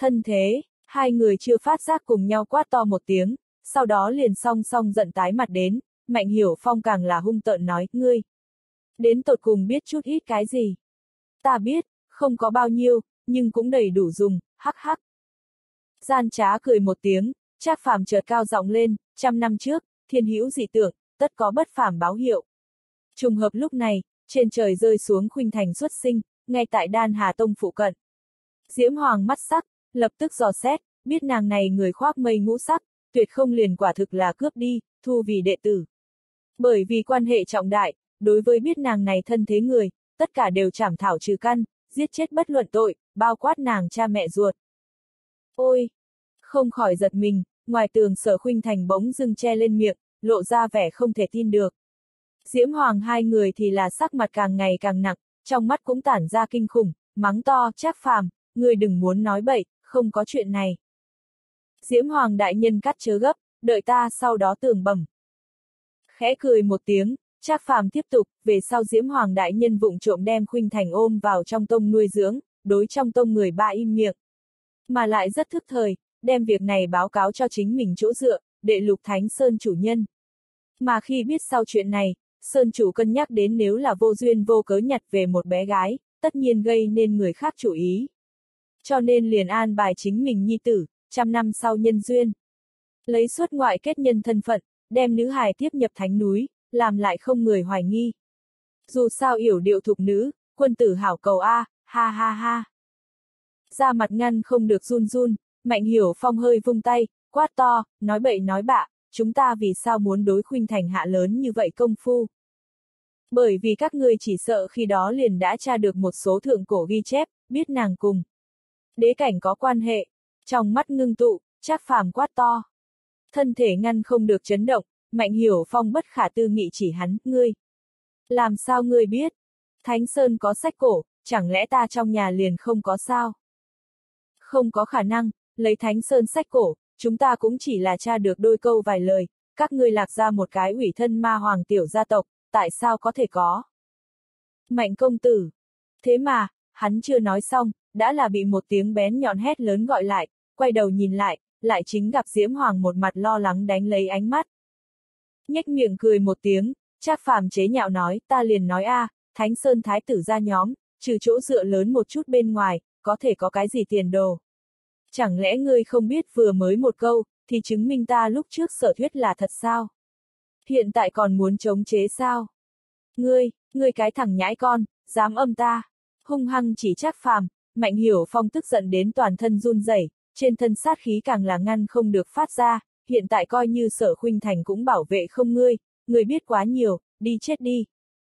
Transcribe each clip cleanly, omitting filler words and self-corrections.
Thân thế, hai người chưa phát giác cùng nhau quát to một tiếng, sau đó liền song song giận tái mặt đến, Mạnh Hiểu Phong càng là hung tợn nói, ngươi. Đến tột cùng biết chút ít cái gì? Ta biết, không có bao nhiêu, nhưng cũng đầy đủ dùng, hắc hắc. Gian trá cười một tiếng, Trác Phàm chợt cao giọng lên, 100 năm trước, thiên hữu dị tượng, tất có bất phàm báo hiệu. Trùng hợp lúc này, trên trời rơi xuống khuynh thành xuất sinh, ngay tại Đan Hà Tông phụ cận. Diễm Hoàng mắt sắc, lập tức dò xét, biết nàng này người khoác mây ngũ sắc, tuyệt không liền quả thực là cướp đi, thu vì đệ tử. Bởi vì quan hệ trọng đại, đối với biết nàng này thân thế người, tất cả đều trảm thảo trừ căn, giết chết bất luận tội, bao quát nàng cha mẹ ruột. Ôi! Không khỏi giật mình, ngoài tường Sở Khuynh Thành bỗng dưng che lên miệng, lộ ra vẻ không thể tin được. Diễm Hoàng hai người thì là sắc mặt càng ngày càng nặng, trong mắt cũng tản ra kinh khủng, mắng to, Trác Phàm, ngươi đừng muốn nói bậy, không có chuyện này. Diễm Hoàng đại nhân cắt chớ gấp, đợi ta sau đó tường bẩm. Khẽ cười một tiếng, Trác Phàm tiếp tục, về sau Diễm Hoàng đại nhân vụng trộm đem Khuynh Thành ôm vào trong tông nuôi dưỡng, đối trong tông người ba im miệng. Mà lại rất thức thời, đem việc này báo cáo cho chính mình chỗ dựa, đệ Lục Thánh Sơn chủ nhân. Mà khi biết sau chuyện này, Sơn chủ cân nhắc đến nếu là vô duyên vô cớ nhặt về một bé gái, tất nhiên gây nên người khác chú ý. Cho nên liền an bài chính mình nhi tử, 100 năm sau nhân duyên. Lấy xuất ngoại kết nhân thân phận, đem nữ hài tiếp nhập thánh núi, làm lại không người hoài nghi. Dù sao yểu điệu thục nữ, quân tử hảo cầu a, ha ha ha. Da mặt ngăn không được run run, Mạnh Hiểu Phong hơi vung tay, quát to, nói bậy nói bạ, chúng ta vì sao muốn đối Khuynh Thành hạ lớn như vậy công phu? Bởi vì các ngươi chỉ sợ khi đó liền đã tra được một số thượng cổ ghi chép, biết nàng cùng đế cảnh có quan hệ. Trong mắt ngưng tụ, Trác Phàm quát to. Thân thể ngăn không được chấn động, Mạnh Hiểu Phong bất khả tư nghị chỉ hắn, ngươi. Làm sao ngươi biết? Thánh Sơn có sách cổ, chẳng lẽ ta trong nhà liền không có sao? Không có khả năng, lấy Thánh Sơn sách cổ, chúng ta cũng chỉ là tra được đôi câu vài lời, các ngươi lạc ra một cái ủy thân ma hoàng tiểu gia tộc, tại sao có thể có? Mạnh công tử. Thế mà, hắn chưa nói xong, đã là bị một tiếng bén nhọn hét lớn gọi lại, quay đầu nhìn lại chính gặp Diễm Hoàng một mặt lo lắng đánh lấy ánh mắt. Nhếch miệng cười một tiếng, Trác Phàm chế nhạo nói, ta liền nói a, Thánh Sơn thái tử gia nhóm, trừ chỗ dựa lớn một chút bên ngoài, có thể có cái gì tiền đồ. Chẳng lẽ ngươi không biết vừa mới một câu, thì chứng minh ta lúc trước sở thuyết là thật sao? Hiện tại còn muốn chống chế sao? Ngươi cái thằng nhãi con, dám âm ta. Hung hăng chỉ Trác Phàm, Mạnh Hiểu Phong tức giận đến toàn thân run rẩy, trên thân sát khí càng là ngăn không được phát ra, hiện tại coi như Sở Khuynh Thành cũng bảo vệ không ngươi biết quá nhiều, đi chết đi.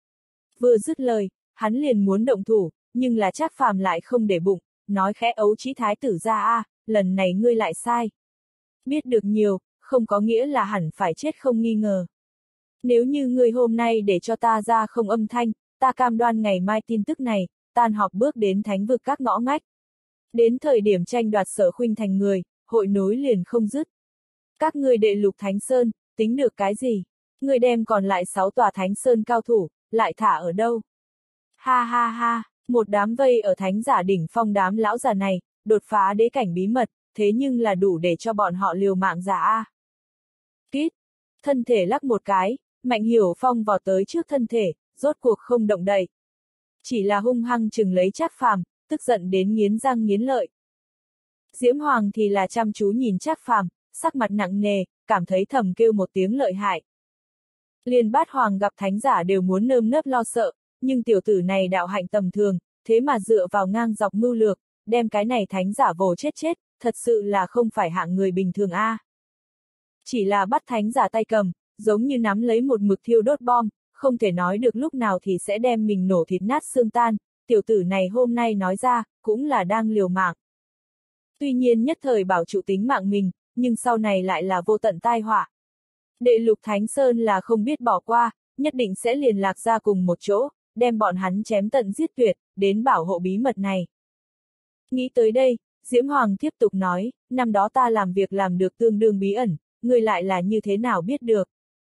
Vừa dứt lời, hắn liền muốn động thủ, nhưng là Trác Phàm lại không để bụng, nói khẽ ấu trĩ thái tử ra a, lần này ngươi lại sai. Biết được nhiều, không có nghĩa là hẳn phải chết không nghi ngờ. Nếu như ngươi hôm nay để cho ta ra không âm thanh, ta cam đoan ngày mai tin tức này, tan họp bước đến thánh vực các ngõ ngách. Đến thời điểm tranh đoạt Sở Khuynh Thành người, hội nối liền không dứt. Các ngươi đệ Lục Thánh Sơn, tính được cái gì? Ngươi đem còn lại 6 tòa Thánh Sơn cao thủ, lại thả ở đâu? Ha ha ha, một đám vây ở thánh giả đỉnh phong đám lão già này, đột phá đế cảnh bí mật, thế nhưng là đủ để cho bọn họ liều mạng giả a. Kít, thân thể lắc một cái, Mạnh Hiểu Phong vọt tới trước thân thể, rốt cuộc không động đậy. Chỉ là hung hăng chừng lấy Trác Phàm, tức giận đến nghiến răng nghiến lợi. Diễm Hoàng thì là chăm chú nhìn Trác Phàm, sắc mặt nặng nề, cảm thấy thầm kêu một tiếng lợi hại. Liên Bát Hoàng gặp thánh giả đều muốn nơm nớp lo sợ, nhưng tiểu tử này đạo hạnh tầm thường, thế mà dựa vào ngang dọc mưu lược, đem cái này thánh giả vồ chết, thật sự là không phải hạng người bình thường a. Chỉ là bắt thánh giả tay cầm, giống như nắm lấy một mực thiêu đốt bom, không thể nói được lúc nào thì sẽ đem mình nổ thịt nát xương tan, tiểu tử này hôm nay nói ra, cũng là đang liều mạng. Tuy nhiên nhất thời bảo trụ tính mạng mình, nhưng sau này lại là vô tận tai họa. Đệ Lục Thánh Sơn là không biết bỏ qua, nhất định sẽ liên lạc ra cùng một chỗ, đem bọn hắn chém tận giết tuyệt, đến bảo hộ bí mật này. Nghĩ tới đây, Diễm Hoàng tiếp tục nói, năm đó ta làm việc làm được tương đương bí ẩn, ngươi lại là như thế nào biết được.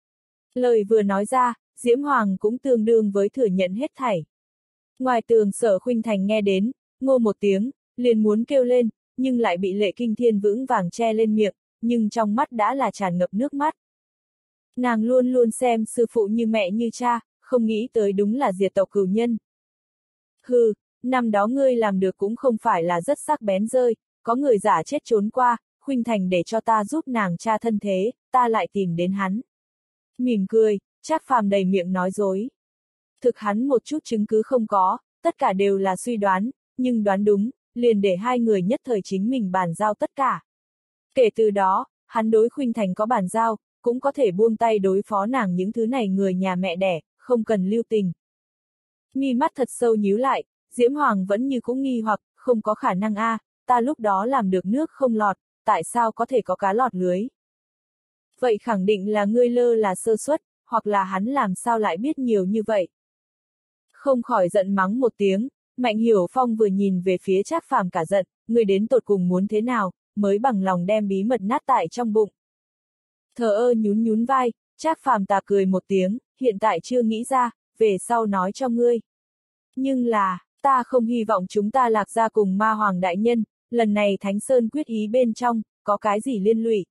Lời vừa nói ra, Diễm Hoàng cũng tương đương với thừa nhận hết thảy. Ngoài tường Sở Khuynh Thành nghe đến, ngô một tiếng, liền muốn kêu lên, nhưng lại bị Lệ Kinh Thiên vững vàng che lên miệng, nhưng trong mắt đã là tràn ngập nước mắt. Nàng luôn luôn xem sư phụ như mẹ như cha, không nghĩ tới đúng là diệt tộc cửu nhân. Hừ, năm đó ngươi làm được cũng không phải là rất sắc bén rơi, có người giả chết trốn qua, Khuynh Thành để cho ta giúp nàng tra thân thế, ta lại tìm đến hắn. Mỉm cười, Trác Phàm đầy miệng nói dối. Thực hắn một chút chứng cứ không có, tất cả đều là suy đoán, nhưng đoán đúng, liền để hai người nhất thời chính mình bàn giao tất cả. Kể từ đó, hắn đối Khuynh Thành có bàn giao, cũng có thể buông tay đối phó nàng những thứ này người nhà mẹ đẻ, không cần lưu tình. Mi mắt thật sâu nhíu lại, Diễm Hoàng vẫn như cũng nghi hoặc, không có khả năng a, ta lúc đó làm được nước không lọt, tại sao có thể có cá lọt lưới? Vậy khẳng định là ngươi lơ là sơ suất, hoặc là hắn làm sao lại biết nhiều như vậy? Không khỏi giận mắng một tiếng, Mạnh Hiểu Phong vừa nhìn về phía Trác Phàm cả giận, ngươi đến tột cùng muốn thế nào, mới bằng lòng đem bí mật nát tại trong bụng. Thờ ơ nhún nhún vai, Trác Phàm tà cười một tiếng, hiện tại chưa nghĩ ra, về sau nói cho ngươi. Nhưng là, ta không hy vọng chúng ta Lạc Gia cùng Ma Hoàng đại nhân, lần này Thánh Sơn quyết ý bên trong, có cái gì liên lụy.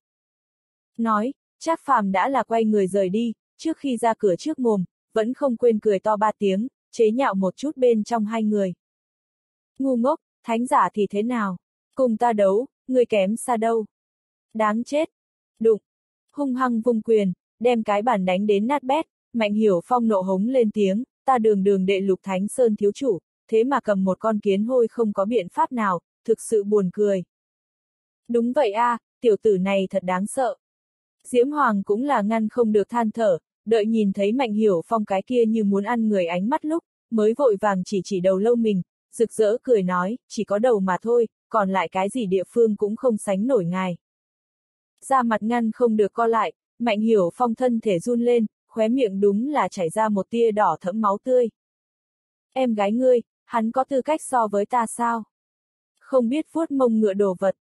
Nói, Trác Phàm đã là quay người rời đi, trước khi ra cửa trước mồm, vẫn không quên cười to 3 tiếng, chế nhạo một chút bên trong hai người. Ngu ngốc, thánh giả thì thế nào? Cùng ta đấu, ngươi kém xa đâu. Đáng chết. Đụng. Hung hăng vung quyền, đem cái bàn đánh đến nát bét, Mạnh Hiểu Phong nộ hống lên tiếng, ta đường đường đệ lục Thánh Sơn thiếu chủ, thế mà cầm một con kiến hôi không có biện pháp nào, thực sự buồn cười. Đúng vậy a, tiểu tử này thật đáng sợ. Diễm Hoàng cũng là ngăn không được than thở, đợi nhìn thấy Mạnh Hiểu Phong cái kia như muốn ăn người ánh mắt lúc, mới vội vàng chỉ đầu lâu mình, rực rỡ cười nói, chỉ có đầu mà thôi, còn lại cái gì địa phương cũng không sánh nổi ngài. Da mặt ngăn không được co lại, Mạnh Hiểu Phong thân thể run lên, khóe miệng đúng là chảy ra một tia đỏ thẫm máu tươi. Em gái ngươi, hắn có tư cách so với ta sao? Không biết vuốt mông ngựa đồ vật.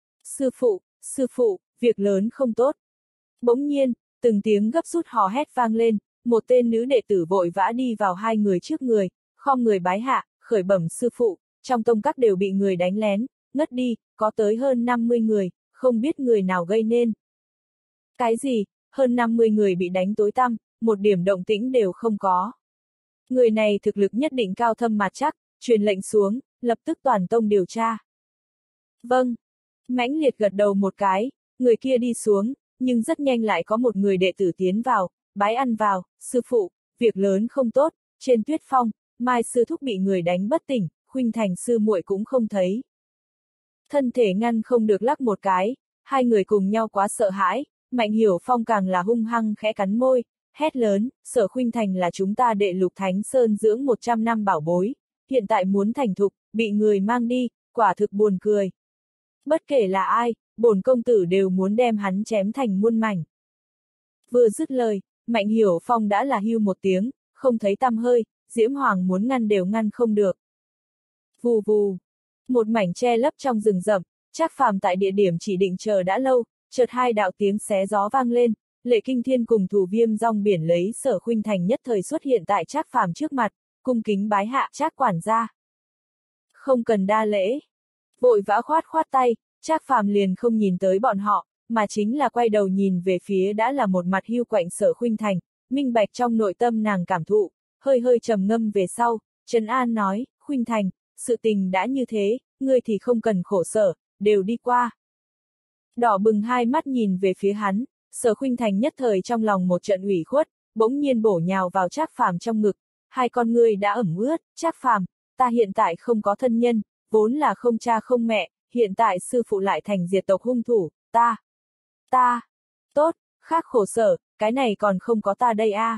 Sư phụ, việc lớn không tốt. Bỗng nhiên, từng tiếng gấp rút hò hét vang lên, một tên nữ đệ tử vội vã đi vào hai người trước người, khom người bái hạ, khởi bẩm sư phụ, trong tông các đều bị người đánh lén, ngất đi, có tới hơn 50 người, không biết người nào gây nên. Cái gì, hơn 50 người bị đánh tối tăm, một điểm động tĩnh đều không có. Người này thực lực nhất định cao thâm mặt chắc, truyền lệnh xuống, lập tức toàn tông điều tra. Vâng. Mãnh liệt gật đầu một cái, người kia đi xuống, nhưng rất nhanh lại có một người đệ tử tiến vào, bái ăn vào, sư phụ, việc lớn không tốt, trên Tuyết Phong, Mai sư thúc bị người đánh bất tỉnh, Khuynh Thành sư muội cũng không thấy. Thân thể ngăn không được lắc một cái, hai người cùng nhau quá sợ hãi, Mạnh Hiểu Phong càng là hung hăng khẽ cắn môi, hét lớn, Sở Khuynh Thành là chúng ta đệ lục Thánh Sơn dưỡng 100 năm bảo bối, hiện tại muốn thành thục, bị người mang đi, quả thực buồn cười. Bất kể là ai, bổn công tử đều muốn đem hắn chém thành muôn mảnh. Vừa dứt lời, Mạnh Hiểu Phong đã là hưu một tiếng, không thấy tăm hơi, Diễm Hoàng muốn ngăn đều ngăn không được. Vù vù. Một mảnh che lấp trong rừng rậm, Trác Phàm tại địa điểm chỉ định chờ đã lâu, chợt hai đạo tiếng xé gió vang lên, Lệ Kinh Thiên cùng Thủ Viêm Rong Biển lấy Sở Khuynh Thành nhất thời xuất hiện tại Trác Phàm trước mặt, cung kính bái hạ Trác quản gia. Không cần đa lễ. Vội vã khoát tay, Trác Phàm liền không nhìn tới bọn họ, mà chính là quay đầu nhìn về phía đã là một mặt hưu quạnh Sở Khuynh Thành, minh bạch trong nội tâm nàng cảm thụ, hơi trầm ngâm về sau, trấn an nói, Khuynh Thành, sự tình đã như thế, ngươi thì không cần khổ sở, đều đi qua. Đỏ bừng hai mắt nhìn về phía hắn, Sở Khuynh Thành nhất thời trong lòng một trận ủy khuất, bỗng nhiên bổ nhào vào Trác Phàm trong ngực, hai con ngươi đã ẩm ướt, Trác Phàm, ta hiện tại không có thân nhân, vốn là không cha không mẹ, hiện tại sư phụ lại thành diệt tộc hung thủ, ta, tốt, khác khổ sở, cái này còn không có ta đây a.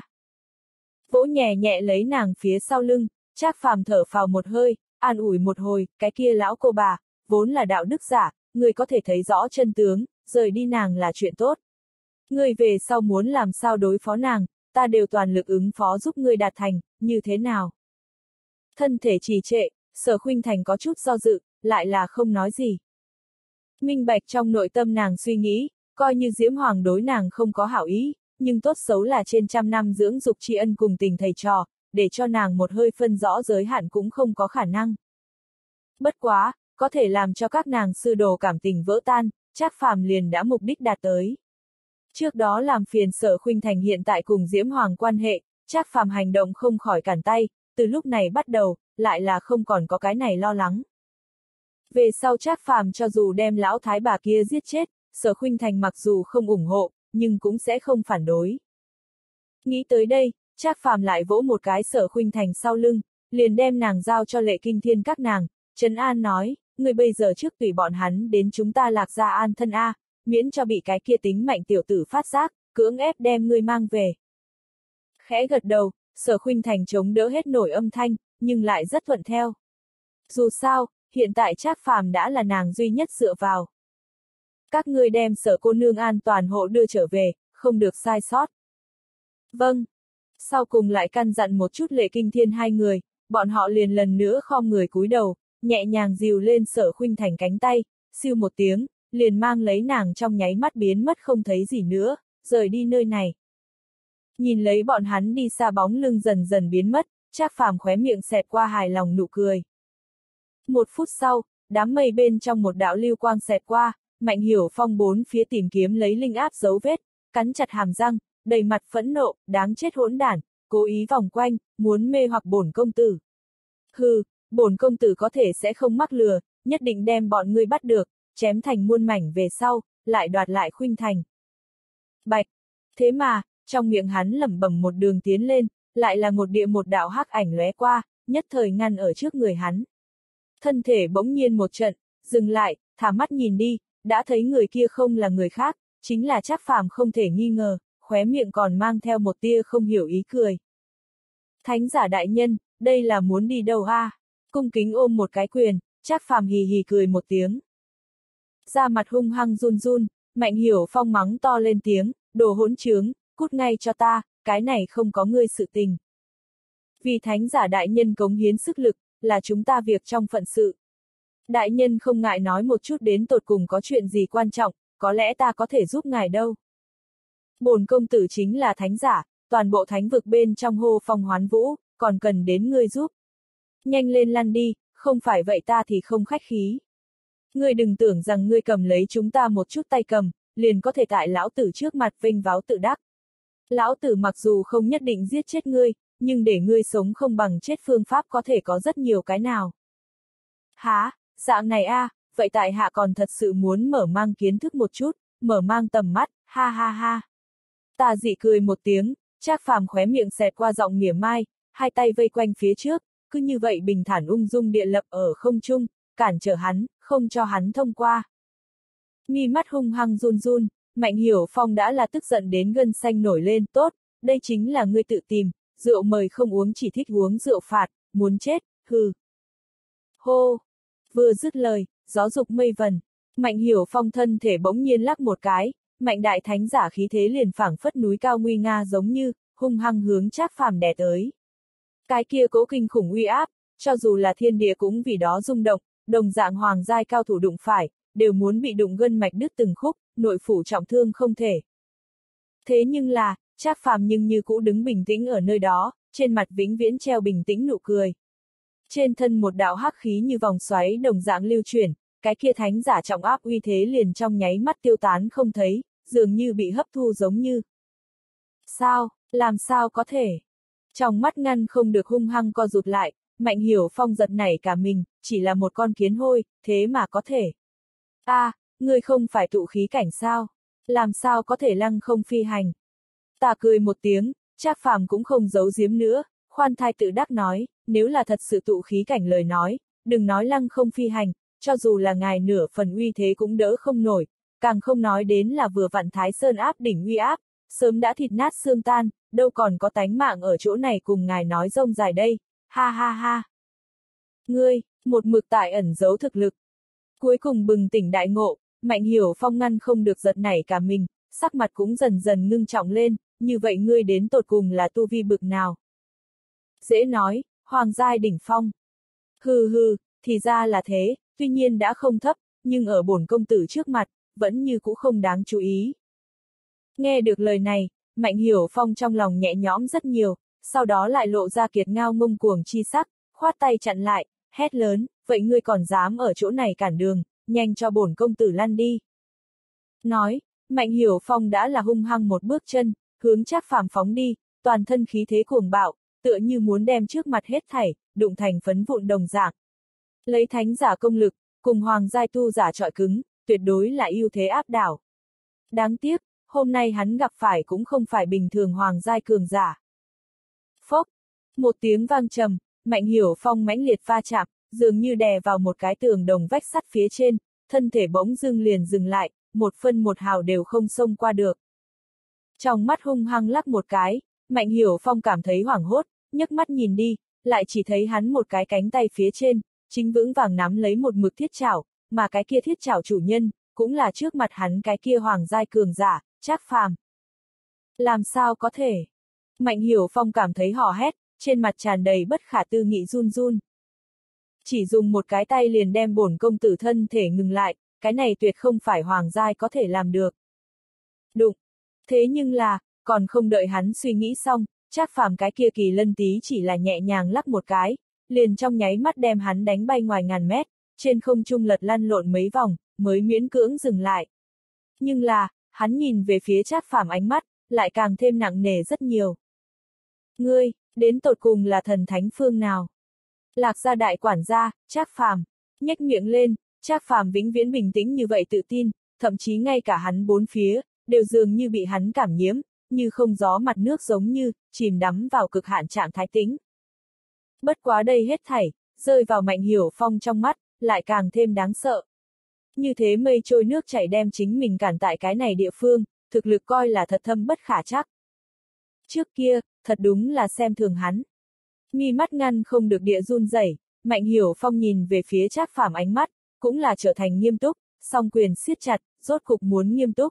Vỗ nhẹ nhẹ lấy nàng phía sau lưng, Trác Phàm thở phào một hơi, an ủi một hồi, cái kia lão cô bà, vốn là đạo đức giả, người có thể thấy rõ chân tướng, rời đi nàng là chuyện tốt. Người về sau muốn làm sao đối phó nàng, ta đều toàn lực ứng phó giúp ngươi đạt thành, như thế nào? Thân thể trì trệ, Sở Khuynh Thành có chút do dự, lại là không nói gì. Minh bạch trong nội tâm nàng suy nghĩ, coi như Diễm Hoàng đối nàng không có hảo ý, nhưng tốt xấu là trên trăm năm dưỡng dục tri ân cùng tình thầy trò, để cho nàng một hơi phân rõ giới hạn cũng không có khả năng. Bất quá, có thể làm cho các nàng sư đồ cảm tình vỡ tan, Trác Phàm liền đã mục đích đạt tới. Trước đó làm phiền Sở Khuynh Thành hiện tại cùng Diễm Hoàng quan hệ, Trác Phàm hành động không khỏi cản tay, từ lúc này bắt đầu, lại là không còn có cái này lo lắng. Về sau Trác Phàm cho dù đem lão thái bà kia giết chết, Sở Khuynh Thành mặc dù không ủng hộ, nhưng cũng sẽ không phản đối. Nghĩ tới đây, Trác Phàm lại vỗ một cái Sở Khuynh Thành sau lưng, liền đem nàng giao cho Lệ Kinh Thiên các nàng, trấn an nói, người bây giờ trước tùy bọn hắn đến chúng ta Lạc Gia an thân a, miễn cho bị cái kia tính mạnh tiểu tử phát giác, cưỡng ép đem ngươi mang về. Khẽ gật đầu, Sở Khuynh Thành chống đỡ hết nổi âm thanh, nhưng lại rất thuận theo. Dù sao, hiện tại Trác Phàm đã là nàng duy nhất dựa vào. Các ngươi đem Sở cô nương an toàn hộ đưa trở về, không được sai sót. Vâng. Sau cùng lại căn dặn một chút Lệ Kinh Thiên hai người, bọn họ liền lần nữa khom người cúi đầu, nhẹ nhàng dìu lên Sở Khuynh Thành cánh tay, siêu một tiếng, liền mang lấy nàng trong nháy mắt biến mất không thấy gì nữa, rời đi nơi này. Nhìn lấy bọn hắn đi xa bóng lưng dần dần biến mất, Trác Phàm khóe miệng xẹt qua hài lòng nụ cười. Một phút sau, đám mây bên trong một đạo lưu quang xẹt qua, Mạnh Hiểu Phong bốn phía tìm kiếm lấy linh áp dấu vết, cắn chặt hàm răng, đầy mặt phẫn nộ, đáng chết hỗn đản, cố ý vòng quanh, muốn mê hoặc bổn công tử. Hừ, bổn công tử có thể sẽ không mắc lừa, nhất định đem bọn ngươi bắt được, chém thành muôn mảnh về sau, lại đoạt lại Khuynh Thành. Bạch! Thế mà, trong miệng hắn lẩm bẩm một đường tiến lên, lại là một đạo hắc ảnh lóe qua, nhất thời ngăn ở trước người hắn. Thân thể bỗng nhiên một trận, dừng lại, thả mắt nhìn đi, đã thấy người kia không là người khác, chính là Trác Phàm không thể nghi ngờ, khóe miệng còn mang theo một tia không hiểu ý cười. Thánh giả đại nhân, đây là muốn đi đâu a? Cung kính ôm một cái quyền, Trác Phàm hì hì cười một tiếng. Da mặt hung hăng run run, Mạnh Hiểu Phong mắng to lên tiếng, đồ hỗn trướng, cút ngay cho ta, cái này không có ngươi sự tình. Vì thánh giả đại nhân cống hiến sức lực, là chúng ta việc trong phận sự. Đại nhân không ngại nói một chút đến tột cùng có chuyện gì quan trọng, có lẽ ta có thể giúp ngài đâu. Bổn công tử chính là thánh giả, toàn bộ thánh vực bên trong hô phong hoán vũ, còn cần đến ngươi giúp. Nhanh lên lăn đi, không phải vậy ta thì không khách khí. Ngươi đừng tưởng rằng ngươi cầm lấy chúng ta một chút tay cầm, liền có thể tại lão tử trước mặt vinh váo tự đắc. Lão tử mặc dù không nhất định giết chết ngươi, nhưng để ngươi sống không bằng chết phương pháp có thể có rất nhiều cái nào. Hả, dạng này a, vậy tại hạ còn thật sự muốn mở mang kiến thức một chút, mở mang tầm mắt, ha ha ha. Tà dị cười một tiếng, Trác Phàm khóe miệng xẹt qua giọng mỉa mai, hai tay vây quanh phía trước, cứ như vậy bình thản ung dung địa lập ở không trung, cản trở hắn, không cho hắn thông qua. Mi mắt hung hăng run run, Mạnh Hiểu Phong đã là tức giận đến gân xanh nổi lên, tốt, đây chính là ngươi tự tìm, rượu mời không uống chỉ thích uống rượu phạt, muốn chết, hừ. Hô! Vừa dứt lời, gió dục mây vần, Mạnh Hiểu Phong thân thể bỗng nhiên lắc một cái, Mạnh đại thánh giả khí thế liền phảng phất núi cao nguy nga giống như, hung hăng hướng Trác Phàm đè tới. Cái kia cố kinh khủng uy áp, cho dù là thiên địa cũng vì đó rung động, đồng dạng hoàng giai cao thủ đụng phải, đều muốn bị đụng gân mạch đứt từng khúc, nội phủ trọng thương không thể. Thế nhưng là, Trác Phàm nhưng như cũ đứng bình tĩnh ở nơi đó, trên mặt vĩnh viễn treo bình tĩnh nụ cười. Trên thân một đạo hắc khí như vòng xoáy đồng dạng lưu chuyển, cái kia thánh giả trọng áp uy thế liền trong nháy mắt tiêu tán không thấy, dường như bị hấp thu giống như. Sao, làm sao có thể? Trong mắt ngăn không được hung hăng co rụt lại, Mạnh Hiểu Phong giật nảy cả mình, chỉ là một con kiến hôi, thế mà có thể. Ngươi không phải tụ khí cảnh sao? Làm sao có thể lăng không phi hành? Tà cười một tiếng, Trác Phàm cũng không giấu giếm nữa, khoan thai tự đắc nói, nếu là thật sự tụ khí cảnh lời nói, đừng nói lăng không phi hành, cho dù là ngài nửa phần uy thế cũng đỡ không nổi, càng không nói đến là vừa vặn Thái Sơn áp đỉnh uy áp, sớm đã thịt nát xương tan, đâu còn có tánh mạng ở chỗ này cùng ngài nói rông dài đây, ha ha ha. Ngươi, một mực tại ẩn giấu thực lực. Cuối cùng bừng tỉnh đại ngộ, Mạnh Hiểu Phong ngăn không được giật nảy cả mình, sắc mặt cũng dần dần ngưng trọng lên, như vậy ngươi đến tột cùng là tu vi bực nào? Dễ nói, hoàng giai đỉnh phong. Hừ hừ, thì ra là thế, tuy nhiên đã không thấp, nhưng ở bổn công tử trước mặt, vẫn như cũ không đáng chú ý. Nghe được lời này, Mạnh Hiểu Phong trong lòng nhẹ nhõm rất nhiều, sau đó lại lộ ra kiệt ngao ngông cuồng chi sắc, khoát tay chặn lại, hét lớn, vậy ngươi còn dám ở chỗ này cản đường, nhanh cho bổn công tử lăn đi. Nói, Mạnh Hiểu Phong đã là hung hăng một bước chân, hướng Trác Phàm phóng đi, toàn thân khí thế cuồng bạo, tựa như muốn đem trước mặt hết thảy, đụng thành phấn vụn đồng dạng. Lấy thánh giả công lực, cùng hoàng giai tu giả trọi cứng, tuyệt đối là ưu thế áp đảo. Đáng tiếc, hôm nay hắn gặp phải cũng không phải bình thường hoàng giai cường giả. Phốc, một tiếng vang trầm, Mạnh Hiểu Phong mãnh liệt va chạm, dường như đè vào một cái tường đồng vách sắt phía trên, thân thể bỗng dưng liền dừng lại, một phân một hào đều không xông qua được. Trong mắt hung hăng lắc một cái, Mạnh Hiểu Phong cảm thấy hoảng hốt, nhấc mắt nhìn đi, lại chỉ thấy hắn một cái cánh tay phía trên, chính vững vàng nắm lấy một mực thiết chảo, mà cái kia thiết chảo chủ nhân, cũng là trước mặt hắn cái kia hoàng giai cường giả, Trác Phàm. Làm sao có thể? Mạnh Hiểu Phong cảm thấy hò hét, trên mặt tràn đầy bất khả tư nghị run run. Chỉ dùng một cái tay liền đem bổn công tử thân thể ngừng lại, cái này tuyệt không phải hoàng giai có thể làm được. Đụng. Thế nhưng là, còn không đợi hắn suy nghĩ xong, Trác Phàm cái kia kỳ lân tí chỉ là nhẹ nhàng lắc một cái, liền trong nháy mắt đem hắn đánh bay ngoài ngàn mét, trên không trung lật lăn lộn mấy vòng, mới miễn cưỡng dừng lại. Nhưng là, hắn nhìn về phía Trác Phàm ánh mắt, lại càng thêm nặng nề rất nhiều. Ngươi, đến tột cùng là thần thánh phương nào? Lạc gia đại quản gia, Trác Phàm, nhếch miệng lên, Trác Phàm vĩnh viễn bình tĩnh như vậy tự tin, thậm chí ngay cả hắn bốn phía, đều dường như bị hắn cảm nhiễm, như không gió mặt nước giống như, chìm đắm vào cực hạn trạng thái tĩnh. Bất quá đây hết thảy, rơi vào Mạnh Hiểu Phong trong mắt, lại càng thêm đáng sợ. Như thế mây trôi nước chảy đem chính mình cản tại cái này địa phương, thực lực coi là thật thâm bất khả trắc. Trước kia, thật đúng là xem thường hắn. Mi mắt ngăn không được địa run rẩy, Mạnh Hiểu Phong nhìn về phía Trác Phàm ánh mắt, cũng là trở thành nghiêm túc, song quyền siết chặt, rốt cục muốn nghiêm túc.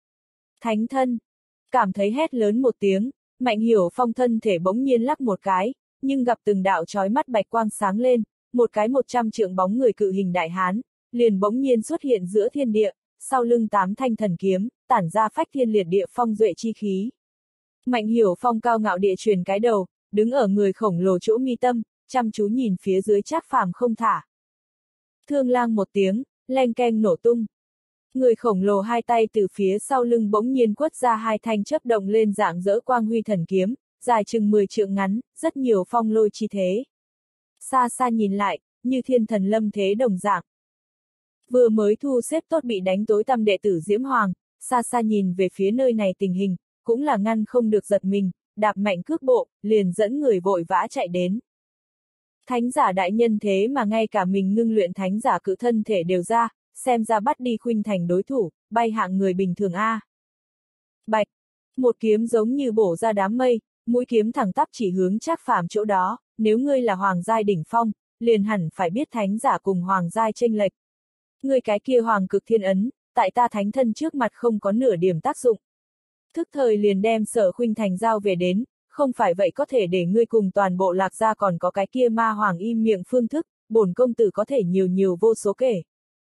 Thánh thân. Cảm thấy hét lớn một tiếng, Mạnh Hiểu Phong thân thể bỗng nhiên lắc một cái, nhưng gặp từng đạo chói mắt bạch quang sáng lên, một cái 100 trượng bóng người cự hình đại hán, liền bỗng nhiên xuất hiện giữa thiên địa, sau lưng 8 thanh thần kiếm, tản ra phách thiên liệt địa phong duệ chi khí. Mạnh Hiểu Phong cao ngạo địa truyền cái đầu, đứng ở người khổng lồ chỗ mi tâm, chăm chú nhìn phía dưới Trác Phàm không thả. Thương lang một tiếng, leng keng nổ tung. Người khổng lồ hai tay từ phía sau lưng bỗng nhiên quất ra hai thanh chớp động lên dạng dỡ quang huy thần kiếm, dài chừng 10 trượng ngắn, rất nhiều phong lôi chi thế. Xa xa nhìn lại, như thiên thần lâm thế đồng dạng. Vừa mới thu xếp tốt bị đánh tối tăm đệ tử Diễm Hoàng, xa xa nhìn về phía nơi này tình hình, cũng là ngăn không được giật mình, đạp mạnh cước bộ, liền dẫn người vội vã chạy đến. Thánh giả đại nhân thế mà ngay cả mình ngưng luyện thánh giả cự thân thể đều ra, xem ra bắt đi khuynh thành đối thủ, bay hạng người bình thường a. Bạch, một kiếm giống như bổ ra đám mây, mũi kiếm thẳng tắp chỉ hướng Trác Phàm chỗ đó, nếu ngươi là hoàng giai đỉnh phong, liền hẳn phải biết thánh giả cùng hoàng giai chênh lệch. Ngươi cái kia hoàng cực thiên ấn, tại ta thánh thân trước mặt không có nửa điểm tác dụng. Thức thời liền đem Sở Khuynh Thành giao về đến, không phải vậy có thể để ngươi cùng toàn bộ Lạc gia còn có cái kia ma hoàng im miệng phương thức, bổn công tử có thể nhiều vô số kể.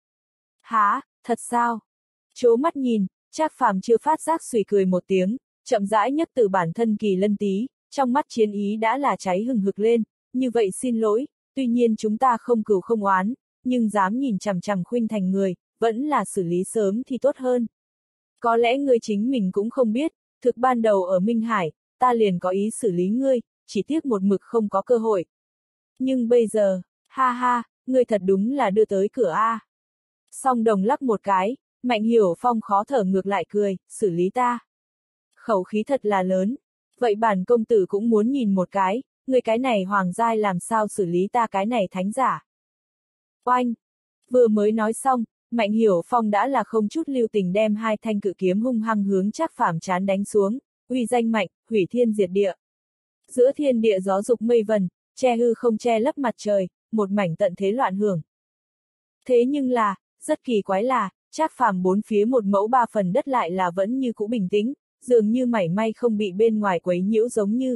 Hả, thật sao? Chố mắt nhìn, Trác Phàm chưa phát giác suy cười một tiếng, chậm rãi nhấc từ bản thân kỳ lân tí, trong mắt chiến ý đã là cháy hừng hực lên, như vậy xin lỗi, tuy nhiên chúng ta không cừu không oán, nhưng dám nhìn chằm chằm Khuynh Thành người, vẫn là xử lý sớm thì tốt hơn. Có lẽ ngươi chính mình cũng không biết, thực ban đầu ở Minh Hải, ta liền có ý xử lý ngươi, chỉ tiếc một mực không có cơ hội. Nhưng bây giờ, ha ha, ngươi thật đúng là đưa tới cửa a. Song đồng lắc một cái, Mạnh Hiểu Phong khó thở ngược lại cười, xử lý ta. Khẩu khí thật là lớn. Vậy bản công tử cũng muốn nhìn một cái, người cái này hoàng giai làm sao xử lý ta cái này thánh giả. Oanh! Vừa mới nói xong, Mạnh Hiểu Phong đã là không chút lưu tình đem hai thanh cự kiếm hung hăng hướng Trác Phàm chán đánh xuống, uy danh mạnh, hủy thiên diệt địa. Giữa thiên địa gió dục mây vần, che hư không che lấp mặt trời, một mảnh tận thế loạn hưởng. Thế nhưng là, rất kỳ quái là, Trác Phàm bốn phía một mẫu ba phần đất lại là vẫn như cũ bình tĩnh, dường như mảy may không bị bên ngoài quấy nhiễu giống như.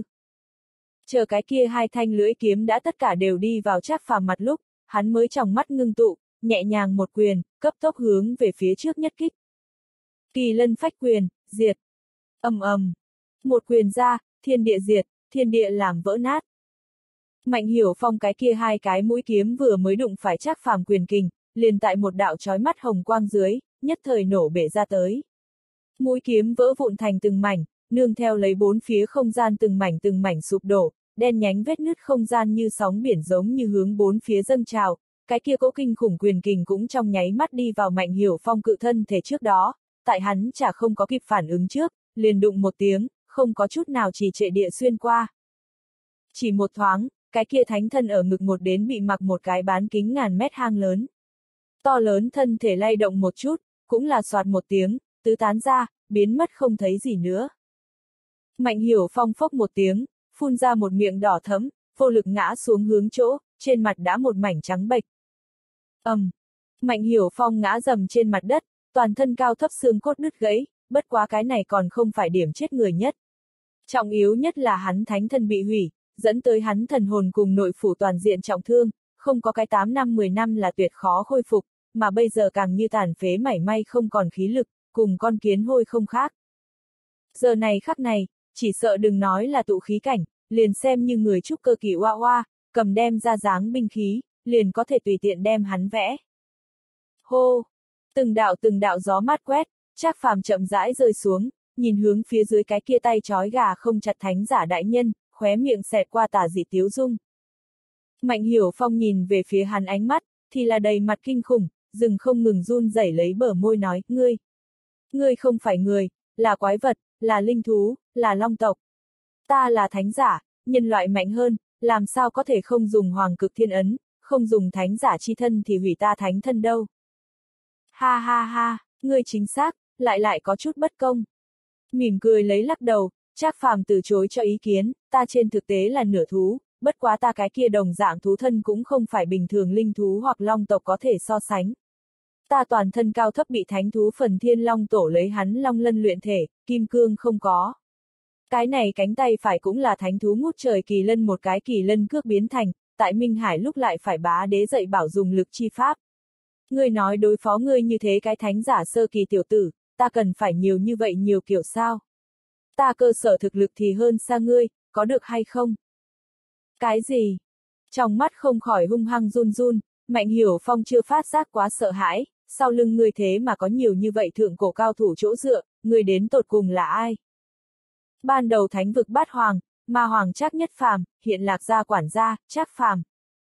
Chờ cái kia hai thanh lưỡi kiếm đã tất cả đều đi vào Trác Phàm mặt lúc, hắn mới tròng mắt ngưng tụ, nhẹ nhàng một quyền, cấp tốc hướng về phía trước nhất kích. Kỳ lân phách quyền, diệt. Ầm ầm. Một quyền ra, thiên địa diệt, thiên địa làm vỡ nát. Mạnh Hiểu Phong cái kia hai cái mũi kiếm vừa mới đụng phải Trác Phàm quyền kình, liền tại một đạo chói mắt hồng quang dưới, nhất thời nổ bể ra tới. Mũi kiếm vỡ vụn thành từng mảnh, nương theo lấy bốn phía không gian từng mảnh sụp đổ, đen nhánh vết nứt không gian như sóng biển giống như hướng bốn phía dâng trào, cái kia cỗ kinh khủng quyền kình cũng trong nháy mắt đi vào Mạnh Hiểu Phong cự thân thể trước đó, tại hắn chả không có kịp phản ứng trước, liền đụng một tiếng, không có chút nào trì trệ địa xuyên qua. Chỉ một thoáng, cái kia thánh thân ở ngực một đến bị mặc một cái bán kính ngàn mét hang lớn. To lớn thân thể lay động một chút, cũng là soạt một tiếng, tứ tán ra, biến mất không thấy gì nữa. Mạnh Hiểu Phong phốc một tiếng, phun ra một miệng đỏ thẫm, vô lực ngã xuống hướng chỗ, trên mặt đã một mảnh trắng bệch. Mạnh Hiểu Phong ngã dầm trên mặt đất, toàn thân cao thấp xương cốt đứt gãy, bất quá cái này còn không phải điểm chết người nhất. Trọng yếu nhất là hắn thánh thân bị hủy, dẫn tới hắn thần hồn cùng nội phủ toàn diện trọng thương, không có cái 8 năm 10 năm là tuyệt khó khôi phục, mà bây giờ càng như tàn phế mảy may không còn khí lực, cùng con kiến hôi không khác. Giờ này khắc này, chỉ sợ đừng nói là tụ khí cảnh, liền xem như người trúc cơ kỳ oa, cầm đem ra dáng binh khí, liền có thể tùy tiện đem hắn vẽ. Hô! Từng đạo gió mát quét, Trác Phàm chậm rãi rơi xuống, nhìn hướng phía dưới cái kia tay trói gà không chặt thánh giả đại nhân, khóe miệng xẹt qua tà dị tiếu dung. Mạnh Hiểu Phong nhìn về phía hắn ánh mắt, thì là đầy mặt kinh khủng, dừng không ngừng run rẩy lấy bờ môi nói, ngươi không phải người, là quái vật, là linh thú, là long tộc. Ta là thánh giả, nhân loại mạnh hơn, làm sao có thể không dùng hoàng cực thiên ấn, không dùng thánh giả chi thân thì hủy ta thánh thân đâu. Ha ha ha, ngươi chính xác, lại có chút bất công. Mỉm cười lấy lắc đầu, Trác Phàm từ chối cho ý kiến, ta trên thực tế là nửa thú, bất quá ta cái kia đồng dạng thú thân cũng không phải bình thường linh thú hoặc long tộc có thể so sánh. Ta toàn thân cao thấp bị thánh thú phần thiên long tổ lấy hắn long lân luyện thể, kim cương không có. Cái này cánh tay phải cũng là thánh thú ngút trời kỳ lân một cái kỳ lân cước biến thành, tại Minh Hải lúc lại phải bá đế dạy bảo dùng lực chi pháp. Ngươi nói đối phó ngươi như thế cái thánh giả sơ kỳ tiểu tử, ta cần phải nhiều như vậy nhiều kiểu sao? Ta cơ sở thực lực thì hơn xa ngươi, có được hay không? Cái gì? Trong mắt không khỏi hung hăng run run, Mạnh Hiểu Phong chưa phát giác quá sợ hãi, sau lưng ngươi thế mà có nhiều như vậy thượng cổ cao thủ chỗ dựa, ngươi đến tột cùng là ai? Ban đầu thánh vực bát hoàng, ma hoàng Trác Nhất Phàm, hiện lạc gia quản gia, Trác Phàm.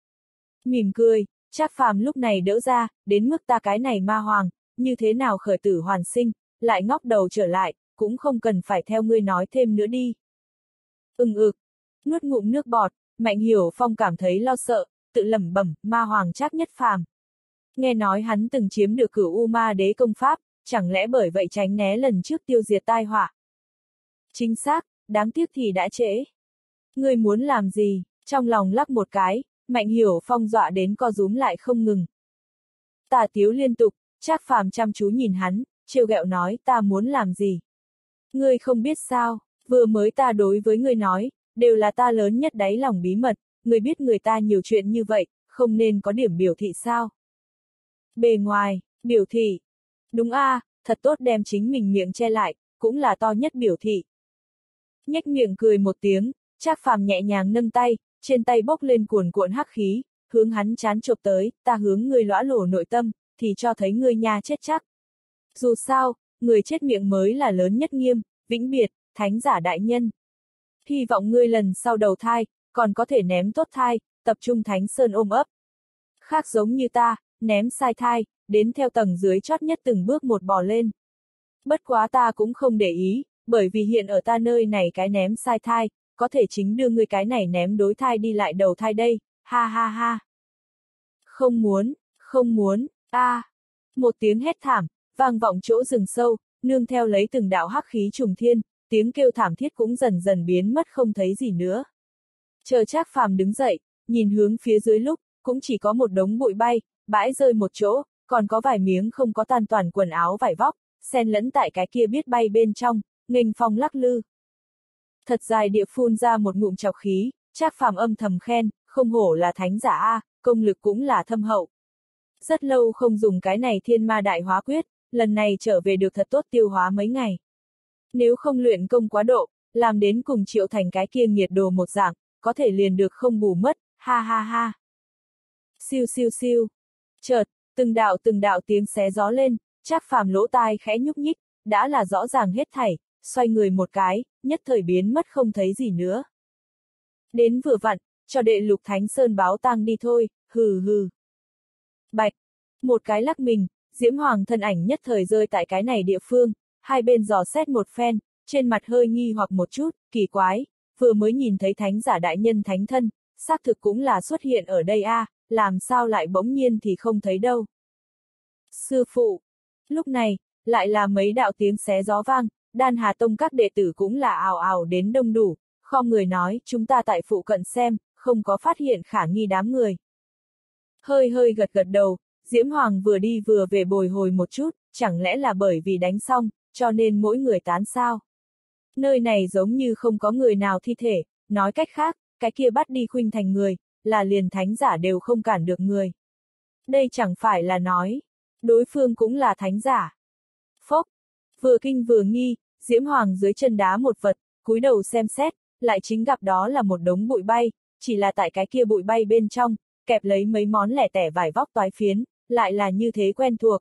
Mỉm cười, Trác Phàm lúc này đỡ ra, đến mức ta cái này ma hoàng, như thế nào khởi tử hoàn sinh, lại ngóc đầu trở lại, cũng không cần phải theo ngươi nói thêm nữa đi. Nuốt ngụm nước bọt, Mạnh Hiểu Phong cảm thấy lo sợ, tự lẩm bẩm, ma hoàng Trác Nhất Phàm. Nghe nói hắn từng chiếm được Cửu U Ma Đế công pháp, chẳng lẽ bởi vậy tránh né lần trước tiêu diệt tai họa? Chính xác, đáng tiếc thì đã trễ. Ngươi muốn làm gì? Trong lòng lắc một cái, Mạnh Hiểu Phong dọa đến co rúm lại không ngừng. Tà tiếu liên tục, Trác Phàm chăm chú nhìn hắn, trêu ghẹo nói, ta muốn làm gì? Ngươi không biết sao, vừa mới ta đối với ngươi nói, đều là ta lớn nhất đáy lòng bí mật, ngươi biết người ta nhiều chuyện như vậy, không nên có điểm biểu thị sao? Bề ngoài, biểu thị. Đúng a, thật tốt đem chính mình miệng che lại, cũng là to nhất biểu thị. Nhếch miệng cười một tiếng, Trác Phàm nhẹ nhàng nâng tay, trên tay bốc lên cuồn cuộn hắc khí, hướng hắn chán chộp tới, ta hướng ngươi lõa lổ nội tâm, thì cho thấy ngươi nha chết chắc. Dù sao, người chết miệng mới là lớn nhất nghiêm, vĩnh biệt, thánh giả đại nhân. Hy vọng ngươi lần sau đầu thai, còn có thể ném tốt thai, tập trung thánh sơn ôm ấp. Khác giống như ta, ném sai thai, đến theo tầng dưới chót nhất từng bước một bò lên. Bất quá ta cũng không để ý, bởi vì hiện ở ta nơi này cái ném sai thai, có thể chính đưa ngươi cái này ném đối thai đi lại đầu thai đây, ha ha ha. Không muốn, Một tiếng hét thảm, vang vọng chỗ rừng sâu, nương theo lấy từng đạo hắc khí trùng thiên, tiếng kêu thảm thiết cũng dần dần biến mất không thấy gì nữa. Chờ Trác Phàm đứng dậy, nhìn hướng phía dưới lúc, cũng chỉ có một đống bụi bay, bãi rơi một chỗ, còn có vài miếng không có tan toàn quần áo vải vóc, xen lẫn tại cái kia biết bay bên trong, nghênh phong lắc lư. Thật dài địa phun ra một ngụm trọc khí, Trác Phàm âm thầm khen, không hổ là thánh giả a, công lực cũng là thâm hậu. Rất lâu không dùng cái này thiên ma đại hóa quyết, lần này trở về được thật tốt tiêu hóa mấy ngày. Nếu không luyện công quá độ, làm đến cùng Triệu Thành cái kia nghiệt đồ một dạng, có thể liền được không bù mất, ha ha ha. Siêu siêu siêu. Chợt, từng đạo tiếng xé gió lên, Trác Phàm lỗ tai khẽ nhúc nhích, đã là rõ ràng hết thảy, xoay người một cái, nhất thời biến mất không thấy gì nữa. Đến vừa vặn, cho đệ Lục Thánh Sơn báo tang đi thôi, hừ hừ. Bạch, một cái lắc mình, Diễm Hoàng thân ảnh nhất thời rơi tại cái này địa phương, hai bên dò xét một phen, trên mặt hơi nghi hoặc một chút, kỳ quái, vừa mới nhìn thấy thánh giả đại nhân thánh thân, xác thực cũng là xuất hiện ở đây a, làm sao lại bỗng nhiên thì không thấy đâu. Sư phụ, lúc này, lại là mấy đạo tiếng xé gió vang, Đan Hà Tông các đệ tử cũng là ào ào đến đông đủ, khom người nói, chúng ta tại phụ cận xem, không có phát hiện khả nghi đám người. Hơi hơi gật gật đầu, Diễm Hoàng vừa đi vừa về bồi hồi một chút, chẳng lẽ là bởi vì đánh xong, cho nên mỗi người tán sao? Nơi này giống như không có người nào thi thể, nói cách khác, cái kia bắt đi Khuynh Thành người, là liền thánh giả đều không cản được người. Đây chẳng phải là nói, đối phương cũng là thánh giả. Phốc, vừa kinh vừa nghi, Diễm Hoàng dưới chân đá một vật, cúi đầu xem xét, lại chính gặp đó là một đống bụi bay, chỉ là tại cái kia bụi bay bên trong, kẹp lấy mấy món lẻ tẻ vải vóc toái phiến, lại là như thế quen thuộc.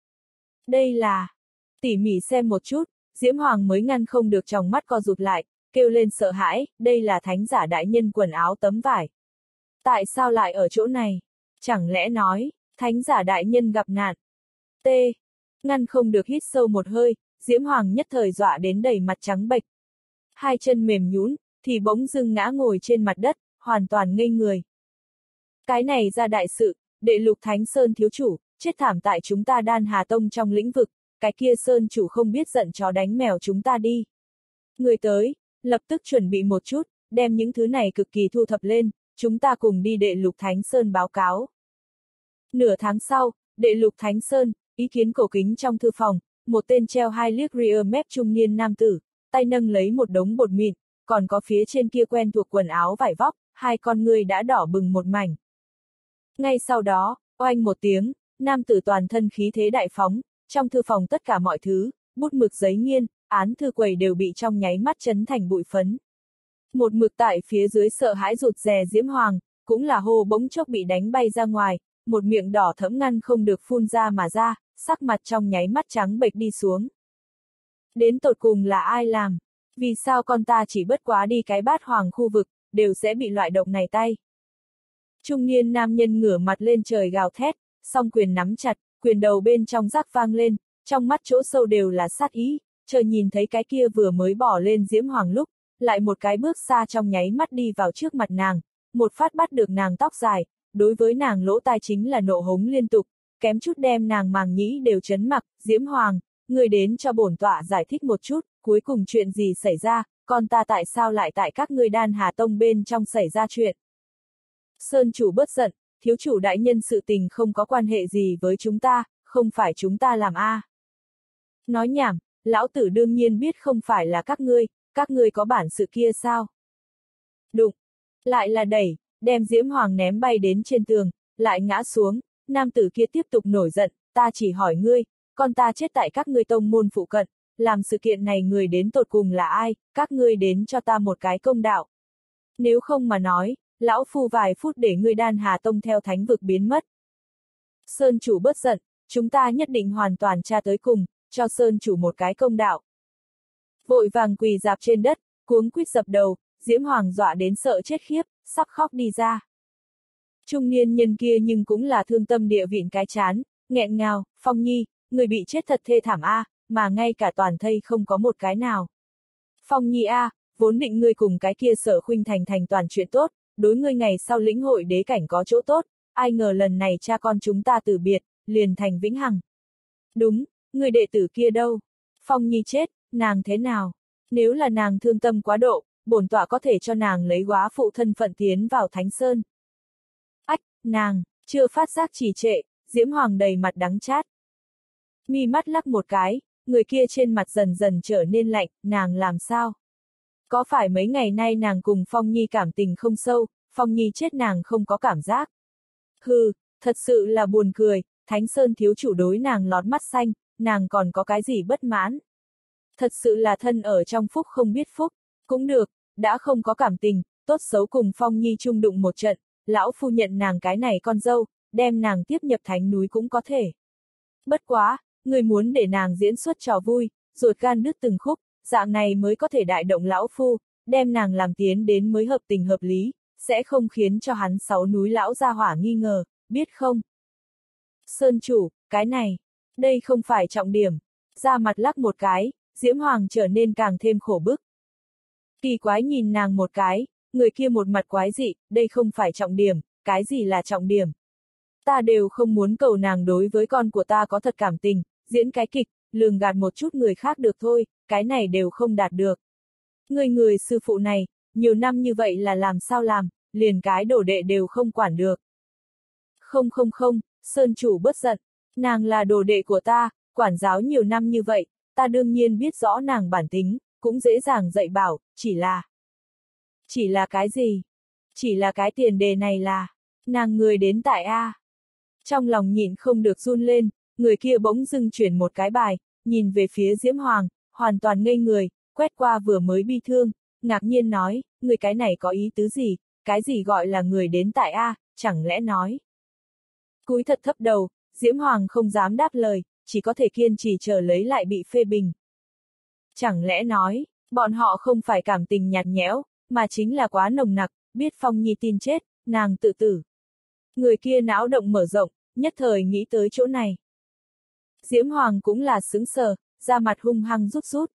Đây là, tỉ mỉ xem một chút, Diễm Hoàng mới ngăn không được tròng mắt co rụt lại, kêu lên sợ hãi, đây là thánh giả đại nhân quần áo tấm vải. Tại sao lại ở chỗ này? Chẳng lẽ nói, thánh giả đại nhân gặp nạn? T. Ngăn không được hít sâu một hơi, Diễm Hoàng nhất thời dọa đến đầy mặt trắng bệch. Hai chân mềm nhũn, thì bỗng dưng ngã ngồi trên mặt đất, hoàn toàn ngây người. Cái này ra đại sự, đệ Lục Thánh Sơn thiếu chủ, chết thảm tại chúng ta Đan Hà Tông trong lĩnh vực, cái kia Sơn chủ không biết giận chó đánh mèo chúng ta đi. Người tới, lập tức chuẩn bị một chút, đem những thứ này cực kỳ thu thập lên, chúng ta cùng đi đệ Lục Thánh Sơn báo cáo. Nửa tháng sau, đệ Lục Thánh Sơn, ý kiến cổ kính trong thư phòng, một tên treo hai liếc rear mép trung niên nam tử, tay nâng lấy một đống bột mịn, còn có phía trên kia quen thuộc quần áo vải vóc, hai con ngươi đã đỏ bừng một mảnh. Ngay sau đó, oanh một tiếng, nam tử toàn thân khí thế đại phóng, trong thư phòng tất cả mọi thứ, bút mực giấy nghiên, án thư quầy đều bị trong nháy mắt chấn thành bụi phấn. Một mực tại phía dưới sợ hãi rụt rè Diễm Hoàng, cũng là hô bỗng chốc bị đánh bay ra ngoài, một miệng đỏ thẫm ngăn không được phun ra mà ra, sắc mặt trong nháy mắt trắng bệch đi xuống. Đến tột cùng là ai làm? Vì sao con ta chỉ bất quá đi cái Bát Hoàng khu vực, đều sẽ bị loại độc này tay? Trung niên nam nhân ngửa mặt lên trời gào thét, song quyền nắm chặt, quyền đầu bên trong rắc vang lên, trong mắt chỗ sâu đều là sát ý, chờ nhìn thấy cái kia vừa mới bỏ lên Diễm Hoàng lúc, lại một cái bước xa trong nháy mắt đi vào trước mặt nàng, một phát bắt được nàng tóc dài, đối với nàng lỗ tai chính là nộ hống liên tục, kém chút đem nàng màng nhĩ đều chấn mặc, Diễm Hoàng, người đến cho bổn tọa giải thích một chút, cuối cùng chuyện gì xảy ra, con ta tại sao lại tại các ngươi Đan Hà Tông bên trong xảy ra chuyện. Sơn chủ bớt giận, thiếu chủ đại nhân sự tình không có quan hệ gì với chúng ta, không phải chúng ta làm a. Nói nhảm, lão tử đương nhiên biết không phải là các ngươi có bản sự kia sao? Đụng, lại là đẩy, đem Diễm Hoàng ném bay đến trên tường, lại ngã xuống, nam tử kia tiếp tục nổi giận, ta chỉ hỏi ngươi, con ta chết tại các ngươi tông môn phụ cận, làm sự kiện này người đến tột cùng là ai, các ngươi đến cho ta một cái công đạo. Nếu không mà nói, lão phu vài phút để ngươi Đan Hà Tông theo thánh vực biến mất. Sơn chủ bớt giận, chúng ta nhất định hoàn toàn tra tới cùng, cho Sơn chủ một cái công đạo. Vội vàng quỳ dạp trên đất, cuống quýt dập đầu, Diễm Hoàng dọa đến sợ chết khiếp, sắp khóc đi ra. Trung niên nhân kia nhưng cũng là thương tâm địa vịn cái chán, nghẹn ngào, Phong Nhi, người bị chết thật thê thảm a, mà ngay cả toàn thây không có một cái nào. Phong Nhi a, vốn định ngươi cùng cái kia Sở Khuynh Thành thành toàn chuyện tốt, đối ngươi ngày sau lĩnh hội đế cảnh có chỗ tốt, ai ngờ lần này cha con chúng ta từ biệt, liền thành vĩnh hằng. Đúng, người đệ tử kia đâu? Phong Nhi chết, nàng thế nào? Nếu là nàng thương tâm quá độ, bổn tọa có thể cho nàng lấy góa phụ thân phận tiến vào Thánh Sơn. Ách, nàng, chưa phát giác trì trệ, Diễm Hoàng đầy mặt đắng chát. Mi mắt lắc một cái, người kia trên mặt dần dần trở nên lạnh, nàng làm sao? Có phải mấy ngày nay nàng cùng Phong Nhi cảm tình không sâu, Phong Nhi chết nàng không có cảm giác? Hừ, thật sự là buồn cười, Thánh Sơn thiếu chủ đối nàng lót mắt xanh, nàng còn có cái gì bất mãn? Thật sự là thân ở trong phúc không biết phúc, cũng được, đã không có cảm tình, tốt xấu cùng Phong Nhi chung đụng một trận, lão phu nhận nàng cái này con dâu, đem nàng tiếp nhập thánh núi cũng có thể. Bất quá, người muốn để nàng diễn xuất trò vui, ruột gan đứt từng khúc, dạng này mới có thể đại động lão phu, đem nàng làm tiến đến mới hợp tình hợp lý, sẽ không khiến cho hắn 6 núi lão gia hỏa nghi ngờ, biết không? Sơn chủ, cái này, đây không phải trọng điểm. Ra mặt lắc một cái, Diễm Hoàng trở nên càng thêm khổ bức. Kỳ quái nhìn nàng một cái, người kia một mặt quái dị, đây không phải trọng điểm, cái gì là trọng điểm? Ta đều không muốn cầu nàng đối với con của ta có thật cảm tình, diễn cái kịch, lường gạt một chút người khác được thôi, cái này đều không đạt được. Người sư phụ này, nhiều năm như vậy là làm sao làm, liền cái đồ đệ đều không quản được. Không, Sơn chủ bất giận, nàng là đồ đệ của ta, quản giáo nhiều năm như vậy, ta đương nhiên biết rõ nàng bản tính, cũng dễ dàng dạy bảo, chỉ là cái gì? Chỉ là cái tiền đề này là, nàng người đến tại A. Trong lòng nhịn không được run lên, người kia bỗng dưng chuyển một cái bài, nhìn về phía Diễm Hoàng, hoàn toàn ngây người, quét qua vừa mới bi thương, ngạc nhiên nói, người cái này có ý tứ gì, cái gì gọi là người đến tại A, chẳng lẽ nói. Cúi thật thấp đầu, Diễm Hoàng không dám đáp lời, chỉ có thể kiên trì chờ lấy lại bị phê bình. Chẳng lẽ nói, bọn họ không phải cảm tình nhạt nhẽo, mà chính là quá nồng nặc, biết Phong Nhi tin chết, nàng tự tử. Người kia não động mở rộng, nhất thời nghĩ tới chỗ này. Diễm Hoàng cũng là sững sờ, da mặt hung hăng rút rút.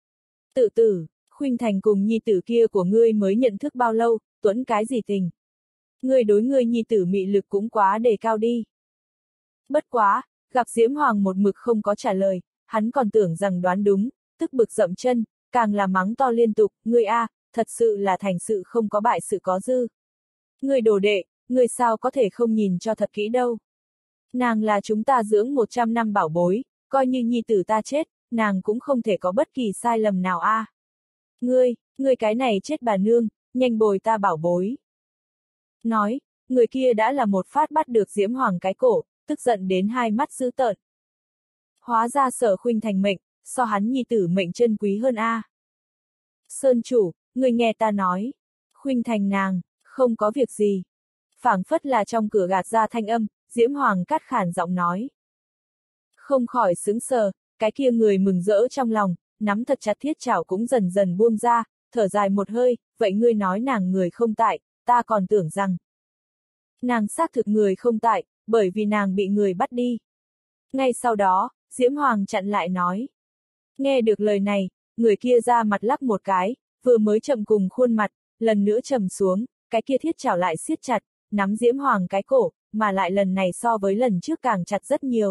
Tự tử, Khuynh Thành cùng nhi tử kia của ngươi mới nhận thức bao lâu, tuẫn cái gì tình. Ngươi đối ngươi nhi tử mị lực cũng quá đề cao đi. Bất quá, gặp Diễm Hoàng một mực không có trả lời, hắn còn tưởng rằng đoán đúng, tức bực dậm chân, càng là mắng to liên tục, ngươi a, thật sự là thành sự không có bại sự có dư. Ngươi đồ đệ, ngươi sao có thể không nhìn cho thật kỹ đâu. Nàng là chúng ta dưỡng 100 năm bảo bối, coi như nhi tử ta chết, nàng cũng không thể có bất kỳ sai lầm nào a. Ngươi cái này chết bà nương, nhanh bồi ta bảo bối. Nói, người kia đã là một phát bắt được Diễm Hoàng cái cổ, tức giận đến hai mắt dữ tợn. Hóa ra Sở Khuynh Thành mệnh, so hắn nhi tử mệnh chân quý hơn a. Sơn chủ, người nghe ta nói. Khuynh Thành nàng, không có việc gì. Phảng phất là trong cửa gạt ra thanh âm, Diễm Hoàng cắt khản giọng nói. Không khỏi sững sờ, cái kia người mừng rỡ trong lòng, nắm thật chặt thiết chảo cũng dần dần buông ra, thở dài một hơi, vậy ngươi nói nàng người không tại, ta còn tưởng rằng. Nàng xác thực người không tại, bởi vì nàng bị người bắt đi. Ngay sau đó, Diễm Hoàng chặn lại nói. Nghe được lời này, người kia ra mặt lắc một cái, vừa mới chậm cùng khuôn mặt, lần nữa trầm xuống, cái kia thiết chảo lại siết chặt, nắm Diễm Hoàng cái cổ, mà lại lần này so với lần trước càng chặt rất nhiều.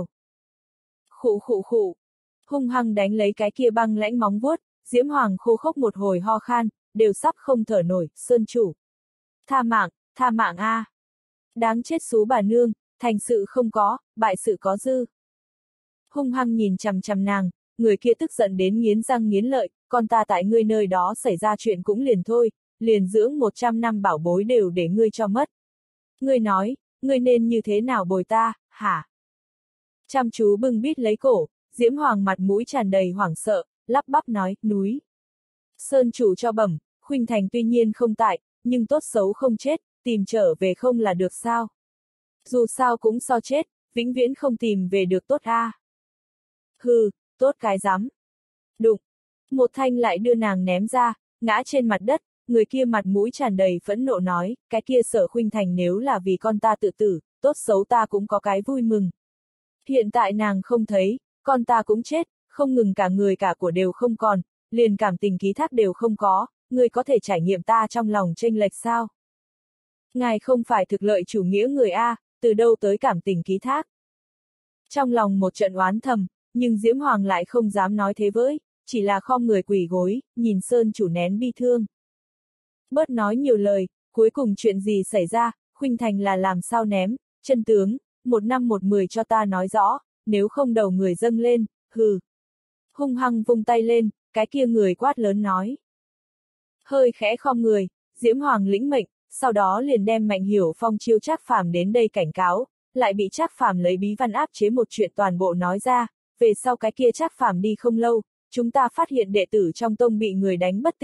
Khụ, hung hăng đánh lấy cái kia băng lãnh móng vuốt, Diễm Hoàng khô khốc một hồi ho khan, đều sắp không thở nổi, Sơn chủ. Tha mạng a. Đáng chết xú bà nương, thành sự không có, bại sự có dư. Hung hăng nhìn chằm chằm nàng, người kia tức giận đến nghiến răng nghiến lợi, con ta tại ngươi nơi đó xảy ra chuyện cũng liền thôi, liền dưỡng 100 năm bảo bối đều để ngươi cho mất. Ngươi nói, ngươi nên như thế nào bồi ta, hả? Chăm chú bưng bít lấy cổ, Diễm Hoàng mặt mũi tràn đầy hoảng sợ, lắp bắp nói, núi. Sơn chủ cho bẩm, Khuynh Thành tuy nhiên không tại, nhưng tốt xấu không chết, tìm trở về không là được sao? Dù sao cũng so chết, vĩnh viễn không tìm về được tốt a. Hừ, tốt cái rắm. Đụng. Một thanh lại đưa nàng ném ra, ngã trên mặt đất, người kia mặt mũi tràn đầy phẫn nộ nói, cái kia Sở Khuynh Thành nếu là vì con ta tự tử, tốt xấu ta cũng có cái vui mừng. Hiện tại nàng không thấy, con ta cũng chết, không ngừng cả người cả của đều không còn, liền cảm tình ký thác đều không có, người có thể trải nghiệm ta trong lòng chênh lệch sao? Ngài không phải thực lợi chủ nghĩa người A, từ đâu tới cảm tình ký thác? Trong lòng một trận oán thầm, nhưng Diễm Hoàng lại không dám nói thế với, chỉ là khom người quỳ gối, nhìn Sơn chủ nén bi thương. Bớt nói nhiều lời, cuối cùng chuyện gì xảy ra, Khuynh Thành là làm sao ném, chân tướng, 1 năm 1 10 cho ta nói rõ, nếu không đầu người dâng lên, hừ. Hung hăng vung tay lên, cái kia người quát lớn nói. Hơi khẽ khom người, Diễm Hoàng lĩnh mệnh, sau đó liền đem Mạnh Hiểu Phong chiêu Trác Phàm đến đây cảnh cáo, lại bị Trác Phàm lấy bí văn áp chế một chuyện toàn bộ nói ra, về sau cái kia Trác Phàm đi không lâu, chúng ta phát hiện đệ tử trong tông bị người đánh bất tỉnh,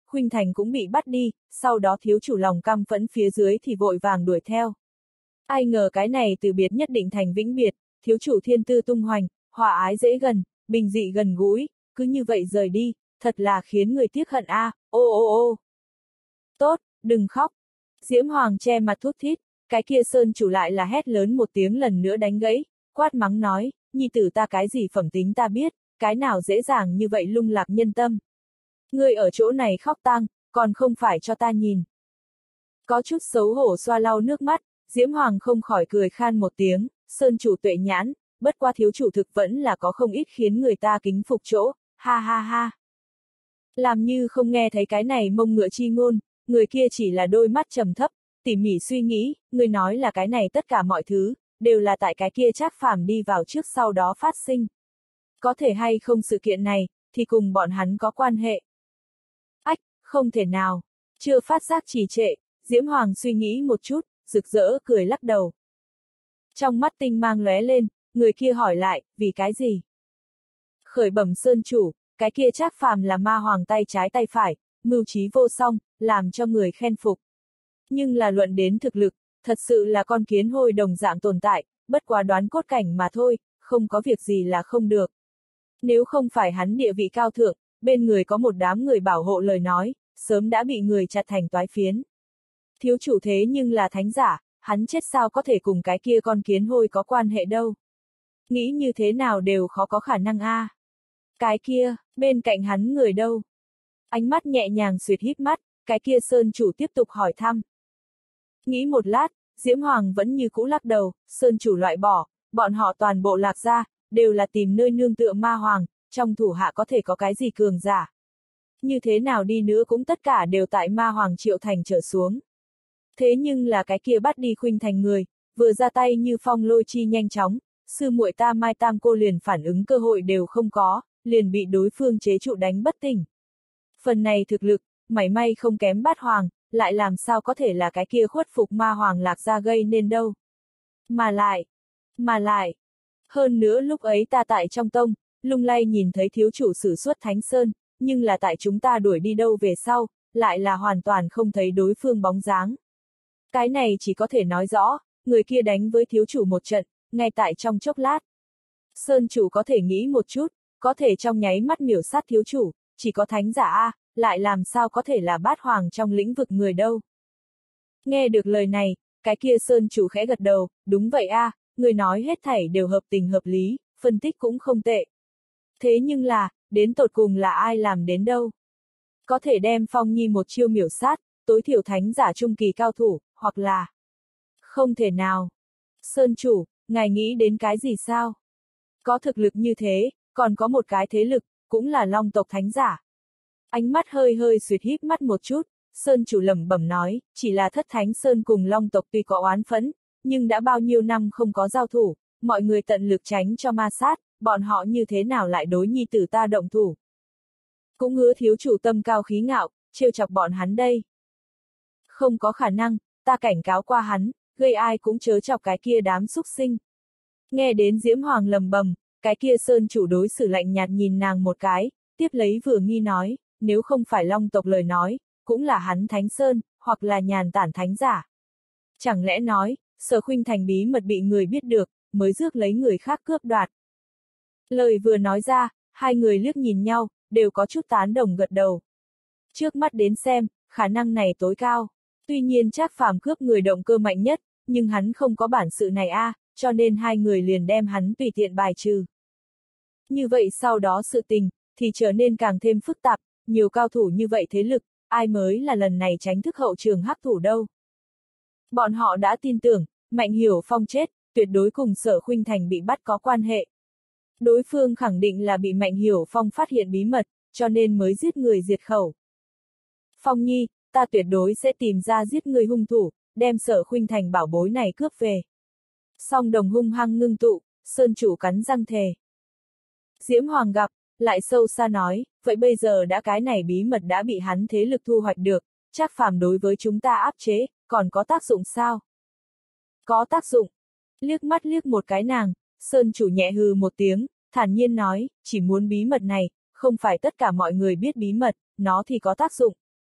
Khuynh Thành cũng bị bắt đi, sau đó thiếu chủ lòng căm phẫn phía dưới thì vội vàng đuổi theo. Ai ngờ cái này từ biệt nhất định thành vĩnh biệt, thiếu chủ thiên tư tung hoành, hòa ái dễ gần, bình dị gần gũi, cứ như vậy rời đi, thật là khiến người tiếc hận a. Ô ô ô. Tốt, đừng khóc. Diễm Hoàng che mặt thút thít, cái kia Sơn chủ lại là hét lớn một tiếng lần nữa đánh gãy, quát mắng nói, nhi tử ta cái gì phẩm tính ta biết, cái nào dễ dàng như vậy lung lạc nhân tâm. Ngươi ở chỗ này khóc tang, còn không phải cho ta nhìn. Có chút xấu hổ xoa lau nước mắt, Diễm Hoàng không khỏi cười khan một tiếng, Sơn chủ tuệ nhãn, bất qua thiếu chủ thực vẫn là có không ít khiến người ta kính phục chỗ, ha ha ha. Làm như không nghe thấy cái này mông ngựa chi ngôn, người kia chỉ là đôi mắt trầm thấp, tỉ mỉ suy nghĩ, người nói là cái này tất cả mọi thứ, đều là tại cái kia Trác Phàm đi vào trước sau đó phát sinh. Có thể hay không sự kiện này, thì cùng bọn hắn có quan hệ. Ách, không thể nào. Chưa phát giác trì trệ, Diễm Hoàng suy nghĩ một chút, rực rỡ cười lắc đầu. Trong mắt tinh mang lóe lên, người kia hỏi lại, vì cái gì? Khởi bẩm Sơn chủ, cái kia Trác Phàm là ma hoàng tay trái tay phải, mưu trí vô song, làm cho người khen phục. Nhưng là luận đến thực lực, thật sự là con kiến hôi đồng dạng tồn tại, bất quá đoán cốt cảnh mà thôi, không có việc gì là không được. Nếu không phải hắn địa vị cao thượng, bên người có một đám người bảo hộ lời nói, sớm đã bị người chặt thành toái phiến. Thiếu chủ thế nhưng là thánh giả, hắn chết sao có thể cùng cái kia con kiến hôi có quan hệ đâu. Nghĩ như thế nào đều khó có khả năng a. Cái kia, bên cạnh hắn người đâu? Ánh mắt nhẹ nhàng xuyệt híp mắt, cái kia Sơn chủ tiếp tục hỏi thăm. Nghĩ một lát, Diễm Hoàng vẫn như cũ lắc đầu, Sơn chủ loại bỏ, bọn họ toàn bộ lạc ra, đều là tìm nơi nương tựa ma hoàng, trong thủ hạ có thể có cái gì cường giả. Như thế nào đi nữa cũng tất cả đều tại ma hoàng Triệu Thành trở xuống. Thế nhưng là cái kia bắt đi Khuynh Thành người, vừa ra tay như phong lôi chi nhanh chóng, sư muội ta Mai Tam cô liền phản ứng cơ hội đều không có, liền bị đối phương chế trụ đánh bất tỉnh. Phần này thực lực, mảy may không kém bát hoàng, lại làm sao có thể là cái kia khuất phục ma hoàng lạc ra gây nên đâu. Mà lại, hơn nữa lúc ấy ta tại trong tông, lung lay nhìn thấy thiếu chủ sử xuất Thánh Sơn, nhưng là tại chúng ta đuổi đi đâu về sau, lại là hoàn toàn không thấy đối phương bóng dáng. Cái này chỉ có thể nói rõ, người kia đánh với thiếu chủ một trận, ngay tại trong chốc lát. Sơn chủ có thể nghĩ một chút, có thể trong nháy mắt miểu sát thiếu chủ, chỉ có thánh giả a, lại làm sao có thể là bát hoàng trong lĩnh vực người đâu. Nghe được lời này, cái kia Sơn chủ khẽ gật đầu, đúng vậy a, người nói hết thảy đều hợp tình hợp lý, phân tích cũng không tệ. Thế nhưng là, đến tột cùng là ai làm đến đâu? Có thể đem Phong Nhi một chiêu miểu sát, tối thiểu thánh giả trung kỳ cao thủ, hoặc là... Không thể nào. Sơn chủ, ngài nghĩ đến cái gì sao? Có thực lực như thế, còn có một cái thế lực, cũng là Long tộc thánh giả. Ánh mắt hơi hơi xuyệt híp mắt một chút, Sơn chủ lẩm bẩm nói, chỉ là Thất Thánh Sơn cùng Long tộc tuy có oán phẫn, nhưng đã bao nhiêu năm không có giao thủ, mọi người tận lực tránh cho ma sát, bọn họ như thế nào lại đối nhi tử ta động thủ. Cũng hứa thiếu chủ tâm cao khí ngạo, trêu chọc bọn hắn đây. Không có khả năng, ta cảnh cáo qua hắn, gây ai cũng chớ chọc cái kia đám xúc sinh. Nghe đến Diễm Hoàng lầm bầm, cái kia Sơn chủ đối xử lạnh nhạt nhìn nàng một cái, tiếp lấy vừa nghi nói, nếu không phải Long tộc lời nói, cũng là hắn Thánh Sơn, hoặc là nhàn tản thánh giả. Chẳng lẽ nói, Sở Khuynh Thành bí mật bị người biết được, mới rước lấy người khác cướp đoạt. Lời vừa nói ra, hai người liếc nhìn nhau, đều có chút tán đồng gật đầu. Trước mắt đến xem, khả năng này tối cao. Tuy nhiên Trác Phàm cướp người động cơ mạnh nhất, nhưng hắn không có bản sự này a, cho nên hai người liền đem hắn tùy tiện bài trừ. Như vậy sau đó sự tình, thì trở nên càng thêm phức tạp, nhiều cao thủ như vậy thế lực, ai mới là lần này tránh thức hậu trường hắc thủ đâu. Bọn họ đã tin tưởng, Mạnh Hiểu Phong chết, tuyệt đối cùng Sở Khuynh Thành bị bắt có quan hệ. Đối phương khẳng định là bị Mạnh Hiểu Phong phát hiện bí mật, cho nên mới giết người diệt khẩu. Phong Nhi, ta tuyệt đối sẽ tìm ra giết người hung thủ, đem Sở Khuynh Thành bảo bối này cướp về. Song đồng hung hăng ngưng tụ, Sơn chủ cắn răng thề. Diễm Hoàng gặp, lại sâu xa nói, vậy bây giờ đã cái này bí mật đã bị hắn thế lực thu hoạch được, Trác Phàm đối với chúng ta áp chế, còn có tác dụng sao? Có tác dụng. Liếc mắt liếc một cái nàng, Sơn chủ nhẹ hừ một tiếng, thản nhiên nói, chỉ muốn bí mật này, không phải tất cả mọi người biết bí mật, nó thì có tác dụng.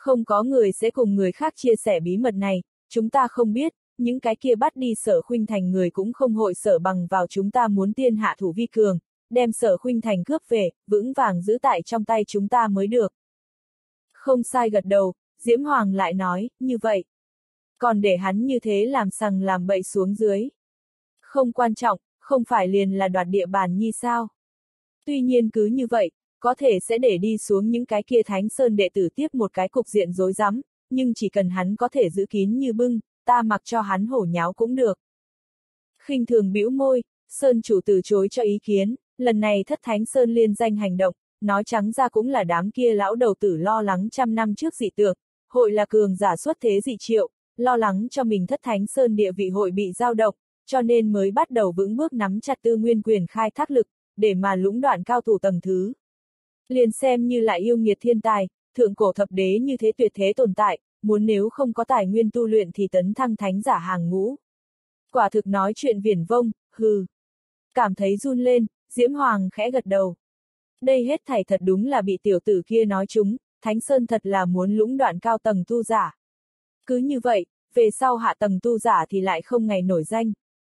Không có người sẽ cùng người khác chia sẻ bí mật này, chúng ta không biết, những cái kia bắt đi Sở Khuynh Thành người cũng không hội sợ bằng vào chúng ta muốn tiên hạ thủ vi cường, đem Sở Khuynh Thành cướp về, vững vàng giữ tại trong tay chúng ta mới được. Không sai gật đầu, Diễm Hoàng lại nói, như vậy. Còn để hắn như thế làm sằng làm bậy xuống dưới. Không quan trọng, không phải liền là đoạt địa bàn nhi sao. Tuy nhiên cứ như vậy, có thể sẽ để đi xuống những cái kia Thánh Sơn đệ tử tiếp một cái cục diện rối rắm, nhưng chỉ cần hắn có thể giữ kín như bưng, ta mặc cho hắn hổ nháo cũng được. Khinh thường bĩu môi, Sơn chủ từ chối cho ý kiến, lần này Thất Thánh Sơn liên danh hành động, nói trắng ra cũng là đám kia lão đầu tử lo lắng trăm năm trước dị tượng, hội là cường giả xuất thế dị triệu, lo lắng cho mình Thất Thánh Sơn địa vị hội bị dao động, cho nên mới bắt đầu vững bước nắm chặt Tư Nguyên quyền khai thác lực, để mà lũng đoạn cao thủ tầng thứ. Liền xem như lại yêu nghiệt thiên tài, thượng cổ thập đế như thế tuyệt thế tồn tại, muốn nếu không có tài nguyên tu luyện thì tấn thăng thánh giả hàng ngũ. Quả thực nói chuyện viển vông, hừ. Cảm thấy run lên, Diễm Hoàng khẽ gật đầu. Đây hết thảy thật đúng là bị tiểu tử kia nói trúng, Thánh Sơn thật là muốn lũng đoạn cao tầng tu giả. Cứ như vậy, về sau hạ tầng tu giả thì lại không ngày nổi danh.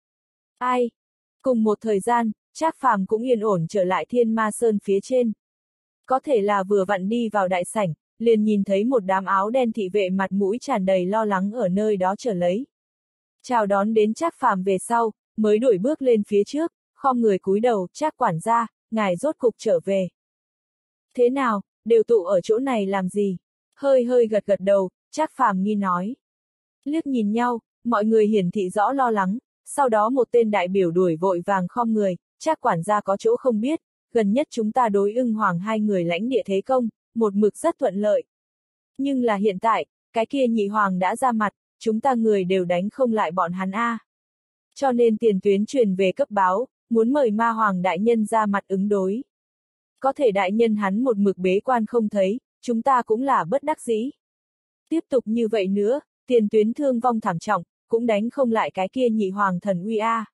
Ai? Cùng một thời gian, Trác Phàm cũng yên ổn trở lại Thiên Ma Sơn phía trên. Có thể là vừa vặn đi vào đại sảnh, liền nhìn thấy một đám áo đen thị vệ mặt mũi tràn đầy lo lắng ở nơi đó chờ lấy. Chào đón đến Trác Phàm về sau, mới đổi bước lên phía trước, khom người cúi đầu, Trác quản gia, ngài rốt cục trở về. Thế nào, đều tụ ở chỗ này làm gì? Hơi hơi gật gật đầu, Trác Phàm nghi nói. Liếc nhìn nhau, mọi người hiển thị rõ lo lắng, sau đó một tên đại biểu đuổi vội vàng khom người, Trác quản gia có chỗ không biết, gần nhất chúng ta đối Ưng Hoàng hai người lãnh địa thế công, một mực rất thuận lợi. Nhưng là hiện tại, cái kia nhị hoàng đã ra mặt, chúng ta người đều đánh không lại bọn hắn a. Cho nên tiền tuyến truyền về cấp báo, muốn mời Ma Hoàng đại nhân ra mặt ứng đối. Có thể đại nhân hắn một mực bế quan không thấy, chúng ta cũng là bất đắc dĩ. Tiếp tục như vậy nữa, tiền tuyến thương vong thảm trọng, cũng đánh không lại cái kia nhị hoàng thần uy a.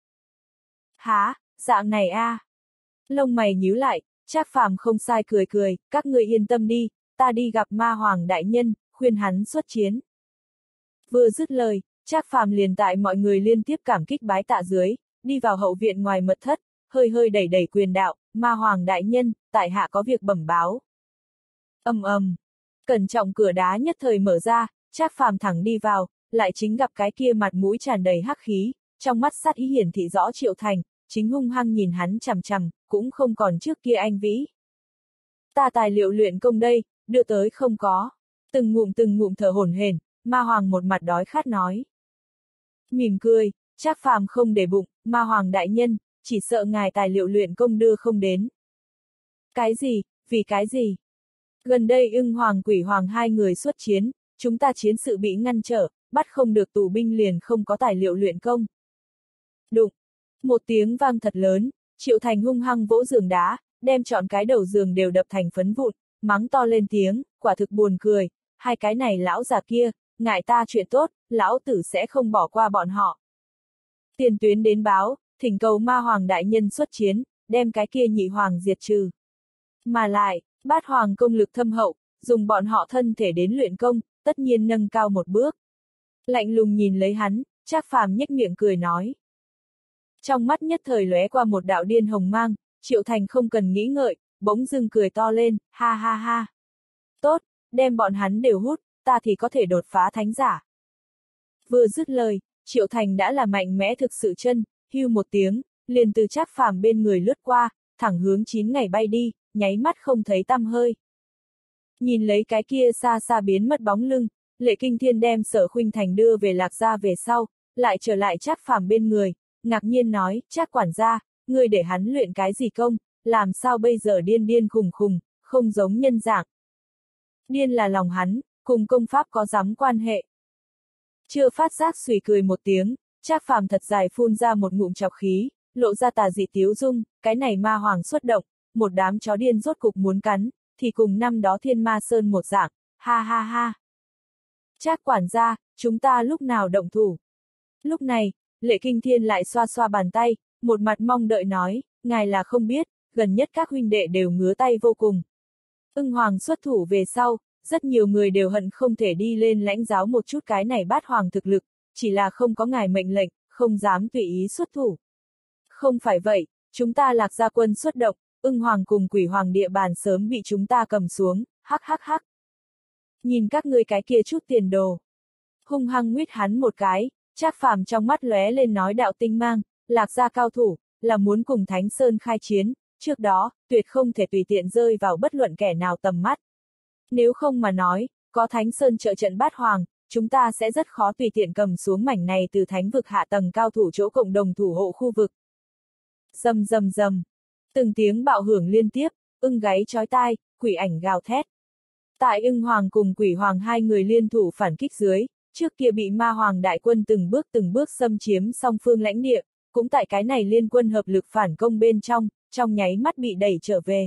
Há, dạng này a. Lông mày nhíu lại, Trác Phàm không sai cười cười, các ngươi yên tâm đi, ta đi gặp Ma Hoàng đại nhân, khuyên hắn xuất chiến. Vừa dứt lời, Trác Phàm liền tại mọi người liên tiếp cảm kích bái tạ dưới, đi vào hậu viện ngoài mật thất, hơi hơi đẩy đẩy quyền đạo, Ma Hoàng đại nhân, tại hạ có việc bẩm báo. Cẩn trọng cửa đá nhất thời mở ra, Trác Phàm thẳng đi vào, lại chính gặp cái kia mặt mũi tràn đầy hắc khí, trong mắt sát ý hiển thị rõ Triệu Thành, chính hung hăng nhìn hắn chằm chằm, cũng không còn trước kia anh vĩ. Ta tài liệu luyện công đây, đưa tới không có. Từng ngụm thở hổn hển, Ma Hoàng một mặt đói khát nói. Mỉm cười, Trác Phàm không để bụng, Ma Hoàng đại nhân, chỉ sợ ngài tài liệu luyện công đưa không đến. Cái gì, vì cái gì? Gần đây Ưng Hoàng Quỷ Hoàng hai người xuất chiến, chúng ta chiến sự bị ngăn trở, bắt không được tù binh liền không có tài liệu luyện công. Đụng, một tiếng vang thật lớn, Triệu Thành hung hăng vỗ giường đá, đem trọn cái đầu giường đều đập thành phấn vụn, mắng to lên tiếng, quả thực buồn cười, hai cái này lão già kia, ngại ta chuyện tốt, lão tử sẽ không bỏ qua bọn họ. Tiền tuyến đến báo, thỉnh cầu Ma Hoàng đại nhân xuất chiến, đem cái kia nhị hoàng diệt trừ. Mà lại, Bát Hoàng công lực thâm hậu, dùng bọn họ thân thể đến luyện công, tất nhiên nâng cao một bước. Lạnh lùng nhìn lấy hắn, Trác Phàm nhếch miệng cười nói. Trong mắt nhất thời lóe qua một đạo điên hồng mang, Triệu Thành không cần nghĩ ngợi, bỗng dưng cười to lên, ha ha ha. Tốt, đem bọn hắn đều hút, ta thì có thể đột phá thánh giả. Vừa dứt lời, Triệu Thành đã là mạnh mẽ thực sự chân, hưu một tiếng, liền từ Trác Phàm bên người lướt qua, thẳng hướng 9 ngày bay đi, nháy mắt không thấy tăm hơi. Nhìn lấy cái kia xa xa biến mất bóng lưng, Lệ Kinh Thiên đem Sở Khuynh Thành đưa về Lạc Gia về sau, lại trở lại Trác Phàm bên người, ngạc nhiên nói, Trác quản gia, ngươi để hắn luyện cái gì công, làm sao bây giờ điên điên khùng khùng, không giống nhân dạng. Điên là lòng hắn, cùng công pháp có dám quan hệ. Chưa phát giác xùy cười một tiếng, Trác Phàm thật dài phun ra một ngụm chọc khí, lộ ra tà dị tiếu dung, cái này Ma Hoàng xuất động, một đám chó điên rốt cục muốn cắn, thì cùng năm đó Thiên Ma Sơn một dạng, ha ha ha. Trác quản gia, chúng ta lúc nào động thủ? Lúc này, Lệ Kinh Thiên lại xoa xoa bàn tay, một mặt mong đợi nói, ngài là không biết, gần nhất các huynh đệ đều ngứa tay vô cùng. Ưng Hoàng xuất thủ về sau, rất nhiều người đều hận không thể đi lên lãnh giáo một chút cái này bát hoàng thực lực, chỉ là không có ngài mệnh lệnh, không dám tùy ý xuất thủ. Không phải vậy, chúng ta Lạc Gia quân xuất động, Ưng Hoàng cùng Quỷ Hoàng địa bàn sớm bị chúng ta cầm xuống, hắc hắc hắc. Nhìn các ngươi cái kia chút tiền đồ. Hung hăng nguyết hắn một cái, Trác Phàm trong mắt lóe lên nói đạo tinh mang, Lạc Gia cao thủ, là muốn cùng Thánh Sơn khai chiến, trước đó, tuyệt không thể tùy tiện rơi vào bất luận kẻ nào tầm mắt. Nếu không mà nói, có Thánh Sơn trợ trận bát hoàng, chúng ta sẽ rất khó tùy tiện cầm xuống mảnh này từ thánh vực hạ tầng cao thủ chỗ cộng đồng thủ hộ khu vực. Rầm rầm rầm. Từng tiếng bạo hưởng liên tiếp, ưng gáy chói tai, quỷ ảnh gào thét. Tại Ưng Hoàng cùng Quỷ Hoàng hai người liên thủ phản kích dưới, trước kia bị Ma Hoàng đại quân từng bước xâm chiếm song phương lãnh địa, cũng tại cái này liên quân hợp lực phản công bên trong nháy mắt bị đẩy trở về.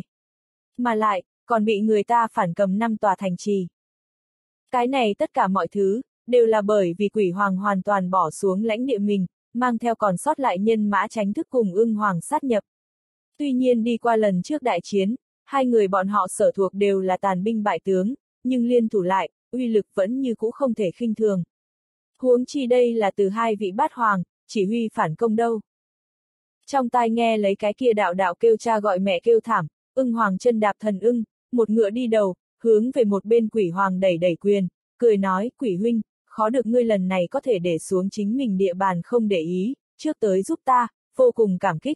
Mà lại, còn bị người ta phản cầm 5 tòa thành trì. Cái này tất cả mọi thứ, đều là bởi vì Quỷ Hoàng hoàn toàn bỏ xuống lãnh địa mình, mang theo còn sót lại nhân mã tránh thức cùng Ưng Hoàng sát nhập. Tuy nhiên đi qua lần trước đại chiến, hai người bọn họ sở thuộc đều là tàn binh bại tướng, nhưng liên thủ lại, uy lực vẫn như cũ không thể khinh thường. Huống chi đây là từ hai vị bát hoàng, chỉ huy phản công đâu. Trong tai nghe lấy cái kia đạo đạo kêu cha gọi mẹ kêu thảm, Ưng Hoàng chân đạp thần ưng, một ngựa đi đầu, hướng về một bên Quỷ Hoàng đẩy quyền, cười nói, Quỷ huynh, khó được ngươi lần này có thể để xuống chính mình địa bàn không để ý, trước tới giúp ta, vô cùng cảm kích.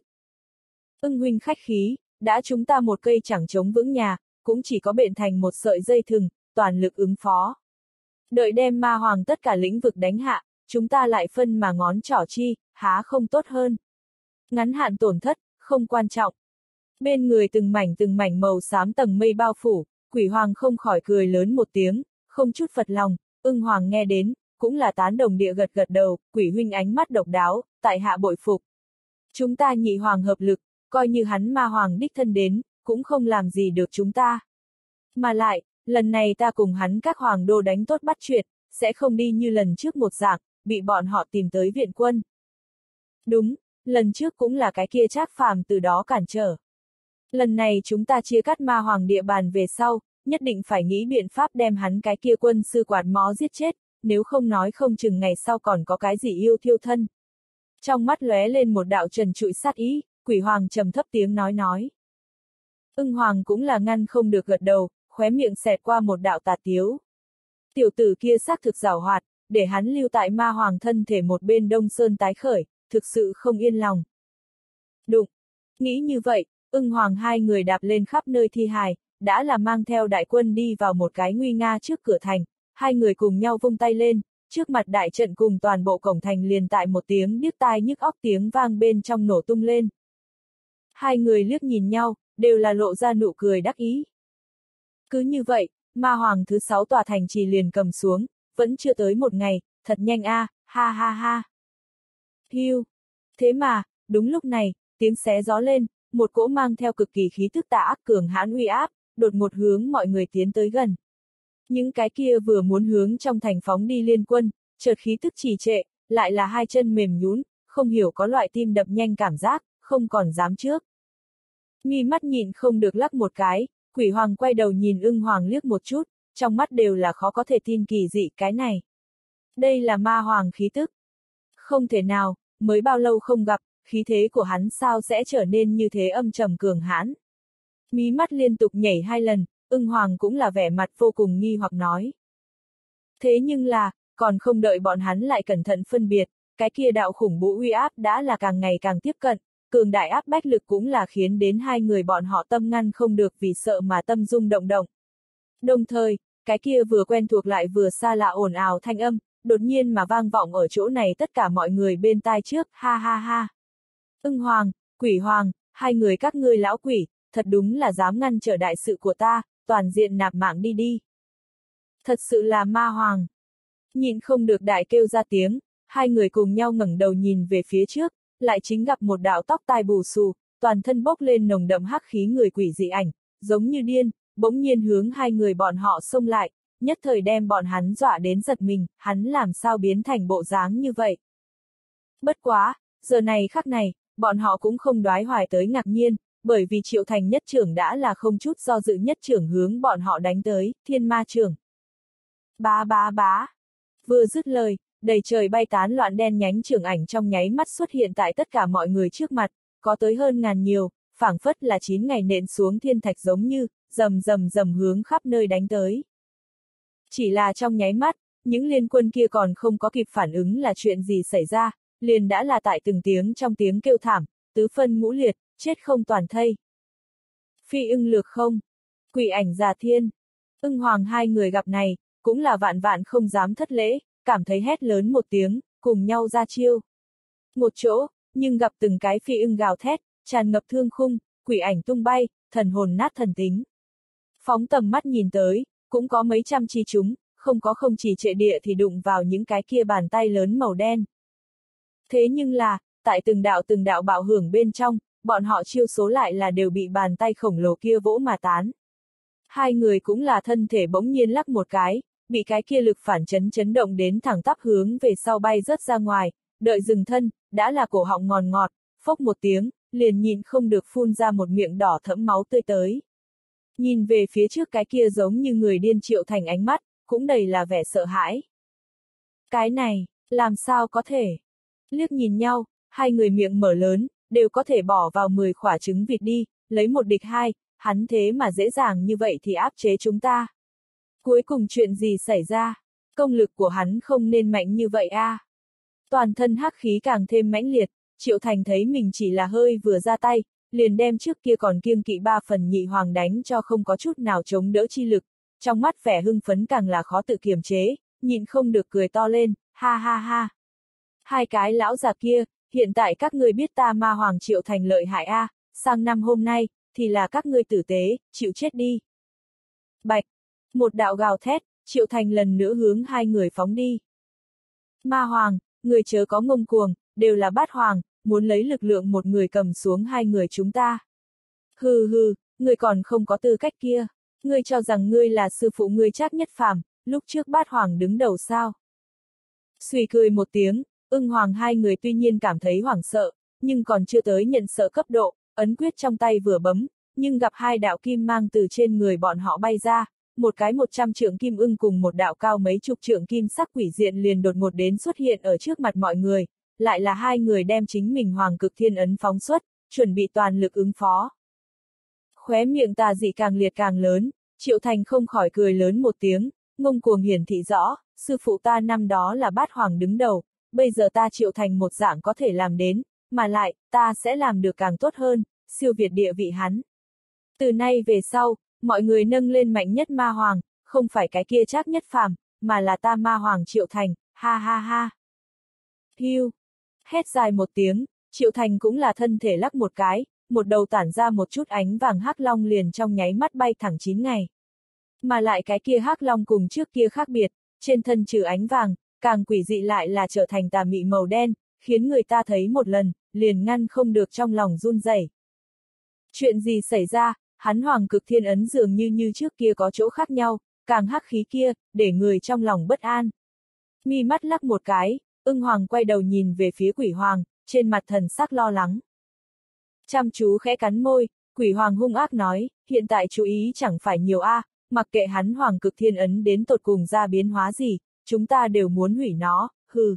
Ưng huynh khách khí, đã chúng ta một cây chẳng chống vững nhà, cũng chỉ có bện thành một sợi dây thừng, toàn lực ứng phó. Đợi đem Ma Hoàng tất cả lĩnh vực đánh hạ, chúng ta lại phân mà ngón trỏ chi, há không tốt hơn. Ngắn hạn tổn thất, không quan trọng. Bên người từng mảnh màu xám tầng mây bao phủ, Quỷ Hoàng không khỏi cười lớn một tiếng, không chút phật lòng, Ưng Hoàng nghe đến, cũng là tán đồng địa gật gật đầu, Quỷ huynh ánh mắt độc đáo, tại hạ bội phục. Chúng ta nhị hoàng hợp lực, coi như hắn Ma Hoàng đích thân đến, cũng không làm gì được chúng ta. Mà lại, lần này ta cùng hắn các hoàng đô đánh tốt bắt chuyện, sẽ không đi như lần trước một dạng, bị bọn họ tìm tới viện quân. Đúng, lần trước cũng là cái kia Trác Phàm từ đó cản trở. Lần này chúng ta chia cắt Ma Hoàng địa bàn về sau, nhất định phải nghĩ biện pháp đem hắn cái kia quân sư quạt mó giết chết, nếu không nói không chừng ngày sau còn có cái gì yêu thiêu thân. Trong mắt lóe lên một đạo trần trụi sát ý, Quỷ Hoàng trầm thấp tiếng nói. Ưng Hoàng cũng là ngăn không được gật đầu, khóe miệng xẹt qua một đạo tà tiếu. Tiểu tử kia xác thực giảo hoạt, để hắn lưu tại Ma Hoàng thân thể một bên Đông Sơn tái khởi, thực sự không yên lòng. Đụng. Nghĩ như vậy, Ưng Hoàng hai người đạp lên khắp nơi thi hài, đã là mang theo đại quân đi vào một cái nguy nga trước cửa thành, hai người cùng nhau vung tay lên, trước mặt đại trận cùng toàn bộ cổng thành liền tại một tiếng điếc tai nhức óc tiếng vang bên trong nổ tung lên. Hai người liếc nhìn nhau, đều là lộ ra nụ cười đắc ý. Cứ như vậy, Ma Hoàng thứ 6 tòa thành trì liền cầm xuống, vẫn chưa tới một ngày, thật nhanh a, ha ha ha. Hiu. Thế mà, đúng lúc này, tiếng xé gió lên, một cỗ mang theo cực kỳ khí tức tà ác cường hãn uy áp, đột ngột hướng mọi người tiến tới gần. Những cái kia vừa muốn hướng trong thành phóng đi liên quân, chợt khí tức trì trệ, lại là hai chân mềm nhũn, không hiểu có loại tim đập nhanh cảm giác, không còn dám trước. Mi mắt nhịn không được lắc một cái, Quỷ Hoàng quay đầu nhìn Ưng Hoàng liếc một chút, trong mắt đều là khó có thể tin kỳ dị cái này. Đây là Ma Hoàng khí tức. Không thể nào, mới bao lâu không gặp, khí thế của hắn sao sẽ trở nên như thế âm trầm cường hãn. Mí mắt liên tục nhảy 2 lần, Ưng Hoàng cũng là vẻ mặt vô cùng nghi hoặc nói. Thế nhưng là, còn không đợi bọn hắn lại cẩn thận phân biệt, cái kia đạo khủng bố uy áp đã là càng ngày càng tiếp cận, cường đại áp bách lực cũng là khiến đến hai người bọn họ tâm ngăn không được vì sợ mà tâm rung động động. Đồng thời, cái kia vừa quen thuộc lại vừa xa lạ ồn ào thanh âm, đột nhiên mà vang vọng ở chỗ này tất cả mọi người bên tai trước, ha ha ha. Ưng Hoàng, Quỷ Hoàng, hai người các ngươi lão quỷ, thật đúng là dám ngăn trở đại sự của ta, toàn diện nạp mạng đi đi. Thật sự là Ma Hoàng. Nhìn không được đại kêu ra tiếng, hai người cùng nhau ngẩng đầu nhìn về phía trước, lại chính gặp một đạo tóc tai bù xù, toàn thân bốc lên nồng đậm hắc khí người quỷ dị ảnh, giống như điên, bỗng nhiên hướng hai người bọn họ xông lại, nhất thời đem bọn hắn dọa đến giật mình, hắn làm sao biến thành bộ dáng như vậy. Bất quá, giờ này khắc này, bọn họ cũng không đoái hoài tới ngạc nhiên, bởi vì Triệu Thành nhất trưởng đã là không chút do dự nhất trưởng hướng bọn họ đánh tới, thiên ma trưởng. Bá bá bá. Vừa dứt lời, đầy trời bay tán loạn đen nhánh trưởng ảnh trong nháy mắt xuất hiện tại tất cả mọi người trước mặt, có tới hơn ngàn nhiều, phảng phất là 9 ngày nện xuống thiên thạch giống như, rầm rầm rầm hướng khắp nơi đánh tới. Chỉ là trong nháy mắt, những liên quân kia còn không có kịp phản ứng là chuyện gì xảy ra, liền đã là tại từng tiếng trong tiếng kêu thảm, tứ phân ngũ liệt, chết không toàn thây. Phi ưng lược không, quỷ ảnh già thiên, ưng hoàng hai người gặp này, cũng là vạn vạn không dám thất lễ, cảm thấy hét lớn một tiếng, cùng nhau ra chiêu. Một chỗ, nhưng gặp từng cái phi ưng gào thét, tràn ngập thương khung, quỷ ảnh tung bay, thần hồn nát thần tính. Phóng tầm mắt nhìn tới, cũng có mấy trăm chi chúng, không chỉ trệ địa thì đụng vào những cái kia bàn tay lớn màu đen. Thế nhưng là, tại từng đạo bạo hưởng bên trong, bọn họ chiêu số lại là đều bị bàn tay khổng lồ kia vỗ mà tán. Hai người cũng là thân thể bỗng nhiên lắc một cái, bị cái kia lực phản chấn động đến thẳng tắp hướng về sau bay rớt ra ngoài, đợi dừng thân, đã là cổ họng ngọt ngọt, phốc một tiếng, liền nhịn không được phun ra một miệng đỏ thẫm máu tươi tới. Nhìn về phía trước cái kia giống như người điên Triệu Thành ánh mắt, cũng đầy là vẻ sợ hãi. Cái này, làm sao có thể? Liếc nhìn nhau, hai người miệng mở lớn, đều có thể bỏ vào 10 quả trứng vịt đi, lấy một địch hai, hắn thế mà dễ dàng như vậy thì áp chế chúng ta. Cuối cùng chuyện gì xảy ra? Công lực của hắn không nên mạnh như vậy a. Toàn thân hắc khí càng thêm mãnh liệt, Triệu Thành thấy mình chỉ là hơi vừa ra tay, liền đem trước kia còn kiêng kỵ 3 phần nhị hoàng đánh cho không có chút nào chống đỡ chi lực, trong mắt vẻ hưng phấn càng là khó tự kiềm chế, nhịn không được cười to lên, ha ha ha. Hai cái lão già kia, hiện tại các ngươi biết ta ma hoàng Triệu Thành lợi hại a, sang năm hôm nay, thì là các ngươi tử tế, chịu chết đi. Bạch, một đạo gào thét, Triệu Thành lần nữa hướng hai người phóng đi. Ma hoàng, người chớ có ngông cuồng, đều là bát hoàng, muốn lấy lực lượng một người cầm xuống hai người chúng ta. Hừ hừ, ngươi còn không có tư cách kia, ngươi cho rằng ngươi là sư phụ ngươi Trác Nhất Phàm, lúc trước bát hoàng đứng đầu sao? Suy cười một tiếng, ưng hoàng hai người tuy nhiên cảm thấy hoảng sợ, nhưng còn chưa tới nhận sợ cấp độ, ấn quyết trong tay vừa bấm, nhưng gặp hai đạo kim mang từ trên người bọn họ bay ra, một cái 100 trượng kim ưng cùng một đạo cao mấy chục trượng kim sắc quỷ diện liền đột ngột đến xuất hiện ở trước mặt mọi người, lại là hai người đem chính mình hoàng cực thiên ấn phóng xuất, chuẩn bị toàn lực ứng phó. Khóe miệng tà dị càng liệt càng lớn, Triệu Thành không khỏi cười lớn một tiếng, ngông cuồng hiển thị rõ, sư phụ ta năm đó là bát hoàng đứng đầu, bây giờ ta Triệu Thành một dạng có thể làm đến, mà lại, ta sẽ làm được càng tốt hơn, siêu việt địa vị hắn. Từ nay về sau, mọi người nâng lên mạnh nhất ma hoàng, không phải cái kia Trác Nhất Phàm, mà là ta ma hoàng Triệu Thành, ha ha ha. Hiu, hét dài một tiếng, Triệu Thành cũng là thân thể lắc một cái, một đầu tản ra một chút ánh vàng hắc long liền trong nháy mắt bay thẳng 9 ngày. Mà lại cái kia hắc long cùng trước kia khác biệt, trên thân trừ ánh vàng, càng quỷ dị lại là trở thành tà mị màu đen, khiến người ta thấy một lần, liền ngăn không được trong lòng run rẩy. Chuyện gì xảy ra, hắn hoàng cực thiên ấn dường như trước kia có chỗ khác nhau, càng hắc khí kia, để người trong lòng bất an. Mi mắt lắc một cái, ưng hoàng quay đầu nhìn về phía quỷ hoàng, trên mặt thần sắc lo lắng. Chăm chú khẽ cắn môi, quỷ hoàng hung ác nói, hiện tại chú ý chẳng phải nhiều mặc kệ hắn hoàng cực thiên ấn đến tột cùng ra biến hóa gì, chúng ta đều muốn hủy nó, hừ.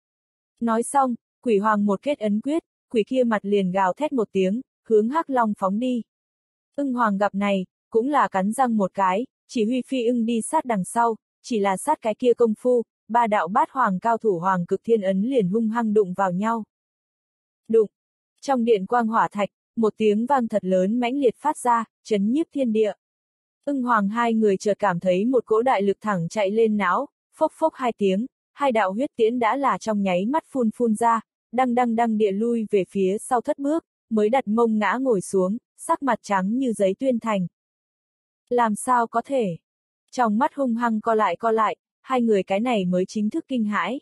Nói xong, quỷ hoàng một kết ấn quyết, quỷ kia mặt liền gào thét một tiếng, hướng hắc long phóng đi. Ưng hoàng gặp này, cũng là cắn răng một cái, chỉ huy phi ưng đi sát đằng sau, chỉ là sát cái kia công phu, ba đạo bát hoàng cao thủ hoàng cực thiên ấn liền hung hăng đụng vào nhau. Đụng. Trong điện quang hỏa thạch, một tiếng vang thật lớn mãnh liệt phát ra, chấn nhiếp thiên địa. Ưng hoàng hai người chợt cảm thấy một cỗ đại lực thẳng chạy lên não, phốc phốc hai tiếng, hai đạo huyết tiễn đã là trong nháy mắt phun ra, đăng địa lui về phía sau thất bước, mới đặt mông ngã ngồi xuống, sắc mặt trắng như giấy tuyên thành. Làm sao có thể? Trong mắt hung hăng co lại, hai người cái này mới chính thức kinh hãi.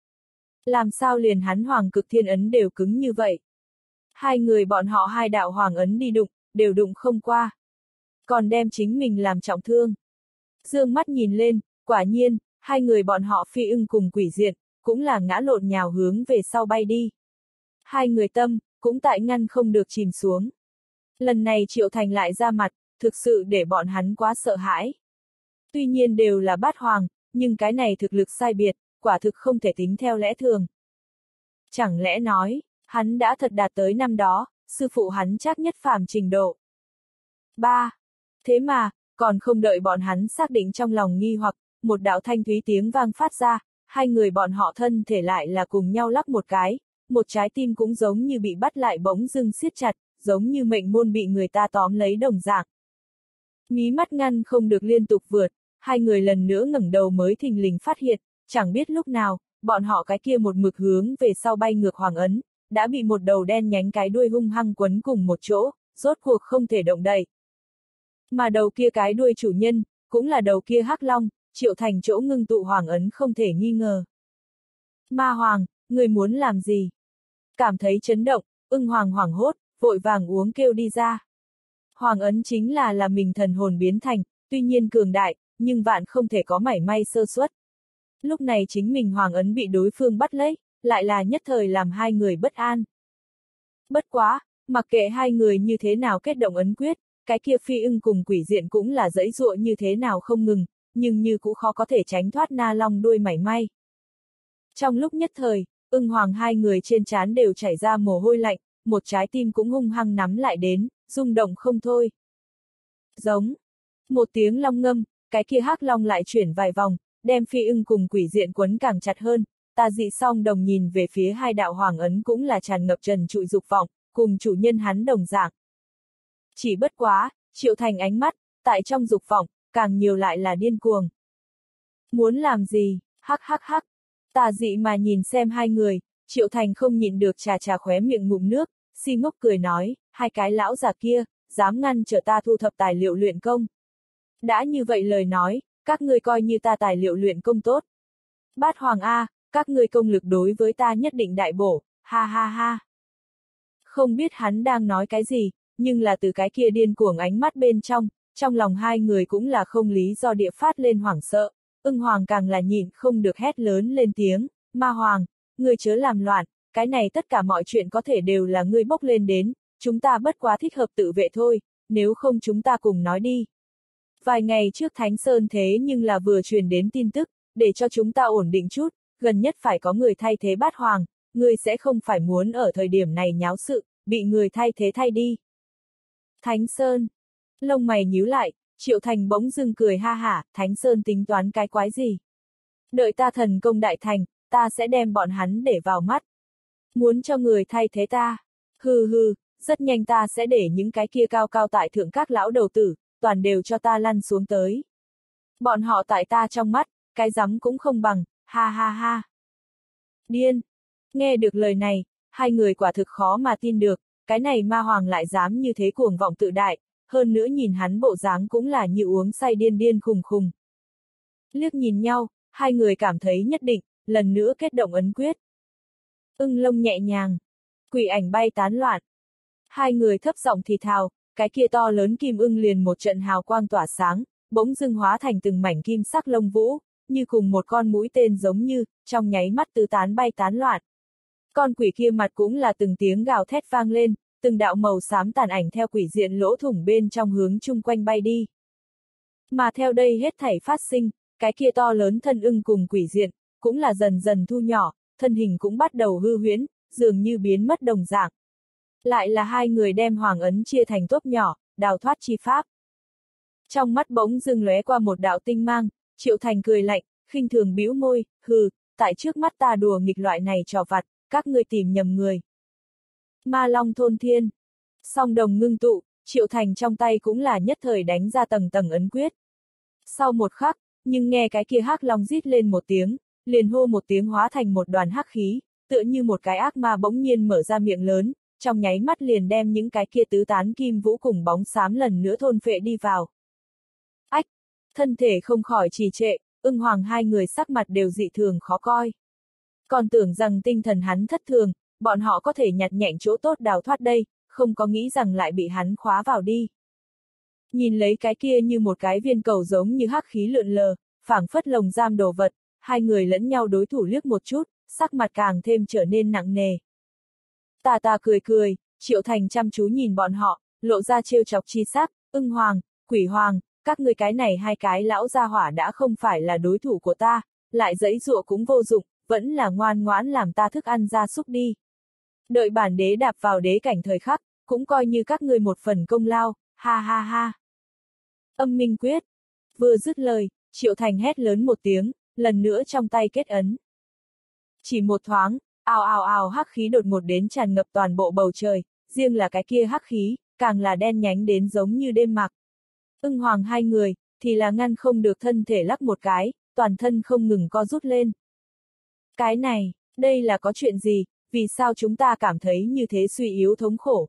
Làm sao liền hắn hoàng cực thiên ấn đều cứng như vậy? Hai người bọn họ hai đạo hoàng ấn đi đụng, đều đụng không qua. Còn đem chính mình làm trọng thương. Dương mắt nhìn lên, quả nhiên, hai người bọn họ phi ưng cùng quỷ diện, cũng là ngã lộn nhào hướng về sau bay đi. Hai người tâm, cũng tại ngăn không được chìm xuống. Lần này Triệu Thành lại ra mặt, thực sự để bọn hắn quá sợ hãi. Tuy nhiên đều là bát hoàng, nhưng cái này thực lực sai biệt, quả thực không thể tính theo lẽ thường. Chẳng lẽ nói, hắn đã thật đạt tới năm đó, sư phụ hắn chắc nhất phàm trình độ. 3. Thế mà, còn không đợi bọn hắn xác định trong lòng nghi hoặc, một đạo thanh thúy tiếng vang phát ra, hai người bọn họ thân thể lại là cùng nhau lắc một cái, một trái tim cũng giống như bị bắt lại bỗng dưng siết chặt, giống như mệnh môn bị người ta tóm lấy đồng dạng. Mí mắt ngăn không được liên tục vượt, hai người lần nữa ngẩng đầu mới thình lình phát hiện, chẳng biết lúc nào, bọn họ cái kia một mực hướng về sau bay ngược hoàng ấn, đã bị một đầu đen nhánh cái đuôi hung hăng quấn cùng một chỗ, rốt cuộc không thể động đậy. Mà đầu kia cái đuôi chủ nhân, cũng là đầu kia hắc long, Triệu Thành chỗ ngưng tụ hoàng ấn không thể nghi ngờ. Ma hoàng, người muốn làm gì? Cảm thấy chấn động, Ưng Hoàng hoảng hốt, vội vàng uống kêu đi ra. Hoàng ấn chính là mình thần hồn biến thành, tuy nhiên cường đại, nhưng vạn không thể có mảy may sơ suất. Lúc này chính mình hoàng ấn bị đối phương bắt lấy, lại là nhất thời làm hai người bất an. Bất quá, mặc kệ hai người như thế nào kết động ấn quyết, cái kia phi ưng cùng quỷ diện cũng là giãy giụa như thế nào không ngừng, nhưng như cũng khó có thể tránh thoát na long đuôi mảy may. Trong lúc nhất thời, Ưng Hoàng hai người trên trán đều chảy ra mồ hôi lạnh, một trái tim cũng hung hăng nắm lại đến, rung động không thôi. Giống. Một tiếng long ngâm, cái kia hắc long lại chuyển vài vòng, đem phi ưng cùng quỷ diện quấn càng chặt hơn, Tà Dị song đồng nhìn về phía hai đạo hoàng ấn cũng là tràn ngập trần trụi dục vọng, cùng chủ nhân hắn đồng dạng. Chỉ bất quá, Triệu Thành ánh mắt, tại trong dục vọng, càng nhiều lại là điên cuồng. Muốn làm gì, hắc hắc hắc. Tà Dị mà nhìn xem hai người, Triệu Thành không nhịn được trà trà khóe miệng ngụm nước, si ngốc cười nói, hai cái lão già kia, dám ngăn trở ta thu thập tài liệu luyện công. Đã như vậy lời nói, các ngươi coi như ta tài liệu luyện công tốt. Bát Hoàng A, các ngươi công lực đối với ta nhất định đại bổ, ha ha ha. Không biết hắn đang nói cái gì, nhưng là từ cái kia điên cuồng ánh mắt bên trong lòng hai người cũng là không lý do địa phát lên hoảng sợ. Ưng Hoàng càng là nhịn không được hét lớn lên tiếng, Ma Hoàng, ngươi chớ làm loạn, cái này tất cả mọi chuyện có thể đều là ngươi bốc lên đến, chúng ta bất quá thích hợp tự vệ thôi, nếu không chúng ta cùng nói đi. Vài ngày trước Thánh Sơn thế nhưng là vừa truyền đến tin tức, để cho chúng ta ổn định chút, gần nhất phải có người thay thế Bát Hoàng, ngươi sẽ không phải muốn ở thời điểm này nháo sự, bị người thay thế thay đi. Thánh Sơn. Lông mày nhíu lại, Triệu Thành bỗng dưng cười ha hả, Thánh Sơn tính toán cái quái gì? Đợi ta thần công đại thành, ta sẽ đem bọn hắn để vào mắt. Muốn cho người thay thế ta? Hừ hừ, rất nhanh ta sẽ để những cái kia cao cao tại thượng các lão đầu tử, toàn đều cho ta lăn xuống tới. Bọn họ tại ta trong mắt, cái rắm cũng không bằng, ha ha ha. Điên! Nghe được lời này, hai người quả thực khó mà tin được, cái này Ma Hoàng lại dám như thế cuồng vọng tự đại, hơn nữa nhìn hắn bộ dáng cũng là như uống say điên điên khùng khùng. Liếc nhìn nhau, hai người cảm thấy nhất định, lần nữa kết động ấn quyết. Ưng lông nhẹ nhàng, quỷ ảnh bay tán loạn. Hai người thấp giọng thì thào, cái kia to lớn kim ưng liền một trận hào quang tỏa sáng, bỗng dưng hóa thành từng mảnh kim sắc lông vũ, như cùng một con mũi tên giống như, trong nháy mắt tứ tán bay tán loạn. Con quỷ kia mặt cũng là từng tiếng gào thét vang lên, từng đạo màu xám tàn ảnh theo quỷ diện lỗ thủng bên trong hướng chung quanh bay đi. Mà theo đây hết thảy phát sinh, cái kia to lớn thân ưng cùng quỷ diện, cũng là dần dần thu nhỏ, thân hình cũng bắt đầu hư huyễn, dường như biến mất đồng dạng. Lại là hai người đem hoàng ấn chia thành tốp nhỏ, đào thoát chi pháp. Trong mắt bỗng dưng lóe qua một đạo tinh mang, Triệu Thành cười lạnh, khinh thường bĩu môi, hừ, tại trước mắt ta đùa nghịch loại này trò vặt, các ngươi tìm nhầm người. Ma Long thôn thiên. Song đồng ngưng tụ, Triệu Thành trong tay cũng là nhất thời đánh ra tầng tầng ấn quyết. Sau một khắc, nhưng nghe cái kia hắc long rít lên một tiếng, liền hô một tiếng hóa thành một đoàn hắc khí, tựa như một cái ác ma bỗng nhiên mở ra miệng lớn, trong nháy mắt liền đem những cái kia tứ tán kim vũ cùng bóng xám lần nữa thôn phệ đi vào. Ách! Thân thể không khỏi trì trệ, Ưng Hoàng hai người sắc mặt đều dị thường khó coi. Còn tưởng rằng tinh thần hắn thất thường, bọn họ có thể nhặt nhạnh chỗ tốt đào thoát đây, không có nghĩ rằng lại bị hắn khóa vào đi. Nhìn lấy cái kia như một cái viên cầu giống như hắc khí lượn lờ, phảng phất lồng giam đồ vật, hai người lẫn nhau đối thủ liếc một chút, sắc mặt càng thêm trở nên nặng nề. Tà tà cười cười, Triệu Thành chăm chú nhìn bọn họ, lộ ra trêu chọc chi sắc, Ưng Hoàng, Quỷ Hoàng, các ngươi cái này hai cái lão gia hỏa đã không phải là đối thủ của ta, lại giãy giụa cũng vô dụng, vẫn là ngoan ngoãn làm ta thức ăn gia súc đi. Đợi bản đế đạp vào đế cảnh thời khắc, cũng coi như các ngươi một phần công lao, ha ha ha. Âm minh quyết. Vừa dứt lời, Triệu Thành hét lớn một tiếng, lần nữa trong tay kết ấn. Chỉ một thoáng, ào ào ào hắc khí đột ngột đến tràn ngập toàn bộ bầu trời, riêng là cái kia hắc khí, càng là đen nhánh đến giống như đêm mặc. Ưng Hoàng hai người, thì là ngăn không được thân thể lắc một cái, toàn thân không ngừng co rút lên. Cái này, đây là có chuyện gì, vì sao chúng ta cảm thấy như thế suy yếu thống khổ?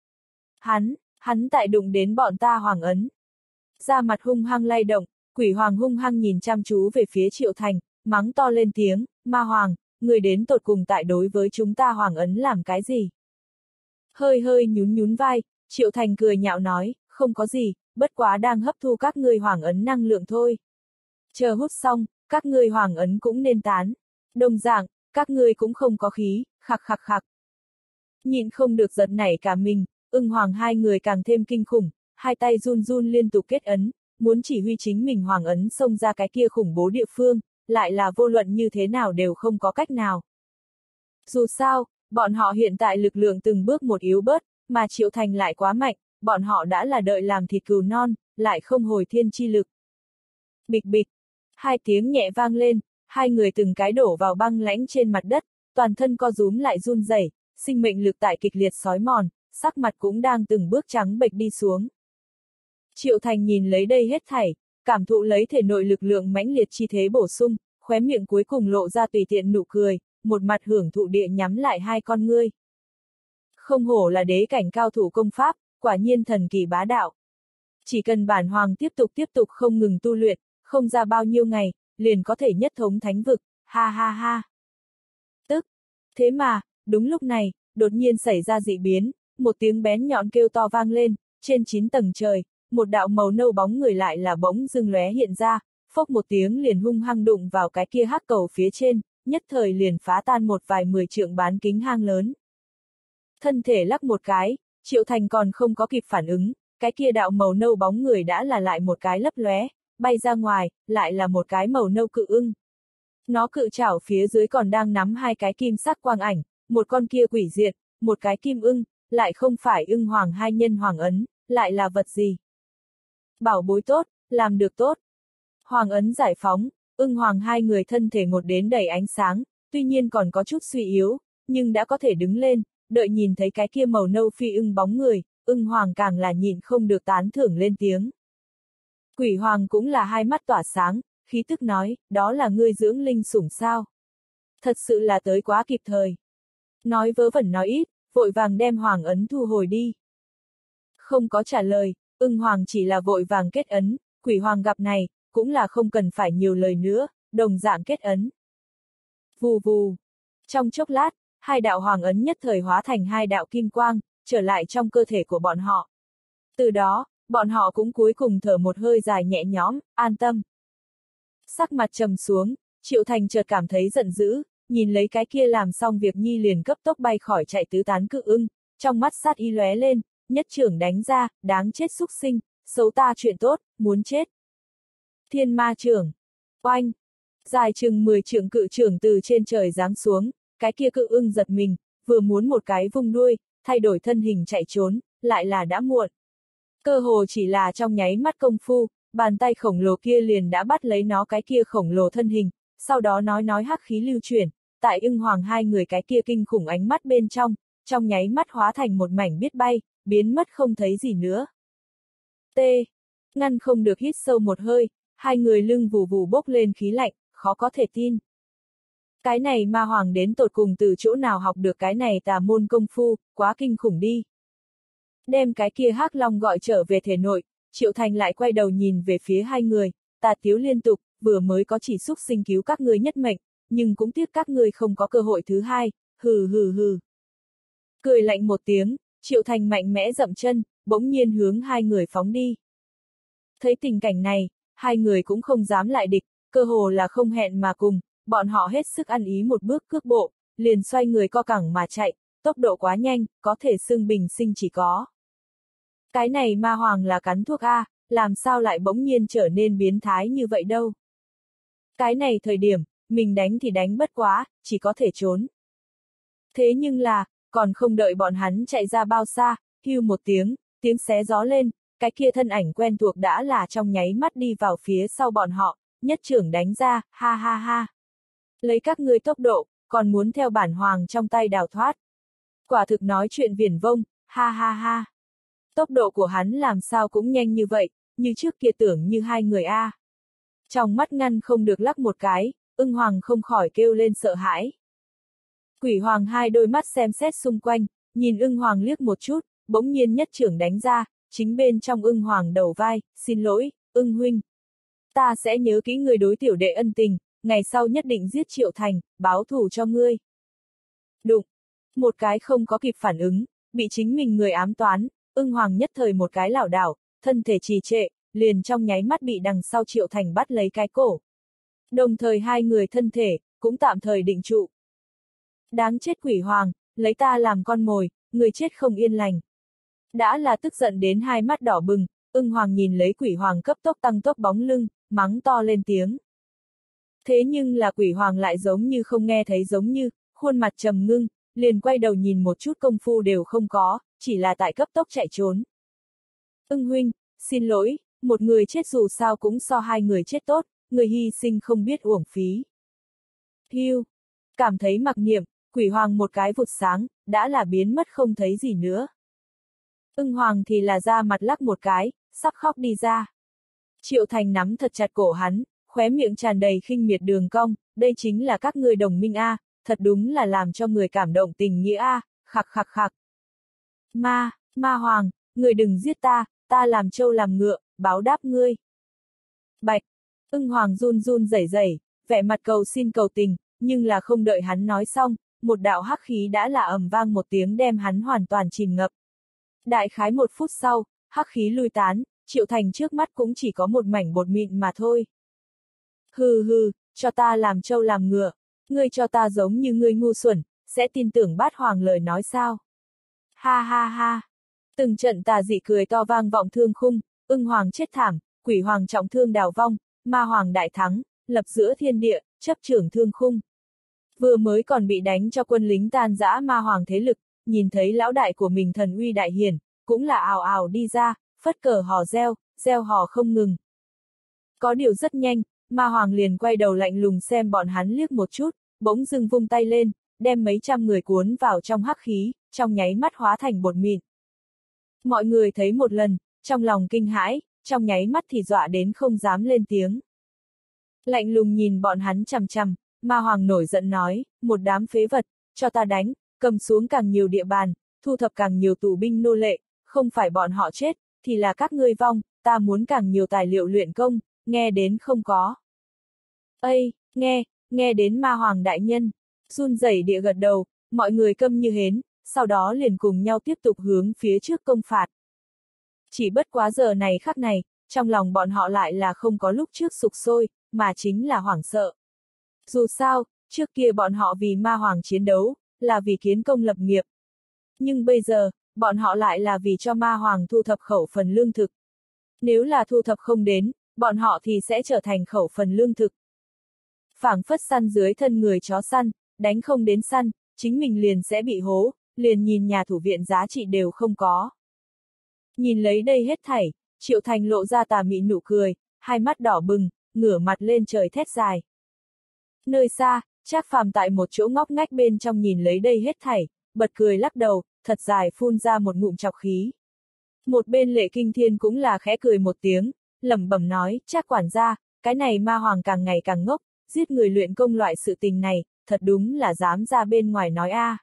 Hắn tại đụng đến bọn ta Hoàng ấn. Da mặt hung hăng lay động, Quỷ Hoàng hung hăng nhìn chăm chú về phía Triệu Thành, mắng to lên tiếng, Ma Hoàng, người đến tột cùng tại đối với chúng ta Hoàng ấn làm cái gì? Hơi hơi nhún vai, Triệu Thành cười nhạo nói, không có gì, bất quá đang hấp thu các ngươi Hoàng ấn năng lượng thôi. Chờ hút xong, các ngươi Hoàng ấn cũng nên tán. Đồng dạng, các ngươi cũng không có khí, khặc khặc khặc. Nhịn không được giật nảy cả mình, Ưng Hoàng hai người càng thêm kinh khủng, hai tay run run liên tục kết ấn, muốn chỉ huy chính mình Hoàng ấn xông ra cái kia khủng bố địa phương, lại là vô luận như thế nào đều không có cách nào. Dù sao, bọn họ hiện tại lực lượng từng bước một yếu bớt, mà Triệu Thành lại quá mạnh, bọn họ đã là đợi làm thịt cừu non, lại không hồi thiên chi lực. Bịch bịch, hai tiếng nhẹ vang lên, hai người từng cái đổ vào băng lãnh trên mặt đất, toàn thân co rúm lại run rẩy, sinh mệnh lực tại kịch liệt xói mòn, sắc mặt cũng đang từng bước trắng bệch đi xuống. Triệu Thành nhìn lấy đây hết thảy, cảm thụ lấy thể nội lực lượng mãnh liệt chi thế bổ sung, khóe miệng cuối cùng lộ ra tùy tiện nụ cười, một mặt hưởng thụ địa nhắm lại hai con ngươi. Không hổ là đế cảnh cao thủ công pháp, quả nhiên thần kỳ bá đạo. Chỉ cần bản hoàng tiếp tục không ngừng tu luyện, không ra bao nhiêu ngày, liền có thể nhất thống thánh vực, ha ha ha. Thế mà, đúng lúc này, đột nhiên xảy ra dị biến, một tiếng bén nhọn kêu to vang lên, trên 9 tầng trời, một đạo màu nâu bóng người lại là bỗng dưng lóe hiện ra, phốc một tiếng liền hung hăng đụng vào cái kia hắc cầu phía trên, nhất thời liền phá tan một vài 10 trượng bán kính hang lớn. Thân thể lắc một cái, Triệu Thành còn không có kịp phản ứng, cái kia đạo màu nâu bóng người đã là lại một cái lấp lóe, bay ra ngoài, lại là một cái màu nâu cự ưng. Nó cự chảo phía dưới còn đang nắm hai cái kim sắc quang ảnh, một con kia quỷ diệt, một cái kim ưng, lại không phải Ưng Hoàng hai nhân Hoàng ấn, lại là vật gì? Bảo bối tốt, làm được tốt. Hoàng ấn giải phóng, Ưng Hoàng hai người thân thể ngột đến đầy ánh sáng, tuy nhiên còn có chút suy yếu, nhưng đã có thể đứng lên, đợi nhìn thấy cái kia màu nâu phi ưng bóng người, Ưng Hoàng càng là nhịn không được tán thưởng lên tiếng. Quỷ Hoàng cũng là hai mắt tỏa sáng, khí tức nói, đó là ngươi dưỡng linh sủng sao? Thật sự là tới quá kịp thời. Nói vớ vẩn nói ít, vội vàng đem Hoàng ấn thu hồi đi. Không có trả lời, Ưng Hoàng chỉ là vội vàng kết ấn, Quỷ Hoàng gặp này, cũng là không cần phải nhiều lời nữa, đồng dạng kết ấn. Vù vù. Trong chốc lát, hai đạo Hoàng ấn nhất thời hóa thành hai đạo kim quang, trở lại trong cơ thể của bọn họ. Từ đó, bọn họ cũng cuối cùng thở một hơi dài nhẹ nhõm, an tâm. Sắc mặt trầm xuống, Triệu Thành chợt cảm thấy giận dữ, nhìn lấy cái kia làm xong việc nhi liền cấp tốc bay khỏi chạy tứ tán cự ưng, trong mắt sát ý lóe lên, nhất trưởng đánh ra, đáng chết xúc sinh, xấu ta chuyện tốt, muốn chết. Thiên ma trưởng. Oanh. Dài chừng 10 trượng cự trưởng từ trên trời giáng xuống, cái kia cự ưng giật mình, vừa muốn một cái vung đuôi, thay đổi thân hình chạy trốn, lại là đã muộn. Cơ hồ chỉ là trong nháy mắt công phu, bàn tay khổng lồ kia liền đã bắt lấy nó cái kia khổng lồ thân hình, sau đó nói hắc khí lưu chuyển, tại Ưng Hoàng hai người cái kia kinh khủng ánh mắt bên trong nháy mắt hóa thành một mảnh biết bay, biến mất không thấy gì nữa. Ngăn không được hít sâu một hơi, hai người lưng vù vù bốc lên khí lạnh, khó có thể tin. Cái này ma hoàng đến tột cùng từ chỗ nào học được cái này tà môn công phu, quá kinh khủng đi. Đem cái kia hắc long gọi trở về thể nội, Triệu Thành lại quay đầu nhìn về phía hai người, tà tiếu liên tục, vừa mới có chỉ xúc sinh cứu các ngươi nhất mệnh, nhưng cũng tiếc các ngươi không có cơ hội thứ hai, hừ hừ hừ. Cười lạnh một tiếng, Triệu Thành mạnh mẽ dậm chân, bỗng nhiên hướng hai người phóng đi. Thấy tình cảnh này, hai người cũng không dám lại địch, cơ hồ là không hẹn mà cùng, bọn họ hết sức ăn ý một bước cước bộ, liền xoay người co cẳng mà chạy, tốc độ quá nhanh, có thể xưng bình sinh chỉ có. Cái này ma hoàng là cắn thuốc A, làm sao lại bỗng nhiên trở nên biến thái như vậy đâu. Cái này thời điểm, mình đánh thì đánh bất quá, chỉ có thể trốn. Thế nhưng là, còn không đợi bọn hắn chạy ra bao xa, hưu một tiếng, tiếng xé gió lên, cái kia thân ảnh quen thuộc đã là trong nháy mắt đi vào phía sau bọn họ, nhất trưởng đánh ra, ha ha ha. Lấy các ngươi tốc độ, còn muốn theo bản hoàng trong tay đào thoát. Quả thực nói chuyện viển vông, ha ha ha. Tốc độ của hắn làm sao cũng nhanh như vậy, như trước kia tưởng như hai người A. Trong mắt ngăn không được lắc một cái, ưng hoàng không khỏi kêu lên sợ hãi. Quỷ hoàng hai đôi mắt xem xét xung quanh, nhìn ưng hoàng liếc một chút, bỗng nhiên nhất trưởng đánh ra, chính bên trong ưng hoàng đầu vai, xin lỗi, ưng huynh. Ta sẽ nhớ kỹ người đối tiểu đệ ân tình, ngày sau nhất định giết Triệu Thành, báo thù cho ngươi. Đụng, một cái không có kịp phản ứng, bị chính mình người ám toán, ưng hoàng nhất thời một cái lảo đảo, thân thể trì trệ, liền trong nháy mắt bị đằng sau Triệu Thành bắt lấy cái cổ. Đồng thời hai người thân thể, cũng tạm thời định trụ. Đáng chết quỷ hoàng, lấy ta làm con mồi, người chết không yên lành. Đã là tức giận đến hai mắt đỏ bừng, ưng hoàng nhìn lấy quỷ hoàng cấp tốc tăng tốc bóng lưng, mắng to lên tiếng. Thế nhưng là quỷ hoàng lại giống như không nghe thấy giống như, khuôn mặt trầm ngưng, liền quay đầu nhìn một chút công phu đều không có, chỉ là tại cấp tốc chạy trốn. Ưng huynh, xin lỗi, một người chết dù sao cũng so hai người chết tốt, người hy sinh không biết uổng phí. Hưu, cảm thấy mặc niệm, quỷ hoàng một cái vụt sáng, đã là biến mất không thấy gì nữa. Ưng hoàng thì là ra mặt lắc một cái, sắp khóc đi ra. Triệu Thành nắm thật chặt cổ hắn, khóe miệng tràn đầy khinh miệt đường cong, đây chính là các ngươi đồng minh A, thật đúng là làm cho người cảm động tình nghĩa A, khặc khặc khặc. Ma hoàng, người đừng giết ta, ta làm trâu làm ngựa, báo đáp ngươi. Bạch, ưng hoàng run run rẩy rẩy, vẻ mặt cầu xin cầu tình, nhưng là không đợi hắn nói xong, một đạo hắc khí đã là ầm vang một tiếng đem hắn hoàn toàn chìm ngập. Đại khái một phút sau, hắc khí lui tán, Triệu Thành trước mắt cũng chỉ có một mảnh bột mịn mà thôi. Hừ hừ, cho ta làm trâu làm ngựa, ngươi cho ta giống như ngươi ngu xuẩn, sẽ tin tưởng bát hoàng lời nói sao? Ha ha ha. Từng trận tà dị cười to vang vọng thương khung, ưng hoàng chết thảm, quỷ hoàng trọng thương đào vong, ma hoàng đại thắng, lập giữa thiên địa, chấp trưởng thương khung. Vừa mới còn bị đánh cho quân lính tan rã ma hoàng thế lực, nhìn thấy lão đại của mình thần uy đại hiển, cũng là ào ào đi ra, phất cờ hò reo hò không ngừng. Có điều rất nhanh, ma hoàng liền quay đầu lạnh lùng xem bọn hắn liếc một chút, bỗng dưng vung tay lên, đem mấy trăm người cuốn vào trong hắc khí, trong nháy mắt hóa thành bột mịn. Mọi người thấy một lần, trong lòng kinh hãi, trong nháy mắt thì dọa đến không dám lên tiếng. Lạnh lùng nhìn bọn hắn chằm chằm, ma hoàng nổi giận nói, một đám phế vật, cho ta đánh, cầm xuống càng nhiều địa bàn, thu thập càng nhiều tù binh nô lệ, không phải bọn họ chết, thì là các ngươi vong, ta muốn càng nhiều tài liệu luyện công, nghe đến không có. Ây, nghe đến ma hoàng đại nhân, run rẩy địa gật đầu, mọi người câm như hến, sau đó liền cùng nhau tiếp tục hướng phía trước công phạt. Chỉ bất quá giờ này khắc này, trong lòng bọn họ lại là không có lúc trước sục sôi, mà chính là hoảng sợ. Dù sao, trước kia bọn họ vì ma hoàng chiến đấu, là vì kiến công lập nghiệp. Nhưng bây giờ, bọn họ lại là vì cho ma hoàng thu thập khẩu phần lương thực. Nếu là thu thập không đến, bọn họ thì sẽ trở thành khẩu phần lương thực. Phảng phất săn dưới thân người chó săn, đánh không đến săn, chính mình liền sẽ bị hố, liền nhìn nhà thủ viện giá trị đều không có. Nhìn lấy đây hết thảy, Triệu Thành lộ ra tà mị nụ cười, hai mắt đỏ bừng, ngửa mặt lên trời thét dài. Nơi xa, Trác Phàm tại một chỗ ngóc ngách bên trong nhìn lấy đây hết thảy, bật cười lắc đầu, thật dài phun ra một ngụm trọc khí. Một bên Lệ Kinh Thiên cũng là khẽ cười một tiếng, lẩm bẩm nói, Trác quản gia, cái này ma hoàng càng ngày càng ngốc, giết người luyện công loại sự tình này, thật đúng là dám ra bên ngoài nói a.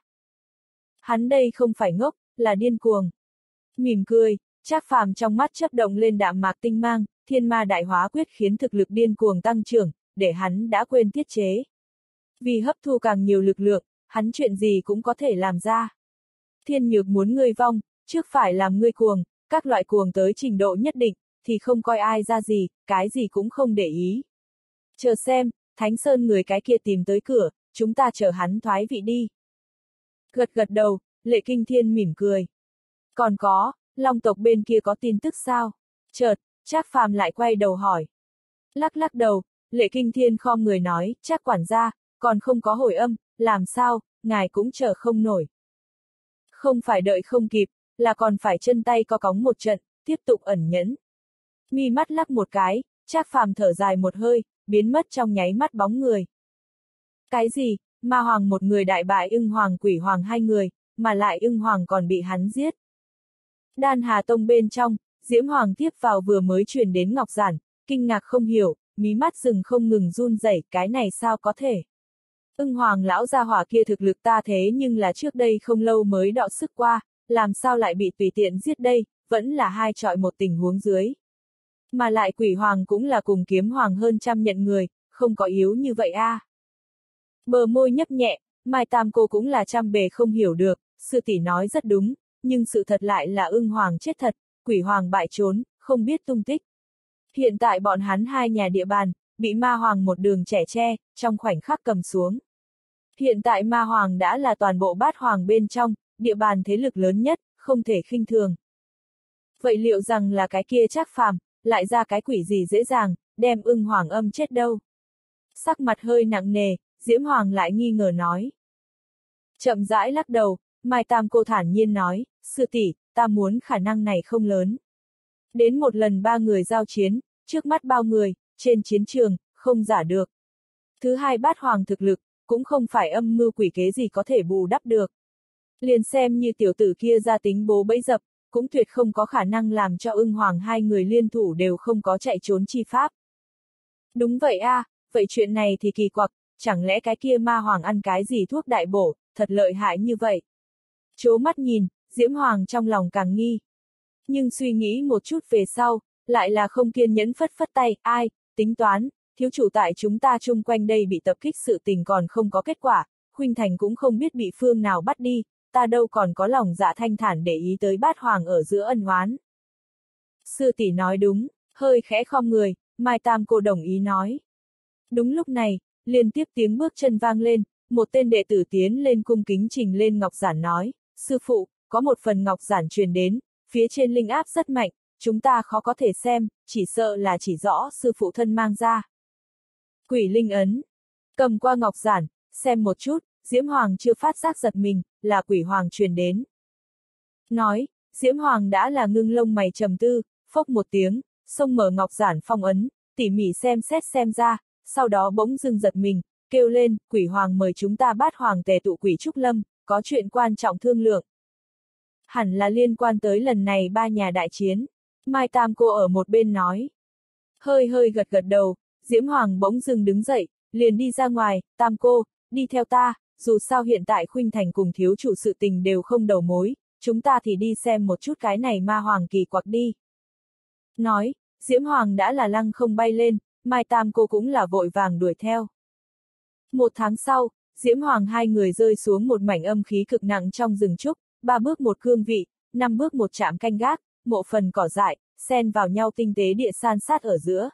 Hắn đây không phải ngốc, là điên cuồng. Mỉm cười, Trác Phàm trong mắt chớp động lên đạm mạc tinh mang, thiên ma đại hóa quyết khiến thực lực điên cuồng tăng trưởng, để hắn đã quên tiết chế. Vì hấp thu càng nhiều lực lượng, hắn chuyện gì cũng có thể làm ra. Thiên nhược muốn ngươi vong, trước phải làm ngươi cuồng, các loại cuồng tới trình độ nhất định, thì không coi ai ra gì, cái gì cũng không để ý. Chờ xem, Thánh Sơn người cái kia tìm tới cửa, chúng ta chờ hắn thoái vị đi. Gật gật đầu, Lệ Kinh Thiên mỉm cười. Còn có, Long tộc bên kia có tin tức sao? Chợt, Trác Phàm lại quay đầu hỏi. Lắc lắc đầu, Lệ Kinh Thiên khom người nói, Trác quản gia, còn không có hồi âm, làm sao, ngài cũng chờ không nổi. Không phải đợi không kịp, là còn phải chân tay co cóng một trận, tiếp tục ẩn nhẫn. Mi mắt lắc một cái, Trác Phàm thở dài một hơi, biến mất trong nháy mắt bóng người. Cái gì, Ma Hoàng một người đại bại Ưng Hoàng Quỷ Hoàng hai người, mà lại Ưng Hoàng còn bị hắn giết. Đan Hà Tông bên trong, Diễm Hoàng tiếp vào vừa mới truyền đến Ngọc Giản, kinh ngạc không hiểu, mí mắt rừng không ngừng run rẩy, cái này sao có thể. Ưng Hoàng lão gia hỏa kia thực lực ta thế nhưng là trước đây không lâu mới đọ sức qua, làm sao lại bị tùy tiện giết đây, vẫn là hai chọi một tình huống dưới. Mà lại Quỷ Hoàng cũng là cùng Kiếm Hoàng hơn trăm nhận người, không có yếu như vậy a. Bờ môi nhấp nhẹ, Mai Tam cô cũng là trăm bề không hiểu được, sư tỷ nói rất đúng, nhưng sự thật lại là Ưng Hoàng chết thật, Quỷ Hoàng bại trốn, không biết tung tích. Hiện tại bọn hắn hai nhà địa bàn, bị Ma Hoàng một đường trẻ tre, trong khoảnh khắc cầm xuống. Hiện tại Ma Hoàng đã là toàn bộ Bát Hoàng bên trong, địa bàn thế lực lớn nhất, không thể khinh thường. Vậy liệu rằng là cái kia Trác Phàm, lại ra cái quỷ gì dễ dàng, đem Ưng Hoàng âm chết đâu? Sắc mặt hơi nặng nề, Diễm Hoàng lại nghi ngờ nói. Chậm rãi lắc đầu, Mai Tam cô thản nhiên nói, sư tỷ, ta muốn khả năng này không lớn. Đến một lần ba người giao chiến, trước mắt bao người, trên chiến trường, không giả được. Thứ hai Bát Hoàng thực lực, cũng không phải âm mưu quỷ kế gì có thể bù đắp được. Liền xem như tiểu tử kia ra tính bố bẫy dập, cũng tuyệt không có khả năng làm cho Ưng Hoàng hai người liên thủ đều không có chạy trốn chi pháp. Đúng vậy a, vậy chuyện này thì kỳ quặc, chẳng lẽ cái kia Ma Hoàng ăn cái gì thuốc đại bổ, thật lợi hại như vậy. Chố mắt nhìn, Diễm Hoàng trong lòng càng nghi. Nhưng suy nghĩ một chút về sau, lại là không kiên nhẫn phất phất tay, ai, tính toán, thiếu chủ tại chúng ta chung quanh đây bị tập kích sự tình còn không có kết quả, Khuynh Thành cũng không biết bị phương nào bắt đi, ta đâu còn có lòng dạ thanh thản để ý tới Bát Hoàng ở giữa ân oán. Sư tỷ nói đúng, hơi khẽ khom người, Mai Tam cô đồng ý nói. Đúng lúc này, liên tiếp tiếng bước chân vang lên, một tên đệ tử tiến lên cung kính trình lên Ngọc Giản nói, sư phụ, có một phần Ngọc Giản truyền đến, phía trên linh áp rất mạnh, chúng ta khó có thể xem, chỉ sợ là chỉ rõ sư phụ thân mang ra. Quỷ linh ấn. Cầm qua Ngọc Giản, xem một chút, Diễm Hoàng chưa phát giác giật mình, là Quỷ Hoàng truyền đến. Nói, Diễm Hoàng đã là ngưng lông mày trầm tư, phốc một tiếng, xông mở Ngọc Giản phong ấn, tỉ mỉ xem xét xem ra, sau đó bỗng dưng giật mình, kêu lên, Quỷ Hoàng mời chúng ta Bát Hoàng tề tụ Quỷ Trúc Lâm, có chuyện quan trọng thương lượng. Hẳn là liên quan tới lần này ba nhà đại chiến. Mai Tam cô ở một bên nói. Hơi hơi gật gật đầu, Diễm Hoàng bỗng dưng đứng dậy, liền đi ra ngoài, Tam cô, đi theo ta, dù sao hiện tại Khuynh Thành cùng thiếu chủ sự tình đều không đầu mối, chúng ta thì đi xem một chút cái này Ma Hoàng kỳ quặc đi. Nói, Diễm Hoàng đã là lăng không bay lên, Mai Tam cô cũng là vội vàng đuổi theo. Một tháng sau, Diễm Hoàng hai người rơi xuống một mảnh âm khí cực nặng trong rừng trúc, 3 bước một cương vị, 5 bước một trạm canh gác, mộ phần cỏ dại, xen vào nhau tinh tế địa san sát ở giữa.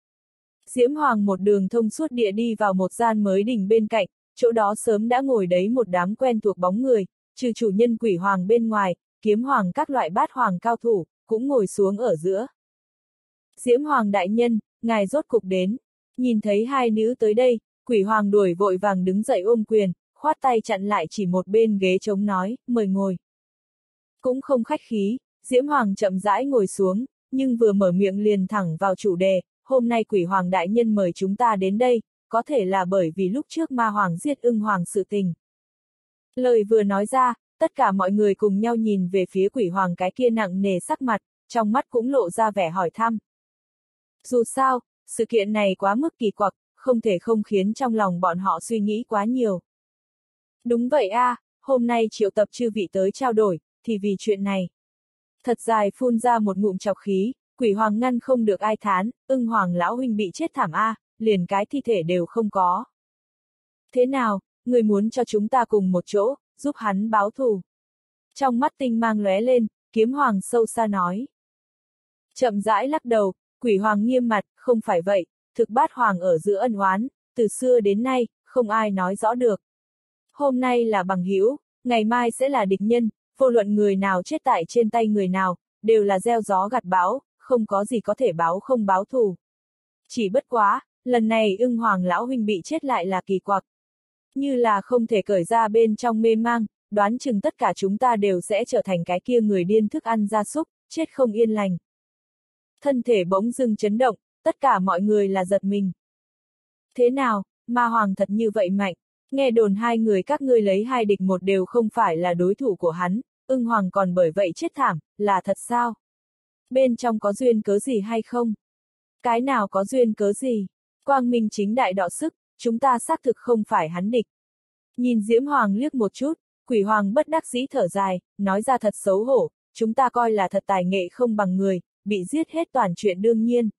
Diễm Hoàng một đường thông suốt địa đi vào một gian mới đình bên cạnh, chỗ đó sớm đã ngồi đấy một đám quen thuộc bóng người, trừ chủ nhân Quỷ Hoàng bên ngoài, Kiếm Hoàng các loại Bát Hoàng cao thủ, cũng ngồi xuống ở giữa. Diễm Hoàng đại nhân, ngài rốt cục đến. Nhìn thấy hai nữ tới đây, Quỷ Hoàng đuổi vội vàng đứng dậy ôm quyền, khoát tay chặn lại chỉ một bên ghế trống nói, mời ngồi. Cũng không khách khí, Diễm Hoàng chậm rãi ngồi xuống, nhưng vừa mở miệng liền thẳng vào chủ đề, hôm nay Quỷ Hoàng đại nhân mời chúng ta đến đây, có thể là bởi vì lúc trước Ma Hoàng giết Ưng Hoàng sự tình. Lời vừa nói ra, tất cả mọi người cùng nhau nhìn về phía Quỷ Hoàng cái kia nặng nề sắc mặt, trong mắt cũng lộ ra vẻ hỏi thăm. Dù sao, sự kiện này quá mức kỳ quặc, không thể không khiến trong lòng bọn họ suy nghĩ quá nhiều. Đúng vậy a, hôm nay triệu tập chư vị tới trao đổi, thì vì chuyện này. Thật dài phun ra một ngụm trọc khí, Quỷ Hoàng ngăn không được ai thán, Ưng Hoàng lão huynh bị chết thảm a, liền cái thi thể đều không có. Thế nào, người muốn cho chúng ta cùng một chỗ, giúp hắn báo thù. Trong mắt tinh mang lóe lên, Kiếm Hoàng sâu xa nói. Chậm rãi lắc đầu, Quỷ Hoàng nghiêm mặt, không phải vậy, thực Bát Hoàng ở giữa ân oán, từ xưa đến nay, không ai nói rõ được. Hôm nay là bằng hữu, ngày mai sẽ là địch nhân, vô luận người nào chết tại trên tay người nào, đều là gieo gió gặt bão, không có gì có thể báo không báo thù. Chỉ bất quá, lần này Ưng Hoàng lão huynh bị chết lại là kỳ quặc. Như là không thể cởi ra bên trong mê mang, đoán chừng tất cả chúng ta đều sẽ trở thành cái kia người điên thức ăn gia súc, chết không yên lành. Thân thể bỗng dưng chấn động, tất cả mọi người là giật mình. Thế nào, ma hoàng thật như vậy mạnh, nghe đồn hai người các ngươi lấy 2 địch 1 đều không phải là đối thủ của hắn, Ưng Hoàng còn bởi vậy chết thảm, là thật sao? Bên trong có duyên cớ gì hay không? Cái nào có duyên cớ gì? Quang minh chính đại đọ sức, chúng ta xác thực không phải hắn địch. Nhìn Diễm Hoàng liếc một chút, Quỷ Hoàng bất đắc dĩ thở dài, nói ra thật xấu hổ, chúng ta coi là thật tài nghệ không bằng người, bị giết hết toàn chuyện đương nhiên.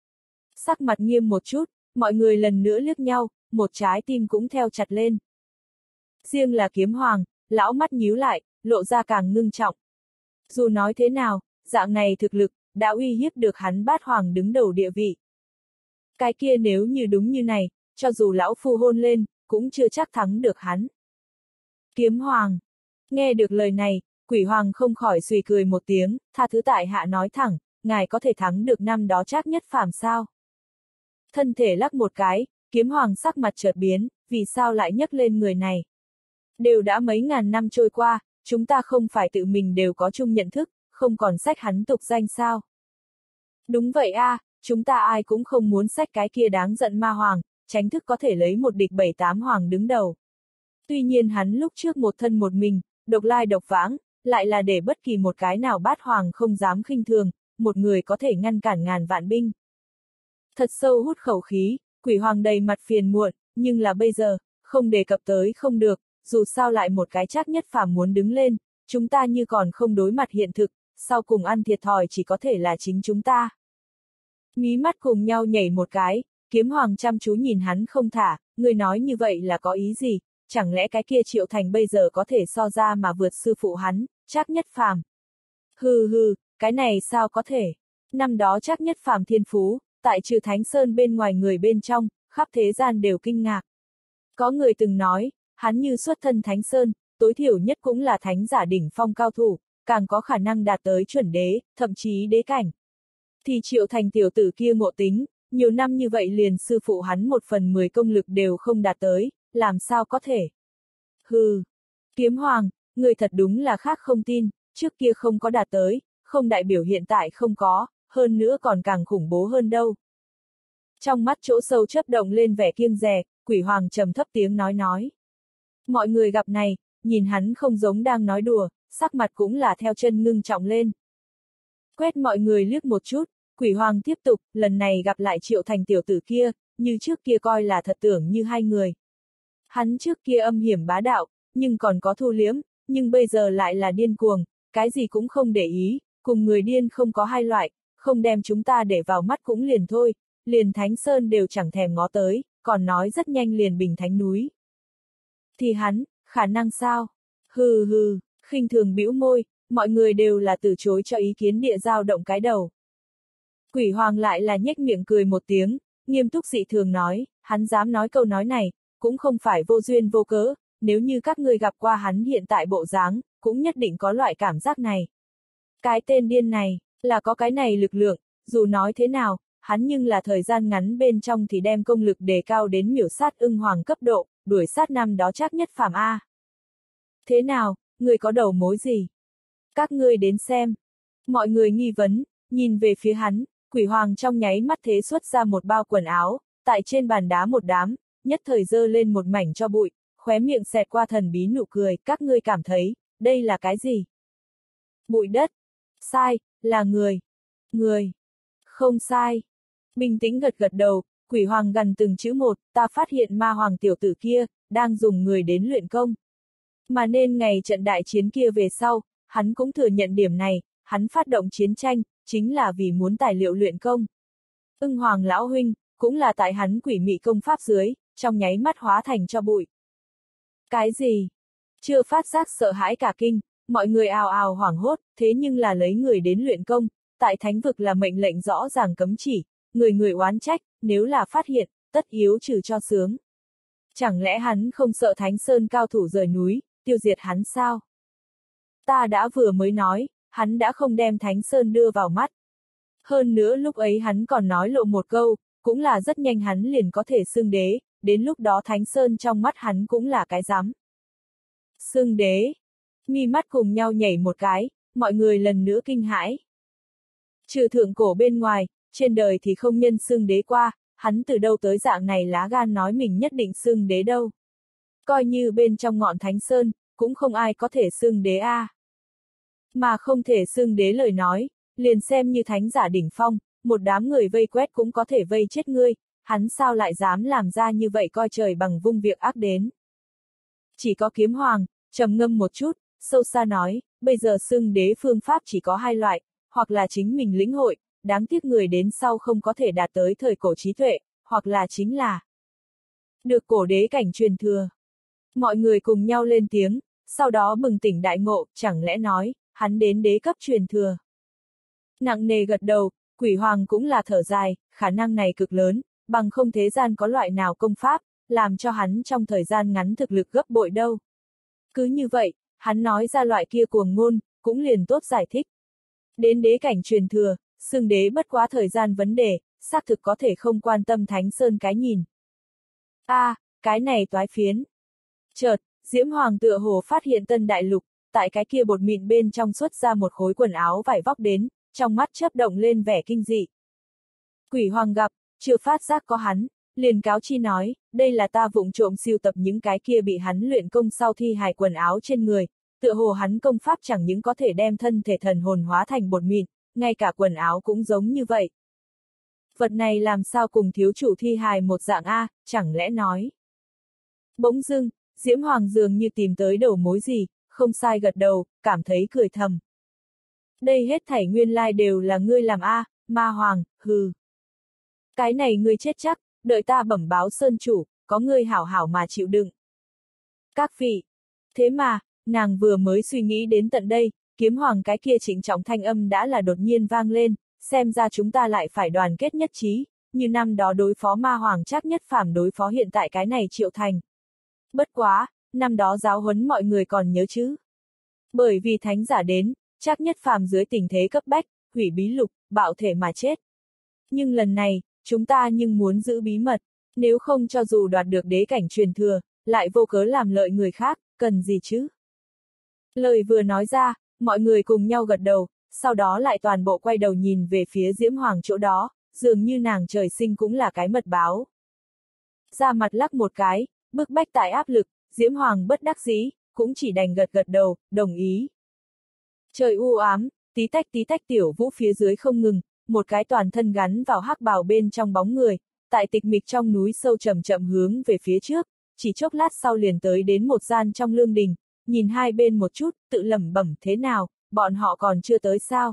Sắc mặt nghiêm một chút, mọi người lần nữa liếc nhau, một trái tim cũng theo chặt lên. Riêng là Kiếm Hoàng, lão mắt nhíu lại, lộ ra càng ngưng trọng. Dù nói thế nào, dạng này thực lực, đã uy hiếp được hắn Bát Hoàng đứng đầu địa vị. Cái kia nếu như đúng như này, cho dù lão phu hôn lên, cũng chưa chắc thắng được hắn. Kiếm Hoàng. Nghe được lời này, Quỷ Hoàng không khỏi suy cười một tiếng, tha thứ tại hạ nói thẳng, ngài có thể thắng được năm đó Trác Nhất Phàm sao? Thân thể lắc một cái, Kiếm Hoàng sắc mặt chợt biến, vì sao lại nhắc lên người này? Đều đã mấy ngàn năm trôi qua, chúng ta không phải tự mình đều có chung nhận thức, không còn xách hắn tục danh sao? Đúng vậy a, chúng ta ai cũng không muốn xách cái kia đáng giận ma hoàng, tránh thức có thể lấy một địch 7-8 hoàng đứng đầu. Tuy nhiên hắn lúc trước một thân một mình, độc lai độc vãng, lại là để bất kỳ một cái nào Bát Hoàng không dám khinh thường, một người có thể ngăn cản ngàn vạn binh. Thật sâu hút khẩu khí, Quỷ Hoàng đầy mặt phiền muộn, nhưng là bây giờ, không đề cập tới không được, dù sao lại một cái Trác Nhất Phàm muốn đứng lên, chúng ta như còn không đối mặt hiện thực, sau cùng ăn thiệt thòi chỉ có thể là chính chúng ta. Mí mắt cùng nhau nhảy một cái, Kiếm Hoàng chăm chú nhìn hắn không thả, người nói như vậy là có ý gì, chẳng lẽ cái kia Triệu Thành bây giờ có thể so ra mà vượt sư phụ hắn, Trác Nhất Phàm? Hừ hừ, cái này sao có thể? Năm đó Trác Nhất Phàm thiên phú, tại trừ Thánh Sơn bên ngoài người bên trong, khắp thế gian đều kinh ngạc. Có người từng nói, hắn như xuất thân Thánh Sơn, tối thiểu nhất cũng là thánh giả đỉnh phong cao thủ, càng có khả năng đạt tới chuẩn đế, thậm chí đế cảnh. Thì Triệu Thành tiểu tử kia ngộ tính, nhiều năm như vậy liền sư phụ hắn 1/10 công lực đều không đạt tới, làm sao có thể? Hừ, Kiếm Hoàng, người thật đúng là khác không tin, trước kia không có đạt tới, không đại biểu hiện tại không có, hơn nữa còn càng khủng bố hơn đâu. Trong mắt chỗ sâu chớp động lên vẻ kiêng dè, Quỷ Hoàng trầm thấp tiếng nói. Mọi người gặp này, nhìn hắn không giống đang nói đùa, sắc mặt cũng là theo chân ngưng trọng lên. Quét mọi người liếc một chút, Quỷ Hoàng tiếp tục, lần này gặp lại Triệu Thành tiểu tử kia, như trước kia coi là thật tưởng như hai người. Hắn trước kia âm hiểm bá đạo, nhưng còn có thu liếm, nhưng bây giờ lại là điên cuồng, cái gì cũng không để ý, cùng người điên không có hai loại, không đem chúng ta để vào mắt cũng liền thôi, liền Thánh Sơn đều chẳng thèm ngó tới, còn nói rất nhanh liền bình thánh núi. Thì hắn, khả năng sao? Hừ hừ, khinh thường bĩu môi, mọi người đều là từ chối cho ý kiến địa dao động cái đầu. Quỷ Hoàng lại là nhếch miệng cười một tiếng, nghiêm túc dị thường nói, hắn dám nói câu nói này, cũng không phải vô duyên vô cớ, nếu như các ngươi gặp qua hắn hiện tại bộ dáng, cũng nhất định có loại cảm giác này. Cái tên điên này, là có cái này lực lượng, dù nói thế nào, hắn nhưng là thời gian ngắn bên trong thì đem công lực đề cao đến miểu sát Ưng Hoàng cấp độ, đuổi sát năm đó Trác Nhất Phàm a. Thế nào, người có đầu mối gì? Các ngươi đến xem. Mọi người nghi vấn, nhìn về phía hắn, Quỷ Hoàng trong nháy mắt thế xuất ra một bao quần áo, tại trên bàn đá một đám, nhất thời dơ lên một mảnh cho bụi, khóe miệng xẹt qua thần bí nụ cười, các ngươi cảm thấy, đây là cái gì? Bụi đất. Sai, là người. Người. Không sai. Bình tĩnh gật gật đầu, Quỷ Hoàng gần từng chữ một, ta phát hiện ma hoàng tiểu tử kia, đang dùng người đến luyện công. Mà nên ngày trận đại chiến kia về sau, hắn cũng thừa nhận điểm này, hắn phát động chiến tranh, chính là vì muốn tài liệu luyện công. Ưng Hoàng lão huynh, cũng là tại hắn quỷ mị công pháp dưới, trong nháy mắt hóa thành cho bụi. Cái gì? Chưa phát giác sợ hãi cả kinh, mọi người ào ào hoảng hốt, thế nhưng là lấy người đến luyện công, tại thánh vực là mệnh lệnh rõ ràng cấm chỉ, người oán trách, nếu là phát hiện, tất yếu trừ cho sướng. Chẳng lẽ hắn không sợ Thánh Sơn cao thủ rời núi, tiêu diệt hắn sao? Ta đã vừa mới nói, hắn đã không đem Thánh Sơn đưa vào mắt. Hơn nữa lúc ấy hắn còn nói lộ một câu, cũng là rất nhanh hắn liền có thể xưng đế, đến lúc đó Thánh Sơn trong mắt hắn cũng là cái rắm. Xưng đế, mi mắt cùng nhau nhảy một cái, mọi người lần nữa kinh hãi. Trừ thượng cổ bên ngoài, trên đời thì không nhân xưng đế qua, hắn từ đâu tới dạng này lá gan nói mình nhất định xưng đế đâu. Coi như bên trong ngọn Thánh Sơn, cũng không ai có thể xưng đế a. Mà không thể xưng đế lời nói, liền xem như thánh giả đỉnh phong, một đám người vây quét cũng có thể vây chết ngươi, hắn sao lại dám làm ra như vậy coi trời bằng vung việc ác đến. Chỉ có Kiếm Hoàng, trầm ngâm một chút, sâu xa nói, bây giờ xưng đế phương pháp chỉ có hai loại, hoặc là chính mình lĩnh hội, đáng tiếc người đến sau không có thể đạt tới thời cổ trí tuệ, hoặc là chính là được cổ đế cảnh truyền thừa. Mọi người cùng nhau lên tiếng, sau đó bừng tỉnh đại ngộ, chẳng lẽ nói, hắn đến đế cấp truyền thừa. Nặng nề gật đầu, Quỷ Hoàng cũng là thở dài, khả năng này cực lớn, bằng không thế gian có loại nào công pháp, làm cho hắn trong thời gian ngắn thực lực gấp bội đâu. Cứ như vậy, hắn nói ra loại kia cuồng ngôn, cũng liền tốt giải thích. Đến đế cảnh truyền thừa, xưng đế bất quá thời gian vấn đề, xác thực có thể không quan tâm Thánh Sơn cái nhìn. Cái này toái phiến. Chợt, Diễm Hoàng tựa hồ phát hiện tân đại lục, tại cái kia bột mịn bên trong xuất ra một khối quần áo vải vóc đến, trong mắt chớp động lên vẻ kinh dị. Quỷ Hoàng gặp, chưa phát giác có hắn, liền cáo chi nói, đây là ta vụng trộm sưu tập những cái kia bị hắn luyện công sau thi hài quần áo trên người, tựa hồ hắn công pháp chẳng những có thể đem thân thể thần hồn hóa thành bột mịn, ngay cả quần áo cũng giống như vậy. Vật này làm sao cùng thiếu chủ thi hài một dạng a, chẳng lẽ nói. Bỗng dưng, Diễm Hoàng dường như tìm tới đầu mối gì, không sai gật đầu, cảm thấy cười thầm. Đây hết thảy nguyên lai đều là ngươi làm a, Ma Hoàng, hừ. Cái này ngươi chết chắc, đợi ta bẩm báo Sơn chủ, có ngươi hảo hảo mà chịu đựng. Các vị. Thế mà, nàng vừa mới suy nghĩ đến tận đây, Kiếm Hoàng cái kia trịnh trọng thanh âm đã là đột nhiên vang lên, xem ra chúng ta lại phải đoàn kết nhất trí, như năm đó đối phó Ma Hoàng Trác Nhất Phàm đối phó hiện tại cái này Triệu Thành. Bất quá, năm đó giáo huấn mọi người còn nhớ chứ. Bởi vì thánh giả đến, Trác Nhất Phàm dưới tình thế cấp bách, hủy bí lục, bạo thể mà chết. Nhưng lần này, chúng ta nhưng muốn giữ bí mật, nếu không cho dù đoạt được đế cảnh truyền thừa, lại vô cớ làm lợi người khác, cần gì chứ? Lời vừa nói ra, mọi người cùng nhau gật đầu, sau đó lại toàn bộ quay đầu nhìn về phía Diễm Hoàng chỗ đó, dường như nàng trời sinh cũng là cái mật báo. Ra mặt lắc một cái, bức bách tại áp lực, Diễm Hoàng bất đắc dĩ, cũng chỉ đành gật gật đầu, đồng ý. Trời u ám, tí tách tiểu vũ phía dưới không ngừng, một cái toàn thân gắn vào hắc bào bên trong bóng người, tại tịch mịch trong núi sâu chậm chậm hướng về phía trước, chỉ chốc lát sau liền tới đến một gian trong lương đình, nhìn hai bên một chút, tự lẩm bẩm thế nào, bọn họ còn chưa tới sao?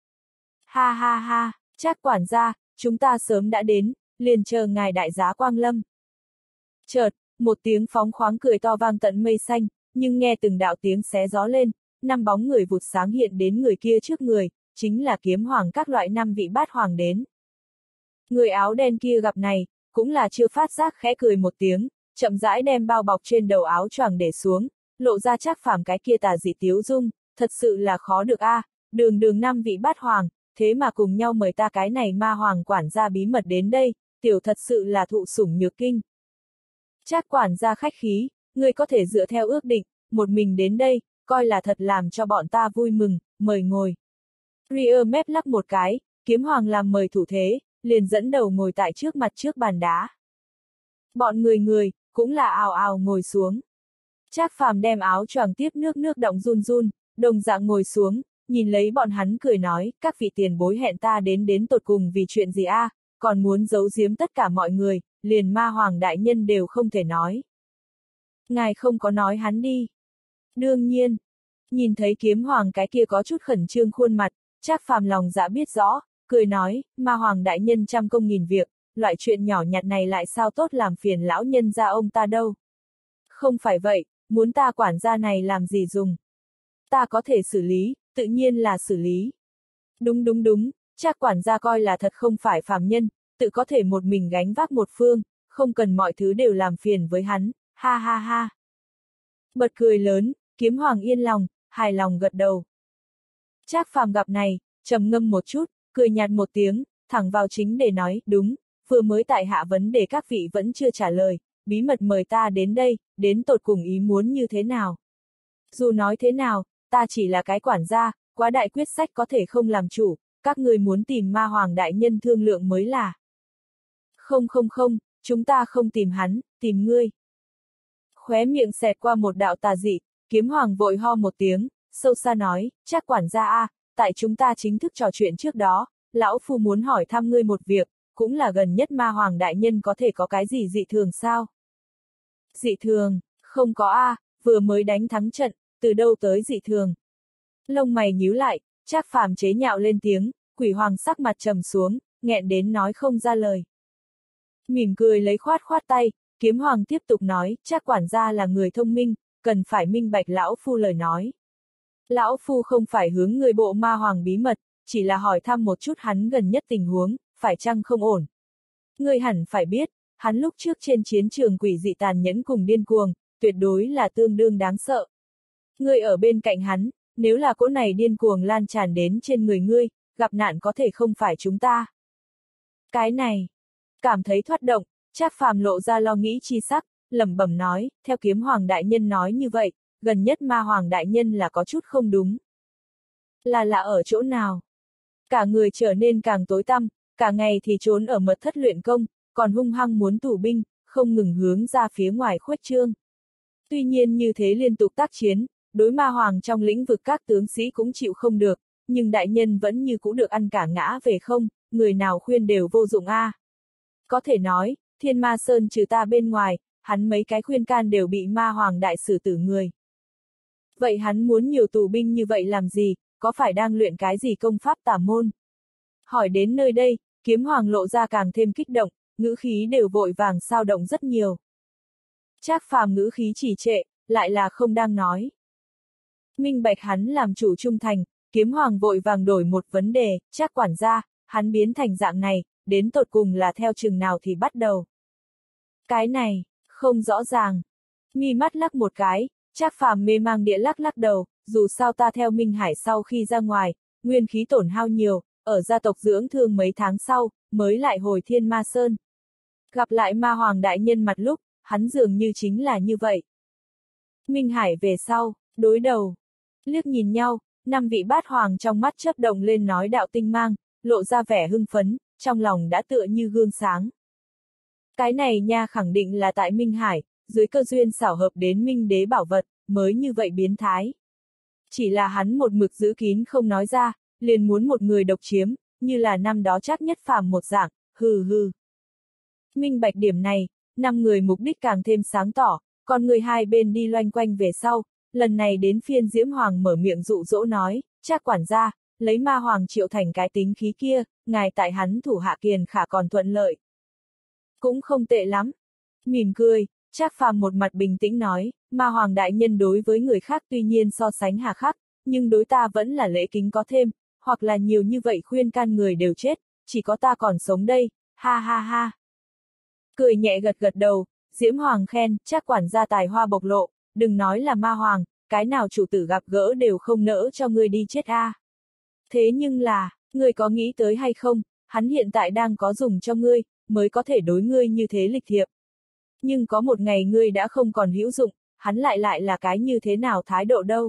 Ha ha ha, Trác quản gia, chúng ta sớm đã đến, liền chờ ngài đại giá quang lâm. Chợt, một tiếng phóng khoáng cười to vang tận mây xanh, nhưng nghe từng đạo tiếng xé gió lên, năm bóng người vụt sáng hiện đến người kia trước người, chính là Kiếm Hoàng các loại năm vị bát hoàng đến. Người áo đen kia gặp này, cũng là chưa phát giác khẽ cười một tiếng, chậm rãi đem bao bọc trên đầu áo choàng để xuống, lộ ra Trác Phàm cái kia tà dị tiếu dung, thật sự là khó được a, đường năm vị bát hoàng, thế mà cùng nhau mời ta cái này Ma Hoàng quản gia bí mật đến đây, tiểu thật sự là thụ sủng nhược kinh. Trác quản gia khách khí, ngươi có thể dựa theo ước định, một mình đến đây, coi là thật làm cho bọn ta vui mừng, mời ngồi. Ria mép lắc một cái, Kiếm Hoàng làm mời thủ thế, liền dẫn đầu ngồi tại trước mặt trước bàn đá. Bọn người, cũng là ào ào ngồi xuống. Trác Phàm đem áo choàng tiếp nước động run run, đồng dạng ngồi xuống, nhìn lấy bọn hắn cười nói, các vị tiền bối hẹn ta đến tột cùng vì chuyện gì a, còn muốn giấu giếm tất cả mọi người, liền Ma Hoàng đại nhân đều không thể nói. Ngài không có nói hắn đi. Đương nhiên, nhìn thấy Kiếm Hoàng cái kia có chút khẩn trương khuôn mặt, Trác Phàm lòng dạ biết rõ, cười nói, Ma Hoàng đại nhân trăm công nghìn việc, loại chuyện nhỏ nhặt này lại sao tốt làm phiền lão nhân gia ông ta đâu. Không phải vậy, muốn ta quản gia này làm gì dùng. Ta có thể xử lý, tự nhiên là xử lý. Đúng, Trác quản gia coi là thật không phải phàm nhân, tự có thể một mình gánh vác một phương, không cần mọi thứ đều làm phiền với hắn, ha ha ha. Bật cười lớn, Kiếm Hoàng yên lòng, hài lòng gật đầu. Trác Phàm gặp này, trầm ngâm một chút, cười nhạt một tiếng, thẳng vào chính để nói, đúng, vừa mới tại hạ vấn đề các vị vẫn chưa trả lời, bí mật mời ta đến đây, đến tột cùng ý muốn như thế nào. Dù nói thế nào, ta chỉ là cái quản gia, quá đại quyết sách có thể không làm chủ, các người muốn tìm ma hoàng đại nhân thương lượng mới là. Không, chúng ta không tìm hắn, tìm ngươi. Khóe miệng xẹt qua một đạo tà dị, kiếm hoàng vội ho một tiếng, sâu xa nói, Trác quản gia a, tại chúng ta chính thức trò chuyện trước đó, lão phu muốn hỏi thăm ngươi một việc, cũng là gần nhất ma hoàng đại nhân có thể có cái gì dị thường sao? Dị thường, không có a, vừa mới đánh thắng trận, từ đâu tới dị thường? Lông mày nhíu lại, Trác Phàm chế nhạo lên tiếng, quỷ hoàng sắc mặt trầm xuống, nghẹn đến nói không ra lời. Mỉm cười lấy khoát tay, kiếm hoàng tiếp tục nói, Trác quản gia là người thông minh, cần phải minh bạch lão phu lời nói. Lão phu không phải hướng người bộ ma hoàng bí mật, chỉ là hỏi thăm một chút hắn gần nhất tình huống, phải chăng không ổn. Ngươi hẳn phải biết, hắn lúc trước trên chiến trường quỷ dị tàn nhẫn cùng điên cuồng, tuyệt đối là tương đương đáng sợ. Ngươi ở bên cạnh hắn, nếu là cỗ này điên cuồng lan tràn đến trên người ngươi, gặp nạn có thể không phải chúng ta. Cái này, cảm thấy thoát động, Trác Phàm lộ ra lo nghĩ chi sắc, lẩm bẩm nói, theo kiếm hoàng đại nhân nói như vậy, gần nhất ma hoàng đại nhân là có chút không đúng. Là ở chỗ nào? Cả người trở nên càng tối tăm, cả ngày thì trốn ở mật thất luyện công, còn hung hăng muốn tù binh, không ngừng hướng ra phía ngoài khuếch trương. Tuy nhiên như thế liên tục tác chiến, đối ma hoàng trong lĩnh vực các tướng sĩ cũng chịu không được, nhưng đại nhân vẫn như cũ được ăn cả ngã về không, người nào khuyên đều vô dụng a. Có thể nói, Thiên Ma Sơn trừ ta bên ngoài, hắn mấy cái khuyên can đều bị ma hoàng đại xử tử người. Vậy hắn muốn nhiều tù binh như vậy làm gì, có phải đang luyện cái gì công pháp tà môn? Hỏi đến nơi đây, kiếm hoàng lộ ra càng thêm kích động, ngữ khí đều vội vàng sao động rất nhiều. Trác Phàm ngữ khí trì trệ, lại là không đang nói. Minh bạch hắn làm chủ trung thành, kiếm hoàng vội vàng đổi một vấn đề, Trác quản gia, hắn biến thành dạng này, đến tột cùng là theo chừng nào thì bắt đầu. Cái này, không rõ ràng. Mi mắt lắc một cái, Trác Phàm mê mang địa lắc đầu, dù sao ta theo Minh Hải sau khi ra ngoài, nguyên khí tổn hao nhiều, ở gia tộc dưỡng thương mấy tháng sau, mới lại hồi Thiên Ma Sơn. Gặp lại ma hoàng đại nhân mặt lúc, hắn dường như chính là như vậy. Minh Hải về sau, đối đầu, liếc nhìn nhau, 5 vị bát hoàng trong mắt chớp động lên nói đạo tinh mang, lộ ra vẻ hưng phấn, trong lòng đã tựa như gương sáng. Cái này nha khẳng định là tại Minh Hải, dưới cơ duyên xảo hợp đến Minh Đế bảo vật, mới như vậy biến thái. Chỉ là hắn một mực giữ kín không nói ra, liền muốn một người độc chiếm, như là năm đó Trác Nhất Phàm một dạng, hừ. Minh bạch điểm này, 5 người mục đích càng thêm sáng tỏ, còn người hai bên đi loanh quanh về sau, lần này đến phiên Diễm Hoàng mở miệng dụ dỗ nói, Trác quản gia, lấy ma hoàng triệu thành cái tính khí kia, ngài tại hắn thủ hạ kiền khả còn thuận lợi. Cũng không tệ lắm. Mỉm cười, Trác Phàm một mặt bình tĩnh nói, ma hoàng đại nhân đối với người khác tuy nhiên so sánh hà khắc, nhưng đối ta vẫn là lễ kính có thêm, hoặc là nhiều như vậy khuyên can người đều chết, chỉ có ta còn sống đây, ha. Cười nhẹ gật đầu, Diễm Hoàng khen, Trác quản gia tài hoa bộc lộ, đừng nói là ma hoàng, cái nào chủ tử gặp gỡ đều không nỡ cho ngươi đi chết a. Thế nhưng là, ngươi có nghĩ tới hay không, hắn hiện tại đang có dùng cho ngươi, mới có thể đối ngươi như thế lịch thiệp. Nhưng có một ngày ngươi đã không còn hữu dụng, hắn lại là cái như thế nào thái độ đâu.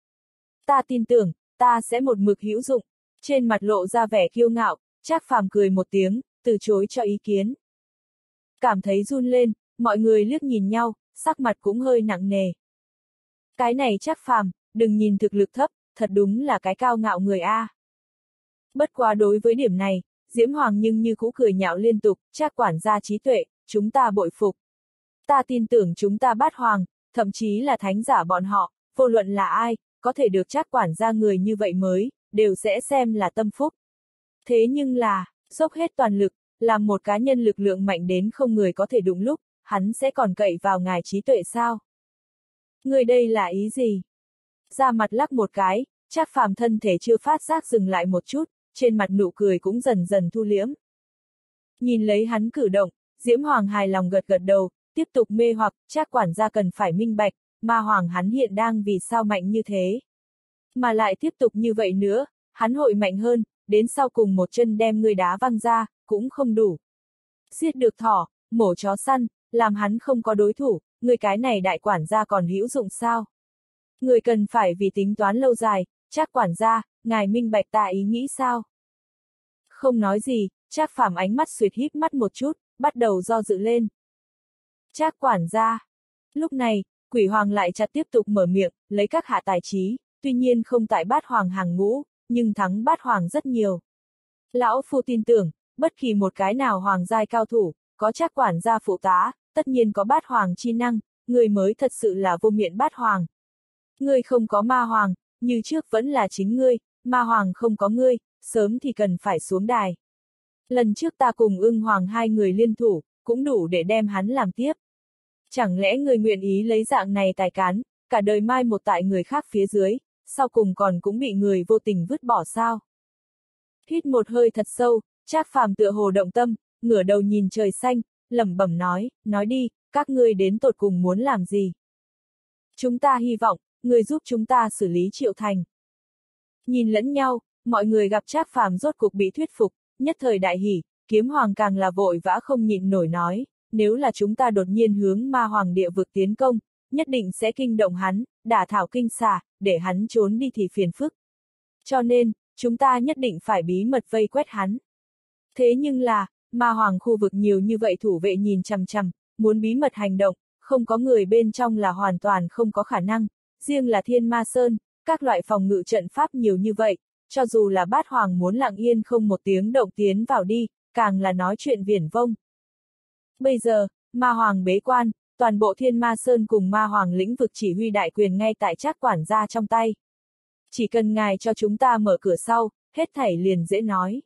Ta tin tưởng, ta sẽ một mực hữu dụng. Trên mặt lộ ra vẻ kiêu ngạo, Trác Phàm cười một tiếng, từ chối cho ý kiến. Cảm thấy run lên, mọi người liếc nhìn nhau, sắc mặt cũng hơi nặng nề. Cái này Trác Phàm, đừng nhìn thực lực thấp, thật đúng là cái cao ngạo người a. Bất quá đối với điểm này, Diễm Hoàng nhưng như cũ cười nhạo liên tục, Trác quản gia trí tuệ, chúng ta bội phục. Ta tin tưởng chúng ta bát hoàng, thậm chí là thánh giả bọn họ, vô luận là ai, có thể được Trác quản gia người như vậy mới, đều sẽ xem là tâm phúc. Thế nhưng là, dốc hết toàn lực, làm một cá nhân lực lượng mạnh đến không người có thể đụng lúc, hắn sẽ còn cậy vào ngài trí tuệ sao? Người đây là ý gì? Ra mặt lắc một cái, Trác Phàm thân thể chưa phát giác dừng lại một chút, trên mặt nụ cười cũng dần dần thu liễm. Nhìn lấy hắn cử động, Diễm Hoàng hài lòng gật đầu, tiếp tục mê hoặc, Trác quản gia cần phải minh bạch, ma hoàng hắn hiện đang vì sao mạnh như thế. Mà lại tiếp tục như vậy nữa, hắn hội mạnh hơn, đến sau cùng một chân đem ngươi đá văng ra, cũng không đủ. Giết được thỏ, mổ chó săn, làm hắn không có đối thủ, ngươi cái này đại quản gia còn hữu dụng sao? Ngươi cần phải vì tính toán lâu dài, Trác quản gia, ngài minh bạch ta ý nghĩ sao? Không nói gì, Trác Phàm ánh mắt xuyệt híp mắt một chút, bắt đầu do dự lên. Trác quản gia. Lúc này, Quỷ Hoàng lại chặt tiếp tục mở miệng, lấy các hạ tài trí, tuy nhiên không tại Bát Hoàng hàng ngũ, nhưng thắng Bát Hoàng rất nhiều. Lão phu tin tưởng, bất kỳ một cái nào hoàng giai cao thủ, có Trác quản gia phụ tá, tất nhiên có Bát Hoàng chi năng, người mới thật sự là vô miện Bát Hoàng. Ngươi không có ma hoàng, như trước vẫn là chính ngươi, ma hoàng không có ngươi, sớm thì cần phải xuống đài. Lần trước ta cùng Ưng Hoàng hai người liên thủ, cũng đủ để đem hắn làm tiếp. Chẳng lẽ người nguyện ý lấy dạng này tài cán, cả đời mai một tại người khác phía dưới, sau cùng còn cũng bị người vô tình vứt bỏ sao? Hít một hơi thật sâu, Trác Phàm tựa hồ động tâm, ngửa đầu nhìn trời xanh, lẩm bẩm nói đi, các ngươi đến tột cùng muốn làm gì? Chúng ta hy vọng, người giúp chúng ta xử lý Triệu Thành. Nhìn lẫn nhau, mọi người gặp Trác Phàm rốt cục bị thuyết phục, nhất thời đại hỉ, Kiếm Hoàng càng là vội vã không nhịn nổi nói, nếu là chúng ta đột nhiên hướng ma hoàng địa vực tiến công, nhất định sẽ kinh động hắn, đả thảo kinh xà, để hắn trốn đi thì phiền phức. Cho nên, chúng ta nhất định phải bí mật vây quét hắn. Thế nhưng là, ma hoàng khu vực nhiều như vậy thủ vệ nhìn chằm chằm, muốn bí mật hành động, không có người bên trong là hoàn toàn không có khả năng, riêng là Thiên Ma Sơn, các loại phòng ngự trận pháp nhiều như vậy, cho dù là Bát Hoàng muốn lặng yên không một tiếng động tiến vào đi, càng là nói chuyện viển vông. Bây giờ, ma hoàng bế quan, toàn bộ Thiên Ma Sơn cùng ma hoàng lĩnh vực chỉ huy đại quyền ngay tại Trác quản gia trong tay. Chỉ cần ngài cho chúng ta mở cửa sau, hết thảy liền dễ nói.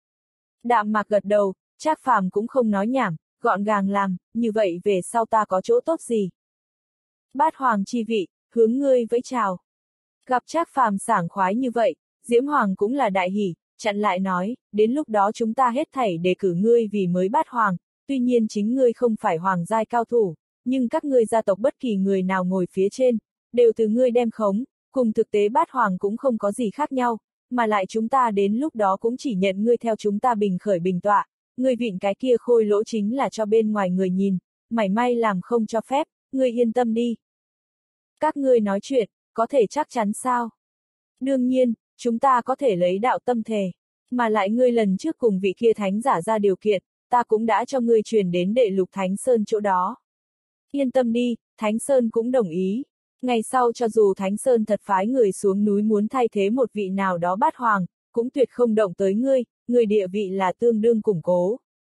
Đạm Mạc gật đầu, Trác Phàm cũng không nói nhảm, gọn gàng làm, như vậy về sau ta có chỗ tốt gì? Bát Hoàng chi vị, hướng ngươi vẫy chào. Gặp Trác Phàm sảng khoái như vậy, Diễm Hoàng cũng là đại hỉ, chặn lại nói, đến lúc đó chúng ta hết thảy đề cử ngươi vì mới Bát Hoàng, tuy nhiên chính ngươi không phải hoàng giai cao thủ, nhưng các ngươi gia tộc bất kỳ người nào ngồi phía trên, đều từ ngươi đem khống, cùng thực tế Bát Hoàng cũng không có gì khác nhau, mà lại chúng ta đến lúc đó cũng chỉ nhận ngươi theo chúng ta bình khởi bình tọa, ngươi vịn cái kia khôi lỗ chính là cho bên ngoài người nhìn, mảy may làm không cho phép, ngươi yên tâm đi. Các ngươi nói chuyện, có thể chắc chắn sao? Đương nhiên, chúng ta có thể lấy đạo tâm thề, mà lại ngươi lần trước cùng vị kia thánh giả ra điều kiện, ta cũng đã cho ngươi truyền đến Đệ Lục Thánh Sơn chỗ đó. Yên tâm đi, Thánh Sơn cũng đồng ý. Ngày sau cho dù Thánh Sơn thật phái người xuống núi muốn thay thế một vị nào đó Bát Hoàng, cũng tuyệt không động tới ngươi địa vị là tương đương củng cố.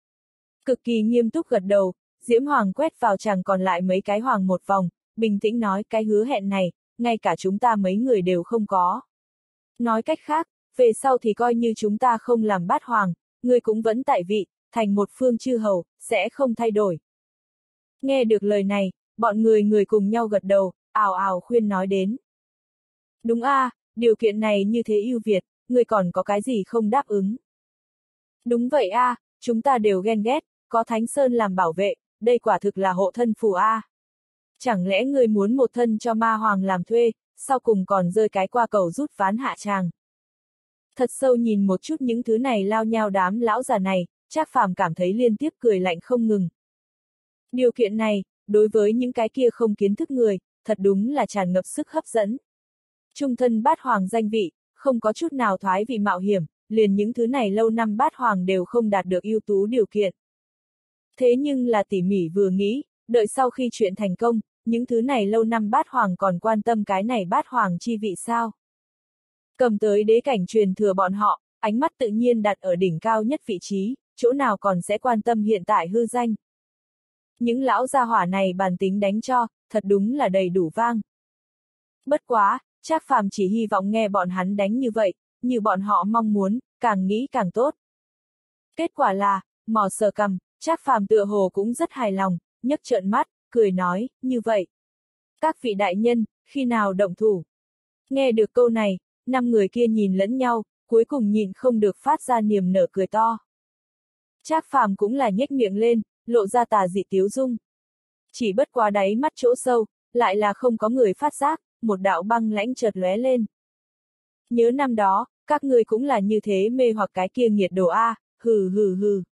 Cực kỳ nghiêm túc gật đầu, Diễm Hoàng quét vào chẳng còn lại mấy cái hoàng một vòng, bình tĩnh nói cái hứa hẹn này, ngay cả chúng ta mấy người đều không có. Nói cách khác, về sau thì coi như chúng ta không làm Bát Hoàng, ngươi cũng vẫn tại vị, thành một phương chư hầu, sẽ không thay đổi. Nghe được lời này, bọn người cùng nhau gật đầu, ào ào khuyên nói đến. Đúng a, điều kiện này như thế ưu việt, ngươi còn có cái gì không đáp ứng? Đúng vậy a, chúng ta đều ghen ghét, có Thánh Sơn làm bảo vệ, đây quả thực là hộ thân phù a. Chẳng lẽ ngươi muốn một thân cho ma hoàng làm thuê, sau cùng còn rơi cái qua cầu rút ván hạ tràng? Thật sâu nhìn một chút những thứ này lao nhao đám lão già này, Trác Phàm cảm thấy liên tiếp cười lạnh không ngừng. Điều kiện này, đối với những cái kia không kiến thức người, thật đúng là tràn ngập sức hấp dẫn. Trung thân Bát Hoàng danh vị, không có chút nào thoái vị mạo hiểm, liền những thứ này lâu năm Bát Hoàng đều không đạt được ưu tú điều kiện. Thế nhưng là tỉ mỉ vừa nghĩ, đợi sau khi chuyện thành công, những thứ này lâu năm Bát Hoàng còn quan tâm cái này Bát Hoàng chi vị sao? Cầm tới đế cảnh truyền thừa bọn họ, ánh mắt tự nhiên đặt ở đỉnh cao nhất vị trí, chỗ nào còn sẽ quan tâm hiện tại hư danh. Những lão gia hỏa này bàn tính đánh cho, thật đúng là đầy đủ vang. Bất quá, Trác Phàm chỉ hy vọng nghe bọn hắn đánh như vậy, như bọn họ mong muốn, càng nghĩ càng tốt. Kết quả là, mò sờ cằm, Trác Phàm tựa hồ cũng rất hài lòng, nhấc trợn mắt, cười nói, như vậy. Các vị đại nhân, khi nào động thủ? Nghe được câu này, 5 người kia nhìn lẫn nhau, cuối cùng nhìn không được phát ra niềm nở cười to. Trác Phàm cũng là nhếch miệng lên, lộ ra tà dị tiếu dung. Chỉ bất quá đáy mắt chỗ sâu, lại là không có người phát giác, một đạo băng lãnh chợt lóe lên. Nhớ năm đó, các ngươi cũng là như thế mê hoặc cái kia nghiệt đồ a, hừ hừ hừ.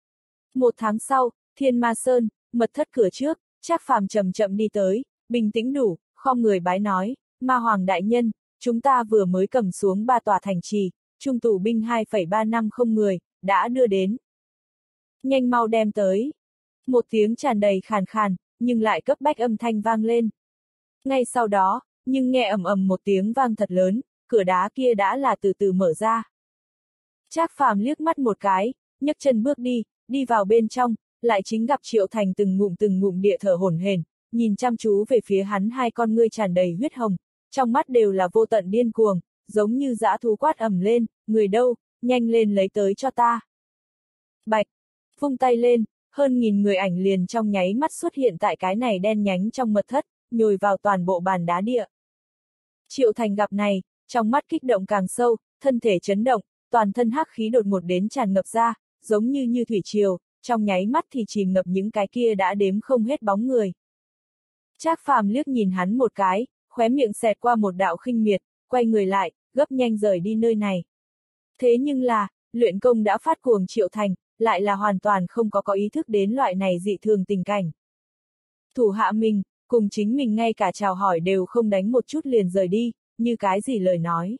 1 tháng sau, Thiên Ma Sơn, mật thất cửa trước, Trác Phàm chậm chậm đi tới, bình tĩnh đủ, khom người bái nói, Ma Hoàng đại nhân, chúng ta vừa mới cầm xuống 3 tòa thành trì, trung tù binh 2,350 người, đã đưa đến. Nhanh mau đem tới. Một tiếng tràn đầy khàn khàn, nhưng lại cấp bách âm thanh vang lên. Ngay sau đó, nhưng nghe ầm ầm một tiếng vang thật lớn, cửa đá kia đã là từ từ mở ra. Trác Phàm liếc mắt một cái, nhấc chân bước đi vào bên trong, lại chính gặp Triệu Thành từng ngụm địa thở hổn hển, nhìn chăm chú về phía hắn, hai con ngươi tràn đầy huyết hồng, trong mắt đều là vô tận điên cuồng, giống như dã thú quát ầm lên, người đâu, nhanh lên lấy tới cho ta. Bạch, vung tay lên, hơn 1000 người ảnh liền trong nháy mắt xuất hiện tại cái này đen nhánh trong mật thất, nhồi vào toàn bộ bàn đá địa. Triệu Thành gặp này, trong mắt kích động càng sâu, thân thể chấn động, toàn thân hắc khí đột ngột đến tràn ngập ra, giống như thủy triều, trong nháy mắt thì chìm ngập những cái kia đã đếm không hết bóng người. Trác Phàm liếc nhìn hắn một cái, khóe miệng xẹt qua một đạo khinh miệt, quay người lại, gấp nhanh rời đi nơi này. Thế nhưng là, luyện công đã phát cuồng Triệu Thành, lại là hoàn toàn không có ý thức đến loại này dị thường tình cảnh. Thủ hạ mình, cùng chính mình ngay cả chào hỏi đều không đánh một chút liền rời đi, như cái gì lời nói.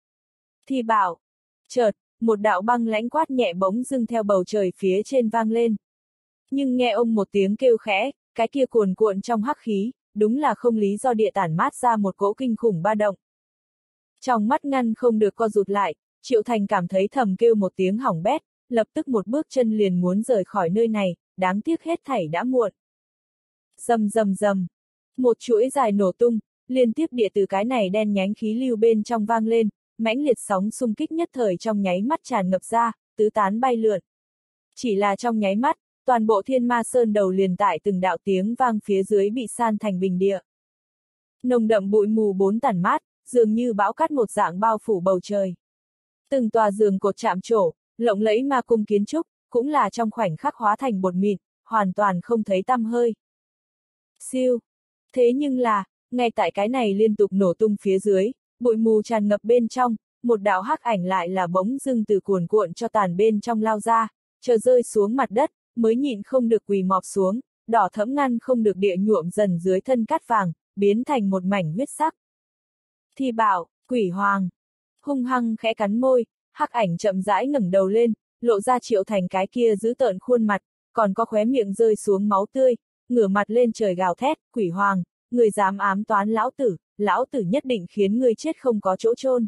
Thì bảo, chợt, một đạo băng lãnh quát nhẹ bỗng dưng theo bầu trời phía trên vang lên. Nhưng nghe ông một tiếng kêu khẽ, cái kia cuồn cuộn trong hắc khí, đúng là không lý do địa tản mát ra một cỗ kinh khủng ba động. Trong mắt ngăn không được co rụt lại, Triệu Thành cảm thấy thầm kêu một tiếng hỏng bét, lập tức một bước chân liền muốn rời khỏi nơi này, đáng tiếc hết thảy đã muộn. Rầm rầm rầm, một chuỗi dài nổ tung, liên tiếp địa từ cái này đen nhánh khí lưu bên trong vang lên, mãnh liệt sóng xung kích nhất thời trong nháy mắt tràn ngập ra, tứ tán bay lượn. Chỉ là trong nháy mắt, toàn bộ Thiên Ma Sơn đầu liền tại từng đạo tiếng vang phía dưới bị san thành bình địa. Nồng đậm bụi mù bốn tản mát, dường như bão cát một dạng bao phủ bầu trời. Từng tòa giường cột chạm trổ, lộng lẫy ma cung kiến trúc, cũng là trong khoảnh khắc hóa thành bột mịn, hoàn toàn không thấy tăm hơi. Siêu. Thế nhưng là, ngay tại cái này liên tục nổ tung phía dưới, bụi mù tràn ngập bên trong, một đạo hắc ảnh lại là bỗng dưng từ cuồn cuộn cho tàn bên trong lao ra, chờ rơi xuống mặt đất, mới nhịn không được quỳ mọp xuống, đỏ thẫm ngăn không được địa nhuộm dần dưới thân cát vàng, biến thành một mảnh huyết sắc. Thì bảo, quỷ hoàng, hung hăng khẽ cắn môi, hắc ảnh chậm rãi ngẩng đầu lên, lộ ra Triệu Thành cái kia dữ tợn khuôn mặt, còn có khóe miệng rơi xuống máu tươi, ngửa mặt lên trời gào thét, quỷ hoàng, người dám ám toán lão tử nhất định khiến ngươi chết không có chỗ chôn.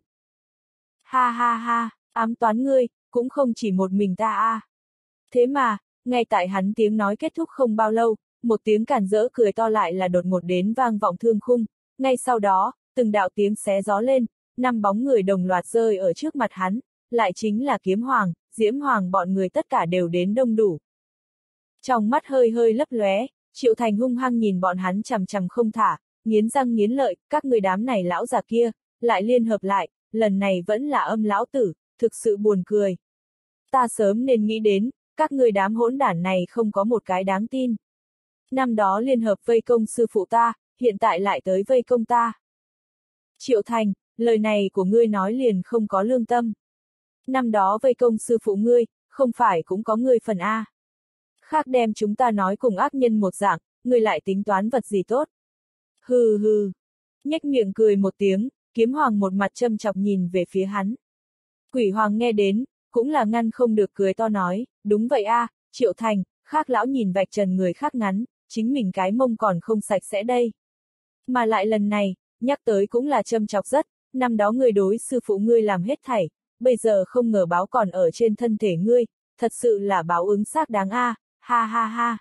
Ha ha ha, ám toán ngươi, cũng không chỉ một mình ta a. Thế mà, ngay tại hắn tiếng nói kết thúc không bao lâu, một tiếng càn rỡ cười to lại là đột ngột đến vang vọng thương khung, ngay sau đó, từng đạo tiếng xé gió lên, 5 bóng người đồng loạt rơi ở trước mặt hắn, lại chính là Kiếm Hoàng, Diễm Hoàng bọn người tất cả đều đến đông đủ. Trong mắt hơi hơi lấp lóe, Triệu Thành hung hăng nhìn bọn hắn chằm chằm không thả, nghiến răng nghiến lợi, các người đám này lão già kia, lại liên hợp lại, lần này vẫn là âm lão tử, thực sự buồn cười. Ta sớm nên nghĩ đến, các người đám hỗn đản này không có một cái đáng tin. Năm đó liên hợp vây công sư phụ ta, hiện tại lại tới vây công ta. Triệu Thành, lời này của ngươi nói liền không có lương tâm. Năm đó vây công sư phụ ngươi, không phải cũng có ngươi phần A. Khác đem chúng ta nói cùng ác nhân một dạng, ngươi lại tính toán vật gì tốt. Hừ hừ. Nhếch miệng cười một tiếng, Kiếm Hoàng một mặt châm chọc nhìn về phía hắn. Quỷ Hoàng nghe đến, cũng là ngăn không được cười to nói, đúng vậy a, Triệu Thành, khác lão nhìn vạch trần người khác ngắn, chính mình cái mông còn không sạch sẽ đây. Mà lại lần này, nhắc tới cũng là châm chọc rất, năm đó ngươi đối sư phụ ngươi làm hết thảy, bây giờ không ngờ báo còn ở trên thân thể ngươi, thật sự là báo ứng xác đáng a, ha ha ha.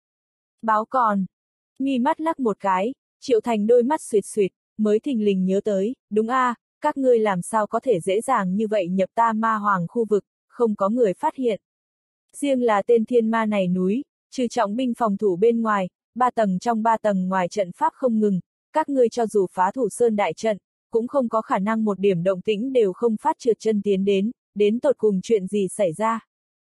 Báo còn, mi mắt lắc một cái, Triệu Thành đôi mắt xuyệt xuyệt, mới thình lình nhớ tới, đúng a, các ngươi làm sao có thể dễ dàng như vậy nhập ta ma hoàng khu vực, không có người phát hiện. Riêng là tên thiên ma này núi, trừ trọng binh phòng thủ bên ngoài, 3 tầng trong 3 tầng ngoài trận pháp không ngừng, các ngươi cho dù phá thủ sơn đại trận, cũng không có khả năng một điểm động tĩnh đều không phát trượt chân tiến đến tột cùng chuyện gì xảy ra.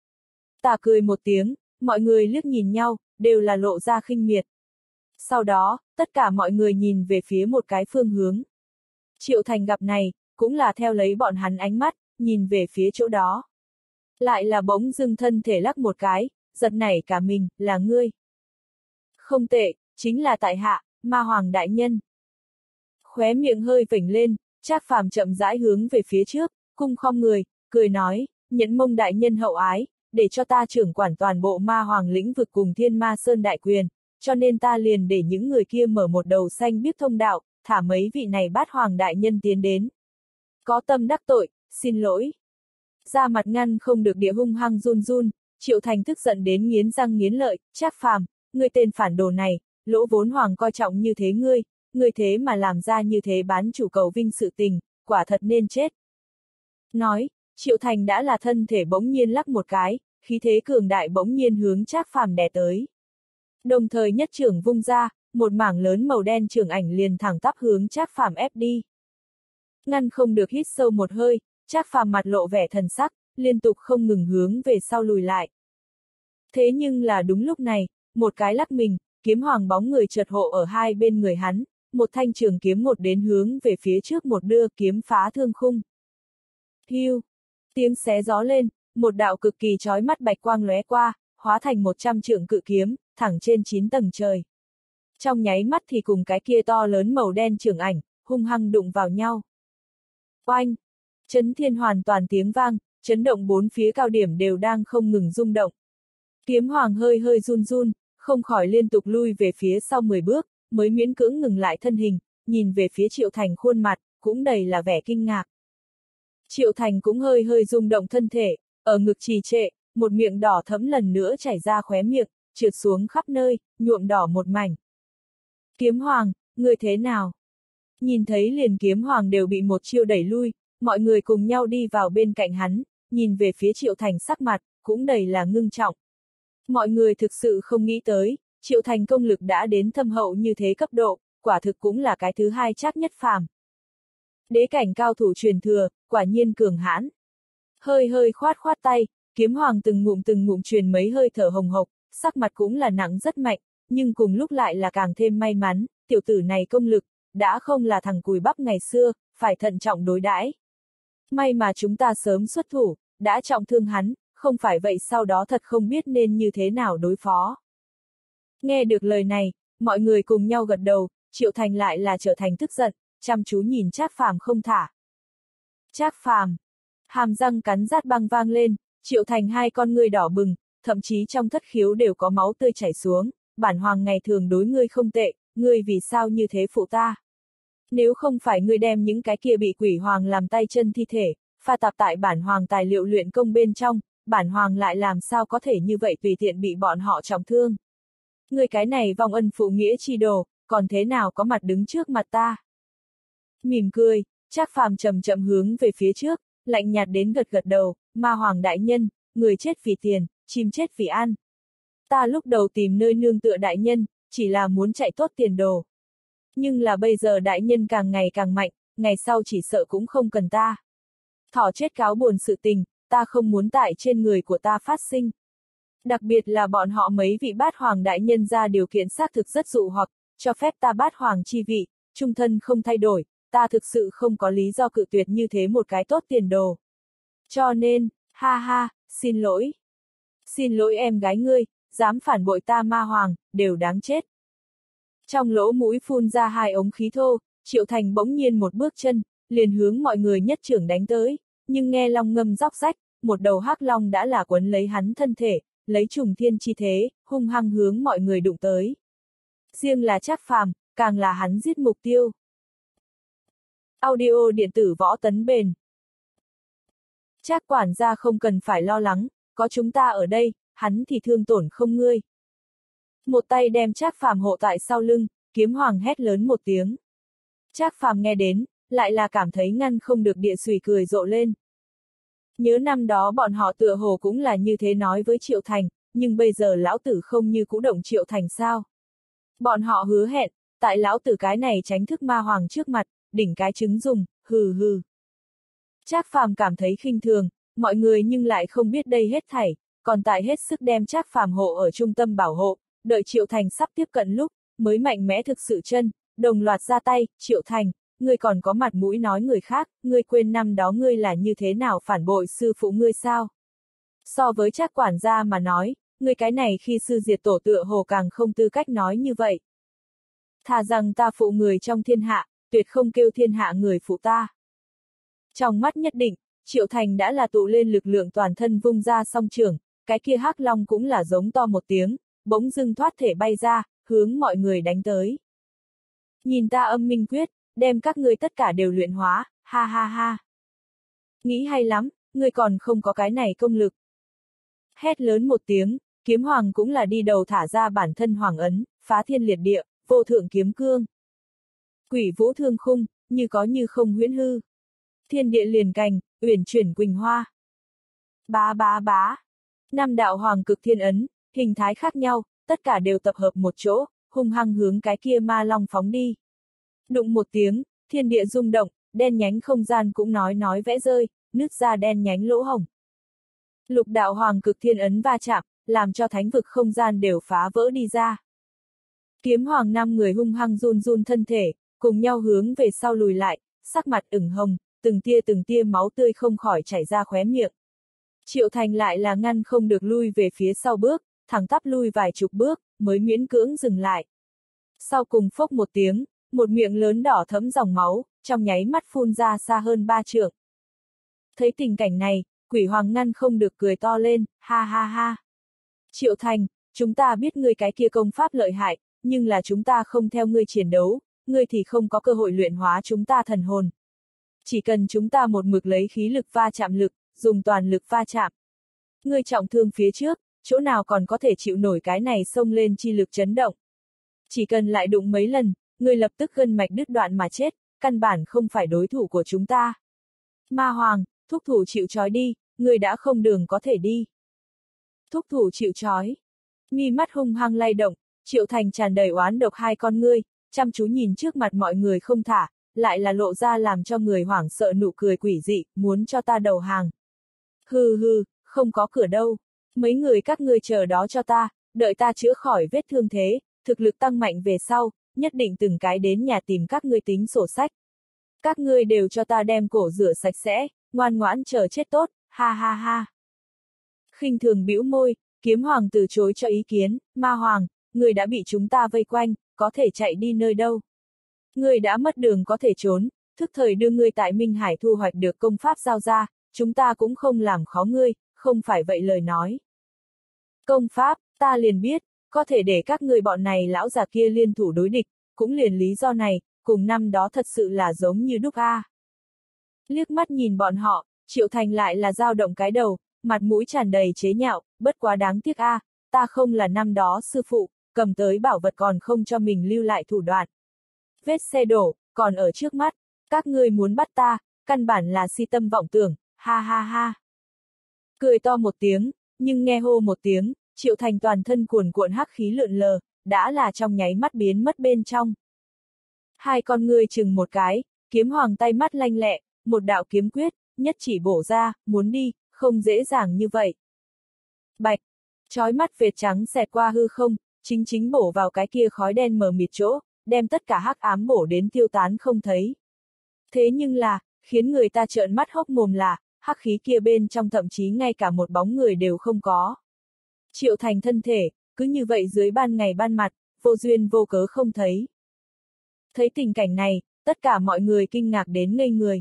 Ta cười một tiếng, mọi người liếc nhìn nhau, đều là lộ ra khinh miệt. Sau đó, tất cả mọi người nhìn về phía một cái phương hướng. Triệu Thành gặp này, cũng là theo lấy bọn hắn ánh mắt, nhìn về phía chỗ đó. Lại là bỗng dưng thân thể lắc một cái, giật nảy cả mình, là ngươi. Không tệ, chính là tại hạ, Ma Hoàng đại nhân. Khóe miệng hơi vểnh lên, Trác Phàm chậm rãi hướng về phía trước, cung khom người, cười nói, Nhẫn Mông đại nhân hậu ái, để cho ta trưởng quản toàn bộ Ma Hoàng lĩnh vực cùng Thiên Ma Sơn đại quyền, cho nên ta liền để những người kia mở một đầu xanh biếc thông đạo, thả mấy vị này Bát Hoàng đại nhân tiến đến. Có tâm đắc tội, xin lỗi. Da mặt ngăn không được địa hung hăng run run, Triệu Thành tức giận đến nghiến răng nghiến lợi, Trác Phàm, ngươi tên phản đồ này, lỗ vốn hoàng coi trọng như thế ngươi thế mà làm ra như thế bán chủ cầu vinh sự tình, quả thật nên chết. Nói, Triệu Thành đã là thân thể bỗng nhiên lắc một cái, khí thế cường đại bỗng nhiên hướng Trác Phàm đè tới. Đồng thời nhất trưởng vung ra, một mảng lớn màu đen trường ảnh liền thẳng tắp hướng Trác Phàm ép đi. Ngăn không được hít sâu một hơi, Trác Phàm mặt lộ vẻ thần sắc, liên tục không ngừng hướng về sau lùi lại. Thế nhưng là đúng lúc này, một cái lắc mình, kiếm hoàng bóng người chợt hộ ở hai bên người hắn, một thanh trường kiếm một đến hướng về phía trước một đưa kiếm phá thương khung. Hiu, tiếng xé gió lên, một đạo cực kỳ chói mắt bạch quang lóe qua, hóa thành 100 trượng cự kiếm, thẳng trên 9 tầng trời. Trong nháy mắt thì cùng cái kia to lớn màu đen trường ảnh, hung hăng đụng vào nhau. Oanh! Chấn thiên hoàn toàn tiếng vang, chấn động bốn phía cao điểm đều đang không ngừng rung động. Kiếm hoàng hơi hơi run run, không khỏi liên tục lui về phía sau 10 bước, mới miễn cưỡng ngừng lại thân hình, nhìn về phía Triệu Thành khuôn mặt, cũng đầy là vẻ kinh ngạc. Triệu Thành cũng hơi hơi rung động thân thể, ở ngực trì trệ, một miệng đỏ thẫm lần nữa chảy ra khóe miệng, trượt xuống khắp nơi, nhuộm đỏ một mảnh. Kiếm hoàng, ngươi thế nào? Nhìn thấy liền kiếm hoàng đều bị một chiêu đẩy lui, mọi người cùng nhau đi vào bên cạnh hắn, nhìn về phía Triệu Thành sắc mặt, cũng đầy là ngưng trọng. Mọi người thực sự không nghĩ tới, Triệu Thành công lực đã đến thâm hậu như thế cấp độ, quả thực cũng là cái thứ hai Trác Nhất Phàm. Đế cảnh cao thủ truyền thừa, quả nhiên cường hãn. Hơi hơi khoát khoát tay, kiếm hoàng từng ngụm truyền mấy hơi thở hồng hộc, sắc mặt cũng là nặng rất mạnh, nhưng cùng lúc lại là càng thêm may mắn, tiểu tử này công lực, đã không là thằng cùi bắp ngày xưa, phải thận trọng đối đãi. May mà chúng ta sớm xuất thủ, đã trọng thương hắn, không phải vậy sau đó thật không biết nên như thế nào đối phó. Nghe được lời này, mọi người cùng nhau gật đầu, Triệu Thành lại là trở thành tức giận, chăm chú nhìn Trác Phàm không thả. Trác Phàm, hàm răng cắn rát băng vang lên, Triệu Thành hai con ngươi đỏ bừng, thậm chí trong thất khiếu đều có máu tươi chảy xuống, bản hoàng ngày thường đối ngươi không tệ, ngươi vì sao như thế phụ ta? Nếu không phải ngươi đem những cái kia bị quỷ hoàng làm tay chân thi thể, pha tạp tại bản hoàng tài liệu luyện công bên trong, bản hoàng lại làm sao có thể như vậy tùy tiện bị bọn họ trọng thương. Ngươi cái này vong ân phụ nghĩa chi đồ, còn thế nào có mặt đứng trước mặt ta? Mỉm cười, Trác Phàm chậm chậm hướng về phía trước, lạnh nhạt đến gật gật đầu, Ma Hoàng đại nhân, người chết vì tiền, chim chết vì ăn. Ta lúc đầu tìm nơi nương tựa đại nhân, chỉ là muốn chạy tốt tiền đồ. Nhưng là bây giờ đại nhân càng ngày càng mạnh, ngày sau chỉ sợ cũng không cần ta. Thỏ chết cáo buồn sự tình, ta không muốn tại trên người của ta phát sinh. Đặc biệt là bọn họ mấy vị bát hoàng đại nhân ra điều kiện xác thực rất dụ hoặc, cho phép ta bát hoàng chi vị, trung thân không thay đổi, ta thực sự không có lý do cự tuyệt như thế một cái tốt tiền đồ. Cho nên, ha ha, xin lỗi. Xin lỗi em gái ngươi, dám phản bội ta Ma Hoàng, đều đáng chết. Trong lỗ mũi phun ra hai ống khí thô, Triệu Thành bỗng nhiên một bước chân, liền hướng mọi người nhất trưởng đánh tới, nhưng nghe long ngâm róc rách, một đầu hắc long đã là quấn lấy hắn thân thể, lấy trùng thiên chi thế, hung hăng hướng mọi người đụng tới. Riêng là Trác Phàm, càng là hắn giết mục tiêu. Audio điện tử võ tấn bền. Trác quản gia không cần phải lo lắng, có chúng ta ở đây, hắn thì thương tổn không ngươi. Một tay đem Trác Phàm hộ tại sau lưng, kiếm hoàng hét lớn một tiếng. Trác Phàm nghe đến, lại là cảm thấy ngăn không được địa xùy cười rộ lên. Nhớ năm đó bọn họ tựa hồ cũng là như thế nói với Triệu Thành, nhưng bây giờ lão tử không như cũ động Triệu Thành sao. Bọn họ hứa hẹn, tại lão tử cái này tránh thức Ma Hoàng trước mặt, đỉnh cái trứng dùng, hừ hừ. Trác Phàm cảm thấy khinh thường, mọi người nhưng lại không biết đây hết thảy, còn tại hết sức đem Trác Phàm hộ ở trung tâm bảo hộ, đợi Triệu Thành sắp tiếp cận lúc, mới mạnh mẽ thực sự chân, đồng loạt ra tay, Triệu Thành, ngươi còn có mặt mũi nói người khác, ngươi quên năm đó ngươi là như thế nào phản bội sư phụ ngươi sao? So với Trác quản gia mà nói, ngươi cái này khi sư diệt tổ tựa hồ càng không tư cách nói như vậy. Thà rằng ta phụ người trong thiên hạ, tuyệt không kêu thiên hạ người phụ ta. Trong mắt Nhất Định, Triệu Thành đã là tụ lên lực lượng toàn thân vung ra song trường, cái kia hắc long cũng là giống to một tiếng, bỗng dưng thoát thể bay ra, hướng mọi người đánh tới. Nhìn ta Âm Minh Quyết, đem các ngươi tất cả đều luyện hóa, ha ha ha. Nghĩ hay lắm, ngươi còn không có cái này công lực. Hét lớn một tiếng, Kiếm Hoàng cũng là đi đầu thả ra bản thân hoàng ấn, phá thiên liệt địa, vô thượng kiếm cương. Quỷ vũ thương khung, như có như không huyễn hư. Thiên địa liền cành, uyển chuyển quỳnh hoa. Bá bá bá. Năm đạo hoàng cực thiên ấn, hình thái khác nhau, tất cả đều tập hợp một chỗ, hung hăng hướng cái kia ma long phóng đi. Đụng một tiếng, thiên địa rung động, đen nhánh không gian cũng nói vẽ rơi, nứt ra đen nhánh lỗ hổng. Lục đạo hoàng cực thiên ấn va chạm, làm cho thánh vực không gian đều phá vỡ đi ra. Kiếm Hoàng năm người hung hăng run run thân thể, cùng nhau hướng về sau lùi lại, sắc mặt ửng hồng, từng tia máu tươi không khỏi chảy ra khóe miệng. Triệu Thành lại là ngăn không được lui về phía sau bước, thẳng tắp lui vài chục bước, mới miễn cưỡng dừng lại. Sau cùng phốc một tiếng, một miệng lớn đỏ thấm dòng máu, trong nháy mắt phun ra xa hơn 3 trượng. Thấy tình cảnh này, Quỷ Hoàng ngăn không được cười to lên, ha ha ha. Triệu Thành, chúng ta biết ngươi cái kia công pháp lợi hại, nhưng là chúng ta không theo ngươi chiến đấu, ngươi thì không có cơ hội luyện hóa chúng ta thần hồn. Chỉ cần chúng ta một mực lấy khí lực va chạm lực, dùng toàn lực va chạm. Ngươi trọng thương phía trước, chỗ nào còn có thể chịu nổi cái này xông lên chi lực chấn động. Chỉ cần lại đụng mấy lần, ngươi lập tức gân mạch đứt đoạn mà chết, căn bản không phải đối thủ của chúng ta. Ma Hoàng, thúc thủ chịu trói đi, ngươi đã không đường có thể đi. Thúc thủ chịu trói. Mi mắt hung hăng lay động, Triệu Thành tràn đầy oán độc hai con ngươi, chăm chú nhìn trước mặt mọi người không thả, lại là lộ ra làm cho người hoảng sợ nụ cười quỷ dị, muốn cho ta đầu hàng. Hừ hừ, không có cửa đâu. Mấy người các ngươi chờ đó cho ta, đợi ta chữa khỏi vết thương thế, thực lực tăng mạnh về sau, nhất định từng cái đến nhà tìm các ngươi tính sổ sách. Các ngươi đều cho ta đem cổ rửa sạch sẽ, ngoan ngoãn chờ chết tốt, ha ha ha. Khinh thường bĩu môi, Kiếm Hoàng từ chối cho ý kiến, Ma Hoàng, ngươi đã bị chúng ta vây quanh, có thể chạy đi nơi đâu. Ngươi đã mất đường có thể trốn, thức thời đưa ngươi tại Minh Hải thu hoạch được công pháp giao ra, chúng ta cũng không làm khó ngươi, không phải vậy lời nói. Công pháp, ta liền biết, có thể để các ngươi bọn này lão già kia liên thủ đối địch, cũng liền lý do này, cùng năm đó thật sự là giống như đúc a. Liếc mắt nhìn bọn họ, Triệu Thành lại là dao động cái đầu, mặt mũi tràn đầy chế nhạo, bất quá đáng tiếc a, ta không là năm đó sư phụ, cầm tới bảo vật còn không cho mình lưu lại thủ đoạn. Vết xe đổ, còn ở trước mắt, các ngươi muốn bắt ta, căn bản là si tâm vọng tưởng, ha ha ha. Cười to một tiếng, nhưng nghe hô một tiếng, Triệu Thành toàn thân cuồn cuộn hắc khí lượn lờ, đã là trong nháy mắt biến mất bên trong. Hai con ngươi chừng một cái, Kiếm Hoàng tay mắt lanh lẹ, một đạo kiếm quyết, nhất chỉ bổ ra, muốn đi, không dễ dàng như vậy. Bạch, chói mắt vệt trắng xẹt qua hư không, chính bổ vào cái kia khói đen mờ mịt chỗ, đem tất cả hắc ám bổ đến tiêu tán không thấy. Thế nhưng là, khiến người ta trợn mắt hốc mồm là, hắc khí kia bên trong thậm chí ngay cả một bóng người đều không có. Triệu Thành thân thể, cứ như vậy dưới ban ngày ban mặt, vô duyên vô cớ không thấy. Thấy tình cảnh này, tất cả mọi người kinh ngạc đến ngây người.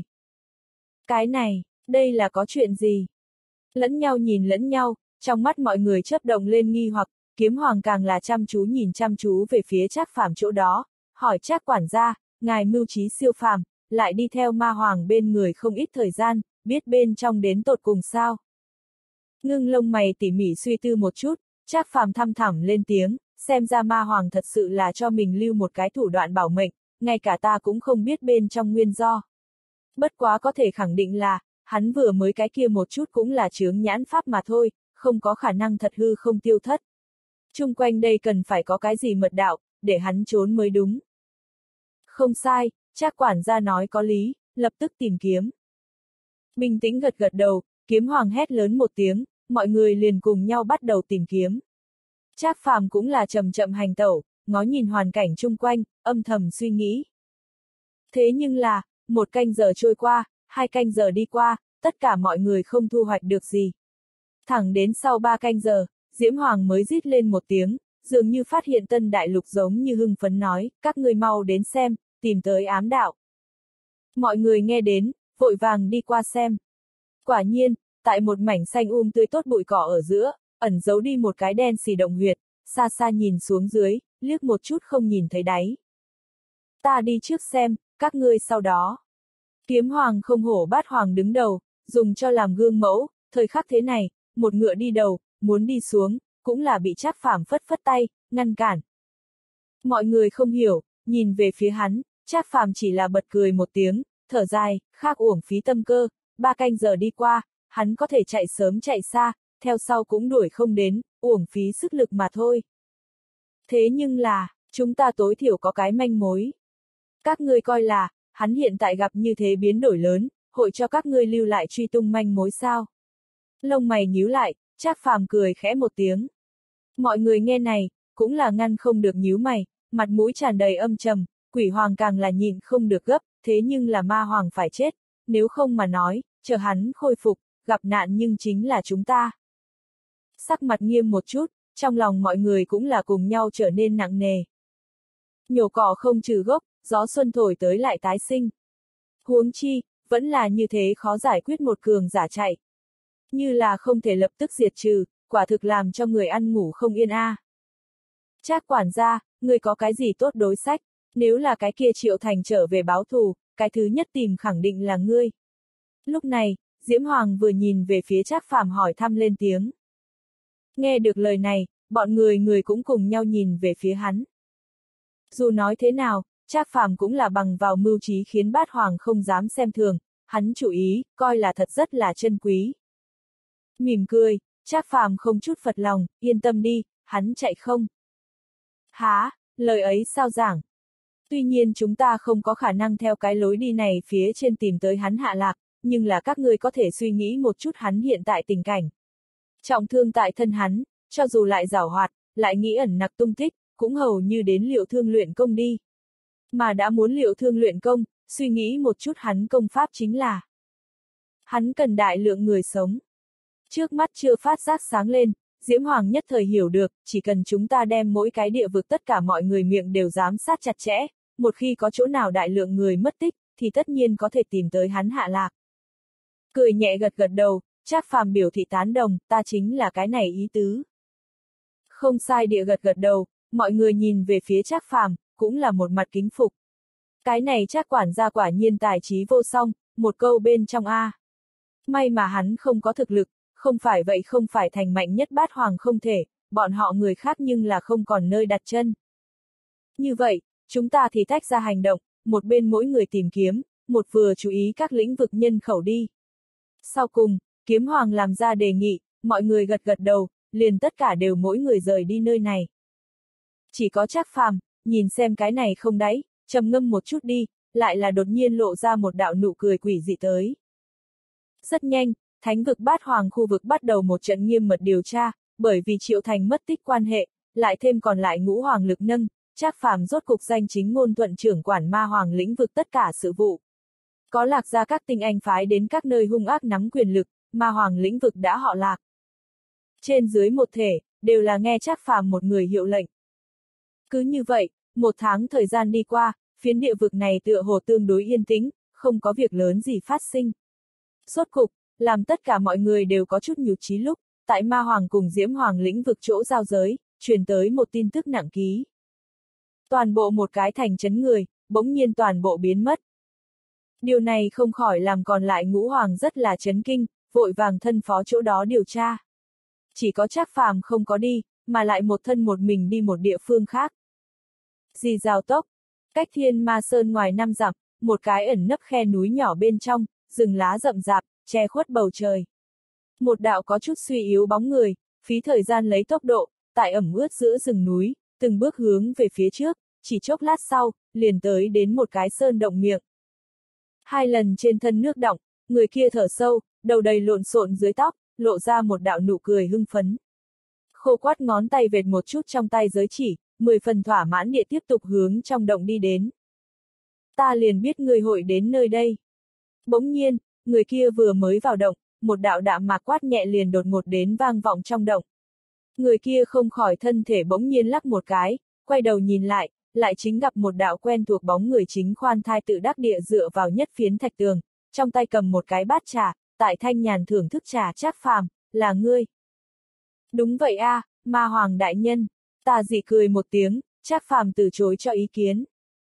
Cái này, đây là có chuyện gì? Lẫn nhau nhìn lẫn nhau, trong mắt mọi người chớp động lên nghi hoặc, Kiếm Hoàng càng là chăm chú về phía Trác Phàm chỗ đó, hỏi Trác quản gia, ngài mưu trí siêu phàm, lại đi theo Ma Hoàng bên người không ít thời gian, biết bên trong đến tột cùng sao? Ngưng lông mày tỉ mỉ suy tư một chút, Trác Phàm thăm thẳm lên tiếng, xem ra Ma Hoàng thật sự là cho mình lưu một cái thủ đoạn bảo mệnh, ngay cả ta cũng không biết bên trong nguyên do. Bất quá có thể khẳng định là, hắn vừa mới cái kia một chút cũng là chướng nhãn pháp mà thôi, không có khả năng thật hư không tiêu thất. Chung quanh đây cần phải có cái gì mật đạo, để hắn trốn mới đúng. Không sai, Trác quản gia nói có lý, lập tức tìm kiếm. Bình tĩnh gật gật đầu, Kiếm Hoàng hét lớn một tiếng, mọi người liền cùng nhau bắt đầu tìm kiếm. Trác Phàm cũng là chậm chậm hành tẩu, ngó nhìn hoàn cảnh chung quanh, âm thầm suy nghĩ. Thế nhưng là, 1 canh giờ trôi qua, 2 canh giờ đi qua, tất cả mọi người không thu hoạch được gì. Thẳng đến sau 3 canh giờ, Diễm Hoàng mới rít lên một tiếng, dường như phát hiện tân đại lục, giống như hưng phấn nói, các ngươi mau đến xem, tìm tới ám đạo. Mọi người nghe đến, vội vàng đi qua xem. Quả nhiên, tại một mảnh xanh tươi tốt bụi cỏ ở giữa, ẩn giấu đi một cái đen xì động huyệt, xa xa nhìn xuống dưới, liếc một chút không nhìn thấy đáy. Ta đi trước xem, các ngươi sau đó. Kiếm Hoàng không hổ Bát Hoàng đứng đầu, dùng cho làm gương mẫu, thời khắc thế này, một ngựa đi đầu, muốn đi xuống, cũng là bị Trác Phàm phất phất tay, ngăn cản. Mọi người không hiểu, nhìn về phía hắn, Trác Phàm chỉ là bật cười một tiếng, thở dài, khác uổng phí tâm cơ, 3 canh giờ đi qua, hắn có thể chạy sớm chạy xa, theo sau cũng đuổi không đến, uổng phí sức lực mà thôi. Thế nhưng là, chúng ta tối thiểu có cái manh mối. Các ngươi coi là, hắn hiện tại gặp như thế biến đổi lớn, hội cho các ngươi lưu lại truy tung manh mối sao? Lông mày nhíu lại, Trác Phàm cười khẽ một tiếng. Mọi người nghe này, cũng là ngăn không được nhíu mày, mặt mũi tràn đầy âm trầm, Quỷ Hoàng càng là nhịn không được gấp, thế nhưng là Ma Hoàng phải chết, nếu không mà nói, chờ hắn khôi phục, gặp nạn nhưng chính là chúng ta. Sắc mặt nghiêm một chút, trong lòng mọi người cũng là cùng nhau trở nên nặng nề. Nhổ cỏ không trừ gốc, gió xuân thổi tới lại tái sinh. Huống chi, vẫn là như thế khó giải quyết một cường giả chạy. Như là không thể lập tức diệt trừ, quả thực làm cho người ăn ngủ không yên a. Trác quản gia, ngươi có cái gì tốt đối sách, nếu là cái kia Triệu Thành trở về báo thù, cái thứ nhất tìm khẳng định là ngươi. Lúc này, Diễm Hoàng vừa nhìn về phía Trác Phàm hỏi thăm lên tiếng. Nghe được lời này, bọn người cũng cùng nhau nhìn về phía hắn. Dù nói thế nào, Trác Phàm cũng là bằng vào mưu trí khiến Bát Hoàng không dám xem thường, hắn chủ ý, coi là thật rất là chân quý. Mỉm cười, Trác Phàm không chút phật lòng, yên tâm đi, hắn chạy không. Há, lời ấy sao giảng? Tuy nhiên chúng ta không có khả năng theo cái lối đi này phía trên tìm tới hắn hạ lạc, nhưng là các ngươi có thể suy nghĩ một chút hắn hiện tại tình cảnh. Trọng thương tại thân hắn, cho dù lại giảo hoạt, lại nghĩ ẩn nặc tung tích, cũng hầu như đến liệu thương luyện công đi. Mà đã muốn liệu thương luyện công, suy nghĩ một chút hắn công pháp chính là. Hắn cần đại lượng người sống. Trước mắt chưa phát giác sáng lên, Diễm Hoàng nhất thời hiểu được, chỉ cần chúng ta đem mỗi cái địa vực tất cả mọi người miệng đều giám sát chặt chẽ, một khi có chỗ nào đại lượng người mất tích, thì tất nhiên có thể tìm tới hắn hạ lạc. Cười nhẹ gật gật đầu, Trác Phàm biểu thị tán đồng, ta chính là cái này ý tứ. Không sai địa gật gật đầu, mọi người nhìn về phía Trác Phàm, cũng là một mặt kính phục. Cái này Trác quản gia quả nhiên tài trí vô song, một câu bên trong a. May mà hắn không có thực lực, không phải vậy không phải thành mạnh nhất Bát Hoàng không thể, bọn họ người khác nhưng là không còn nơi đặt chân. Như vậy, chúng ta thì tách ra hành động, một bên mỗi người tìm kiếm, một vừa chú ý các lĩnh vực nhân khẩu đi. Sau cùng, Kiếm Hoàng làm ra đề nghị, mọi người gật gật đầu, liền tất cả đều mỗi người rời đi nơi này. Chỉ có Trác Phàm, nhìn xem cái này không đáy, trầm ngâm một chút đi, lại là đột nhiên lộ ra một đạo nụ cười quỷ dị tới. Rất nhanh, Thánh vực Bát Hoàng khu vực bắt đầu một trận nghiêm mật điều tra, bởi vì Triệu Thành mất tích quan hệ, lại thêm còn lại Ngũ Hoàng lực nâng, Trác Phàm rốt cục danh chính ngôn thuận trưởng quản Ma Hoàng lĩnh vực tất cả sự vụ. Có lạc ra các tinh anh phái đến các nơi hung ác nắm quyền lực, Ma Hoàng lĩnh vực đã họ lạc. Trên dưới một thể, đều là nghe Trác Phàm một người hiệu lệnh. Cứ như vậy, 1 tháng thời gian đi qua, phiến địa vực này tựa hồ tương đối yên tĩnh, không có việc lớn gì phát sinh. Rốt cục, làm tất cả mọi người đều có chút nhụt chí lúc, tại Ma Hoàng cùng Diễm Hoàng lĩnh vực chỗ giao giới, truyền tới một tin tức nặng ký. Toàn bộ một cái thành trấn người, bỗng nhiên toàn bộ biến mất. Điều này không khỏi làm còn lại Ngũ Hoàng rất là chấn kinh, vội vàng thân phó chỗ đó điều tra. Chỉ có Trác Phàm không có đi, mà lại một thân một mình đi một địa phương khác. Dì rào tốc, cách Thiên Ma Sơn ngoài 5 dặm, một cái ẩn nấp khe núi nhỏ bên trong, rừng lá rậm rạp, che khuất bầu trời. Một đạo có chút suy yếu bóng người, phí thời gian lấy tốc độ, tại ẩm ướt giữa rừng núi, từng bước hướng về phía trước, chỉ chốc lát sau, liền tới đến một cái sơn động miệng. 2 lần trên thân nước đọng, người kia thở sâu, đầu đầy lộn xộn dưới tóc, lộ ra một đạo nụ cười hưng phấn. Khô quắt ngón tay vệt một chút trong tay giới chỉ, 10 phần thỏa mãn địa tiếp tục hướng trong động đi đến. Ta liền biết ngươi hội đến nơi đây. Bỗng nhiên, người kia vừa mới vào động, một đạo đạm mạc quát nhẹ liền đột ngột đến vang vọng trong động. Người kia không khỏi thân thể bỗng nhiên lắc một cái, quay đầu nhìn lại chính gặp một đạo quen thuộc bóng người chính khoan thai tự đắc địa dựa vào nhất phiến thạch tường, trong tay cầm một cái bát trà, tại thanh nhàn thưởng thức trà. Trác Phàm, là ngươi. Đúng vậy a, Ma Hoàng đại nhân. Tà dị cười một tiếng, Trác Phàm từ chối cho ý kiến.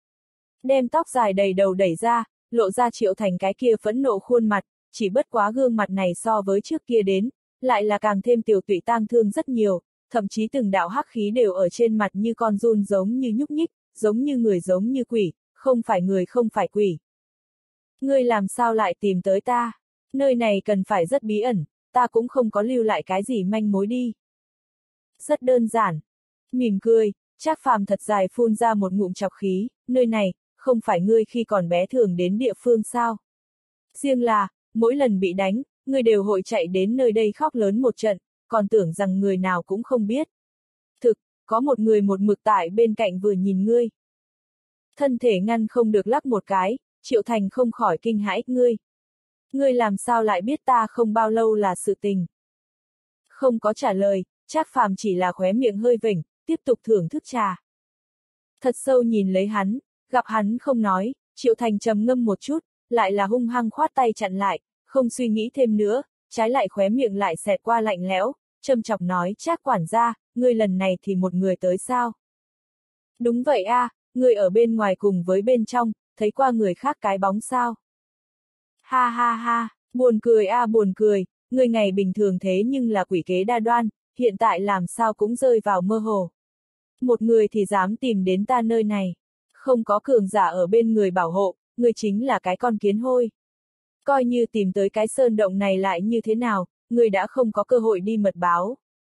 Đem tóc dài đầy đầu đẩy ra, lộ ra Triệu Thành cái kia phẫn nộ khuôn mặt, chỉ bất quá gương mặt này so với trước kia đến, lại là càng thêm tiểu tụy tang thương rất nhiều, thậm chí từng đạo hắc khí đều ở trên mặt như con giun giống như nhúc nhích, giống như người giống như quỷ, không phải người không phải quỷ. Ngươi làm sao lại tìm tới ta? Nơi này cần phải rất bí ẩn, ta cũng không có lưu lại cái gì manh mối đi. Rất đơn giản. Mỉm cười, Trác Phàm thật dài phun ra một ngụm chọc khí, nơi này, không phải ngươi khi còn bé thường đến địa phương sao? Riêng là, mỗi lần bị đánh, ngươi đều hội chạy đến nơi đây khóc lớn một trận, còn tưởng rằng người nào cũng không biết. Thực, có một người một mực tại bên cạnh vừa nhìn ngươi. Thân thể ngăn không được lắc một cái, Triệu Thành không khỏi kinh hãi, ngươi. Ngươi làm sao lại biết ta không bao lâu là sự tình? Không có trả lời, Trác Phàm chỉ là khóe miệng hơi vểnh, tiếp tục thưởng thức trà. Thật sâu nhìn lấy hắn, gặp hắn không nói, Triệu Thành trầm ngâm một chút, lại là hung hăng khoát tay chặn lại, không suy nghĩ thêm nữa, trái lại khóe miệng lại xẹt qua lạnh lẽo, châm chọc nói, Trác quản gia, ngươi lần này thì một người tới sao? Đúng vậy a, ngươi ở bên ngoài cùng với bên trong, thấy qua người khác cái bóng sao? Ha ha ha, buồn cười a buồn cười, ngươi ngày bình thường thế nhưng là quỷ kế đa đoan, hiện tại làm sao cũng rơi vào mơ hồ. Một người thì dám tìm đến ta nơi này, không có cường giả ở bên người bảo hộ, ngươi chính là cái con kiến hôi. Coi như tìm tới cái sơn động này lại như thế nào, ngươi đã không có cơ hội đi mật báo.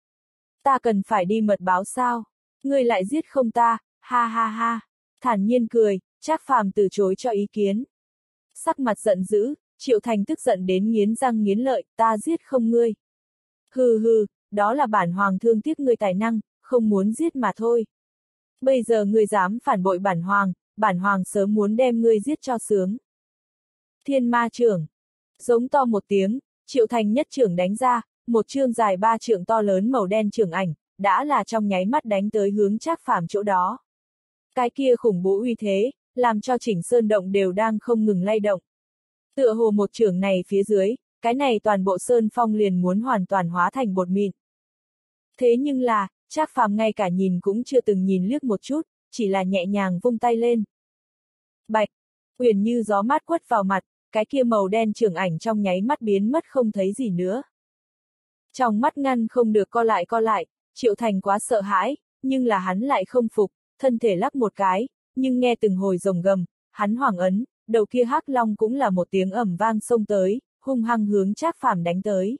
Ta cần phải đi mật báo sao? Ngươi lại giết không ta, ha ha ha. Thản nhiên cười, Trác Phàm từ chối cho ý kiến. Sắc mặt giận dữ, Triệu Thành tức giận đến nghiến răng nghiến lợi, ta giết không ngươi. Hừ hừ, đó là bản hoàng thương tiếc ngươi tài năng, không muốn giết mà thôi. Bây giờ ngươi dám phản bội bản hoàng sớm muốn đem ngươi giết cho sướng. Thiên ma trưởng. Giống to một tiếng, Triệu Thành nhất trưởng đánh ra, một chương dài 3 trượng to lớn màu đen trưởng ảnh, đã là trong nháy mắt đánh tới hướng Trác Phàm chỗ đó. Cái kia khủng bố uy thế, làm cho chỉnh sơn động đều đang không ngừng lay động. Tựa hồ một trưởng này phía dưới, cái này toàn bộ sơn phong liền muốn hoàn toàn hóa thành bột mịn. Thế nhưng là, Trác Phàm ngay cả nhìn cũng chưa từng nhìn liếc một chút, chỉ là nhẹ nhàng vung tay lên. Bạch, uyển như gió mát quất vào mặt, cái kia màu đen trưởng ảnh trong nháy mắt biến mất không thấy gì nữa. Trong mắt ngăn không được co lại, Triệu Thành quá sợ hãi, nhưng là hắn lại không phục, thân thể lắc một cái, nhưng nghe từng hồi rồng gầm, hắn hoảng ấn, đầu kia hắc long cũng là một tiếng ầm vang xông tới, hung hăng hướng Trác Phàm đánh tới.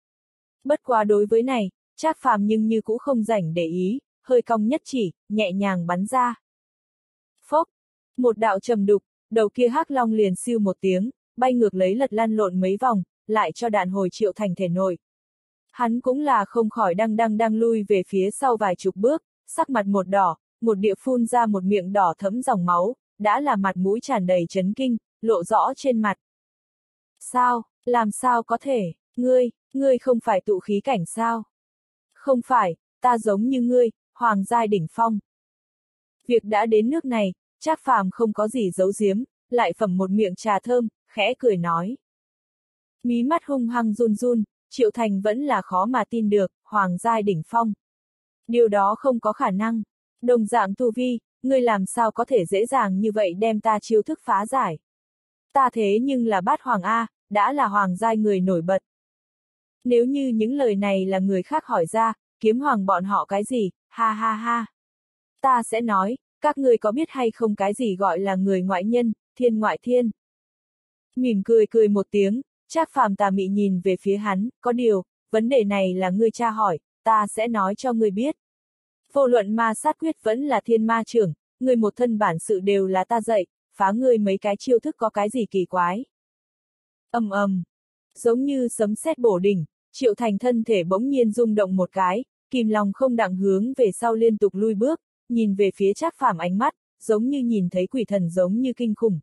Bất quá đối với này, Trác Phàm nhưng như cũng không rảnh để ý, hơi cong nhất chỉ, nhẹ nhàng bắn ra. Phốc, một đạo trầm đục, đầu kia hắc long liền siêu một tiếng, bay ngược lấy lật lăn lộn mấy vòng, lại cho đạn hồi Triệu Thành thể nội. Hắn cũng là không khỏi đang lui về phía sau vài chục bước, sắc mặt một đỏ, một địa phun ra một miệng đỏ thẫm dòng máu, đã là mặt mũi tràn đầy chấn kinh, lộ rõ trên mặt. Sao, làm sao có thể, ngươi không phải tụ khí cảnh sao? Không phải, ta giống như ngươi, hoàng giai đỉnh phong. Việc đã đến nước này, Trác Phàm không có gì giấu giếm, lại phẩm một miệng trà thơm, khẽ cười nói. Mí mắt hung hăng run run, Triệu Thành vẫn là khó mà tin được, hoàng giai đỉnh phong. Điều đó không có khả năng. Đồng dạng tu vi, ngươi làm sao có thể dễ dàng như vậy đem ta chiêu thức phá giải. Ta thế nhưng là bát hoàng A, đã là hoàng giai người nổi bật. Nếu như những lời này là người khác hỏi ra, kiếm hoàng bọn họ cái gì, ha ha ha. Ta sẽ nói, các ngươi có biết hay không cái gì gọi là người ngoại nhân, thiên ngoại thiên. Mỉm cười một tiếng, Trác Phàm tà mị nhìn về phía hắn, có điều, vấn đề này là ngươi tra hỏi, ta sẽ nói cho ngươi biết. Vô luận ma sát quyết vẫn là thiên ma trưởng, ngươi một thân bản sự đều là ta dạy, phá ngươi mấy cái chiêu thức có cái gì kỳ quái. Ầm. Giống như sấm sét bổ đỉnh, Triệu Thành thân thể bỗng nhiên rung động một cái, kìm lòng không đặng hướng về sau liên tục lui bước, nhìn về phía Trác Phàm ánh mắt, giống như nhìn thấy quỷ thần giống như kinh khủng,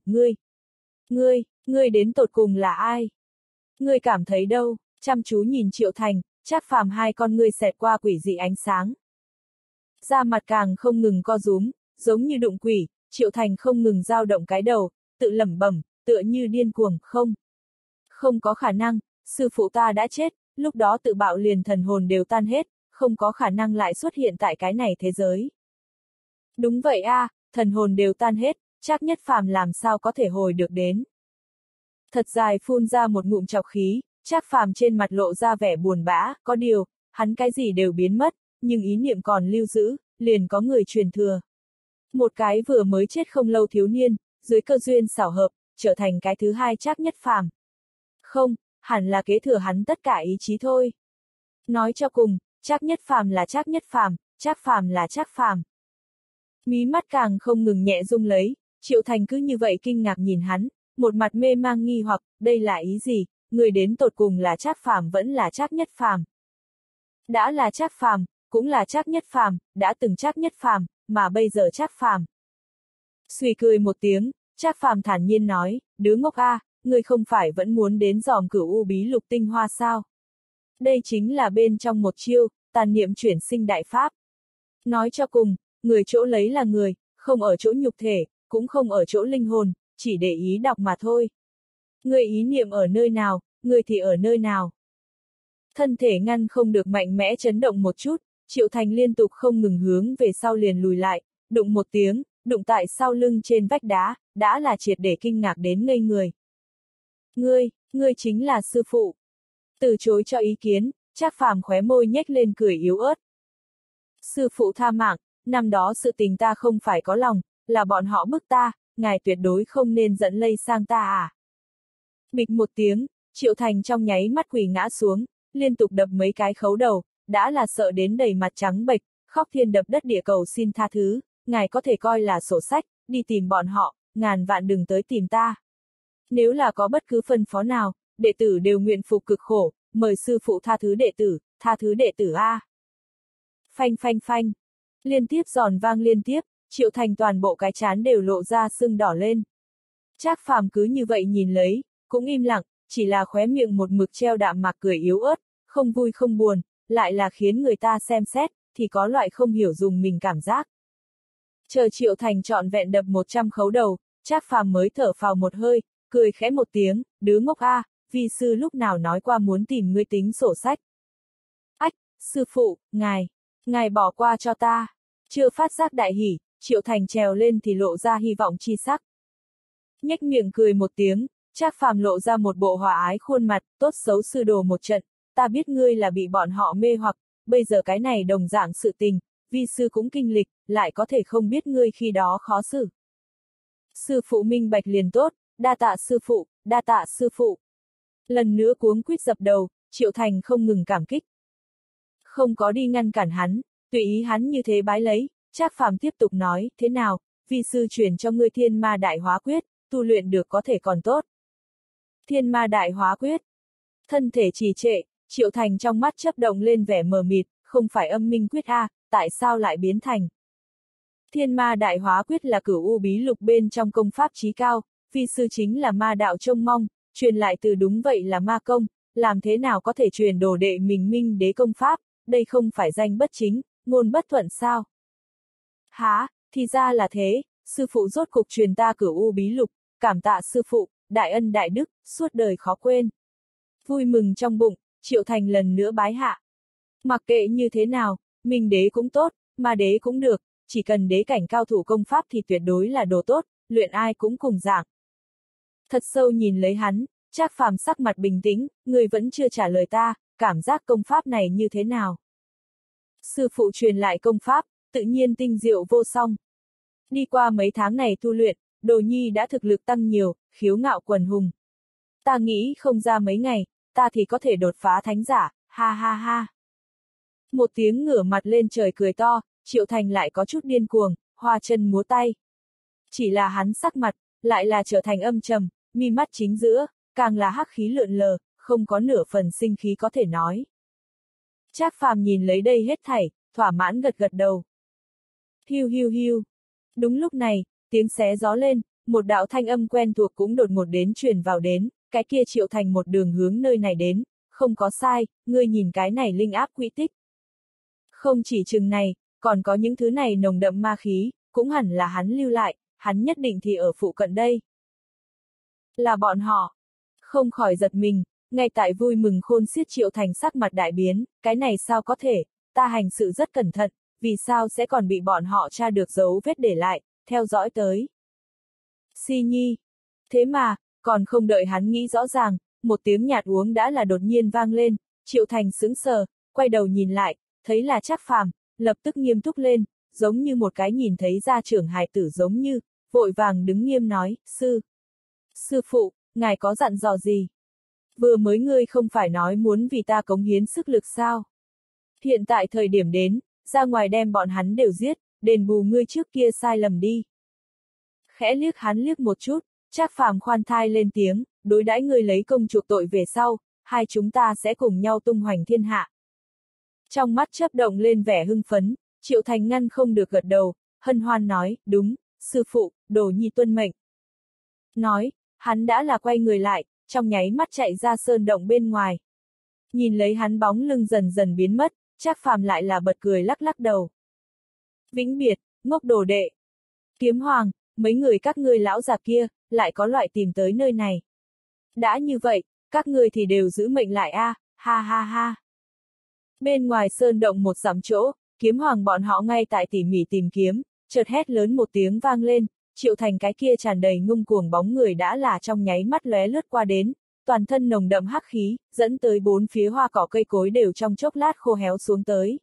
ngươi đến tột cùng là ai? Ngươi cảm thấy đâu? Chăm chú nhìn Triệu Thành, Trác Phàm hai con ngươi xẹt qua quỷ dị ánh sáng. Da mặt càng không ngừng co rúm, giống như đụng quỷ, Triệu Thành không ngừng dao động cái đầu, tự lẩm bẩm, tựa như điên cuồng, không có khả năng, sư phụ ta đã chết, lúc đó tự bạo liền thần hồn đều tan hết, không có khả năng lại xuất hiện tại cái này thế giới. Đúng vậy a, thần hồn đều tan hết, Trác Nhất Phàm làm sao có thể hồi được đến. Thật dài phun ra một ngụm trọc khí, Trác Phàm trên mặt lộ ra vẻ buồn bã, có điều, hắn cái gì đều biến mất, nhưng ý niệm còn lưu giữ, liền có người truyền thừa. Một cái vừa mới chết không lâu thiếu niên, dưới cơ duyên xảo hợp, trở thành cái thứ hai Trác Nhất Phàm. Không, hẳn là kế thừa hắn tất cả ý chí thôi. Nói cho cùng, Trác Nhất Phàm là Trác Nhất Phàm, Trác Phàm là Trác Phàm. Mí mắt càng không ngừng nhẹ rung lấy, Triệu Thành cứ như vậy kinh ngạc nhìn hắn, một mặt mê mang nghi hoặc, đây là ý gì, người đến tột cùng là Trác Phàm vẫn là Trác Nhất Phàm. Đã là Trác Phàm, cũng là Trác Nhất Phàm, đã từng Trác Nhất Phàm, mà bây giờ Trác Phàm. Suy cười một tiếng, Trác Phàm thản nhiên nói, đứa ngốc a, ngươi không phải vẫn muốn đến dòm Cửu U Bí Lục tinh hoa sao? Đây chính là bên trong một chiêu, tàn niệm chuyển sinh đại pháp. Nói cho cùng, người chỗ lấy là người, không ở chỗ nhục thể, cũng không ở chỗ linh hồn, chỉ để ý đọc mà thôi. Người ý niệm ở nơi nào, người thì ở nơi nào. Thân thể ngăn không được mạnh mẽ chấn động một chút, Triệu Thành liên tục không ngừng hướng về sau liền lùi lại, đụng một tiếng, đụng tại sau lưng trên vách đá, đã là triệt để kinh ngạc đến ngây người. Ngươi chính là sư phụ. Từ chối cho ý kiến, Trác Phàm khóe môi nhếch lên cười yếu ớt. Sư phụ tha mạng, năm đó sự tình ta không phải có lòng, là bọn họ bức ta, ngài tuyệt đối không nên dẫn lây sang ta à. Bịch một tiếng, Triệu Thành trong nháy mắt quỳ ngã xuống, liên tục đập mấy cái khấu đầu, đã là sợ đến đầy mặt trắng bệch, khóc thiên đập đất địa cầu xin tha thứ, ngài có thể coi là sổ sách, đi tìm bọn họ, ngàn vạn đừng tới tìm ta. Nếu là có bất cứ phân phó nào, đệ tử đều nguyện phục cực khổ, mời sư phụ tha thứ đệ tử a. Phanh phanh phanh, liên tiếp giòn vang liên tiếp, Triệu Thành toàn bộ cái trán đều lộ ra sưng đỏ lên. Trác Phàm cứ như vậy nhìn lấy, cũng im lặng, chỉ là khóe miệng một mực treo đạm mạc cười yếu ớt, không vui không buồn, lại là khiến người ta xem xét, thì có loại không hiểu dùng mình cảm giác. Chờ Triệu Thành trọn vẹn đập 100 khấu đầu, Trác Phàm mới thở phào một hơi, cười khẽ một tiếng, đứa ngốc a, vi sư lúc nào nói qua muốn tìm ngươi tính sổ sách. Ách, sư phụ, ngài bỏ qua cho ta. Chưa phát giác đại hỉ, Triệu Thành trèo lên thì lộ ra hy vọng chi sắc. Nhếch miệng cười một tiếng, Trác Phàm lộ ra một bộ hòa ái khuôn mặt, tốt xấu sư đồ một trận, ta biết ngươi là bị bọn họ mê hoặc, bây giờ cái này đồng dạng sự tình, vi sư cũng kinh lịch, lại có thể không biết ngươi khi đó khó xử. Sư phụ minh bạch liền tốt, đa tạ sư phụ. Lần nữa cuống quýt dập đầu, Triệu Thành không ngừng cảm kích. Không có đi ngăn cản hắn, tùy ý hắn như thế bái lấy, Trác Phàm tiếp tục nói, thế nào, vi sư truyền cho ngươi Thiên Ma Đại Hóa Quyết, tu luyện được có thể còn tốt. Thiên Ma Đại Hóa Quyết. Thân thể trì trệ, Triệu Thành trong mắt chớp động lên vẻ mờ mịt, không phải âm minh quyết a, tại sao lại biến thành? Thiên Ma Đại Hóa Quyết là Cửu U Bí Lục bên trong công pháp chí cao, vi sư chính là ma đạo trông mong, truyền lại từ đúng vậy là ma công, làm thế nào có thể truyền đồ đệ mình minh đế công pháp, đây không phải danh bất chính, ngôn bất thuận sao? Hả, thì ra là thế, sư phụ rốt cục truyền ta Cửu U Bí Lục, cảm tạ sư phụ, đại ân đại đức, suốt đời khó quên. Vui mừng trong bụng, Triệu Thành lần nữa bái hạ. Mặc kệ như thế nào, minh đế cũng tốt, ma đế cũng được, chỉ cần đế cảnh cao thủ công pháp thì tuyệt đối là đồ tốt, luyện ai cũng cùng dạng. Thật sâu nhìn lấy hắn, Trác Phàm sắc mặt bình tĩnh, người vẫn chưa trả lời ta, cảm giác công pháp này như thế nào? Sư phụ truyền lại công pháp, tự nhiên tinh diệu vô song. Đi qua mấy tháng này tu luyện, Đồ Nhi đã thực lực tăng nhiều, khiếu ngạo quần hùng. Ta nghĩ không ra mấy ngày, ta thì có thể đột phá thánh giả, ha ha ha. Một tiếng ngửa mặt lên trời cười to, Triệu Thành lại có chút điên cuồng, hoa chân múa tay. Chỉ là hắn sắc mặt, lại là trở thành âm trầm, mi mắt chính giữa, càng là hắc khí lượn lờ, không có nửa phần sinh khí có thể nói. Trác Phàm nhìn lấy đây hết thảy, thỏa mãn gật gật đầu. Hiu hiu hiu. Đúng lúc này, tiếng xé gió lên, một đạo thanh âm quen thuộc cũng đột ngột đến truyền vào đến, cái kia Triệu Thành một đường hướng nơi này đến, không có sai, ngươi nhìn cái này linh áp quỹ tích. Không chỉ chừng này, còn có những thứ này nồng đậm ma khí, cũng hẳn là hắn lưu lại, hắn nhất định thì ở phụ cận đây. Là bọn họ. Không khỏi giật mình, ngay tại vui mừng khôn xiết Triệu Thành sắc mặt đại biến, cái này sao có thể, ta hành sự rất cẩn thận, vì sao sẽ còn bị bọn họ tra được dấu vết để lại, theo dõi tới. Si Nhi. Thế mà, còn không đợi hắn nghĩ rõ ràng, một tiếng nhạt uống đã là đột nhiên vang lên, Triệu Thành sững sờ, quay đầu nhìn lại, thấy là Trác Phàm, lập tức nghiêm túc lên, giống như một cái nhìn thấy gia trưởng hài tử giống như, vội vàng đứng nghiêm nói, Sư phụ, ngài có dặn dò gì? Vừa mới ngươi không phải nói muốn vì ta cống hiến sức lực sao? Hiện tại thời điểm đến, ra ngoài đem bọn hắn đều giết, đền bù ngươi trước kia sai lầm đi. Khẽ liếc hắn liếc một chút, Trác Phàm khoan thai lên tiếng, đối đãi ngươi lấy công chuộc tội về sau, hai chúng ta sẽ cùng nhau tung hoành thiên hạ. Trong mắt chớp động lên vẻ hưng phấn, Triệu Thành ngăn không được gật đầu, hân hoan nói, đúng, sư phụ, đồ nhi tuân mệnh. Nói, hắn đã là quay người lại, trong nháy mắt chạy ra sơn động bên ngoài. Nhìn lấy hắn bóng lưng dần dần biến mất, Trác Phàm lại là bật cười lắc lắc đầu. Vĩnh biệt, ngốc đồ đệ. Kiếm Hoàng, mấy người các ngươi lão già kia, lại có loại tìm tới nơi này. Đã như vậy, các ngươi thì đều giữ mệnh lại a, ha ha ha. Bên ngoài sơn động một dặm chỗ, Kiếm Hoàng bọn họ ngay tại tỉ mỉ tìm kiếm, chợt hét lớn một tiếng vang lên, Triệu Thành cái kia tràn đầy ngông cuồng bóng người đã là trong nháy mắt lóe lướt qua đến, toàn thân nồng đậm hắc khí, dẫn tới bốn phía hoa cỏ cây cối đều trong chốc lát khô héo xuống tới.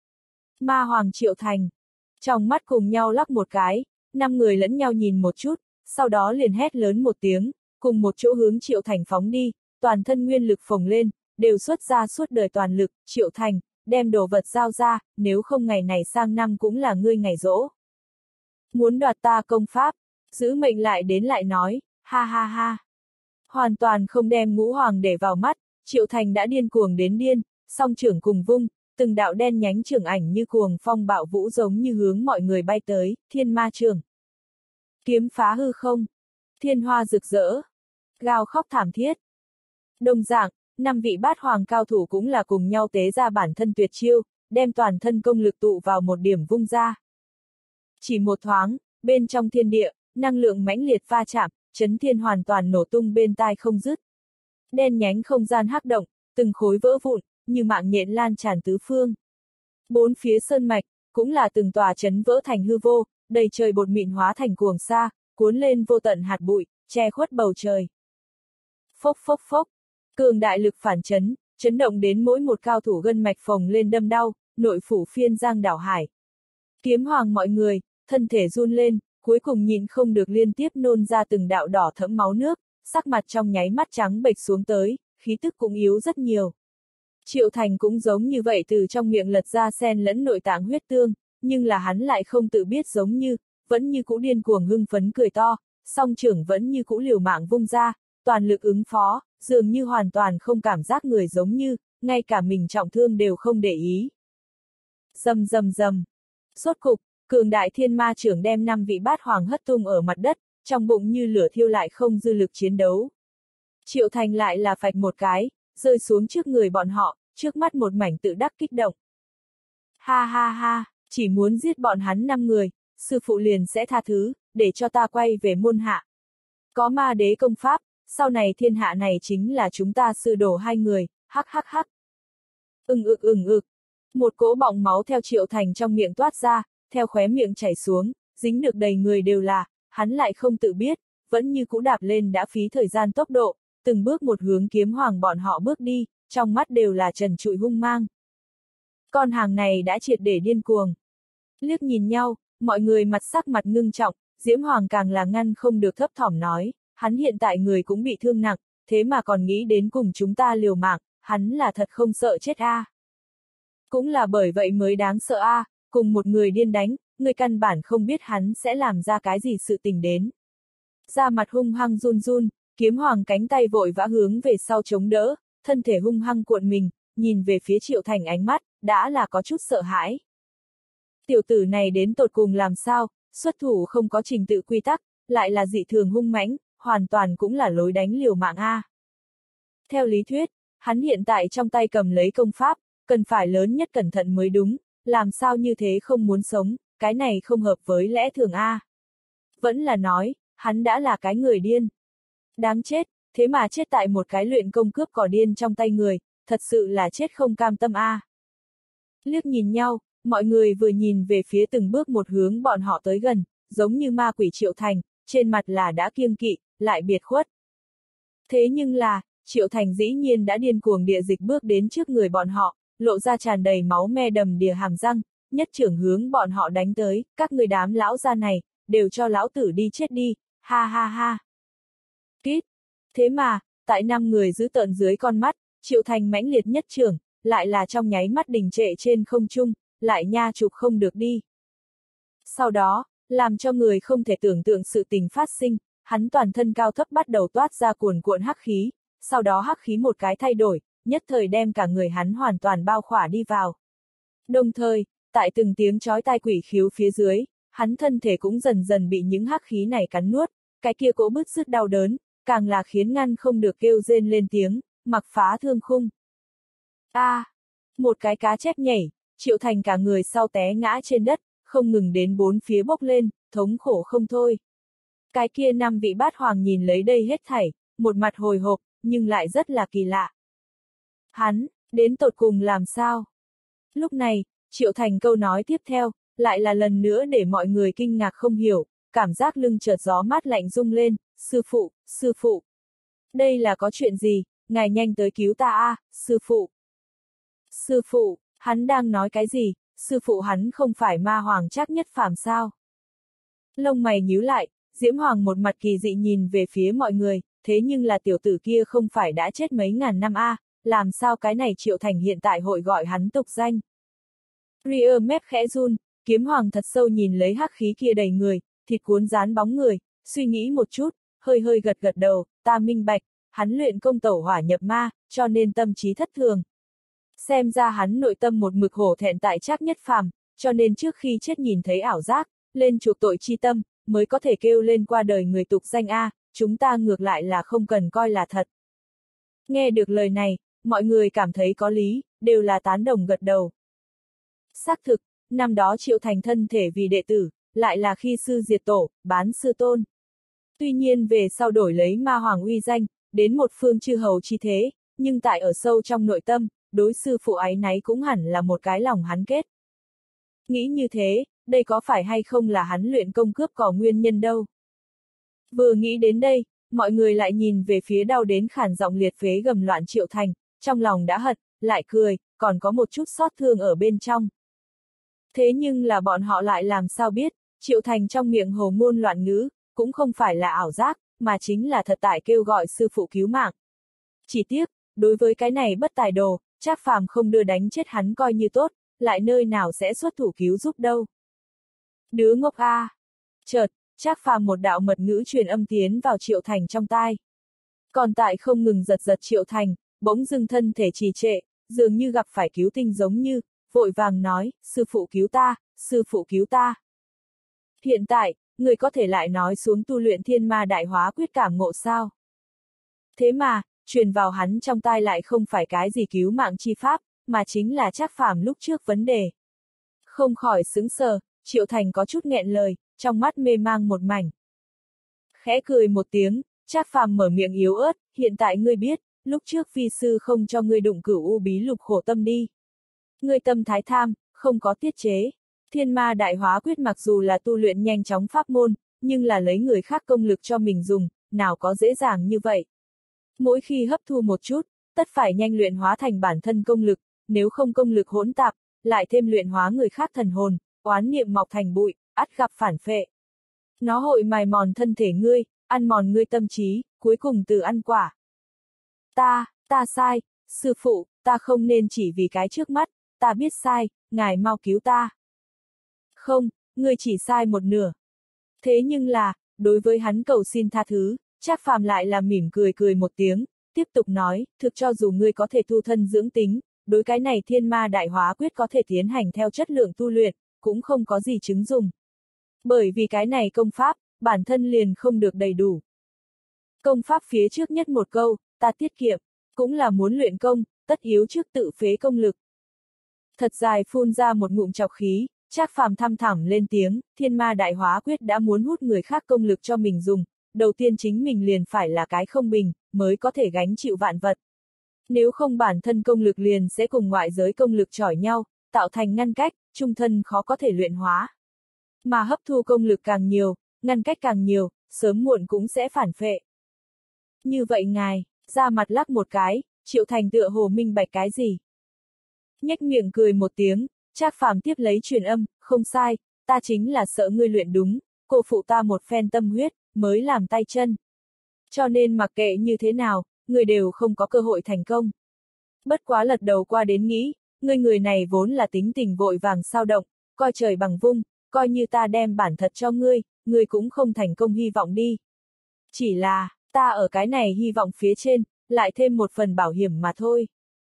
Ma Hoàng Triệu Thành, trong mắt cùng nhau lắc một cái, 5 người lẫn nhau nhìn một chút, sau đó liền hét lớn một tiếng, cùng một chỗ hướng Triệu Thành phóng đi, toàn thân nguyên lực phồng lên, đều xuất ra suốt đời toàn lực, Triệu Thành, đem đồ vật giao ra, nếu không ngày này sang năm cũng là ngươi ngày giỗ. Muốn đoạt ta công pháp, giữ mệnh lại đến lại nói, ha ha ha. Hoàn toàn không đem Ngũ Hoàng để vào mắt, Triệu Thành đã điên cuồng đến điên, song trưởng cùng vung, từng đạo đen nhánh trưởng ảnh như cuồng phong bạo vũ giống như hướng mọi người bay tới, thiên ma trưởng. Kiếm phá hư không, thiên hoa rực rỡ, gào khóc thảm thiết. Đồng dạng, 5 vị bát hoàng cao thủ cũng là cùng nhau tế ra bản thân tuyệt chiêu, đem toàn thân công lực tụ vào một điểm vung ra. Chỉ một thoáng, bên trong thiên địa, năng lượng mãnh liệt va chạm, chấn thiên hoàn toàn nổ tung bên tai không dứt. Đen nhánh không gian hắc động, từng khối vỡ vụn, như mạng nhện lan tràn tứ phương. Bốn phía sơn mạch, cũng là từng tòa chấn vỡ thành hư vô, đầy trời bột mịn hóa thành cuồng sa, cuốn lên vô tận hạt bụi, che khuất bầu trời. Phốc phốc phốc, cường đại lực phản chấn, chấn động đến mỗi một cao thủ gân mạch phồng lên đâm đau, nội phủ phiên giang đảo hải. Kiếm Hoàng mọi người, thân thể run lên, cuối cùng nhìn không được liên tiếp nôn ra từng đạo đỏ thẫm máu nước, sắc mặt trong nháy mắt trắng bệch xuống tới, khí tức cũng yếu rất nhiều. Triệu Thành cũng giống như vậy từ trong miệng lật ra xen lẫn nội tạng huyết tương, nhưng là hắn lại không tự biết giống như, vẫn như cũ điên cuồng hưng phấn cười to, song trưởng vẫn như cũ liều mạng vung ra, toàn lực ứng phó, dường như hoàn toàn không cảm giác người giống như, ngay cả mình trọng thương đều không để ý. Rầm rầm rầm. Sốt cục, cường đại thiên ma trưởng đem 5 vị bát hoàng hất tung ở mặt đất, trong bụng như lửa thiêu lại không dư lực chiến đấu. Triệu Thành lại là phạch một cái, rơi xuống trước người bọn họ, trước mắt một mảnh tự đắc kích động. Ha ha ha, chỉ muốn giết bọn hắn 5 người, sư phụ liền sẽ tha thứ, để cho ta quay về môn hạ. Có ma đế công pháp, sau này thiên hạ này chính là chúng ta sư đồ 2 người, hắc hắc hắc. Ừng ực. Một cỗ bọng máu theo Triệu Thành trong miệng toát ra, theo khóe miệng chảy xuống, dính được đầy người đều là, hắn lại không tự biết, vẫn như cũ đạp lên đã phí thời gian tốc độ, từng bước một hướng Kiếm Hoàng bọn họ bước đi, trong mắt đều là trần trụi hung mang. Con hàng này đã triệt để điên cuồng. Liếc nhìn nhau, mọi người mặt sắc mặt ngưng trọng, Diễm Hoàng càng là ngăn không được thấp thỏm nói, hắn hiện tại người cũng bị thương nặng, thế mà còn nghĩ đến cùng chúng ta liều mạng, hắn là thật không sợ chết a. Cũng là bởi vậy mới đáng sợ a, cùng một người điên đánh, người căn bản không biết hắn sẽ làm ra cái gì sự tình đến. Da mặt hung hăng run run, Kiếm Hoàng cánh tay vội vã hướng về sau chống đỡ, thân thể hung hăng cuộn mình, nhìn về phía Triệu Thành ánh mắt, đã là có chút sợ hãi. Tiểu tử này đến tột cùng làm sao, xuất thủ không có trình tự quy tắc, lại là dị thường hung mãnh, hoàn toàn cũng là lối đánh liều mạng a. Theo lý thuyết, hắn hiện tại trong tay cầm lấy công pháp, cần phải lớn nhất cẩn thận mới đúng, làm sao như thế không muốn sống, cái này không hợp với lẽ thường a. Vẫn là nói, hắn đã là cái người điên. Đáng chết, thế mà chết tại một cái luyện công cướp cỏ điên trong tay người, thật sự là chết không cam tâm a. Liếc nhìn nhau, mọi người vừa nhìn về phía từng bước một hướng bọn họ tới gần, giống như ma quỷ Triệu Thành, trên mặt là đã kiêng kỵ, lại biệt khuất. Thế nhưng là, Triệu Thành dĩ nhiên đã điên cuồng địa dịch bước đến trước người bọn họ, lộ ra tràn đầy máu me đầm đìa hàm răng, nhất trưởng hướng bọn họ đánh tới, các người đám lão gia này, đều cho lão tử đi chết đi, ha ha ha. Kít! Thế mà, tại 5 người giữ tợn dưới con mắt, Triệu Thành mãnh liệt nhất trưởng, lại là trong nháy mắt đình trệ trên không trung, lại nha chụp không được đi. Sau đó, làm cho người không thể tưởng tượng sự tình phát sinh, hắn toàn thân cao thấp bắt đầu toát ra cuồn cuộn hắc khí, sau đó hắc khí một cái thay đổi, nhất thời đem cả người hắn hoàn toàn bao khỏa đi vào. Đồng thời, tại từng tiếng chói tai quỷ khiếu phía dưới, hắn thân thể cũng dần dần bị những hắc khí này cắn nuốt, cái kia cỗ bứt rứt đau đớn, càng là khiến ngăn không được kêu rên lên tiếng, mặc phá thương khung. Một cái cá chép nhảy, Triệu Thành cả người sau té ngã trên đất, không ngừng đến bốn phía bốc lên, thống khổ không thôi. Cái kia 5 vị bát hoàng nhìn lấy đây hết thảy, một mặt hồi hộp, nhưng lại rất là kỳ lạ. Hắn, đến tột cùng làm sao? Lúc này, Triệu Thành câu nói tiếp theo, lại là lần nữa để mọi người kinh ngạc không hiểu, cảm giác lưng chợt gió mát lạnh rung lên, sư phụ. Đây là có chuyện gì, ngài nhanh tới cứu ta a, sư phụ. Sư phụ, hắn đang nói cái gì, sư phụ hắn không phải ma hoàng Trác Nhất Phàm sao? Lông mày nhíu lại, Diễm Hoàng một mặt kỳ dị nhìn về phía mọi người, thế nhưng là tiểu tử kia không phải đã chết mấy ngàn năm a, làm sao cái này Triệu Thành hiện tại hội gọi hắn tục danh? Ria mép khẽ run, Kiếm Hoàng thật sâu nhìn lấy hắc khí kia đầy người, thịt cuốn dán bóng người, suy nghĩ một chút, hơi gật đầu, ta minh bạch, hắn luyện công tẩu hỏa nhập ma, cho nên tâm trí thất thường. Xem ra hắn nội tâm một mực hổ thẹn tại Trác Nhất Phàm, cho nên trước khi chết nhìn thấy ảo giác, lên chuộc tội chi tâm, mới có thể kêu lên qua đời người tục danh a, chúng ta ngược lại là không cần coi là thật. Nghe được lời này, mọi người cảm thấy có lý, đều là tán đồng gật đầu. Xác thực, năm đó Triệu Thành thân thể vì đệ tử, lại là khi sư diệt tổ, bán sư tôn. Tuy nhiên về sau đổi lấy ma hoàng uy danh, đến một phương chư hầu chi thế, nhưng tại ở sâu trong nội tâm, đối sư phụ áy náy cũng hẳn là một cái lòng hắn kết. Nghĩ như thế, đây có phải hay không là hắn luyện công cướp cỏ nguyên nhân đâu. Vừa nghĩ đến đây, mọi người lại nhìn về phía đau đến khản giọng liệt phế gầm loạn Triệu Thành, trong lòng đã hận, lại cười, còn có một chút xót thương ở bên trong. Thế nhưng là bọn họ lại làm sao biết, Triệu Thành trong miệng hồ ngôn loạn ngữ, cũng không phải là ảo giác, mà chính là thật tại kêu gọi sư phụ cứu mạng. Chỉ tiếc, đối với cái này bất tài đồ, Trác Phàm không đưa đánh chết hắn coi như tốt, lại nơi nào sẽ xuất thủ cứu giúp đâu. Đứa ngốc a. Chợt, Trác Phàm một đạo mật ngữ truyền âm tiến vào Triệu Thành trong tai. Còn tại không ngừng giật Triệu Thành, bỗng dưng thân thể trì trệ, dường như gặp phải cứu tinh giống như, vội vàng nói, sư phụ cứu ta, sư phụ cứu ta. Hiện tại, người có thể lại nói xuống tu luyện thiên ma đại hóa quyết cảm ngộ sao? Thế mà, truyền vào hắn trong tai lại không phải cái gì cứu mạng chi pháp, mà chính là Trác Phàm lúc trước vấn đề. Không khỏi sững sờ, Triệu Thành có chút nghẹn lời, trong mắt mê mang một mảnh. Khẽ cười một tiếng, Trác Phàm mở miệng yếu ớt, hiện tại ngươi biết, lúc trước vi sư không cho ngươi đụng cửu u bí lục khổ tâm đi. Ngươi tâm thái tham, không có tiết chế. Thiên ma đại hóa quyết mặc dù là tu luyện nhanh chóng pháp môn, nhưng là lấy người khác công lực cho mình dùng, nào có dễ dàng như vậy. Mỗi khi hấp thu một chút, tất phải nhanh luyện hóa thành bản thân công lực, nếu không công lực hỗn tạp, lại thêm luyện hóa người khác thần hồn, oán niệm mọc thành bụi, ắt gặp phản phệ. Nó hội mài mòn thân thể ngươi, ăn mòn ngươi tâm trí, cuối cùng từ ăn quả. Ta sai, sư phụ, ta không nên chỉ vì cái trước mắt, ta biết sai, ngài mau cứu ta. Không, ngươi chỉ sai một nửa. Thế nhưng là, đối với hắn cầu xin tha thứ, Trác Phàm lại là mỉm cười một tiếng, tiếp tục nói, thực cho dù ngươi có thể tu thân dưỡng tính, đối cái này thiên ma đại hóa quyết có thể tiến hành theo chất lượng tu luyện, cũng không có gì chứng dùng. Bởi vì cái này công pháp, bản thân liền không được đầy đủ. Công pháp phía trước nhất một câu, ta tiết kiệm, cũng là muốn luyện công, tất yếu trước tự phế công lực. Thật dài phun ra một ngụm trọc khí, Trác Phàm thăm thẳm lên tiếng, Thiên Ma Đại Hóa Quyết đã muốn hút người khác công lực cho mình dùng, đầu tiên chính mình liền phải là cái không bình, mới có thể gánh chịu vạn vật. Nếu không bản thân công lực liền sẽ cùng ngoại giới công lực chỏi nhau, tạo thành ngăn cách, trung thân khó có thể luyện hóa. Mà hấp thu công lực càng nhiều, ngăn cách càng nhiều, sớm muộn cũng sẽ phản phệ. Như vậy ngài, ra mặt lắc một cái, Triệu Thành tựa hồ minh bạch cái gì. Nhếch miệng cười một tiếng, Trác Phàm tiếp lấy truyền âm, không sai, ta chính là sợ ngươi luyện đúng, cô phụ ta một phen tâm huyết, mới làm tay chân. Cho nên mặc kệ như thế nào, ngươi đều không có cơ hội thành công. Bất quá lật đầu qua đến nghĩ, ngươi người này vốn là tính tình vội vàng sao động, coi trời bằng vung, coi như ta đem bản thật cho ngươi cũng không thành công hy vọng đi. Chỉ là, ta ở cái này hy vọng phía trên, lại thêm một phần bảo hiểm mà thôi.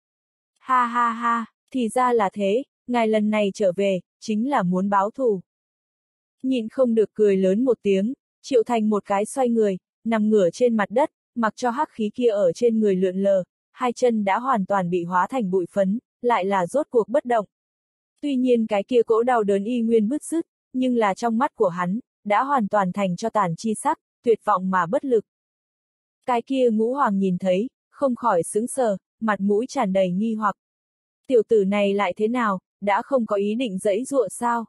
Ha ha ha, thì ra là thế, ngài lần này trở về, chính là muốn báo thù. Nhịn không được cười lớn một tiếng, Triệu Thành một cái xoay người, nằm ngửa trên mặt đất, mặc cho hắc khí kia ở trên người lượn lờ, hai chân đã hoàn toàn bị hóa thành bụi phấn, lại là rốt cuộc bất động. Tuy nhiên cái kia cỗ đau đớn y nguyên bứt rứt, nhưng là trong mắt của hắn, đã hoàn toàn thành cho tàn chi sắc, tuyệt vọng mà bất lực. Cái kia Ngũ Hoàng nhìn thấy, không khỏi sững sờ, mặt mũi tràn đầy nghi hoặc. Tiểu tử này lại thế nào, đã không có ý định giãy giụa sao?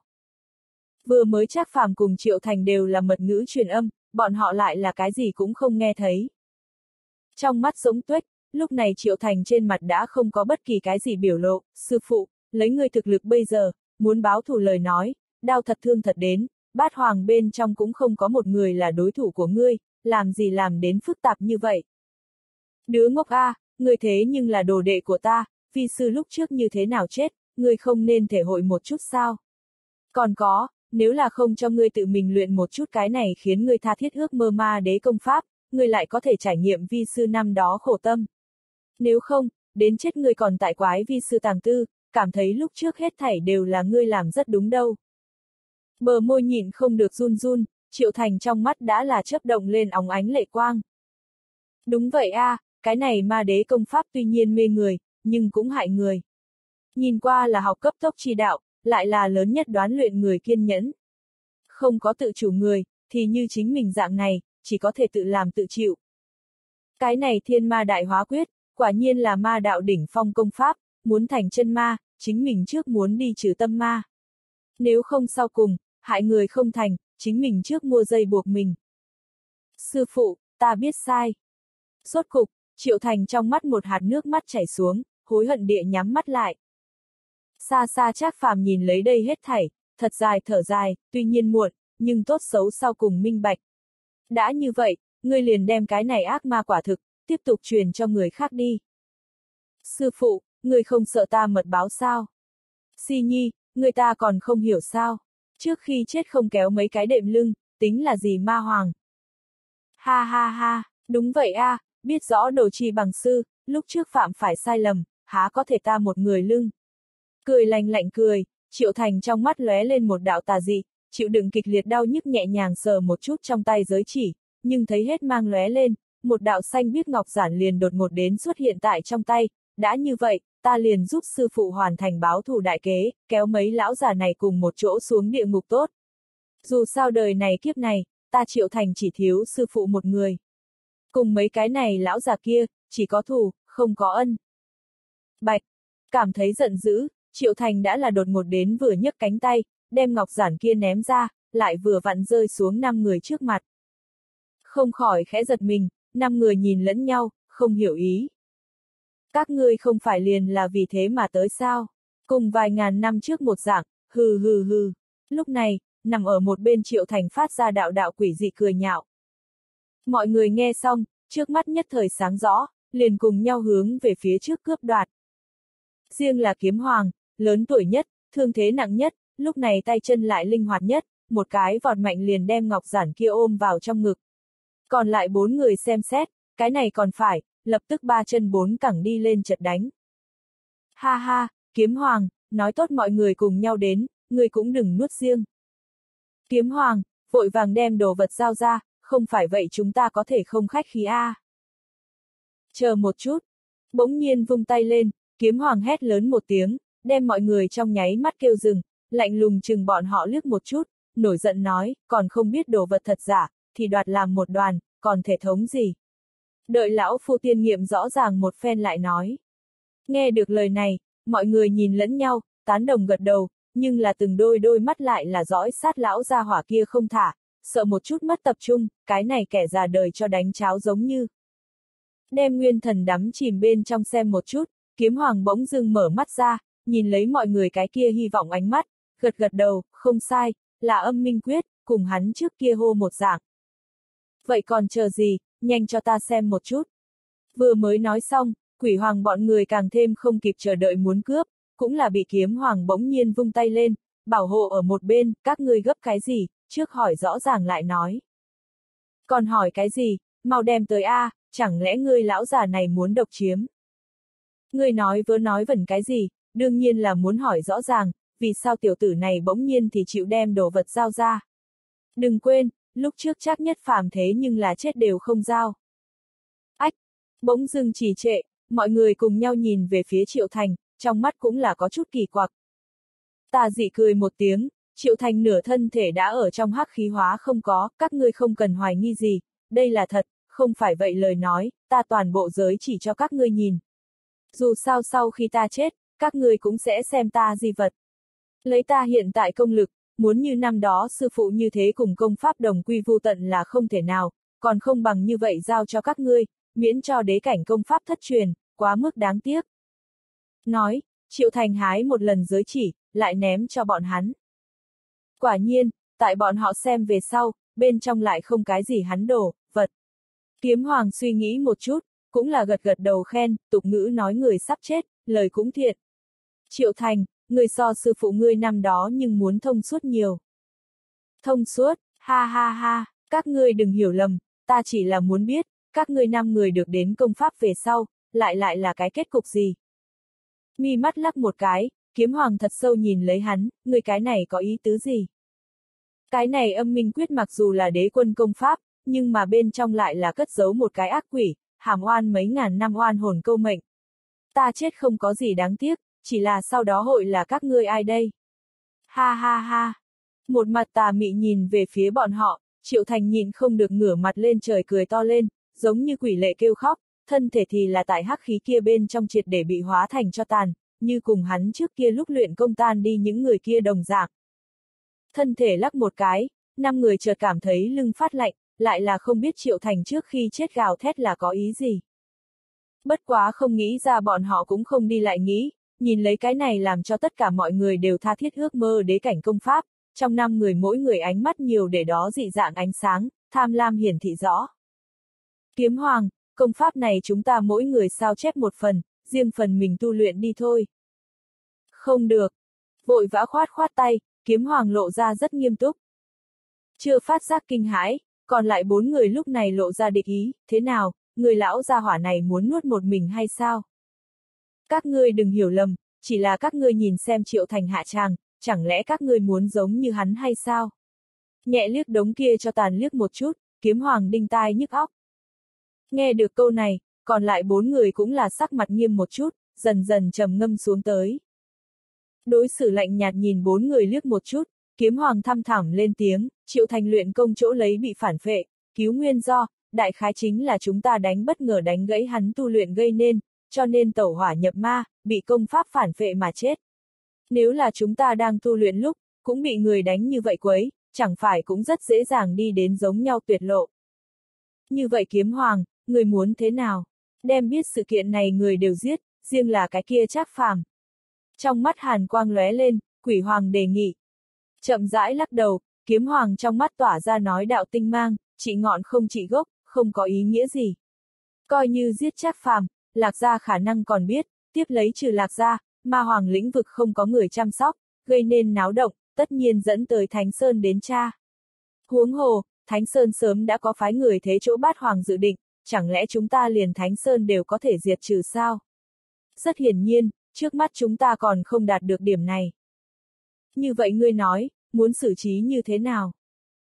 Vừa mới Trác Phàm cùng Triệu Thành đều là mật ngữ truyền âm, bọn họ lại là cái gì cũng không nghe thấy. Trong mắt giống tuếch, lúc này Triệu Thành trên mặt đã không có bất kỳ cái gì biểu lộ, sư phụ, lấy ngươi thực lực bây giờ, muốn báo thù lời nói, đao thật thương thật đến, bát hoàng bên trong cũng không có một người là đối thủ của ngươi, làm gì làm đến phức tạp như vậy. Đứa ngốc a, ngươi thế nhưng là đồ đệ của ta, vi sư lúc trước như thế nào chết, ngươi không nên thể hội một chút sao? Còn có, nếu là không cho ngươi tự mình luyện một chút cái này khiến ngươi tha thiết ước mơ ma đế công pháp, ngươi lại có thể trải nghiệm vi sư năm đó khổ tâm. Nếu không, đến chết ngươi còn tại quái vi sư tàng tư, cảm thấy lúc trước hết thảy đều là ngươi làm rất đúng đâu. Bờ môi nhịn không được run run, Triệu Thành trong mắt đã là chớp động lên óng ánh lệ quang. Đúng vậy a, cái này ma đế công pháp tuy nhiên mê người, nhưng cũng hại người. Nhìn qua là học cấp tốc chi đạo, lại là lớn nhất đoán luyện người kiên nhẫn. Không có tự chủ người, thì như chính mình dạng này, chỉ có thể tự làm tự chịu. Cái này Thiên Ma Đại Hóa Quyết, quả nhiên là ma đạo đỉnh phong công pháp, muốn thành chân ma, chính mình trước muốn đi trừ tâm ma. Nếu không sau cùng, hại người không thành, chính mình trước mua dây buộc mình. Sư phụ, ta biết sai. Rốt cục, Triệu Thành trong mắt một hạt nước mắt chảy xuống, hối hận địa nhắm mắt lại. Xa xa Trác Phàm nhìn lấy đây hết thảy, thật dài thở dài, tuy nhiên muộn, nhưng tốt xấu sau cùng minh bạch. Đã như vậy, ngươi liền đem cái này ác ma quả thực, tiếp tục truyền cho người khác đi. Sư phụ, ngươi không sợ ta mật báo sao? Si Nhi, người ta còn không hiểu sao? Trước khi chết không kéo mấy cái đệm lưng, tính là gì ma hoàng? Ha ha ha, đúng vậy a, biết rõ đồ chi bằng sư, lúc trước phạm phải sai lầm, há có thể ta một người lưng. Cười lạnh lạnh cười, Triệu Thành trong mắt lóe lên một đạo tà dị, chịu đựng kịch liệt đau nhức nhẹ nhàng sờ một chút trong tay giới chỉ, nhưng thấy hết mang lóe lên, một đạo xanh biếc ngọc giản liền đột ngột đến xuất hiện tại trong tay, đã như vậy, ta liền giúp sư phụ hoàn thành báo thù đại kế, kéo mấy lão già này cùng một chỗ xuống địa ngục tốt. Dù sao đời này kiếp này, ta Triệu Thành chỉ thiếu sư phụ một người. Cùng mấy cái này lão già kia, chỉ có thù, không có ân. Bạch, cảm thấy giận dữ, Triệu Thành đã là đột ngột đến vừa nhấc cánh tay, đem ngọc giản kia ném ra, lại vừa vặn rơi xuống 5 người trước mặt. Không khỏi khẽ giật mình, 5 người nhìn lẫn nhau, không hiểu ý. Các ngươi không phải liền là vì thế mà tới sao? Cùng vài ngàn năm trước một dạng, hừ hừ hừ. Lúc này, nằm ở một bên Triệu Thành phát ra đạo đạo quỷ dị cười nhạo. Mọi người nghe xong, trước mắt nhất thời sáng rõ, liền cùng nhau hướng về phía trước cướp đoạt. Riêng là Kiếm Hoàng, lớn tuổi nhất, thương thế nặng nhất, lúc này tay chân lại linh hoạt nhất, một cái vọt mạnh liền đem ngọc giản kia ôm vào trong ngực. Còn lại 4 người xem xét, cái này còn phải, lập tức 3 chân 4 cẳng đi lên chật đánh. Ha ha, Kiếm Hoàng, nói tốt mọi người cùng nhau đến, ngươi cũng đừng nuốt riêng. Kiếm Hoàng, vội vàng đem đồ vật giao ra, không phải vậy chúng ta có thể không khách khí a. Chờ một chút. Bỗng nhiên vung tay lên, Kiếm Hoàng hét lớn một tiếng, đem mọi người trong nháy mắt kêu dừng, lạnh lùng chừng bọn họ liếc một chút, nổi giận nói, còn không biết đồ vật thật giả, thì đoạt làm một đoàn, còn thể thống gì. Đợi lão phu tiên nghiệm rõ ràng một phen lại nói. Nghe được lời này, mọi người nhìn lẫn nhau, tán đồng gật đầu, nhưng là từng đôi mắt lại là dõi sát lão gia hỏa kia không thả, sợ một chút mất tập trung, cái này kẻ già đời cho đánh cháo giống như. Đem nguyên thần đắm chìm bên trong xem một chút, Kiếm Hoàng bỗng dưng mở mắt ra, nhìn lấy mọi người cái kia hy vọng ánh mắt, gật gật đầu, không sai, là âm minh quyết, cùng hắn trước kia hô một dạng. Vậy còn chờ gì, nhanh cho ta xem một chút. Vừa mới nói xong, Quỷ Hoàng bọn người càng thêm không kịp chờ đợi muốn cướp, cũng là bị Kiếm Hoàng bỗng nhiên vung tay lên, bảo hộ ở một bên, các ngươi gấp cái gì, trước hỏi rõ ràng lại nói. Còn hỏi cái gì, mau đem tới a, chẳng lẽ ngươi lão già này muốn độc chiếm? Ngươi nói vẩn cái gì, đương nhiên là muốn hỏi rõ ràng, vì sao tiểu tử này bỗng nhiên thì chịu đem đồ vật giao ra. Đừng quên, lúc trước Trác Nhất Phàm thế nhưng là chết đều không giao. Ách, bỗng dưng trì trệ, mọi người cùng nhau nhìn về phía Triệu Thành, trong mắt cũng là có chút kỳ quặc. Tà dị cười một tiếng, Triệu Thành nửa thân thể đã ở trong hắc khí hóa không có, các ngươi không cần hoài nghi gì, đây là thật, không phải vậy lời nói, ta toàn bộ giới chỉ cho các ngươi nhìn. Dù sao sau khi ta chết, các ngươi cũng sẽ xem ta di vật. Lấy ta hiện tại công lực, muốn như năm đó sư phụ như thế cùng công pháp đồng quy vu tận là không thể nào, còn không bằng như vậy giao cho các ngươi, miễn cho đế cảnh công pháp thất truyền, quá mức đáng tiếc. Nói, Triệu Thành hái một lần giới chỉ, lại ném cho bọn hắn. Quả nhiên, tại bọn họ xem về sau, bên trong lại không cái gì hắn đồ, vật. Kiếm Hoàng suy nghĩ một chút, cũng là gật gật đầu khen, tục ngữ nói người sắp chết, lời cũng thiện. Triệu Thành, người so sư phụ ngươi năm đó nhưng muốn thông suốt nhiều. Thông suốt, ha ha ha, các ngươi đừng hiểu lầm, ta chỉ là muốn biết, các ngươi 5 người được đến công pháp về sau, lại là cái kết cục gì. Mi mắt lắc một cái, Kiếm Hoàng thật sâu nhìn lấy hắn, người cái này có ý tứ gì? Cái này âm minh quyết mặc dù là đế quân công pháp, nhưng mà bên trong lại là cất giấu một cái ác quỷ, hàm oan mấy ngàn năm oan hồn câu mệnh. Ta chết không có gì đáng tiếc, chỉ là sau đó hội là các ngươi ai đây? Ha ha ha! Một mặt tà mị nhìn về phía bọn họ, Triệu Thành nhìn không được ngửa mặt lên trời cười to lên, giống như quỷ lệ kêu khóc, thân thể thì là tại hắc khí kia bên trong triệt để bị hóa thành cho tàn, như cùng hắn trước kia lúc luyện công tan đi những người kia đồng dạng. Thân thể lắc một cái, 5 người chợt cảm thấy lưng phát lạnh, lại là không biết Triệu Thành trước khi chết gào thét là có ý gì. Bất quá không nghĩ ra bọn họ cũng không đi lại nghĩ, nhìn lấy cái này làm cho tất cả mọi người đều tha thiết ước mơ đế cảnh công pháp, trong 5 người mỗi người ánh mắt nhiều để đó dị dạng ánh sáng, tham lam hiển thị rõ. Kiếm Hoàng, công pháp này chúng ta mỗi người sao chép một phần, riêng phần mình tu luyện đi thôi. Không được. Vội vã khoát tay, Kiếm Hoàng lộ ra rất nghiêm túc. Chưa phát giác kinh hãi, còn lại 4 người lúc này lộ ra địch ý, thế nào, người lão gia hỏa này muốn nuốt một mình hay sao? Các ngươi đừng hiểu lầm, chỉ là các ngươi nhìn xem Triệu Thành hạ tràng, chẳng lẽ các ngươi muốn giống như hắn hay sao? Nhẹ liếc đống kia cho tàn liếc một chút, Kiếm Hoàng đinh tai nhức óc. Nghe được câu này, còn lại 4 người cũng là sắc mặt nghiêm một chút, dần dần trầm ngâm xuống tới. Đối xử lạnh nhạt nhìn 4 người liếc một chút, Kiếm Hoàng thăm thẳm lên tiếng, Triệu Thành luyện công chỗ lấy bị phản phệ, cứu nguyên do, đại khái chính là chúng ta đánh bất ngờ đánh gãy hắn tu luyện gây nên, cho nên tẩu hỏa nhập ma, bị công pháp phản phệ mà chết. Nếu là chúng ta đang tu luyện lúc, cũng bị người đánh như vậy quấy, chẳng phải cũng rất dễ dàng đi đến giống nhau tuyệt lộ. Như vậy Kiếm Hoàng, người muốn thế nào? Đem biết sự kiện này người đều giết, riêng là cái kia Trác Phàm. Trong mắt hàn quang lóe lên, Quỷ Hoàng đề nghị. Chậm rãi lắc đầu, Kiếm Hoàng trong mắt tỏa ra nói đạo tinh mang, trị ngọn không trị gốc, không có ý nghĩa gì. Coi như giết Trác Phàm, Lạc Gia khả năng còn biết, tiếp lấy trừ Lạc Gia, Ma Hoàng lĩnh vực không có người chăm sóc, gây nên náo động, tất nhiên dẫn tới Thánh Sơn đến tra. Huống hồ, Thánh Sơn sớm đã có phái người thế chỗ Bát Hoàng dự định, chẳng lẽ chúng ta liền Thánh Sơn đều có thể diệt trừ sao? Rất hiển nhiên, trước mắt chúng ta còn không đạt được điểm này. Như vậy ngươi nói, muốn xử trí như thế nào?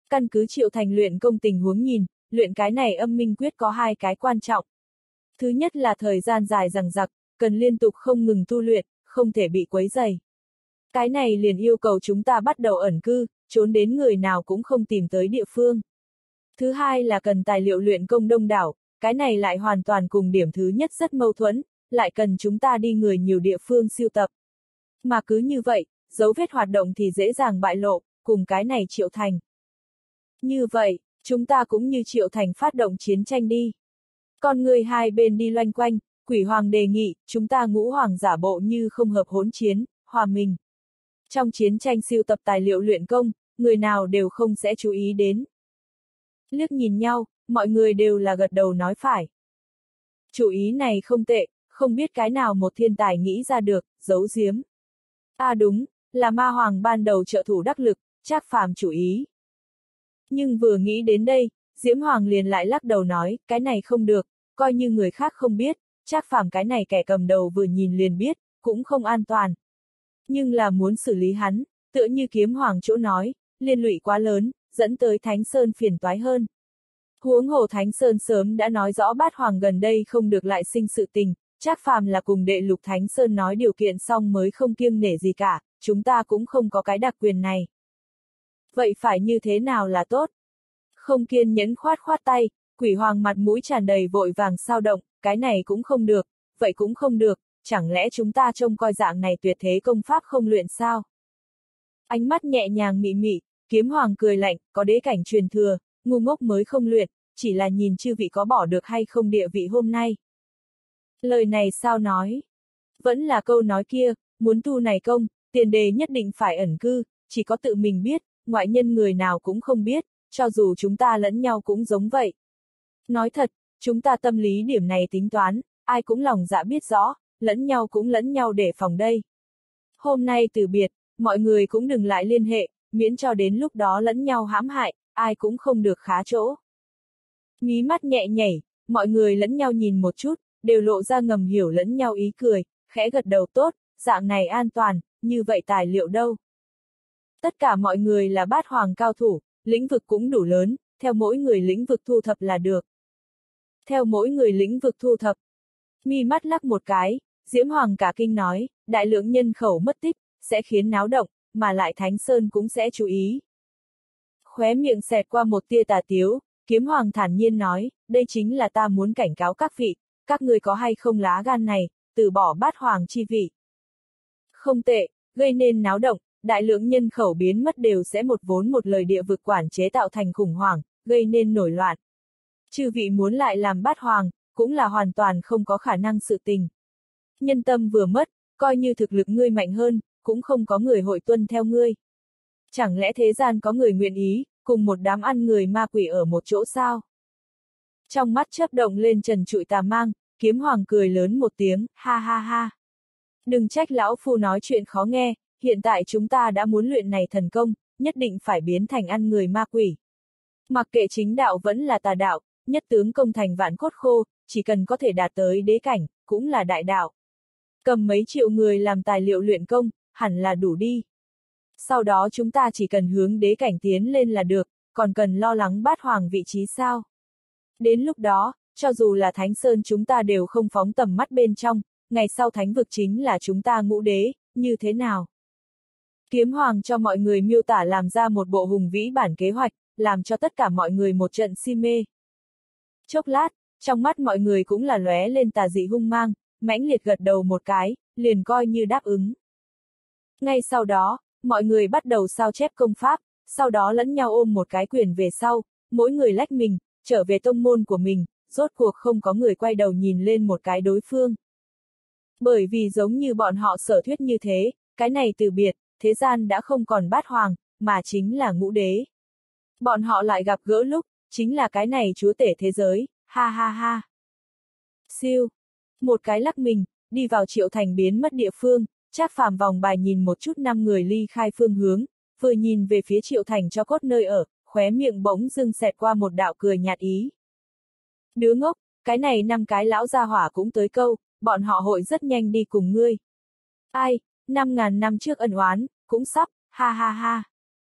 Căn cứ Triệu Thành luyện công tình huống nhìn, luyện cái này âm minh quyết có hai cái quan trọng. Thứ nhất là thời gian dài dằng dặc, cần liên tục không ngừng tu luyện, không thể bị quấy rầy. Cái này liền yêu cầu chúng ta bắt đầu ẩn cư, trốn đến người nào cũng không tìm tới địa phương. Thứ hai là cần tài liệu luyện công đông đảo, cái này lại hoàn toàn cùng điểm thứ nhất rất mâu thuẫn, lại cần chúng ta đi người nhiều địa phương siêu tập. Mà cứ như vậy, dấu vết hoạt động thì dễ dàng bại lộ, cùng cái này Triệu Thành. Như vậy, chúng ta cũng như Triệu Thành phát động chiến tranh đi. Con người hai bên đi loanh quanh, Quỷ Hoàng đề nghị, chúng ta Ngũ Hoàng giả bộ như không hợp hỗn chiến, hòa mình. Trong chiến tranh siêu tập tài liệu luyện công, người nào đều không sẽ chú ý đến. Liếc nhìn nhau, mọi người đều là gật đầu nói phải. Chủ ý này không tệ, không biết cái nào một thiên tài nghĩ ra được, giấu giếm. À đúng, là Ma Hoàng ban đầu trợ thủ đắc lực, Trác Phàm chủ ý. Nhưng vừa nghĩ đến đây, Diễm Hoàng liền lại lắc đầu nói, cái này không được, coi như người khác không biết, Trác Phàm cái này kẻ cầm đầu vừa nhìn liền biết, cũng không an toàn. Nhưng là muốn xử lý hắn, tựa như Kiếm Hoàng chỗ nói, liên lụy quá lớn, dẫn tới Thánh Sơn phiền toái hơn. Huống hồ Thánh Sơn sớm đã nói rõ Bát Hoàng gần đây không được lại sinh sự tình, Trác Phàm là cùng đệ lục Thánh Sơn nói điều kiện xong mới không kiêng nể gì cả, chúng ta cũng không có cái đặc quyền này. Vậy phải như thế nào là tốt? Không kiên nhẫn khoát khoát tay, Quỷ Hoàng mặt mũi tràn đầy vội vàng sao động, cái này cũng không được, vậy cũng không được, chẳng lẽ chúng ta trông coi dạng này tuyệt thế công pháp không luyện sao? Ánh mắt nhẹ nhàng mị mị, Kiếm Hoàng cười lạnh, có đế cảnh truyền thừa, ngu ngốc mới không luyện, chỉ là nhìn chư vị có bỏ được hay không địa vị hôm nay. Lời này sao nói? Vẫn là câu nói kia, muốn tu này công, tiền đề nhất định phải ẩn cư, chỉ có tự mình biết, ngoại nhân người nào cũng không biết, cho dù chúng ta lẫn nhau cũng giống vậy. Nói thật, chúng ta tâm lý điểm này tính toán, ai cũng lòng dạ biết rõ, lẫn nhau cũng lẫn nhau để phòng đây. Hôm nay từ biệt, mọi người cũng đừng lại liên hệ, miễn cho đến lúc đó lẫn nhau hãm hại, ai cũng không được khá chỗ. Mí mắt nhẹ nhảy, mọi người lẫn nhau nhìn một chút, đều lộ ra ngầm hiểu lẫn nhau ý cười, khẽ gật đầu tốt, dạng này an toàn, như vậy tài liệu đâu. Tất cả mọi người là Bát Hoàng cao thủ, lĩnh vực cũng đủ lớn, theo mỗi người lĩnh vực thu thập là được. Theo mỗi người lĩnh vực thu thập. Mi mắt lắc một cái, Diễm Hoàng cả kinh nói, đại lượng nhân khẩu mất tích, sẽ khiến náo động, mà lại Thánh Sơn cũng sẽ chú ý. Khóe miệng xẹt qua một tia tà tiếu, Kiếm Hoàng thản nhiên nói, đây chính là ta muốn cảnh cáo các vị, các người có hay không lá gan này, từ bỏ Bát Hoàng chi vị. Không tệ, gây nên náo động, đại lượng nhân khẩu biến mất đều sẽ một vốn một lời địa vực quản chế tạo thành khủng hoảng, gây nên nổi loạn. Chư vị muốn lại làm Bát Hoàng, cũng là hoàn toàn không có khả năng sự tình. Nhân tâm vừa mất, coi như thực lực ngươi mạnh hơn, cũng không có người hội tuân theo ngươi. Chẳng lẽ thế gian có người nguyện ý, cùng một đám ăn người ma quỷ ở một chỗ sao? Trong mắt chớp động lên trần trụi tà mang, Kiếm Hoàng cười lớn một tiếng, ha ha ha. Đừng trách lão phu nói chuyện khó nghe, hiện tại chúng ta đã muốn luyện này thần công, nhất định phải biến thành ăn người ma quỷ. Mặc kệ chính đạo vẫn là tà đạo, nhất tướng công thành vạn cốt khô, chỉ cần có thể đạt tới đế cảnh, cũng là đại đạo. Cầm mấy triệu người làm tài liệu luyện công, hẳn là đủ đi. Sau đó chúng ta chỉ cần hướng đế cảnh tiến lên là được, còn cần lo lắng Bát Hoàng vị trí sao? Đến lúc đó, cho dù là Thánh Sơn chúng ta đều không phóng tầm mắt bên trong, ngày sau thánh vực chính là chúng ta ngũ đế, như thế nào? Kiếm Hoàng cho mọi người miêu tả làm ra một bộ hùng vĩ bản kế hoạch, làm cho tất cả mọi người một trận si mê. Chốc lát, trong mắt mọi người cũng là lóe lên tà dị hung mang, mãnh liệt gật đầu một cái, liền coi như đáp ứng. Ngay sau đó, mọi người bắt đầu sao chép công pháp, sau đó lẫn nhau ôm một cái quyền về sau, mỗi người lách mình, trở về tông môn của mình, rốt cuộc không có người quay đầu nhìn lên một cái đối phương. Bởi vì giống như bọn họ sở thuyết như thế, cái này từ biệt, thế gian đã không còn Bát Hoàng, mà chính là ngũ đế. Bọn họ lại gặp gỡ lúc, chính là cái này chúa tể thế giới, ha ha ha. Siêu. Một cái lắc mình, đi vào Triệu Thành biến mất địa phương, Trác Phàm vòng bài nhìn một chút 5 người ly khai phương hướng, vừa nhìn về phía Triệu Thành cho cốt nơi ở, khóe miệng bỗng dưng xẹt qua một đạo cười nhạt ý. Đứa ngốc, cái này 5 cái lão gia hỏa cũng tới câu, bọn họ hội rất nhanh đi cùng ngươi. Ai, 5.000 năm trước ân oán, cũng sắp, ha ha ha.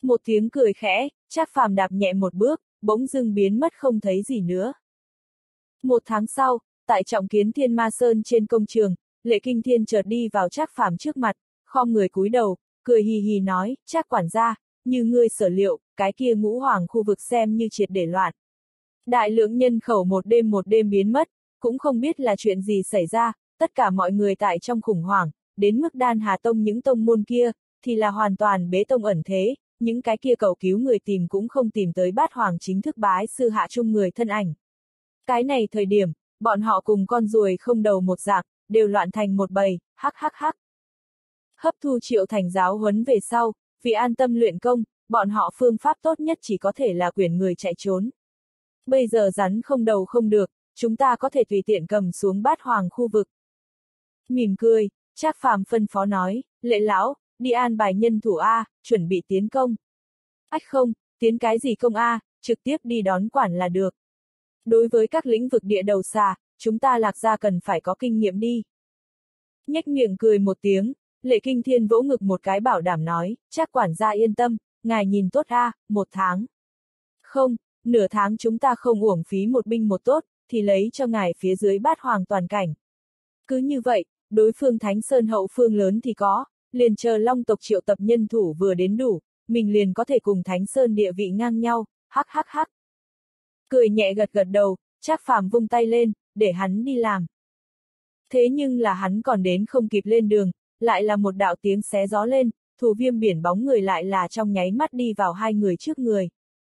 Một tiếng cười khẽ, Trác Phàm đạp nhẹ một bước, bỗng dưng biến mất không thấy gì nữa. Một tháng sau, tại Trọng Kiến Thiên Ma Sơn trên công trường, Lệ Kinh Thiên chợt đi vào Trác Phàm trước mặt, khom người cúi đầu, cười hì hì nói, Trác quản gia, như ngươi sở liệu, cái kia Ngũ Hoàng khu vực xem như triệt để loạn. Đại lượng nhân khẩu một đêm biến mất, cũng không biết là chuyện gì xảy ra, tất cả mọi người tại trong khủng hoảng, đến mức Đan Hà Tông những tông môn kia, thì là hoàn toàn bế tông ẩn thế, những cái kia cầu cứu người tìm cũng không tìm tới Bát Hoàng chính thức bái sư hạ chung người thân ảnh. Cái này thời điểm, bọn họ cùng con ruồi không đầu một dạng, đều loạn thành một bầy, hắc hắc hắc. Hấp thu Triệu Thành giáo huấn về sau, vì an tâm luyện công, bọn họ phương pháp tốt nhất chỉ có thể là quyển người chạy trốn. Bây giờ rắn không đầu không được, chúng ta có thể tùy tiện cầm xuống Bát Hoàng khu vực. Mỉm cười, Trác Phàm phân phó nói, Lệ lão, đi an bài nhân thủ A, chuẩn bị tiến công. Ách không, tiến cái gì công A, trực tiếp đi đón quản là được. Đối với các lĩnh vực địa đầu xà, chúng ta Lạc Gia cần phải có kinh nghiệm đi. Nhếch miệng cười một tiếng, Lệ Kinh Thiên vỗ ngực một cái bảo đảm nói, Trác quản gia yên tâm, ngài nhìn tốt A, 1 tháng. Không, nửa tháng chúng ta không uổng phí một binh một tốt, thì lấy cho ngài phía dưới Bát Hoàng toàn cảnh. Cứ như vậy, đối phương Thánh Sơn hậu phương lớn thì có, liền chờ Long tộc triệu tập nhân thủ vừa đến đủ, mình liền có thể cùng Thánh Sơn địa vị ngang nhau, hắc hắc hắc. Cười nhẹ gật gật đầu, Trác Phàm vung tay lên, để hắn đi làm. Thế nhưng là hắn còn đến không kịp lên đường, lại là một đạo tiếng xé gió lên, Thủ Viêm biển bóng người lại là trong nháy mắt đi vào hai người trước người.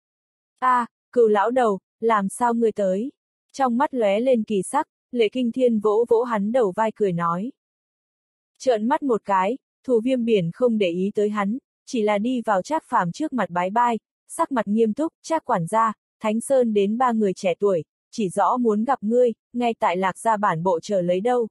Cừu lão đầu, làm sao ngươi tới? Trong mắt lóe lên kỳ sắc, Lệ Kinh Thiên vỗ vỗ hắn đầu vai cười nói. Trợn mắt một cái, Thủ Viêm biển không để ý tới hắn, chỉ là đi vào Trác Phàm trước mặt bái bai, sắc mặt nghiêm túc, Trác quản gia, Thánh Sơn đến 3 người trẻ tuổi, chỉ rõ muốn gặp ngươi, ngay tại Lạc Gia bản bộ chờ lấy đâu.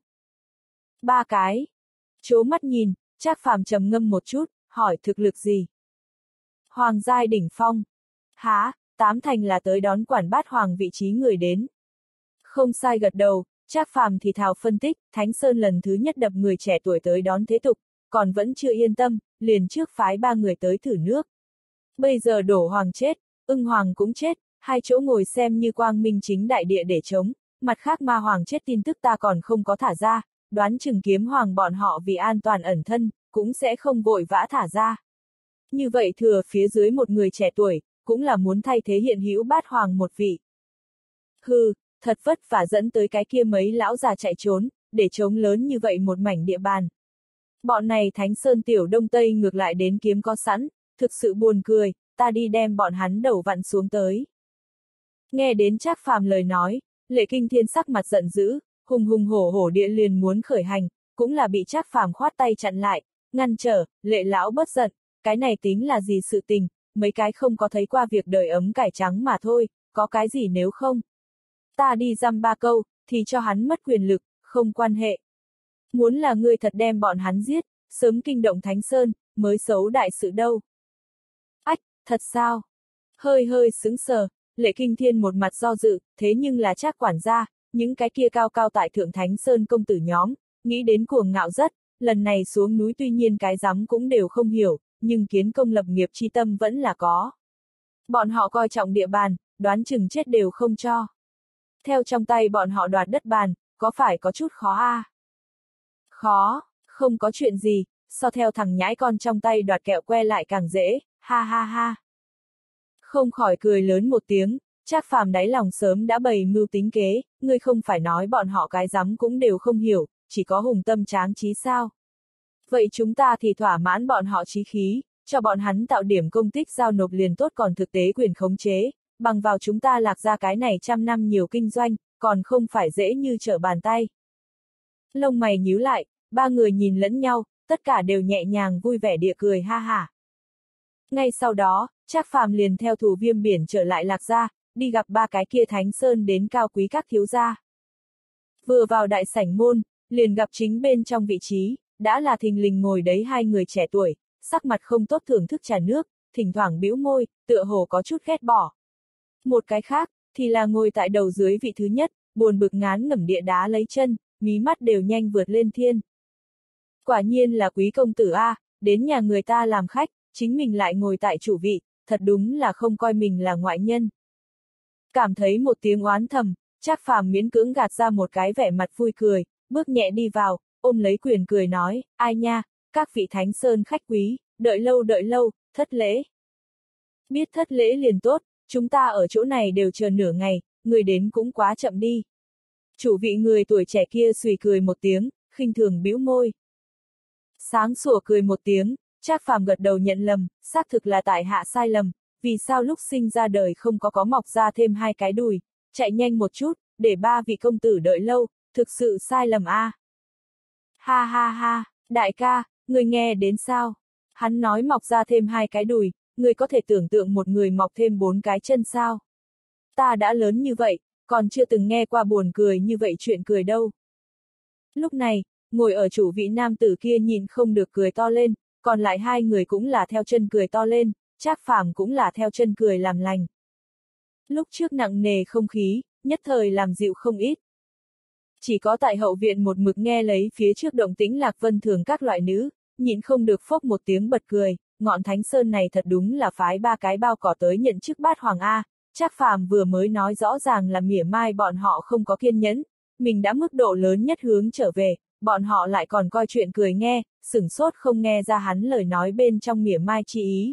3 cái. Chố mắt nhìn, Trác Phàm trầm ngâm một chút, hỏi thực lực gì? Hoàng giai đỉnh phong. Hả, 8 thành là tới đón quản Bát Hoàng vị trí người đến. Không sai gật đầu, Trác Phàm thì thào phân tích, Thánh Sơn lần thứ nhất đập người trẻ tuổi tới đón thế tục, còn vẫn chưa yên tâm, liền trước phái 3 người tới thử nước. Bây giờ Đổ Hoàng chết, Ưng Hoàng cũng chết, hai chỗ ngồi xem như quang minh chính đại địa để chống, mặt khác Ma Hoàng chết tin tức ta còn không có thả ra, đoán chừng Kiếm Hoàng bọn họ vì an toàn ẩn thân, cũng sẽ không vội vã thả ra. Như vậy thừa phía dưới một người trẻ tuổi, cũng là muốn thay thế hiện hữu Bát Hoàng một vị. Hừ, thật vất vả dẫn tới cái kia mấy lão già chạy trốn, để chống lớn như vậy một mảnh địa bàn. Bọn này Thánh Sơn tiểu đông tây ngược lại đến kiếm có sẵn, thực sự buồn cười, ta đi đem bọn hắn đầu vặn xuống tới. Nghe đến Trác Phàm lời nói, Lệ Kinh Thiên sắc mặt giận dữ, hùng hùng hổ hổ địa liền muốn khởi hành, cũng là bị Trác Phàm khoát tay chặn lại, ngăn trở, Lệ lão bất giận, cái này tính là gì sự tình, mấy cái không có thấy qua việc đời ấm cải trắng mà thôi, có cái gì nếu không. Ta đi dăm 3 câu, thì cho hắn mất quyền lực, không quan hệ. Muốn là ngươi thật đem bọn hắn giết, sớm kinh động Thánh Sơn, mới xấu đại sự đâu. Ách, thật sao? Hơi sững sờ, Lệ Kinh Thiên một mặt do dự, thế nhưng là Trác quản gia, những cái kia cao cao tại Thượng Thánh Sơn công tử nhóm, nghĩ đến cuồng ngạo rất, lần này xuống núi tuy nhiên cái rắm cũng đều không hiểu, nhưng kiến công lập nghiệp chi tâm vẫn là có. Bọn họ coi trọng địa bàn, đoán chừng chết đều không cho. Theo trong tay bọn họ đoạt đất bàn, có phải có chút khó a? Khó, không có chuyện gì, so theo thằng nhãi con trong tay đoạt kẹo que lại càng dễ, ha ha ha. Không khỏi cười lớn một tiếng, Trác Phàm đáy lòng sớm đã bày mưu tính kế, ngươi không phải nói bọn họ cái rắm cũng đều không hiểu, chỉ có hùng tâm tráng trí sao. Vậy chúng ta thì thỏa mãn bọn họ chí khí, cho bọn hắn tạo điểm công tích giao nộp liền tốt còn thực tế quyền khống chế, bằng vào chúng ta Lạc Gia cái này 100 năm nhiều kinh doanh, còn không phải dễ như trở bàn tay. Lông mày nhíu lại, 3 người nhìn lẫn nhau, tất cả đều nhẹ nhàng vui vẻ địa cười ha hả. Ngay sau đó, Trác Phàm liền theo Thủ Viêm biển trở lại Lạc Gia, đi gặp 3 cái kia Thánh Sơn đến cao quý các thiếu gia. Vừa vào đại sảnh môn, liền gặp chính bên trong vị trí, đã là thình lình ngồi đấy 2 người trẻ tuổi, sắc mặt không tốt thưởng thức trà nước, thỉnh thoảng bĩu môi, tựa hồ có chút ghét bỏ. Một cái khác, thì là ngồi tại đầu dưới vị thứ nhất, buồn bực ngán ngẩm địa đá lấy chân, mí mắt đều nhanh vượt lên thiên. Quả nhiên là quý công tử a, đến nhà người ta làm khách, chính mình lại ngồi tại chủ vị, thật đúng là không coi mình là ngoại nhân. Cảm thấy một tiếng oán thầm, Trác Phàm miễn cưỡng gạt ra một cái vẻ mặt vui cười, bước nhẹ đi vào, ôm lấy quyền cười nói, ai nha, các vị Thánh Sơn khách quý, đợi lâu, thất lễ. Biết thất lễ liền tốt, chúng ta ở chỗ này đều chờ nửa ngày, người đến cũng quá chậm đi. Chủ vị người tuổi trẻ kia xùy cười một tiếng, khinh thường bĩu môi. Sáng sủa cười một tiếng, Trác Phàm gật đầu nhận lầm, xác thực là tại hạ sai lầm, vì sao lúc sinh ra đời không có mọc ra thêm 2 cái đùi, chạy nhanh một chút, để 3 vị công tử đợi lâu, thực sự sai lầm a. Ha ha ha, đại ca, người nghe đến sao? Hắn nói mọc ra thêm 2 cái đùi, người có thể tưởng tượng một người mọc thêm 4 cái chân sao? Ta đã lớn như vậy, còn chưa từng nghe qua buồn cười như vậy chuyện cười đâu. Lúc này, ngồi ở chủ vị nam tử kia nhìn không được cười to lên, còn lại 2 người cũng là theo chân cười to lên, Trác Phàm cũng là theo chân cười làm lành. Lúc trước nặng nề không khí, nhất thời làm dịu không ít. Chỉ có tại hậu viện một mực nghe lấy phía trước động tĩnh Lạc Vân Thường các loại nữ, nhịn không được phốc một tiếng bật cười, ngọn Thánh Sơn này thật đúng là phái 3 cái bao cỏ tới nhận chức bát hoàng A, Trác Phàm vừa mới nói rõ ràng là mỉa mai bọn họ không có kiên nhẫn, mình đã mức độ lớn nhất hướng trở về, bọn họ lại còn coi chuyện cười nghe, sửng sốt không nghe ra hắn lời nói bên trong mỉa mai chi ý.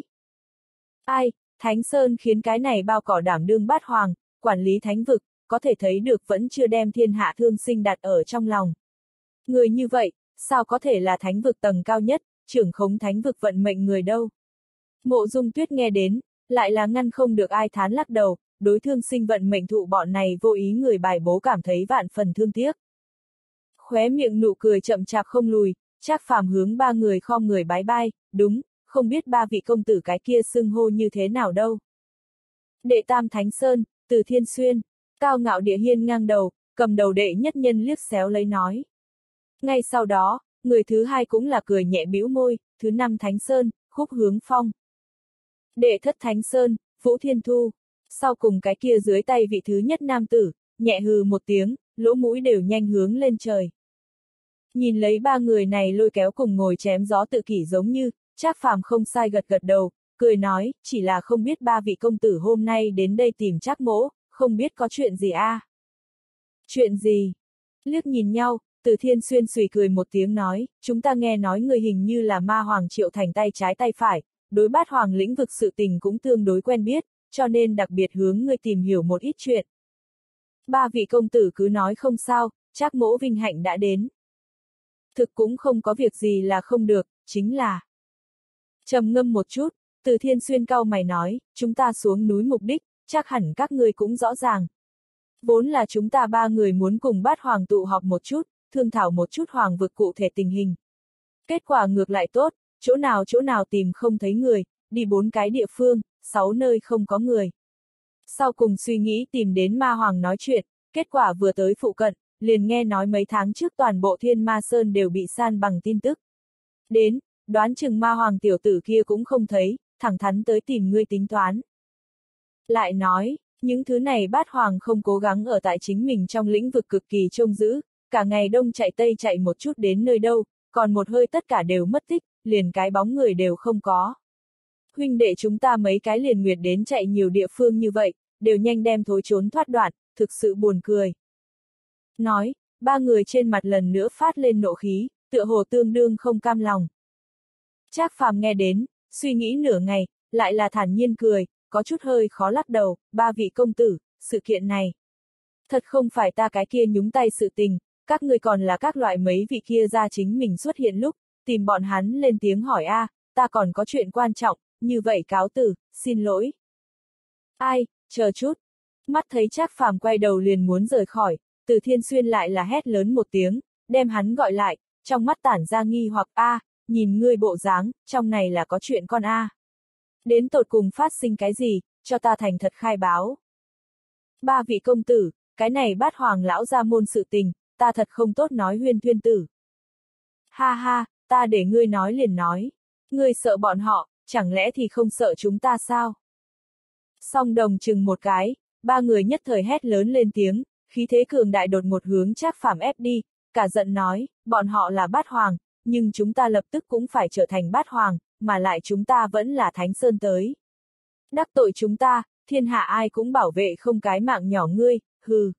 Ai, Thánh Sơn khiến cái này bao cỏ đảm đương bát hoàng, quản lý thánh vực, có thể thấy được vẫn chưa đem thiên hạ thương sinh đặt ở trong lòng. Người như vậy, sao có thể là thánh vực tầng cao nhất, trưởng khống thánh vực vận mệnh người đâu. Mộ Dung Tuyết nghe đến, lại là ngăn không được ai thán lắc đầu, đối thương sinh vận mệnh thụ bọn này vô ý người bài bố cảm thấy vạn phần thương tiếc. Khóe miệng nụ cười chậm chạp không lùi, Trác Phàm hướng 3 người khom người bái bai, đúng, không biết 3 vị công tử cái kia xưng hô như thế nào đâu. Đệ Tam Thánh Sơn, Từ Thiên Xuyên, cao ngạo địa hiên ngang đầu, cầm đầu đệ nhất nhân liếc xéo lấy nói. Ngay sau đó, người thứ 2 cũng là cười nhẹ bĩu môi, thứ 5 Thánh Sơn, Khúc Hướng Phong. Đệ Thất Thánh Sơn, Vũ Thiên Thu. Sau cùng cái kia dưới tay vị thứ nhất nam tử, nhẹ hừ một tiếng, lỗ mũi đều nhanh hướng lên trời. Nhìn lấy 3 người này lôi kéo cùng ngồi chém gió tự kỷ giống như, Trác Phàm không sai gật gật đầu, cười nói, chỉ là không biết 3 vị công tử hôm nay đến đây tìm Trác mỗ, không biết có chuyện gì a? Chuyện gì? Liếc nhìn nhau, Từ Thiên Xuyên xùy cười một tiếng nói, chúng ta nghe nói người hình như là Ma Hoàng Triệu Thành tay trái tay phải, đối bát hoàng lĩnh vực sự tình cũng tương đối quen biết, cho nên đặc biệt hướng ngươi tìm hiểu một ít chuyện. 3 vị công tử cứ nói không sao, Trác mỗ vinh hạnh đã đến. Thực cũng không có việc gì là không được, chính là. Trầm ngâm một chút, Từ Thiên Xuyên cau mày nói, chúng ta xuống núi mục đích, chắc hẳn các ngươi cũng rõ ràng. Vốn là chúng ta 3 người muốn cùng bát hoàng tụ họp một chút, thương thảo một chút hoàng vực cụ thể tình hình. Kết quả ngược lại tốt, chỗ nào tìm không thấy người, đi 4 cái địa phương, 6 nơi không có người. Sau cùng suy nghĩ tìm đến Ma Hoàng nói chuyện, kết quả vừa tới phụ cận, liền nghe nói mấy tháng trước toàn bộ Thiên Ma Sơn đều bị san bằng tin tức. Đến, đoán chừng Ma Hoàng tiểu tử kia cũng không thấy, thẳng thắn tới tìm ngươi tính toán. Lại nói, những thứ này bát hoàng không cố gắng ở tại chính mình trong lĩnh vực cực kỳ trông giữ, cả ngày đông chạy tây chạy một chút đến nơi đâu, còn một hơi tất cả đều mất tích, liền cái bóng người đều không có. Huynh đệ chúng ta mấy cái liền nguyệt đến chạy nhiều địa phương như vậy, đều nhanh đem thối trốn thoát đoạn, thực sự buồn cười. Nói, 3 người trên mặt lần nữa phát lên nộ khí, tựa hồ tương đương không cam lòng. Trác Phàm nghe đến, suy nghĩ nửa ngày, lại là thản nhiên cười, có chút hơi khó lắc đầu, 3 vị công tử, sự kiện này. Thật không phải ta cái kia nhúng tay sự tình, các ngươi còn là các loại mấy vị kia ra chính mình xuất hiện lúc, tìm bọn hắn lên tiếng hỏi ta còn có chuyện quan trọng, như vậy cáo từ, xin lỗi. Ai, chờ chút. Mắt thấy Trác Phàm quay đầu liền muốn rời khỏi, Từ Thiên Xuyên lại là hét lớn một tiếng, đem hắn gọi lại, trong mắt tản ra nghi hoặc nhìn ngươi bộ dáng, trong này là có chuyện con Đến tột cùng phát sinh cái gì, cho ta thành thật khai báo. 3 vị công tử, cái này bát hoàng lão ra môn sự tình, ta thật không tốt nói Huyên Thuyên tử. Ha ha, ta để ngươi nói liền nói. Ngươi sợ bọn họ, chẳng lẽ thì không sợ chúng ta sao? Song đồng chừng một cái, 3 người nhất thời hét lớn lên tiếng, khí thế cường đại đột ngột hướng Trác Phàm ép đi, cả giận nói, bọn họ là bát hoàng, nhưng chúng ta lập tức cũng phải trở thành bát hoàng, mà lại chúng ta vẫn là Thánh Sơn tới. Đắc tội chúng ta, thiên hạ ai cũng bảo vệ không cái mạng nhỏ ngươi, hừ.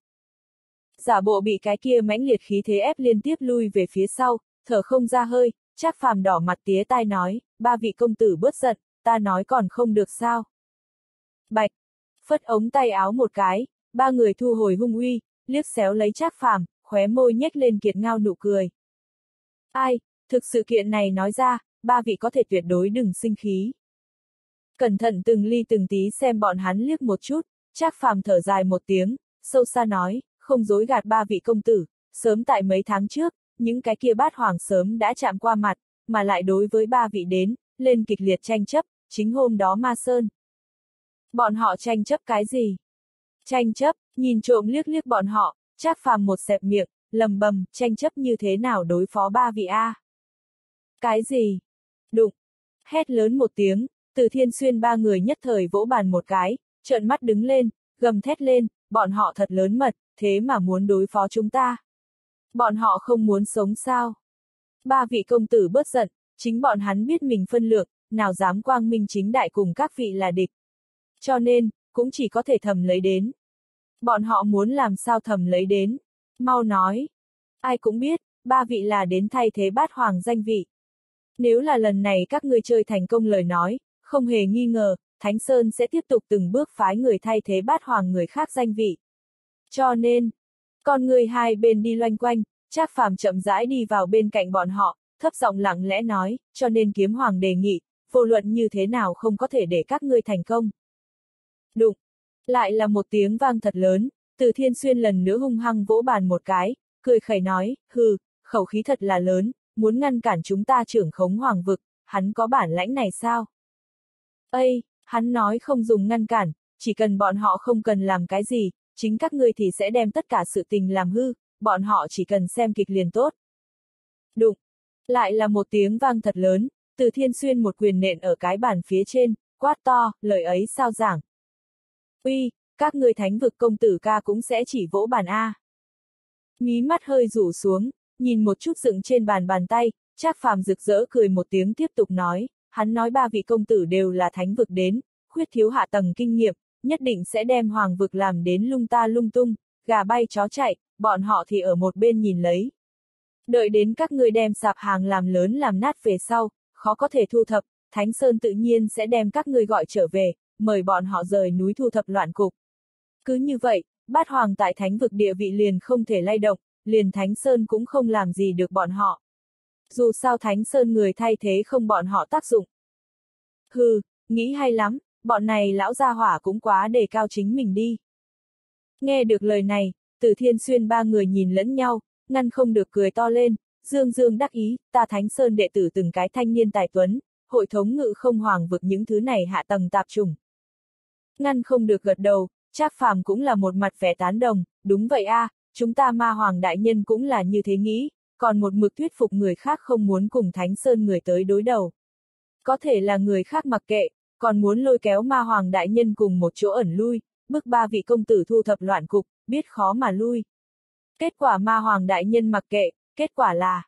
Giả bộ bị cái kia mãnh liệt khí thế ép liên tiếp lui về phía sau, thở không ra hơi, Trác Phàm đỏ mặt tía tai nói, ba vị công tử bớt giận, ta nói còn không được sao. Bạch, phất ống tay áo một cái, ba người thu hồi hung uy, liếc xéo lấy Trác Phàm, khóe môi nhếch lên kiệt ngao nụ cười. Ai, thực sự kiện này nói ra, ba vị có thể tuyệt đối đừng sinh khí. Cẩn thận từng ly từng tí xem bọn hắn liếc một chút, Trác Phàm thở dài một tiếng, sâu xa nói, không dối gạt ba vị công tử, sớm tại mấy tháng trước, những cái kia bát hoàng sớm đã chạm qua mặt, mà lại đối với ba vị đến, lên kịch liệt tranh chấp, chính hôm đó Ma Sơn. Bọn họ tranh chấp cái gì? Tranh chấp, nhìn trộm liếc liếc bọn họ, Trác Phàm một xẹp miệng, lầm bầm, tranh chấp như thế nào đối phó ba vị a? Cái gì? Đụng, hét lớn một tiếng, Từ Thiên Xuyên ba người nhất thời vỗ bàn một cái, trợn mắt đứng lên, gầm thét lên, bọn họ thật lớn mật, thế mà muốn đối phó chúng ta. Bọn họ không muốn sống sao? Ba vị công tử bớt giận, chính bọn hắn biết mình phân lượng, nào dám quang minh chính đại cùng các vị là địch. Cho nên, cũng chỉ có thể thầm lấy đến. Bọn họ muốn làm sao thầm lấy đến? Mau nói. Ai cũng biết, ba vị là đến thay thế bát hoàng danh vị. Nếu là lần này các ngươi chơi thành công lời nói, không hề nghi ngờ, Thánh Sơn sẽ tiếp tục từng bước phái người thay thế bát hoàng người khác danh vị. Cho nên, con người hai bên đi loanh quanh, Trác Phàm chậm rãi đi vào bên cạnh bọn họ, thấp giọng lặng lẽ nói, cho nên kiếm hoàng đề nghị, vô luận như thế nào không có thể để các ngươi thành công. Đụng, lại là một tiếng vang thật lớn, Từ Thiên Xuyên lần nữa hung hăng vỗ bàn một cái, cười khẩy nói, hừ, khẩu khí thật là lớn, muốn ngăn cản chúng ta trưởng khống hoàng vực, hắn có bản lãnh này sao? Ây, hắn nói không dùng ngăn cản, chỉ cần bọn họ không cần làm cái gì, chính các ngươi thì sẽ đem tất cả sự tình làm hư, bọn họ chỉ cần xem kịch liền tốt. Đụng, lại là một tiếng vang thật lớn, Từ Thiên Xuyên một quyền nện ở cái bàn phía trên, quát to, lời ấy sao giảng. Uy, các ngươi thánh vực công tử ca cũng sẽ chỉ vỗ bàn a. Mí mắt hơi rủ xuống, nhìn một chút dựng trên bàn bàn tay, Trác Phàm rực rỡ cười một tiếng tiếp tục nói, hắn nói ba vị công tử đều là thánh vực đến, khuyết thiếu hạ tầng kinh nghiệm, nhất định sẽ đem hoàng vực làm đến lung ta lung tung, gà bay chó chạy, bọn họ thì ở một bên nhìn lấy. Đợi đến các ngươi đem sạp hàng làm lớn làm nát về sau, khó có thể thu thập, Thánh Sơn tự nhiên sẽ đem các ngươi gọi trở về, mời bọn họ rời núi thu thập loạn cục. Cứ như vậy, bát hoàng tại thánh vực địa vị liền không thể lay động, liền Thánh Sơn cũng không làm gì được bọn họ. Dù sao Thánh Sơn người thay thế không bọn họ tác dụng. Hừ, nghĩ hay lắm, bọn này lão gia hỏa cũng quá đề cao chính mình đi. Nghe được lời này, Từ Thiên Xuyên ba người nhìn lẫn nhau, ngăn không được cười to lên, dương dương đắc ý, ta Thánh Sơn đệ tử từng cái thanh niên tài tuấn, hội thống ngự không hoàng vực những thứ này hạ tầng tạp chủng. Ngăn không được gật đầu, Trác Phàm cũng là một mặt vẻ tán đồng, đúng vậy a, chúng ta ma hoàng đại nhân cũng là như thế nghĩ, còn một mực thuyết phục người khác không muốn cùng Thánh Sơn người tới đối đầu. Có thể là người khác mặc kệ, còn muốn lôi kéo ma hoàng đại nhân cùng một chỗ ẩn lui, bức ba vị công tử thu thập loạn cục, biết khó mà lui. Kết quả ma hoàng đại nhân mặc kệ, kết quả là...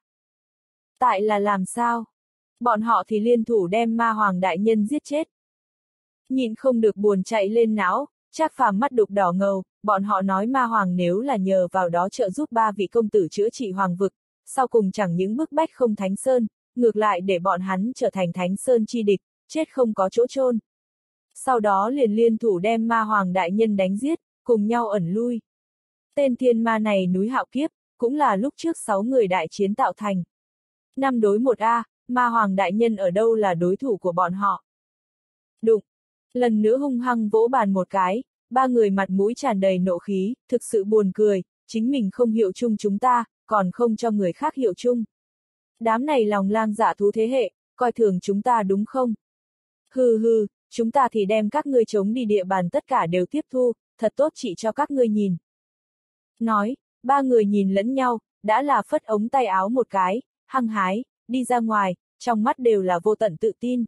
Tại là làm sao? Bọn họ thì liên thủ đem ma hoàng đại nhân giết chết. Nhìn không được buồn chạy lên não, Trác Phàm mắt đục đỏ ngầu, bọn họ nói ma hoàng nếu là nhờ vào đó trợ giúp ba vị công tử chữa trị hoàng vực, sau cùng chẳng những bức bách không Thánh Sơn, ngược lại để bọn hắn trở thành Thánh Sơn chi địch, chết không có chỗ chôn. Sau đó liền liên thủ đem ma hoàng đại nhân đánh giết, cùng nhau ẩn lui. Tên thiên ma này núi Hạo Kiếp, cũng là lúc trước 6 người đại chiến tạo thành. 5 đối 1 a, ma hoàng đại nhân ở đâu là đối thủ của bọn họ. Đụng, lần nữa hung hăng vỗ bàn một cái, ba người mặt mũi tràn đầy nộ khí, thực sự buồn cười, chính mình không hiệu chung chúng ta, còn không cho người khác hiệu chung. Đám này lòng lang dạ thú thế hệ, coi thường chúng ta đúng không? Hừ hừ, chúng ta thì đem các ngươi chống đi địa bàn tất cả đều tiếp thu, thật tốt chỉ cho các ngươi nhìn. Nói, ba người nhìn lẫn nhau, đã là phất ống tay áo một cái, hăng hái, đi ra ngoài, trong mắt đều là vô tận tự tin.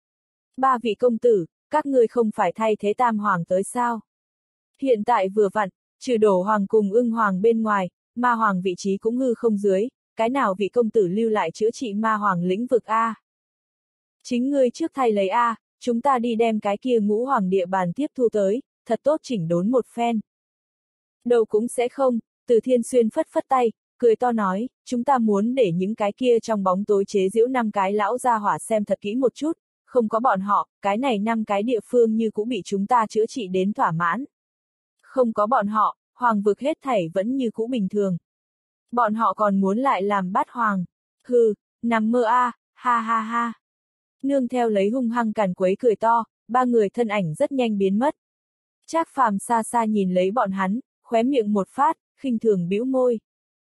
Ba vị công tử, các ngươi không phải thay thế tam hoàng tới sao? Hiện tại vừa vặn, trừ đổ hoàng cùng ưng hoàng bên ngoài, ma hoàng vị trí cũng hư không dưới, cái nào vị công tử lưu lại chữa trị ma hoàng lĩnh vực a? Chính ngươi trước thay lấy a, chúng ta đi đem cái kia ngũ hoàng địa bàn tiếp thu tới, thật tốt chỉnh đốn một phen. Đâu cũng sẽ không, Từ Thiên Xuyên phất phất tay, cười to nói, chúng ta muốn để những cái kia trong bóng tối chế giễu 5 cái lão gia hỏa xem thật kỹ một chút, không có bọn họ, cái này 5 cái địa phương như cũng bị chúng ta chữa trị đến thỏa mãn. Không có bọn họ, hoàng vực hết thảy vẫn như cũ bình thường. Bọn họ còn muốn lại làm bát hoàng. Hừ, nằm mơ a, ha ha ha. Nương theo lấy hung hăng càn quấy cười to, ba người thân ảnh rất nhanh biến mất. Trác Phàm xa xa nhìn lấy bọn hắn, khóe miệng một phát, khinh thường bĩu môi.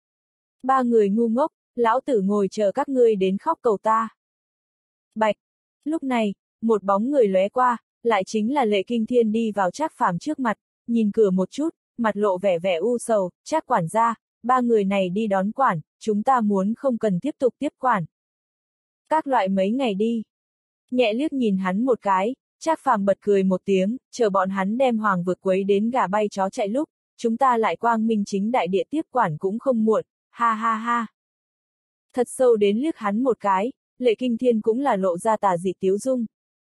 Ba người ngu ngốc, lão tử ngồi chờ các ngươi đến khóc cầu ta. Bạch. Lúc này, một bóng người lóe qua, lại chính là Lệ Kinh Thiên đi vào Trác Phàm trước mặt, nhìn cửa một chút, mặt lộ vẻ vẻ u sầu, Trác quản gia, ba người này đi đón quản, chúng ta muốn không cần tiếp tục tiếp quản. Các loại mấy ngày đi. Nhẹ liếc nhìn hắn một cái, Trác Phàm bật cười một tiếng, chờ bọn hắn đem hoàng vực quấy đến gà bay chó chạy lúc, chúng ta lại quang minh chính đại địa tiếp quản cũng không muộn, ha ha ha. Thật sâu đến liếc hắn một cái, Lệ Kinh Thiên cũng là lộ ra tà dị tiếu dung.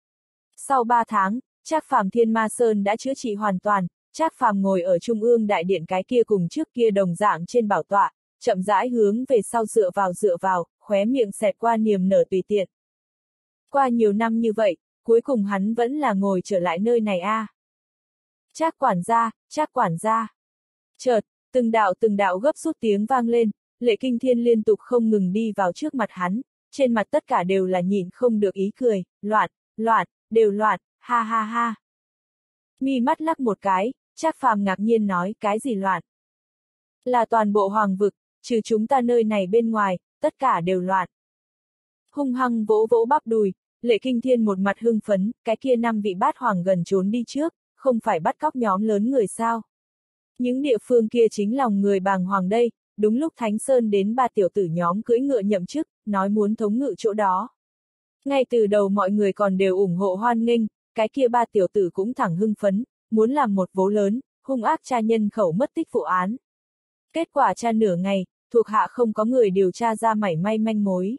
Sau 3 tháng, Trác Phàm Thiên Ma Sơn đã chữa trị hoàn toàn, Trác Phàm ngồi ở trung ương đại điện cái kia cùng trước kia đồng dạng trên bảo tọa, chậm rãi hướng về sau dựa vào, khóe miệng xẹt qua niềm nở tùy tiện. Qua nhiều năm như vậy, cuối cùng hắn vẫn là ngồi trở lại nơi này a. Trác quản gia. Chợt, từng đạo gấp rút tiếng vang lên, Lệ Kinh Thiên liên tục không ngừng đi vào trước mặt hắn, trên mặt tất cả đều là nhìn không được ý cười, loạn, đều loạn, ha ha ha. Mi mắt lắc một cái, Trác Phàm ngạc nhiên nói, cái gì loạn? Là toàn bộ hoàng vực, trừ chúng ta nơi này bên ngoài, tất cả đều loạn. Hung hăng vỗ vỗ bắp đùi, Lệ Kinh Thiên một mặt hưng phấn, cái kia 5 vị bát hoàng gần trốn đi trước, không phải bắt cóc nhóm lớn người sao? Những địa phương kia chính lòng người bàng hoàng đây, đúng lúc Thánh Sơn đến 3 tiểu tử nhóm cưỡi ngựa nhậm chức, nói muốn thống ngự chỗ đó. Ngay từ đầu mọi người còn đều ủng hộ hoan nghênh, cái kia 3 tiểu tử cũng thẳng hưng phấn, muốn làm một vố lớn, hung ác tra nhân khẩu mất tích vụ án. Kết quả tra nửa ngày, thuộc hạ không có người điều tra ra mảy may manh mối.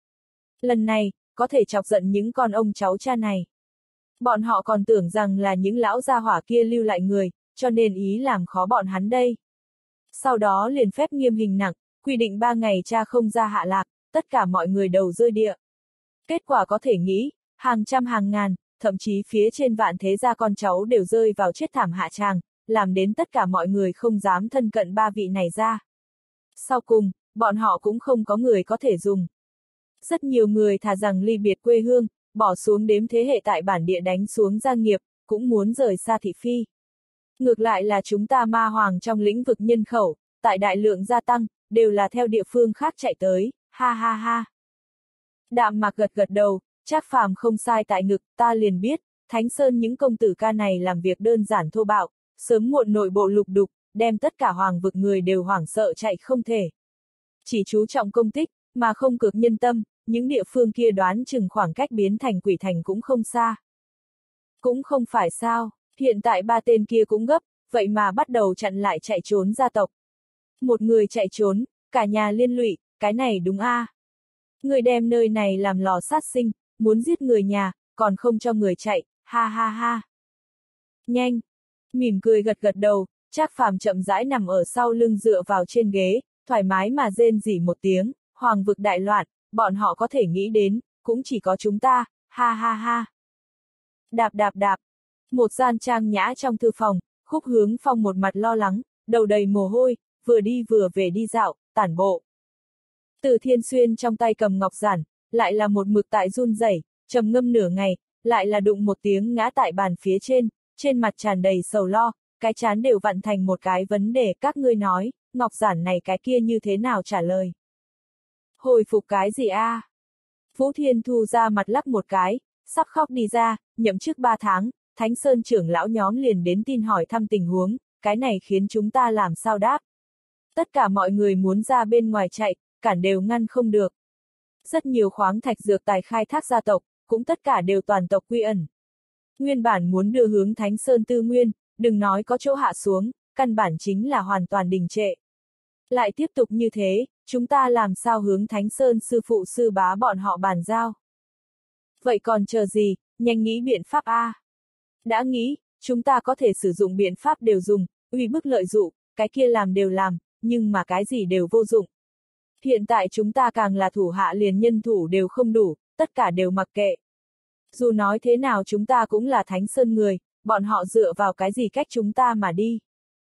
Lần này, có thể chọc giận những con ông cháu cha này. Bọn họ còn tưởng rằng là những lão gia hỏa kia lưu lại người, cho nên ý làm khó bọn hắn đây. Sau đó liền phép nghiêm hình nặng, quy định 3 ngày tra không ra hạ lạc, tất cả mọi người đầu rơi địa. Kết quả có thể nghĩ, hàng trăm hàng ngàn, thậm chí phía trên vạn thế gia con cháu đều rơi vào chết thảm hạ tràng, làm đến tất cả mọi người không dám thân cận 3 vị này ra. Sau cùng, bọn họ cũng không có người có thể dùng. Rất nhiều người thà rằng ly biệt quê hương, bỏ xuống đếm thế hệ tại bản địa đánh xuống gia nghiệp, cũng muốn rời xa thị phi. Ngược lại là chúng ta ma hoàng trong lĩnh vực nhân khẩu, tại đại lượng gia tăng, đều là theo địa phương khác chạy tới, ha ha ha. Đạm Mạc gật gật đầu, Trác Phàm không sai tại ngực, ta liền biết, Thánh Sơn những công tử ca này làm việc đơn giản thô bạo, sớm muộn nội bộ lục đục, đem tất cả hoàng vực người đều hoảng sợ chạy không thể. Chỉ chú trọng công tích, mà không cược nhân tâm, những địa phương kia đoán chừng khoảng cách biến thành quỷ thành cũng không xa. Cũng không phải sao, hiện tại 3 tên kia cũng gấp, vậy mà bắt đầu chặn lại chạy trốn gia tộc. Một người chạy trốn, cả nhà liên lụy, cái này đúng a? Người đem nơi này làm lò sát sinh, muốn giết người nhà, còn không cho người chạy, ha ha ha. Nhanh! Mỉm cười gật gật đầu, Trác Phàm chậm rãi nằm ở sau lưng dựa vào trên ghế, thoải mái mà rên rỉ một tiếng, hoàng vực đại loạn, bọn họ có thể nghĩ đến, cũng chỉ có chúng ta, ha ha ha. Đạp đạp đạp. Một gian trang nhã trong thư phòng, Khúc Hướng Phong một mặt lo lắng, đầu đầy mồ hôi, vừa đi vừa về đi dạo, tản bộ. Từ Thiên Xuyên trong tay cầm ngọc giản, lại là một mực tại run rẩy, trầm ngâm nửa ngày, lại là đụng một tiếng ngã tại bàn phía trên mặt tràn đầy sầu lo, cái trán đều vặn thành một cái vấn đề, các ngươi nói, ngọc giản này cái kia như thế nào trả lời. Hồi phục cái gì a? Vũ Thiên Thu ra mặt lắc một cái, sắp khóc đi ra, nhậm chức 3 tháng, Thánh Sơn trưởng lão nhóm liền đến tin hỏi thăm tình huống, cái này khiến chúng ta làm sao đáp. Tất cả mọi người muốn ra bên ngoài chạy, cản đều ngăn không được. Rất nhiều khoáng thạch dược tài khai thác gia tộc, cũng tất cả đều toàn tộc quy ẩn. Nguyên bản muốn đưa hướng Thánh Sơn tư nguyên, đừng nói có chỗ hạ xuống, căn bản chính là hoàn toàn đình trệ. Lại tiếp tục như thế, Chúng ta làm sao hướng Thánh Sơn sư phụ sư bá bọn họ bàn giao? Vậy còn chờ gì, nhanh nghĩ biện pháp a. Đã nghĩ, chúng ta có thể sử dụng biện pháp đều dùng, uy bức lợi dụ, cái kia làm đều làm, nhưng mà cái gì đều vô dụng. Hiện tại chúng ta càng là thủ hạ liền nhân thủ đều không đủ, tất cả đều mặc kệ. Dù nói thế nào chúng ta cũng là Thánh Sơn người, bọn họ dựa vào cái gì cách chúng ta mà đi.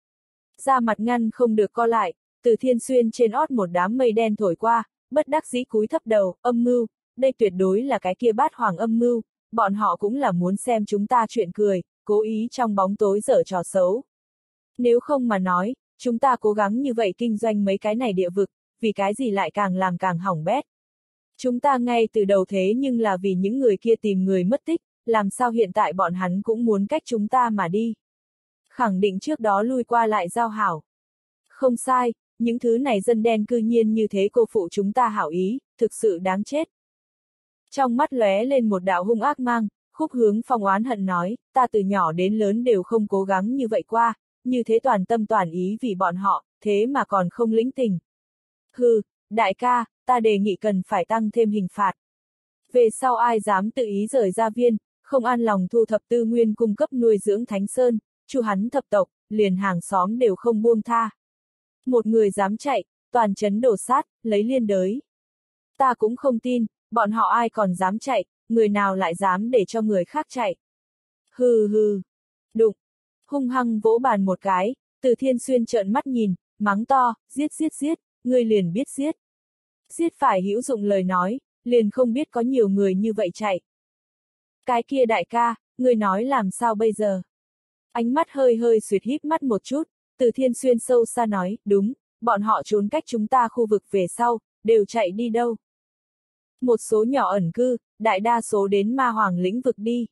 Da mặt ngăn không được co lại, Từ Thiên Xuyên trên ót một đám mây đen thổi qua, bất đắc dĩ cúi thấp đầu, âm mưu, đây tuyệt đối là cái kia bát hoàng âm mưu, bọn họ cũng là muốn xem chúng ta chuyện cười, cố ý trong bóng tối giở trò xấu. Nếu không mà nói, chúng ta cố gắng như vậy kinh doanh mấy cái này địa vực, vì cái gì lại càng làm càng hỏng bét. Chúng ta ngay từ đầu thế nhưng là vì những người kia tìm người mất tích, làm sao hiện tại bọn hắn cũng muốn cách chúng ta mà đi. Khẳng định trước đó lui qua lại giao hảo. Không sai, những thứ này dân đen cư nhiên như thế cô phụ chúng ta hảo ý, thực sự đáng chết. Trong mắt lóe lên một đạo hung ác mang, Khúc Hướng Phong oán hận nói, ta từ nhỏ đến lớn đều không cố gắng như vậy qua, như thế toàn tâm toàn ý vì bọn họ, thế mà còn không lĩnh tình. Hừ, đại ca, ta đề nghị cần phải tăng thêm hình phạt. Về sau ai dám tự ý rời gia viên, không an lòng thu thập tư nguyên cung cấp nuôi dưỡng Thánh Sơn, chu hắn thập tộc, liền hàng xóm đều không buông tha. Một người dám chạy, toàn trấn đổ sát, lấy liên đới. Ta cũng không tin, bọn họ ai còn dám chạy, người nào lại dám để cho người khác chạy. Hừ hừ. Đụng. Hung hăng vỗ bàn một cái, Từ Thiên Xuyên trợn mắt nhìn, mắng to, giết giết giết, ngươi liền biết giết. Giết phải hữu dụng lời nói, liền không biết có nhiều người như vậy chạy. Cái kia đại ca, ngươi nói làm sao bây giờ? Ánh mắt hơi hơi suyệt híp mắt một chút, Từ Thiên Xuyên sâu xa nói, đúng, bọn họ trốn cách chúng ta khu vực về sau, đều chạy đi đâu? Một số nhỏ ẩn cư, đại đa số đến Ma Hoàng lĩnh vực đi.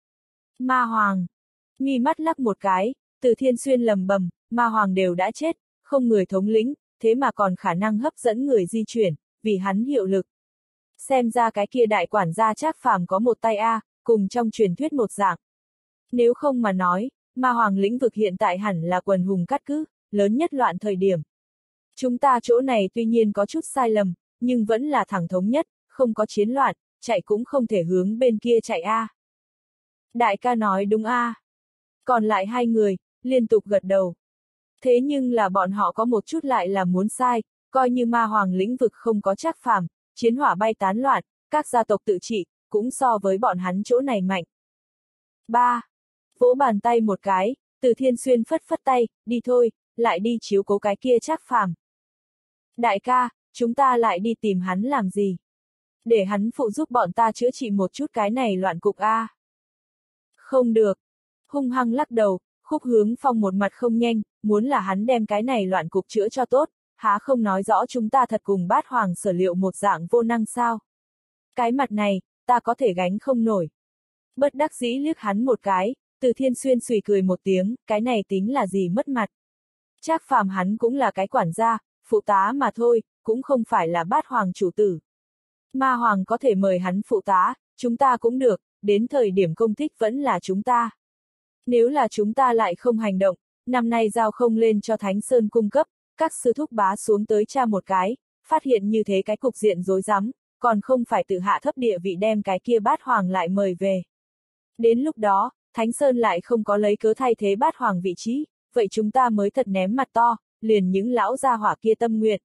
Ma Hoàng. Mi mắt lắc một cái, Từ Thiên Xuyên lầm bầm, Ma Hoàng đều đã chết, không người thống lĩnh, thế mà còn khả năng hấp dẫn người di chuyển, vì hắn hiệu lực. Xem ra cái kia đại quản gia Trác Phàm có một tay a, cùng trong truyền thuyết một dạng. Nếu không mà nói, Ma Hoàng lĩnh vực hiện tại hẳn là quần hùng cát cứ, lớn nhất loạn thời điểm. Chúng ta chỗ này tuy nhiên có chút sai lầm, nhưng vẫn là thẳng thống nhất, không có chiến loạn, chạy cũng không thể hướng bên kia chạy a. Đại ca nói đúng a. Còn lại hai người, liên tục gật đầu. Thế nhưng là bọn họ có một chút lại là muốn sai, coi như Ma Hoàng lĩnh vực không có Trác Phàm, chiến hỏa bay tán loạn, các gia tộc tự trị, cũng so với bọn hắn chỗ này mạnh. 3. Vỗ bàn tay một cái, Từ Thiên Xuyên phất phất tay, đi thôi, lại đi chiếu cố cái kia Trác Phàm. Đại ca, chúng ta lại đi tìm hắn làm gì? Để hắn phụ giúp bọn ta chữa trị một chút cái này loạn cục a. Không được. Hung hăng lắc đầu, Khúc Hướng Phong một mặt không nhanh, muốn là hắn đem cái này loạn cục chữa cho tốt, há không nói rõ chúng ta thật cùng bát hoàng sở liệu một dạng vô năng sao? Cái mặt này, ta có thể gánh không nổi. Bất đắc dĩ liếc hắn một cái, Từ Thiên Xuyên xùy cười một tiếng, cái này tính là gì mất mặt. Trác Phàm hắn cũng là cái quản gia, phụ tá mà thôi, cũng không phải là bát hoàng chủ tử. Ma Hoàng có thể mời hắn phụ tá, chúng ta cũng được, đến thời điểm công thích vẫn là chúng ta. Nếu là chúng ta lại không hành động, năm nay giao không lên cho Thánh Sơn cung cấp, các sư thúc bá xuống tới tra một cái, phát hiện như thế cái cục diện rối rắm, còn không phải tự hạ thấp địa vị đem cái kia bát hoàng lại mời về. Đến lúc đó, Thánh Sơn lại không có lấy cớ thay thế bát hoàng vị trí, vậy chúng ta mới thật ném mặt to, liền những lão gia hỏa kia tâm nguyện.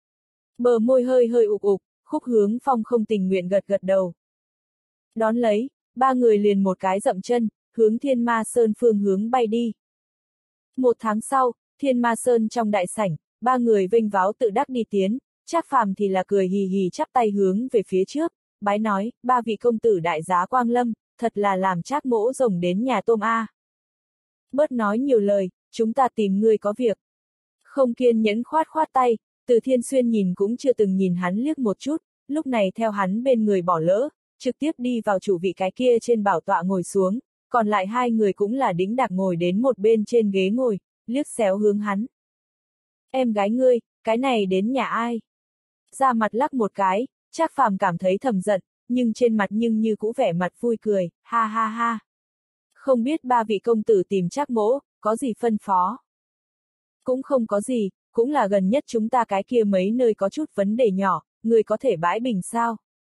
Bờ môi hơi hơi ục ục, Khúc Hướng Phong không tình nguyện gật gật đầu. Đón lấy, ba người liền một cái dậm chân, hướng Thiên Ma Sơn phương hướng bay đi. Một tháng sau, Thiên Ma Sơn trong đại sảnh, ba người vênh váo tự đắc đi tiến, Trác Phàm thì là cười hì hì chắp tay hướng về phía trước, bái nói, ba vị công tử đại giá quang lâm, thật là làm Trác mỗ rồng đến nhà tôm a. Bớt nói nhiều lời, chúng ta tìm ngươi có việc. Không kiên nhẫn khoát khoát tay, Từ Thiên Xuyên nhìn cũng chưa từng nhìn hắn liếc một chút, lúc này theo hắn bên người bỏ lỡ, trực tiếp đi vào chủ vị cái kia trên bảo tọa ngồi xuống, còn lại hai người cũng là đĩnh đạc ngồi đến một bên trên ghế ngồi, liếc xéo hướng hắn. Em gái ngươi, cái này đến nhà ai? Ra mặt lắc một cái, Trác Phàm cảm thấy thầm giận, nhưng trên mặt nhưng như cũ vẻ mặt vui cười, ha ha ha. Không biết ba vị công tử tìm Trác mỗ, có gì phân phó? Cũng không có gì, cũng là gần nhất chúng ta cái kia mấy nơi có chút vấn đề nhỏ, người có thể bãi bình sao?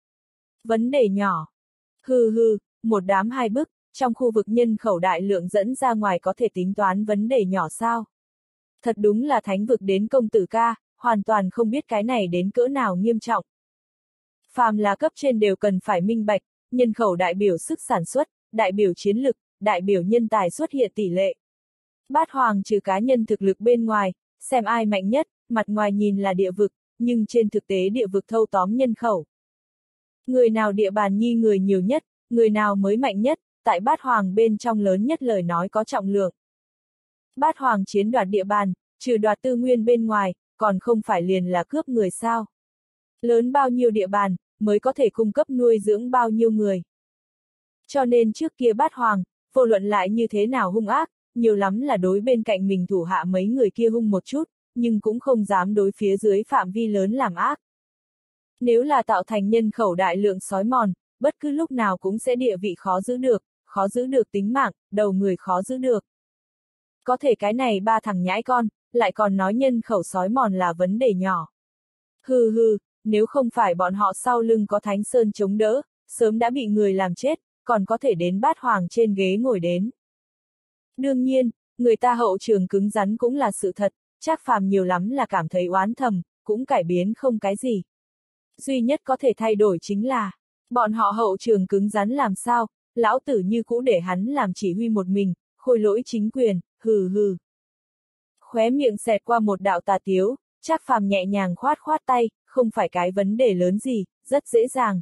Vấn đề nhỏ. Hừ hừ, một đám hai bức, trong khu vực nhân khẩu đại lượng dẫn ra ngoài có thể tính toán vấn đề nhỏ sao? Thật đúng là thánh vực đến công tử ca, hoàn toàn không biết cái này đến cỡ nào nghiêm trọng. Phàm là cấp trên đều cần phải minh bạch, nhân khẩu đại biểu sức sản xuất, đại biểu chiến lực, đại biểu nhân tài xuất hiện tỷ lệ. Bát hoàng trừ cá nhân thực lực bên ngoài, xem ai mạnh nhất, mặt ngoài nhìn là địa vực, nhưng trên thực tế địa vực thâu tóm nhân khẩu. Người nào địa bàn nhi người nhiều nhất, người nào mới mạnh nhất, tại bát hoàng bên trong lớn nhất lời nói có trọng lượng. Bát hoàng chiến đoạt địa bàn, trừ đoạt tư nguyên bên ngoài, còn không phải liền là cướp người sao. Lớn bao nhiêu địa bàn, mới có thể cung cấp nuôi dưỡng bao nhiêu người. Cho nên trước kia bát hoàng, vô luận lại như thế nào hung ác, nhiều lắm là đối bên cạnh mình thủ hạ mấy người kia hung một chút, nhưng cũng không dám đối phía dưới phạm vi lớn làm ác. Nếu là tạo thành nhân khẩu đại lượng sói mòn, bất cứ lúc nào cũng sẽ địa vị khó giữ được tính mạng, đầu người khó giữ được. Có thể cái này ba thằng nhãi con, lại còn nói nhân khẩu sói mòn là vấn đề nhỏ. Hừ hừ, nếu không phải bọn họ sau lưng có Thánh Sơn chống đỡ, sớm đã bị người làm chết, còn có thể đến bát hoàng trên ghế ngồi đến. Đương nhiên, người ta hậu trường cứng rắn cũng là sự thật, Trác Phàm nhiều lắm là cảm thấy oán thầm, cũng cải biến không cái gì. Duy nhất có thể thay đổi chính là, bọn họ hậu trường cứng rắn làm sao, lão tử như cũ để hắn làm chỉ huy một mình, khôi lỗi chính quyền, hừ hừ. Khóe miệng xẹt qua một đạo tà tiếu, Trác Phàm nhẹ nhàng khoát khoát tay, không phải cái vấn đề lớn gì, rất dễ dàng.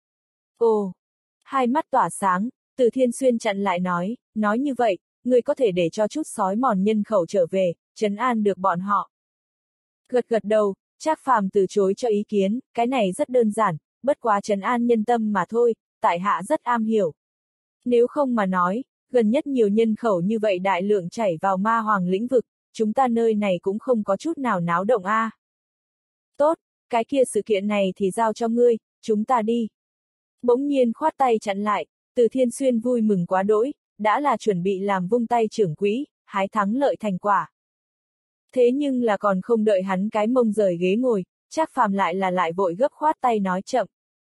Ồ, hai mắt tỏa sáng, Từ Thiên Xuyên chặn lại nói như vậy, người có thể để cho chút sói mòn nhân khẩu trở về, trấn an được bọn họ. Gật gật đầu, Trác Phàm từ chối cho ý kiến, cái này rất đơn giản, bất quá trấn an nhân tâm mà thôi, tại hạ rất am hiểu. Nếu không mà nói, gần nhất nhiều nhân khẩu như vậy đại lượng chảy vào ma hoàng lĩnh vực, chúng ta nơi này cũng không có chút nào náo động a. Tốt, cái kia sự kiện này thì giao cho ngươi, chúng ta đi. Bỗng nhiên khoát tay chặn lại, Từ Thiên Xuyên vui mừng quá đỗi, đã là chuẩn bị làm vung tay trưởng quỹ, hái thắng lợi thành quả. Thế nhưng là còn không đợi hắn cái mông rời ghế ngồi, Trác Phàm lại vội gấp khoát tay nói chậm.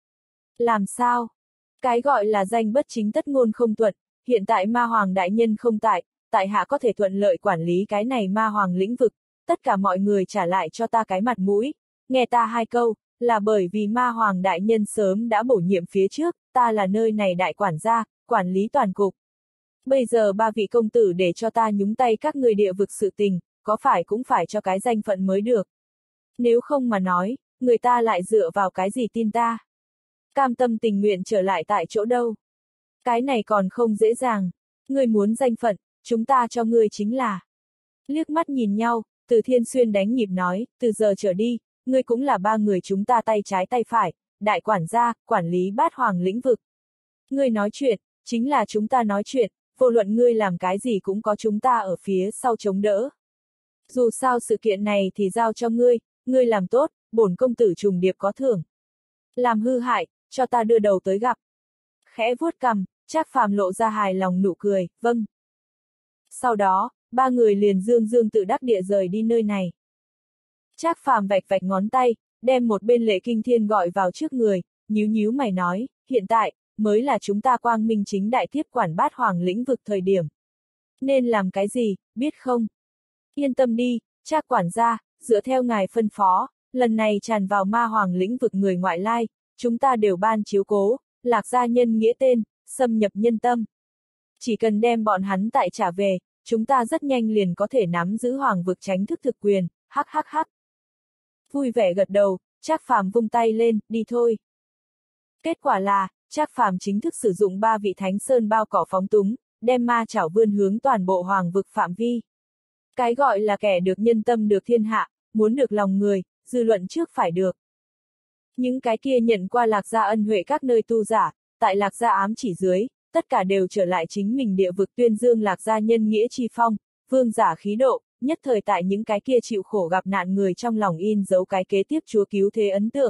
Làm sao? Cái gọi là danh bất chính tất ngôn không thuận, hiện tại ma hoàng đại nhân không tại hạ có thể thuận lợi quản lý cái này ma hoàng lĩnh vực, tất cả mọi người trả lại cho ta cái mặt mũi, nghe ta hai câu, là bởi vì ma hoàng đại nhân sớm đã bổ nhiệm phía trước, ta là nơi này đại quản gia, quản lý toàn cục. Bây giờ ba vị công tử để cho ta nhúng tay các người địa vực sự tình, có phải cũng phải cho cái danh phận mới được. Nếu không mà nói, người ta lại dựa vào cái gì tin ta. Cam tâm tình nguyện trở lại tại chỗ đâu. Cái này còn không dễ dàng. Ngươi muốn danh phận, chúng ta cho ngươi chính là. Liếc mắt nhìn nhau, Từ Thiên Xuyên đánh nhịp nói, từ giờ trở đi, ngươi cũng là ba người chúng ta tay trái tay phải, đại quản gia, quản lý bát hoàng lĩnh vực. Ngươi nói chuyện, chính là chúng ta nói chuyện, vô luận ngươi làm cái gì cũng có chúng ta ở phía sau chống đỡ. Dù sao sự kiện này thì giao cho ngươi làm tốt, bổn công tử trùng điệp có thưởng. Làm hư hại, cho ta đưa đầu tới gặp. Khẽ vuốt cằm, Trác Phàm lộ ra hài lòng nụ cười, vâng. Sau đó, ba người liền dương tự đắc địa rời đi nơi này. Trác Phàm vạch vạch ngón tay, đem một bên Lệ Kinh Thiên gọi vào trước người, nhíu mày nói, hiện tại, mới là chúng ta quang minh chính đại tiếp quản bát hoàng lĩnh vực thời điểm. Nên làm cái gì, biết không? Yên tâm đi, Trác quản gia, dựa theo ngài phân phó, lần này tràn vào ma hoàng lĩnh vực người ngoại lai, chúng ta đều ban chiếu cố, lạc gia nhân nghĩa tên, xâm nhập nhân tâm. Chỉ cần đem bọn hắn tại trả về, chúng ta rất nhanh liền có thể nắm giữ hoàng vực tránh thức thực quyền, hắc hắc hắc. Vui vẻ gật đầu, Trác Phàm vung tay lên, đi thôi. Kết quả là, Trác Phàm chính thức sử dụng ba vị Thánh Sơn bao cỏ phóng túng, đem ma chảo vươn hướng toàn bộ hoàng vực phạm vi. Cái gọi là kẻ được nhân tâm được thiên hạ, muốn được lòng người, dư luận trước phải được. Những cái kia nhận qua lạc gia ân huệ các nơi tu giả, tại lạc gia ám chỉ dưới, tất cả đều trở lại chính mình địa vực tuyên dương lạc gia nhân nghĩa chi phong, vương giả khí độ, nhất thời tại những cái kia chịu khổ gặp nạn người trong lòng in dấu cái kế tiếp Chúa cứu thế ấn tượng.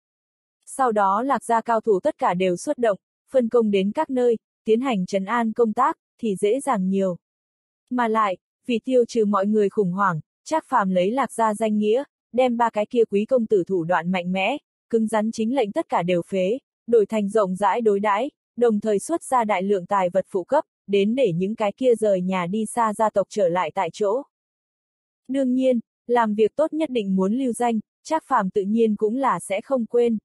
Sau đó lạc gia cao thủ tất cả đều xuất động, phân công đến các nơi, tiến hành trấn an công tác, thì dễ dàng nhiều. Mà lại, vì tiêu trừ mọi người khủng hoảng, Trác Phàm lấy Lạc Gia danh nghĩa, đem ba cái kia quý công tử thủ đoạn mạnh mẽ, cứng rắn chính lệnh tất cả đều phế, đổi thành rộng rãi đối đãi, đồng thời xuất ra đại lượng tài vật phụ cấp, đến để những cái kia rời nhà đi xa gia tộc trở lại tại chỗ. Đương nhiên, làm việc tốt nhất định muốn lưu danh, Trác Phàm tự nhiên cũng là sẽ không quên.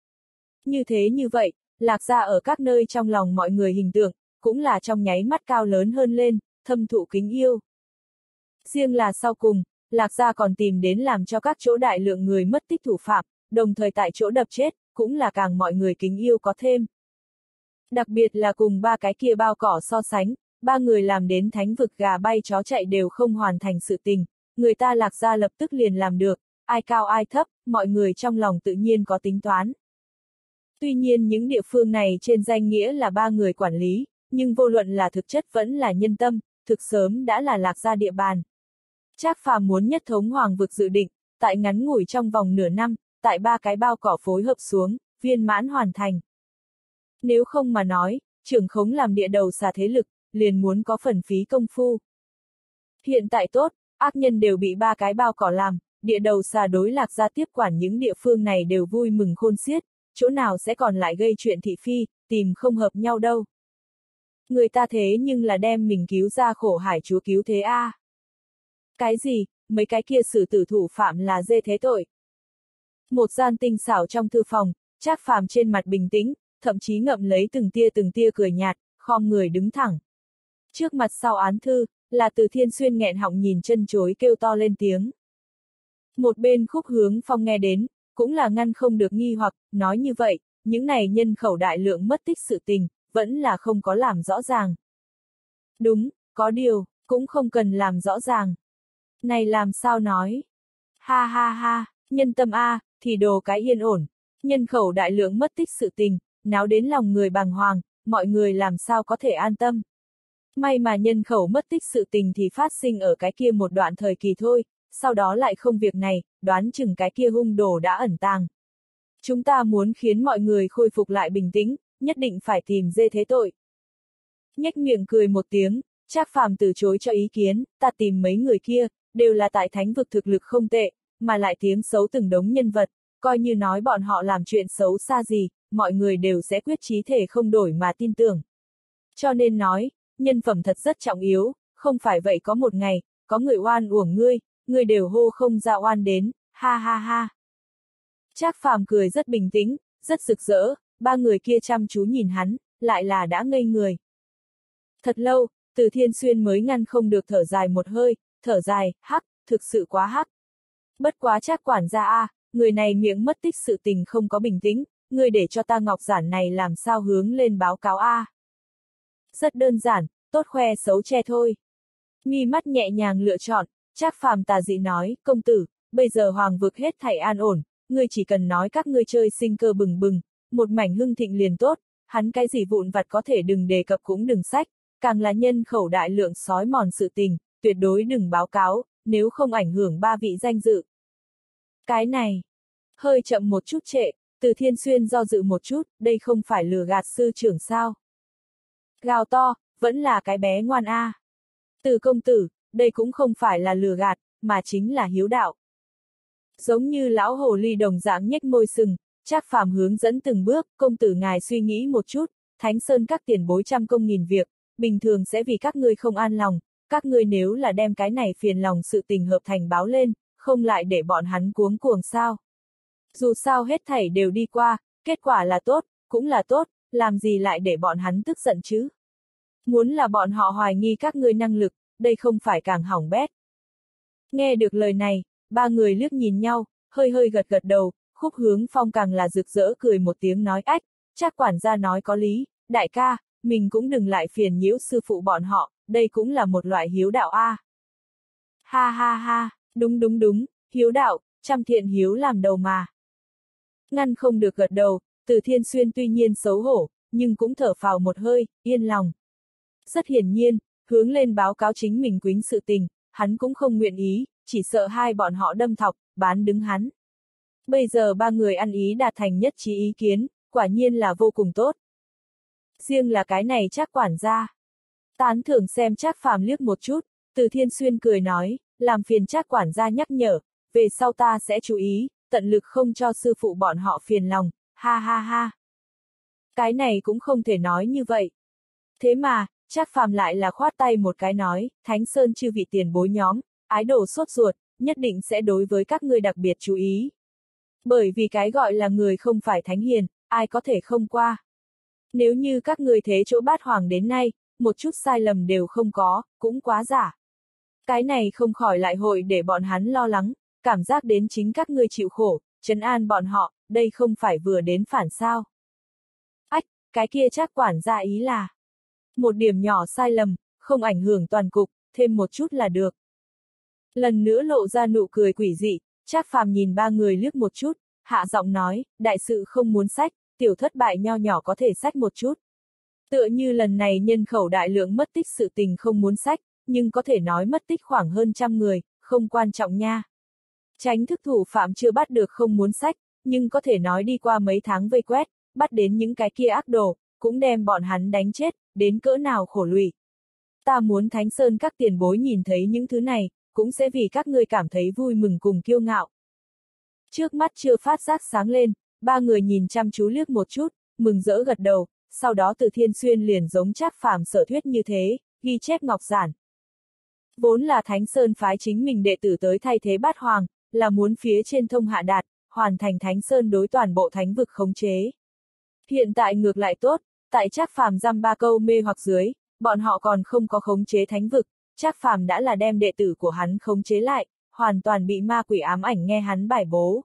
Như vậy, Lạc Gia ở các nơi trong lòng mọi người hình tượng, cũng là trong nháy mắt cao lớn hơn lên, thâm thụ kính yêu. Riêng là sau cùng, Lạc Gia còn tìm đến làm cho các chỗ đại lượng người mất tích thủ phạm, đồng thời tại chỗ đập chết, cũng là càng mọi người kính yêu có thêm. Đặc biệt là cùng ba cái kia bao cỏ so sánh, ba người làm đến thánh vực gà bay chó chạy đều không hoàn thành sự tình, người ta Lạc Gia lập tức liền làm được, ai cao ai thấp, mọi người trong lòng tự nhiên có tính toán. Tuy nhiên những địa phương này trên danh nghĩa là ba người quản lý, nhưng vô luận là thực chất vẫn là nhân tâm, thực sớm đã là Lạc Gia địa bàn. Trác Phàm muốn nhất thống hoàng vực dự định, tại ngắn ngủi trong vòng nửa năm, tại ba cái bao cỏ phối hợp xuống, viên mãn hoàn thành. Nếu không mà nói, trưởng khống làm địa đầu xà thế lực, liền muốn có phần phí công phu. Hiện tại tốt, ác nhân đều bị ba cái bao cỏ làm, địa đầu xà đối Lạc Gia tiếp quản những địa phương này đều vui mừng khôn xiết, chỗ nào sẽ còn lại gây chuyện thị phi, tìm không hợp nhau đâu. Người ta thế nhưng là đem mình cứu ra khổ hải chúa cứu thế a. Cái gì, mấy cái kia xử tử thủ phạm là dê thế tội. Một gian tinh xảo trong thư phòng, Trác Phàm trên mặt bình tĩnh, thậm chí ngậm lấy từng tia cười nhạt, khom người đứng thẳng. Trước mặt sau án thư, là Từ Thiên Xuyên nghẹn họng nhìn chân chối kêu to lên tiếng. Một bên Khúc Hướng Phong nghe đến, cũng là ngăn không được nghi hoặc, nói như vậy, những này nhân khẩu đại lượng mất tích sự tình, vẫn là không có làm rõ ràng. Đúng, có điều, cũng không cần làm rõ ràng. Này làm sao nói? Ha ha ha, nhân tâm a, thì đồ cái yên ổn. Nhân khẩu đại lượng mất tích sự tình, náo đến lòng người bàng hoàng, mọi người làm sao có thể an tâm. May mà nhân khẩu mất tích sự tình thì phát sinh ở cái kia một đoạn thời kỳ thôi, sau đó lại không việc này, đoán chừng cái kia hung đồ đã ẩn tàng. Chúng ta muốn khiến mọi người khôi phục lại bình tĩnh, nhất định phải tìm dê thế tội. Nhếch miệng cười một tiếng, Trác Phàm từ chối cho ý kiến, ta tìm mấy người kia, đều là tại thánh vực thực lực không tệ, mà lại tiếng xấu từng đống nhân vật, coi như nói bọn họ làm chuyện xấu xa gì, mọi người đều sẽ quyết chí thể không đổi mà tin tưởng. Cho nên nói, nhân phẩm thật rất trọng yếu, không phải vậy có một ngày, có người oan uổng ngươi đều hô không ra oan đến, ha ha ha. Trác Phàm cười rất bình tĩnh, rất rực rỡ, ba người kia chăm chú nhìn hắn, lại là đã ngây người. Thật lâu, Từ Thiên Xuyên mới ngăn không được thở dài một hơi, thở dài, hắc, thực sự quá hắc. Bất quá Trác quản gia a, người này miệng mất tích sự tình không có bình tĩnh, ngươi để cho ta ngọc giản này làm sao hướng lên báo cáo a. Rất đơn giản, tốt khoe xấu che thôi. Mi mắt nhẹ nhàng lựa chọn, Trác Phàm tà dị nói, công tử, bây giờ hoàng vực hết thảy an ổn, ngươi chỉ cần nói các ngươi chơi sinh cơ bừng bừng, một mảnh hưng thịnh liền tốt, hắn cái gì vụn vặt có thể đừng đề cập cũng đừng sách, càng là nhân khẩu đại lượng sói mòn sự tình, tuyệt đối đừng báo cáo, nếu không ảnh hưởng ba vị danh dự. Cái này, hơi chậm một chút trệ, Từ Thiên Xuyên do dự một chút, đây không phải lừa gạt sư trưởng sao. Gào to, vẫn là cái bé ngoan a. Từ công tử, đây cũng không phải là lừa gạt, mà chính là hiếu đạo. Giống như lão hồ ly đồng dạng nhếch môi sừng, Trác Phàm hướng dẫn từng bước, công tử ngài suy nghĩ một chút, Thánh Sơn các tiền bối trăm công nghìn việc, bình thường sẽ vì các ngươi không an lòng, các ngươi nếu là đem cái này phiền lòng sự tình hợp thành báo lên, không lại để bọn hắn cuống cuồng sao. Dù sao hết thảy đều đi qua, kết quả là tốt, cũng là tốt, làm gì lại để bọn hắn tức giận chứ. Muốn là bọn họ hoài nghi các ngươi năng lực, đây không phải càng hỏng bét. Nghe được lời này, ba người liếc nhìn nhau, hơi gật đầu, Khúc Hướng Phong càng là rực rỡ cười một tiếng nói ách, Trác quản gia nói có lý, đại ca, mình cũng đừng lại phiền nhiễu sư phụ bọn họ, đây cũng là một loại hiếu đạo a. Ha ha ha, đúng, hiếu đạo, trăm thiện hiếu làm đầu mà. Ngăn không được gật đầu, Từ Thiên Xuyên tuy nhiên xấu hổ, nhưng cũng thở phào một hơi, yên lòng. Rất hiển nhiên, hướng lên báo cáo chính mình quýnh sự tình, hắn cũng không nguyện ý, chỉ sợ hai bọn họ đâm thọc, bán đứng hắn. Bây giờ ba người ăn ý đạt thành nhất trí ý kiến, quả nhiên là vô cùng tốt. Riêng là cái này Trác quản gia. Tán thưởng xem Trác Phàm liếc một chút, Từ Thiên Xuyên cười nói, làm phiền Trác quản gia nhắc nhở, về sau ta sẽ chú ý, tận lực không cho sư phụ bọn họ phiền lòng, ha ha ha. Cái này cũng không thể nói như vậy. Thế mà, Trác Phàm lại là khoát tay một cái nói, Thánh Sơn chư vị tiền bối nhóm, ái đồ sốt ruột, nhất định sẽ đối với các ngươi đặc biệt chú ý. Bởi vì cái gọi là người không phải thánh hiền, ai có thể không qua. Nếu như các ngươi thế chỗ Bát Hoàng đến nay, một chút sai lầm đều không có, cũng quá giả. Cái này không khỏi lại hội để bọn hắn lo lắng, cảm giác đến chính các ngươi chịu khổ, trấn an bọn họ, đây không phải vừa đến phản sao. Ách, cái kia Trác quản gia ý là một điểm nhỏ sai lầm, không ảnh hưởng toàn cục, thêm một chút là được. Lần nữa lộ ra nụ cười quỷ dị, Trác Phàm nhìn ba người liếc một chút, hạ giọng nói, đại sự không muốn sách, tiểu thất bại nho nhỏ có thể sách một chút. Tựa như lần này nhân khẩu đại lượng mất tích sự tình không muốn sách, nhưng có thể nói mất tích khoảng hơn 100 người, không quan trọng nha. Tránh thức thủ phạm chưa bắt được không muốn sách, nhưng có thể nói đi qua mấy tháng vây quét, bắt đến những cái kia ác đồ, cũng đem bọn hắn đánh chết, đến cỡ nào khổ lụy. Ta muốn Thánh Sơn các tiền bối nhìn thấy những thứ này, cũng sẽ vì các ngươi cảm thấy vui mừng cùng kiêu ngạo. Trước mắt chưa phát giác sáng lên, ba người nhìn chăm chú liếc một chút, mừng rỡ gật đầu, sau đó Từ Thiên Xuyên liền giống Trác Phàm sở thuyết như thế, ghi chép ngọc giản. Vốn là Thánh Sơn phái chính mình đệ tử tới thay thế Bát Hoàng, là muốn phía trên thông hạ đạt, hoàn thành Thánh Sơn đối toàn bộ thánh vực khống chế. Hiện tại ngược lại tốt, tại Trác Phàm dăm ba câu mê hoặc dưới, bọn họ còn không có khống chế thánh vực, Trác Phàm đã là đem đệ tử của hắn khống chế lại, hoàn toàn bị ma quỷ ám ảnh nghe hắn bài bố.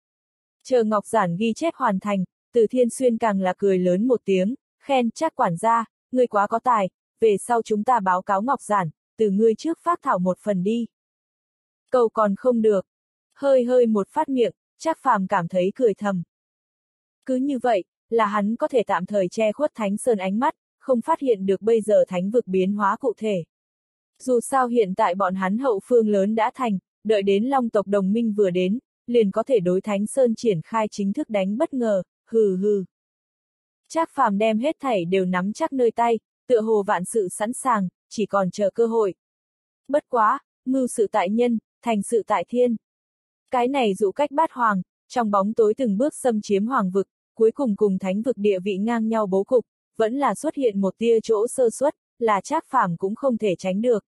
Chờ ngọc giản ghi chép hoàn thành, Từ Thiên Xuyên càng là cười lớn một tiếng, khen Trác quản gia, ngươi quá có tài, về sau chúng ta báo cáo ngọc giản, từ ngươi trước phác thảo một phần đi. Cầu còn không được. Hơi một phát miệng, Trác Phàm cảm thấy cười thầm. Cứ như vậy, là hắn có thể tạm thời che khuất Thánh Sơn ánh mắt, không phát hiện được bây giờ thánh vực biến hóa cụ thể. Dù sao hiện tại bọn hắn hậu phương lớn đã thành, đợi đến Long tộc đồng minh vừa đến, liền có thể đối Thánh Sơn triển khai chính thức đánh bất ngờ, hừ hừ. Trác Phàm đem hết thảy đều nắm chắc nơi tay, tựa hồ vạn sự sẵn sàng, chỉ còn chờ cơ hội. Bất quá, mưu sự tại nhân, thành sự tại thiên. Cái này dụ cách Bát Hoàng, trong bóng tối từng bước xâm chiếm hoàng vực, cuối cùng cùng thánh vực địa vị ngang nhau bố cục, vẫn là xuất hiện một tia chỗ sơ suất, là Trác Phàm cũng không thể tránh được.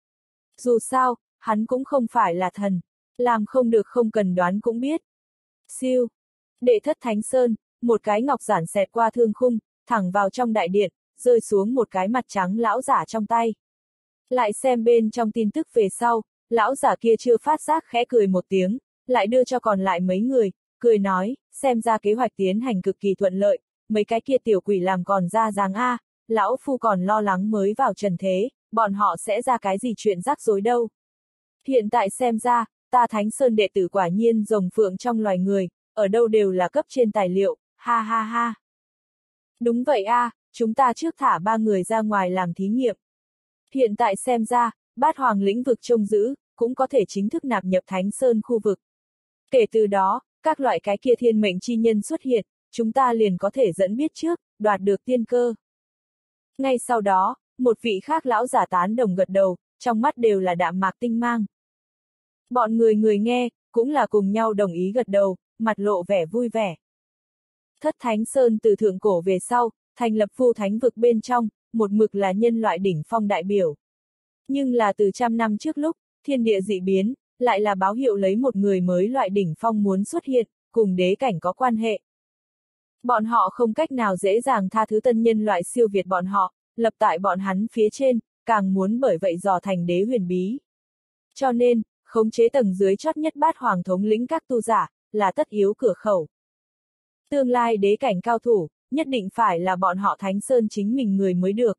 Dù sao, hắn cũng không phải là thần, làm không được không cần đoán cũng biết. Siêu. Đệ thất Thánh Sơn, một cái ngọc giản xẹt qua thương khung, thẳng vào trong đại điện, rơi xuống một cái mặt trắng lão giả trong tay. Lại xem bên trong tin tức về sau, lão giả kia chưa phát giác khẽ cười một tiếng, lại đưa cho còn lại mấy người, cười nói, xem ra kế hoạch tiến hành cực kỳ thuận lợi, mấy cái kia tiểu quỷ làm còn ra dáng a, lão phu còn lo lắng mới vào trần thế, bọn họ sẽ ra cái gì chuyện rắc rối đâu. Hiện tại xem ra, ta Thánh Sơn đệ tử quả nhiên rồng phượng trong loài người, ở đâu đều là cấp trên tài liệu, ha ha ha. Đúng vậy a, chúng ta trước thả ba người ra ngoài làm thí nghiệm. Hiện tại xem ra, Bát Hoàng lĩnh vực trông giữ, cũng có thể chính thức nạp nhập Thánh Sơn khu vực. Kể từ đó, các loại cái kia thiên mệnh chi nhân xuất hiện, chúng ta liền có thể dẫn biết trước, đoạt được tiên cơ. Ngay sau đó, một vị khác lão giả tán đồng gật đầu, trong mắt đều là đạm mạc tinh mang. Bọn người nghe, cũng là cùng nhau đồng ý gật đầu, mặt lộ vẻ vui vẻ. Thất Thánh Sơn từ thượng cổ về sau, thành lập phu thánh vực bên trong, một mực là nhân loại đỉnh phong đại biểu. Nhưng là từ 100 năm trước lúc, thiên địa dị biến, lại là báo hiệu lấy một người mới loại đỉnh phong muốn xuất hiện, cùng đế cảnh có quan hệ. Bọn họ không cách nào dễ dàng tha thứ tân nhân loại siêu việt bọn họ, lập tại bọn hắn phía trên, càng muốn bởi vậy dò thành đế huyền bí. Cho nên, khống chế tầng dưới chót nhất Bát Hoàng thống lĩnh các tu giả, là tất yếu cửa khẩu. Tương lai đế cảnh cao thủ, nhất định phải là bọn họ Thánh Sơn chính mình người mới được.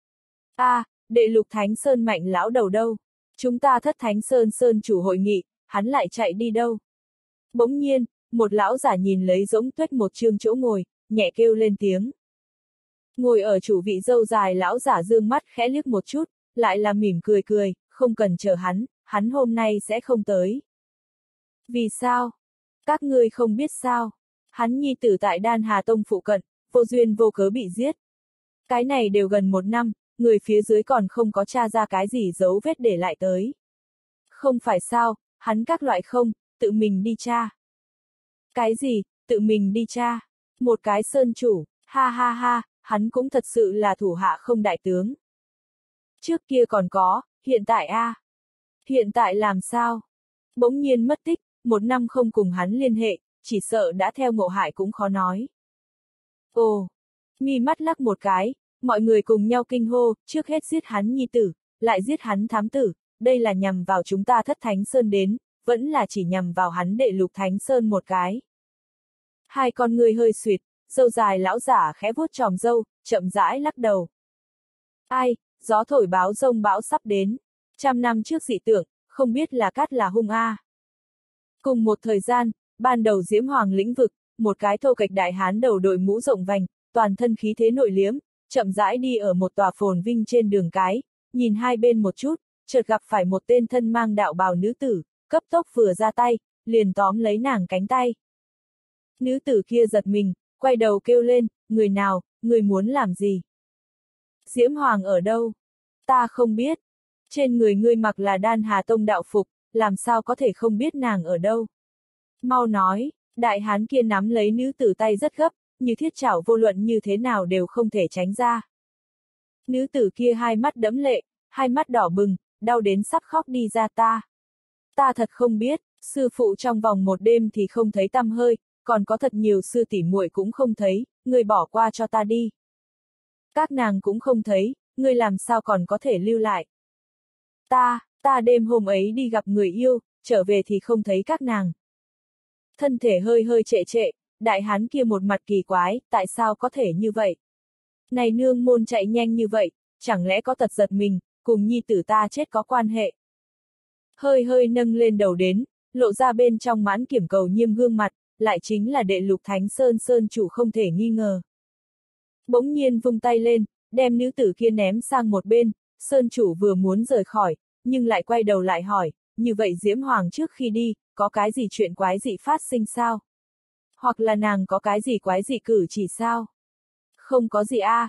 Đệ lục Thánh Sơn mạnh lão đầu đâu? Chúng ta thất Thánh Sơn Sơn chủ hội nghị, hắn lại chạy đi đâu? Bỗng nhiên, một lão giả nhìn lấy rỗng tuếch một chương chỗ ngồi, nhẹ kêu lên tiếng. Ngồi ở chủ vị râu dài lão giả dương mắt khẽ liếc một chút, lại là mỉm cười, không cần chờ hắn hôm nay sẽ không tới. Vì sao? Các ngươi không biết sao? Hắn nhi tử tại Đan Hà Tông phụ cận, vô duyên vô cớ bị giết. Cái này đều gần 1 năm, người phía dưới còn không có tra ra cái gì dấu vết để lại tới. Không phải sao, hắn các loại không, tự mình đi tra. Cái gì, tự mình đi tra? Một cái sơn chủ, ha ha ha, hắn cũng thật sự là thủ hạ không đại tướng. Trước kia còn có, hiện tại a, hiện tại làm sao? Bỗng nhiên mất tích, 1 năm không cùng hắn liên hệ, chỉ sợ đã theo ngộ hại cũng khó nói. Ồ, mi mắt lắc một cái, mọi người cùng nhau kinh hô, trước hết giết hắn nhi tử, lại giết hắn thám tử, đây là nhằm vào chúng ta Thất Thánh Sơn đến, vẫn là chỉ nhằm vào hắn đệ Lục Thánh Sơn một cái. Hai con người hơi suyệt, râu dài lão giả khẽ vuốt tròm râu, chậm rãi lắc đầu. Ai, gió thổi báo rông bão sắp đến. 100 năm trước dị tượng, không biết là cát là hung a. Cùng một thời gian, ban đầu Diễm Hoàng lĩnh vực, một cái thô kệch đại hán đầu đội mũ rộng vành, toàn thân khí thế nội liếm, chậm rãi đi ở một tòa phồn vinh trên đường cái, nhìn hai bên một chút, chợt gặp phải một tên thân mang đạo bào nữ tử, cấp tốc vừa ra tay, liền tóm lấy nàng cánh tay. Nữ tử kia giật mình, quay đầu kêu lên, người nào, người muốn làm gì? Diễm Hoàng ở đâu? Ta không biết. Trên người ngươi mặc là Đan Hà Tông đạo phục, làm sao có thể không biết nàng ở đâu? Mau nói, đại hán kia nắm lấy nữ tử tay rất gấp, như thiết chảo vô luận như thế nào đều không thể tránh ra. Nữ tử kia hai mắt đẫm lệ, hai mắt đỏ bừng, đau đến sắp khóc đi ra ta thật không biết, sư phụ trong vòng 1 đêm thì không thấy tăm hơi, còn có thật nhiều sư tỷ muội cũng không thấy, ngươi bỏ qua cho ta đi. Các nàng cũng không thấy, ngươi làm sao còn có thể lưu lại. Ta đêm hôm ấy đi gặp người yêu, trở về thì không thấy các nàng. Thân thể hơi hơi trệ trệ, đại hán kia một mặt kỳ quái, tại sao có thể như vậy? Này nương môn chạy nhanh như vậy, chẳng lẽ có tật giật mình, cùng nhi tử ta chết có quan hệ? Hơi hơi nâng lên đầu đến, lộ ra bên trong mãn kiểm cầu nhiêm gương mặt, lại chính là đệ Lục Thánh Sơn Sơn chủ không thể nghi ngờ. Bỗng nhiên vung tay lên, đem nữ tử kia ném sang một bên, Sơn chủ vừa muốn rời khỏi, nhưng lại quay đầu lại hỏi, như vậy Diễm Hoàng trước khi đi, có cái gì chuyện quái dị phát sinh sao? Hoặc là nàng có cái gì quái dị cử chỉ sao? Không có gì a,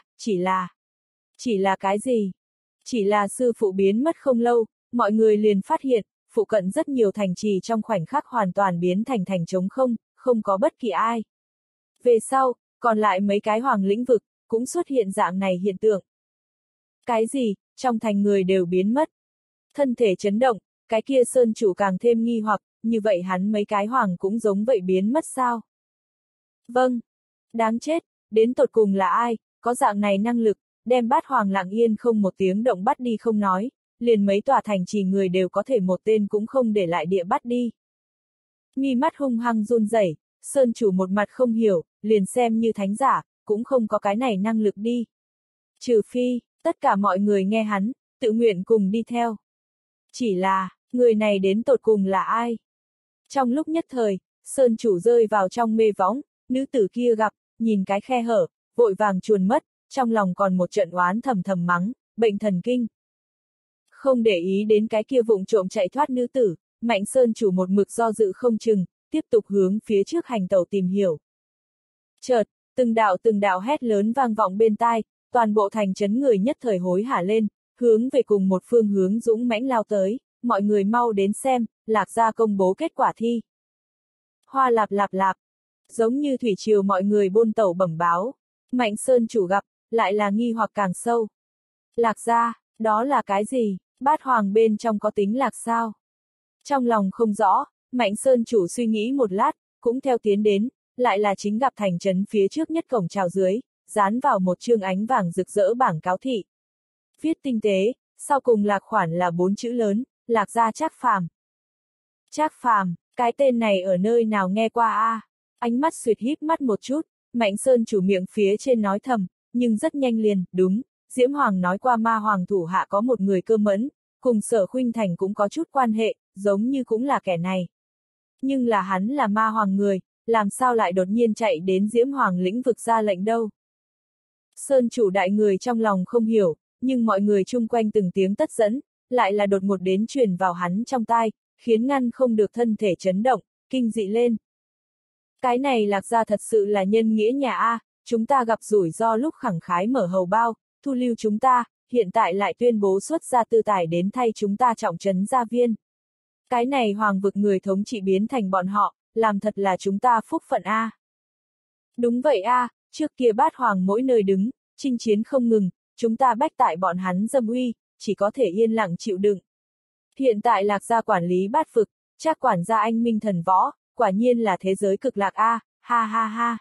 chỉ là cái gì? Chỉ là sư phụ biến mất không lâu, mọi người liền phát hiện, phụ cận rất nhiều thành trì trong khoảnh khắc hoàn toàn biến thành thành trống không, không có bất kỳ ai. Về sau, còn lại mấy cái hoàng lĩnh vực, cũng xuất hiện dạng này hiện tượng. Cái gì, trong thành người đều biến mất. Thân thể chấn động, cái kia sơn chủ càng thêm nghi hoặc, như vậy hắn mấy cái hoàng cũng giống vậy biến mất sao? Vâng, đáng chết, đến tột cùng là ai, có dạng này năng lực, đem Bát Hoàng lặng yên không một tiếng động bắt đi không nói, liền mấy tòa thành trì người đều có thể một tên cũng không để lại địa bắt đi. Mi mắt hung hăng run rẩy, sơn chủ một mặt không hiểu, liền xem như thánh giả, cũng không có cái này năng lực đi. Trừ phi, tất cả mọi người nghe hắn, tự nguyện cùng đi theo. Chỉ là, người này đến tột cùng là ai? Trong lúc nhất thời, sơn chủ rơi vào trong mê võng, nữ tử kia gặp, nhìn cái khe hở, vội vàng chuồn mất, trong lòng còn một trận oán thầm thầm mắng, bệnh thần kinh. Không để ý đến cái kia vụng trộm chạy thoát nữ tử, Mạnh Sơn chủ một mực do dự không chừng, tiếp tục hướng phía trước hành tẩu tìm hiểu. Chợt, từng đạo hét lớn vang vọng bên tai, toàn bộ thành trấn người nhất thời hối hả lên, hướng về cùng một phương hướng dũng mãnh lao tới, mọi người mau đến xem, Lạc Gia công bố kết quả thi. Hoa lạp lạp lạp, giống như thủy triều mọi người bôn tẩu bẩm báo, Mạnh Sơn chủ gặp, lại là nghi hoặc càng sâu. Lạc Gia, đó là cái gì, Bát Hoàng bên trong có tính lạc sao? Trong lòng không rõ, Mạnh Sơn chủ suy nghĩ một lát, cũng theo tiến đến, lại là chính gặp thành trấn phía trước nhất cổng chào dưới, dán vào một chương ánh vàng rực rỡ bảng cáo thị. Viết tinh tế, sau cùng lạc khoản là 4 chữ lớn, Lạc Gia Trác Phàm. Trác Phàm, cái tên này ở nơi nào nghe qua a? Ánh mắt suyệt híp mắt một chút, Mạnh Sơn chủ miệng phía trên nói thầm, nhưng rất nhanh liền, đúng, Diễm Hoàng nói qua ma hoàng thủ hạ có một người cơ mẫn, cùng Sở Khuynh Thành cũng có chút quan hệ, giống như cũng là kẻ này. Nhưng là hắn là ma hoàng người, làm sao lại đột nhiên chạy đến Diễm Hoàng lĩnh vực ra lệnh đâu? Sơn chủ đại người trong lòng không hiểu, nhưng mọi người chung quanh từng tiếng tất dẫn, lại là đột ngột đến truyền vào hắn trong tai, khiến ngăn không được thân thể chấn động, kinh dị lên. Cái này Lạc Gia thật sự là nhân nghĩa nhà a, chúng ta gặp rủi ro lúc khẳng khái mở hầu bao, thu lưu chúng ta, hiện tại lại tuyên bố xuất ra tư tài đến thay chúng ta trọng trấn gia viên. Cái này hoàng vực người thống trị biến thành bọn họ, làm thật là chúng ta phúc phận a. Đúng vậy a, trước kia bát hoàng mỗi nơi đứng, chinh chiến không ngừng, chúng ta bách tại bọn hắn dâm uy, chỉ có thể yên lặng chịu đựng. Hiện tại Lạc gia quản lý bát vực, chắc quản gia anh minh thần võ, quả nhiên là thế giới cực lạc a, ha ha ha.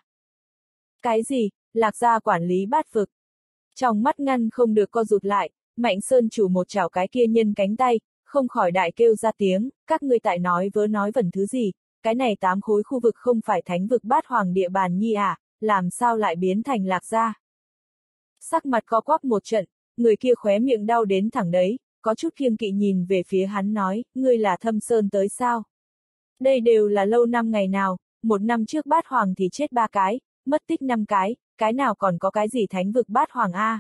Cái gì, Lạc gia quản lý bát vực? Trong mắt ngăn không được co rụt lại, Mạnh Sơn chủ một chảo cái kia nhân cánh tay, không khỏi đại kêu ra tiếng, các ngươi tại nói vớ nói vẩn thứ gì, cái này 8 khối khu vực không phải thánh vực bát hoàng địa bàn nhi à, làm sao lại biến thành Lạc gia? Sắc mặt co quắp một trận, người kia khóe miệng đau đến thẳng đấy, có chút kiêng kỵ nhìn về phía hắn nói, ngươi là Thâm Sơn tới sao? Đây đều là lâu năm ngày nào, một năm trước bát hoàng thì chết 3 cái, mất tích 5 cái nào còn có cái gì thánh vực bát hoàng a?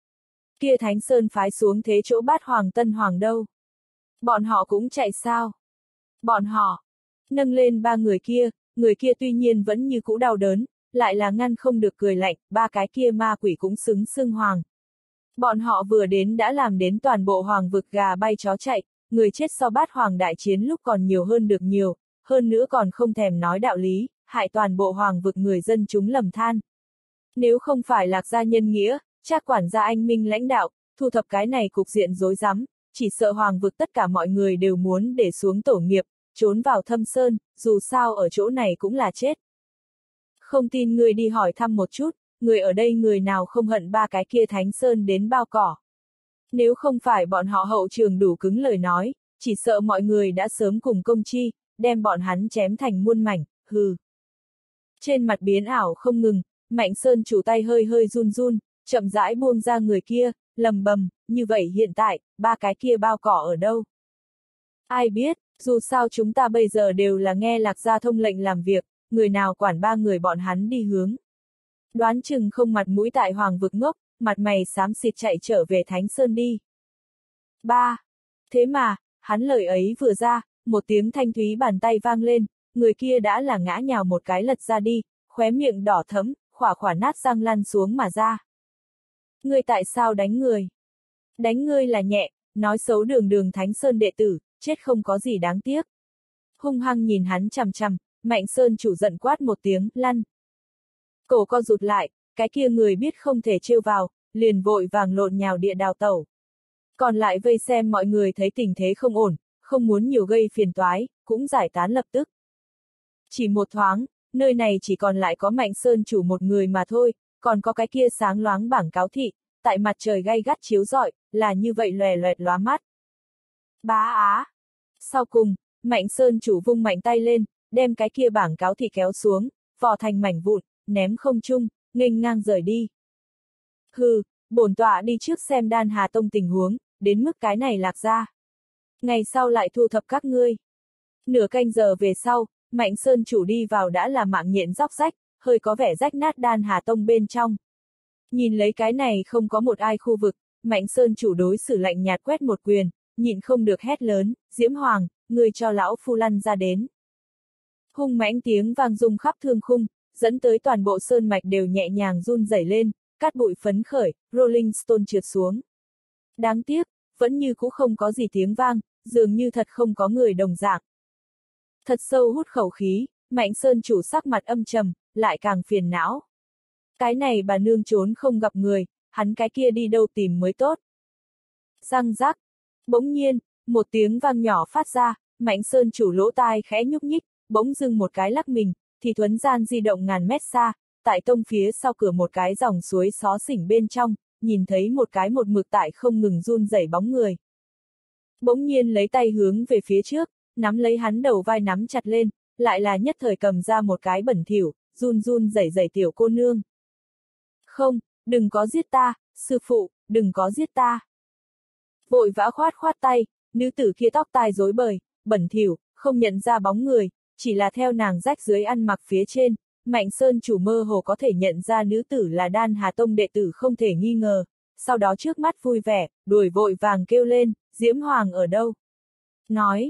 Kia Thánh Sơn phái xuống thế chỗ bát hoàng tân hoàng đâu? Bọn họ cũng chạy sao? Bọn họ nâng lên 3 người kia tuy nhiên vẫn như cũ đau đớn, lại là ngăn không được cười lạnh, 3 cái kia ma quỷ cũng xứng xưng hoàng. Bọn họ vừa đến đã làm đến toàn bộ hoàng vực gà bay chó chạy, người chết sau bát hoàng đại chiến lúc còn nhiều hơn được nhiều, hơn nữa còn không thèm nói đạo lý, hại toàn bộ hoàng vực người dân chúng lầm than. Nếu không phải Lạc gia nhân nghĩa, chắc quản gia anh minh lãnh đạo, thu thập cái này cục diện rối rắm, chỉ sợ hoàng vực tất cả mọi người đều muốn để xuống tổ nghiệp, trốn vào Thâm Sơn, dù sao ở chỗ này cũng là chết. Không tin người đi hỏi thăm một chút, người ở đây người nào không hận 3 cái kia Thánh Sơn đến bao cỏ. Nếu không phải bọn họ hậu trường đủ cứng lời nói, chỉ sợ mọi người đã sớm cùng công chi, đem bọn hắn chém thành muôn mảnh, hừ. Trên mặt biến ảo không ngừng, Mạnh Sơn chủ tay hơi hơi run run, chậm rãi buông ra người kia, lầm bầm, như vậy hiện tại, 3 cái kia bao cỏ ở đâu? Ai biết, dù sao chúng ta bây giờ đều là nghe Lạc gia thông lệnh làm việc, người nào quản 3 người bọn hắn đi hướng. Đoán chừng không mặt mũi tại hoàng vực ngốc, mặt mày xám xịt chạy trở về Thánh Sơn đi. 3. Thế mà, hắn lời ấy vừa ra, một tiếng thanh thúy bàn tay vang lên, người kia đã là ngã nhào một cái lật ra đi, khóe miệng đỏ thẫm, khỏa nát răng lăn xuống mà ra. Ngươi tại sao đánh người? Đánh ngươi là nhẹ, nói xấu đường Thánh Sơn đệ tử, chết không có gì đáng tiếc. Hung hăng nhìn hắn chằm chằm, Mạnh Sơn chủ giận quát một tiếng, lăn. Cổ co rụt lại, cái kia người biết không thể trêu vào, liền vội vàng lộn nhào địa đào tẩu. Còn lại vây xem mọi người thấy tình thế không ổn, không muốn nhiều gây phiền toái, cũng giải tán lập tức. Chỉ một thoáng, nơi này chỉ còn lại có Mạnh Sơn chủ một người mà thôi, còn có cái kia sáng loáng bảng cáo thị, tại mặt trời gay gắt chiếu rọi, là như vậy lòe loẹt lóa mắt. Bá á! Sau cùng, Mạnh Sơn chủ vung mạnh tay lên, đem cái kia bảng cáo thị kéo xuống, vò thành mảnh vụn, ném không trung, nghênh ngang rời đi. Hừ, bổn tọa đi trước xem Đan Hà Tông tình huống, đến mức cái này Lạc gia. Ngày sau lại thu thập các ngươi. Nửa canh giờ về sau, Mạnh Sơn chủ đi vào đã là mạng nhện róc rách, hơi có vẻ rách nát Đan Hà Tông bên trong. Nhìn lấy cái này không có một ai khu vực, Mạnh Sơn chủ đối xử lạnh nhạt quét một quyền, nhịn không được hét lớn, Diễm Hoàng, ngươi cho lão phu lăn ra đến. Hung mãnh tiếng vang rung khắp thương khung, dẫn tới toàn bộ sơn mạch đều nhẹ nhàng run rẩy lên, cát bụi phấn khởi, Rolling Stone trượt xuống. Đáng tiếc, vẫn như cũ không có gì tiếng vang, dường như thật không có người đồng dạng. Thật sâu hút khẩu khí, Mạnh Sơn chủ sắc mặt âm trầm, lại càng phiền não. Cái này bà nương trốn không gặp người, hắn cái kia đi đâu tìm mới tốt. Răng rắc. Bỗng nhiên, một tiếng vang nhỏ phát ra, Mạnh Sơn chủ lỗ tai khẽ nhúc nhích, bỗng dưng một cái lắc mình, thì thuấn gian di động ngàn mét xa, tại tông phía sau cửa một cái dòng suối xó xỉnh bên trong, nhìn thấy một cái một mực tại không ngừng run rẩy bóng người. Bỗng nhiên lấy tay hướng về phía trước, nắm lấy hắn đầu vai nắm chặt lên, lại là nhất thời cầm ra một cái bẩn thỉu, run run rẩy rẩy tiểu cô nương. Không, đừng có giết ta, sư phụ, đừng có giết ta. Vội vã khoát tay, nữ tử kia tóc tai rối bời, bẩn thỉu, không nhận ra bóng người, chỉ là theo nàng rách dưới ăn mặc phía trên, Mạnh Sơn chủ mơ hồ có thể nhận ra nữ tử là Đan Hà Tông đệ tử không thể nghi ngờ, sau đó trước mắt vui vẻ, đuổi vội vàng kêu lên, Diễm Hoàng ở đâu? Nói,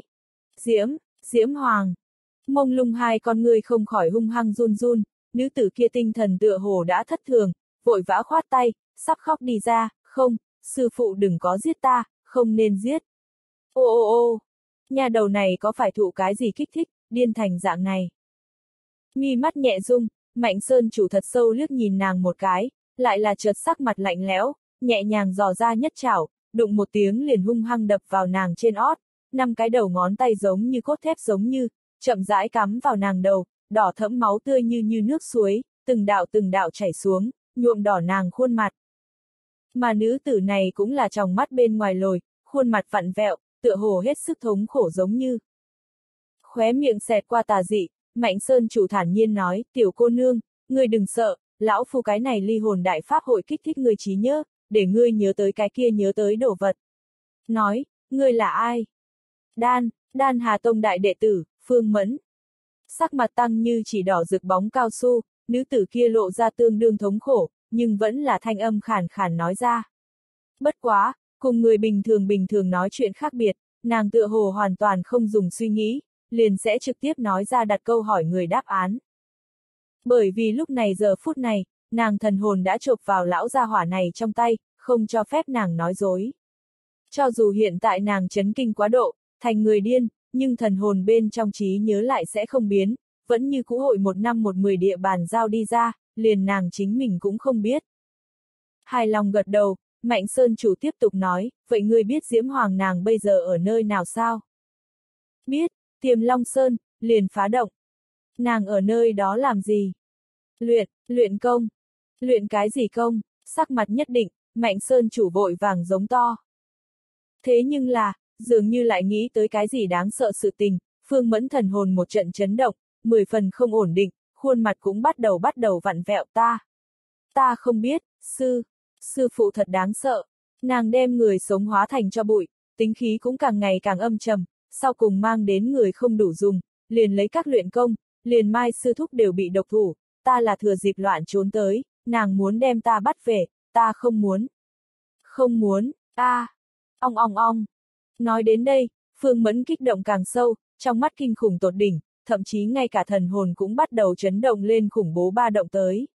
Diễm Hoàng. Mông lung hai con ngươi không khỏi hung hăng run run, nữ tử kia tinh thần tựa hồ đã thất thường, vội vã khoát tay, sắp khóc đi ra, không, sư phụ đừng có giết ta, không nên giết. Ô ô ô, Nhà đầu này có phải thụ cái gì kích thích, điên thành dạng này. Mi mắt nhẹ rung, Mạnh Sơn chủ thật sâu liếc nhìn nàng một cái, lại là chợt sắc mặt lạnh lẽo, nhẹ nhàng dò ra nhất chảo, đụng một tiếng liền hung hăng đập vào nàng trên ót, 5 cái đầu ngón tay giống như cốt thép giống như, chậm rãi cắm vào nàng đầu, đỏ thẫm máu tươi như nước suối, từng đạo chảy xuống, nhuộm đỏ nàng khuôn mặt. Mà nữ tử này cũng là tròng mắt bên ngoài lồi, khuôn mặt vặn vẹo, tựa hồ hết sức thống khổ giống như. Khóe miệng xẹt qua tà dị, Mạnh Sơn chủ thản nhiên nói, tiểu cô nương, ngươi đừng sợ, lão phu cái này ly hồn đại pháp hội kích thích ngươi trí nhớ, để ngươi nhớ tới cái kia nhớ tới đồ vật. Nói, ngươi là ai? Đan Hà Tông đại đệ tử, Phương Mẫn. Sắc mặt tăng như chỉ đỏ rực bóng cao su, nữ tử kia lộ ra tương đương thống khổ, nhưng vẫn là thanh âm khàn khàn nói ra. Bất quá, cùng người bình thường nói chuyện khác biệt, nàng tựa hồ hoàn toàn không dùng suy nghĩ, liền sẽ trực tiếp nói ra đặt câu hỏi người đáp án. Bởi vì lúc này giờ phút này, nàng thần hồn đã chộp vào lão gia hỏa này trong tay, không cho phép nàng nói dối. Cho dù hiện tại nàng chấn kinh quá độ, thành người điên, nhưng thần hồn bên trong trí nhớ lại sẽ không biến, vẫn như cũ hội 1 năm 1 địa bàn giao đi ra, liền nàng chính mình cũng không biết. Hài lòng gật đầu, Mạnh Sơn chủ tiếp tục nói, vậy ngươi biết Diễm Hoàng nàng bây giờ ở nơi nào sao? Biết, Tiềm Long Sơn, liền phá động. Nàng ở nơi đó làm gì? Luyện công. Luyện cái gì công? Sắc mặt nhất định, Mạnh Sơn chủ vội vàng giống to. Thế nhưng là, dường như lại nghĩ tới cái gì đáng sợ sự tình, Phương Mẫn thần hồn một trận chấn động, 10 phần không ổn định, khuôn mặt cũng bắt đầu vặn vẹo ta không biết, sư phụ thật đáng sợ, nàng đem người sống hóa thành cho bụi, tính khí cũng càng ngày càng âm trầm, sau cùng mang đến người không đủ dùng, liền lấy các luyện công, liền Mai sư thúc đều bị độc thủ, ta là thừa dịp loạn trốn tới, nàng muốn đem ta bắt về, ta không muốn. Không muốn, ong. Nói đến đây, Phương Mẫn kích động càng sâu, trong mắt kinh khủng tột đỉnh, thậm chí ngay cả thần hồn cũng bắt đầu chấn động lên khủng bố ba động tới.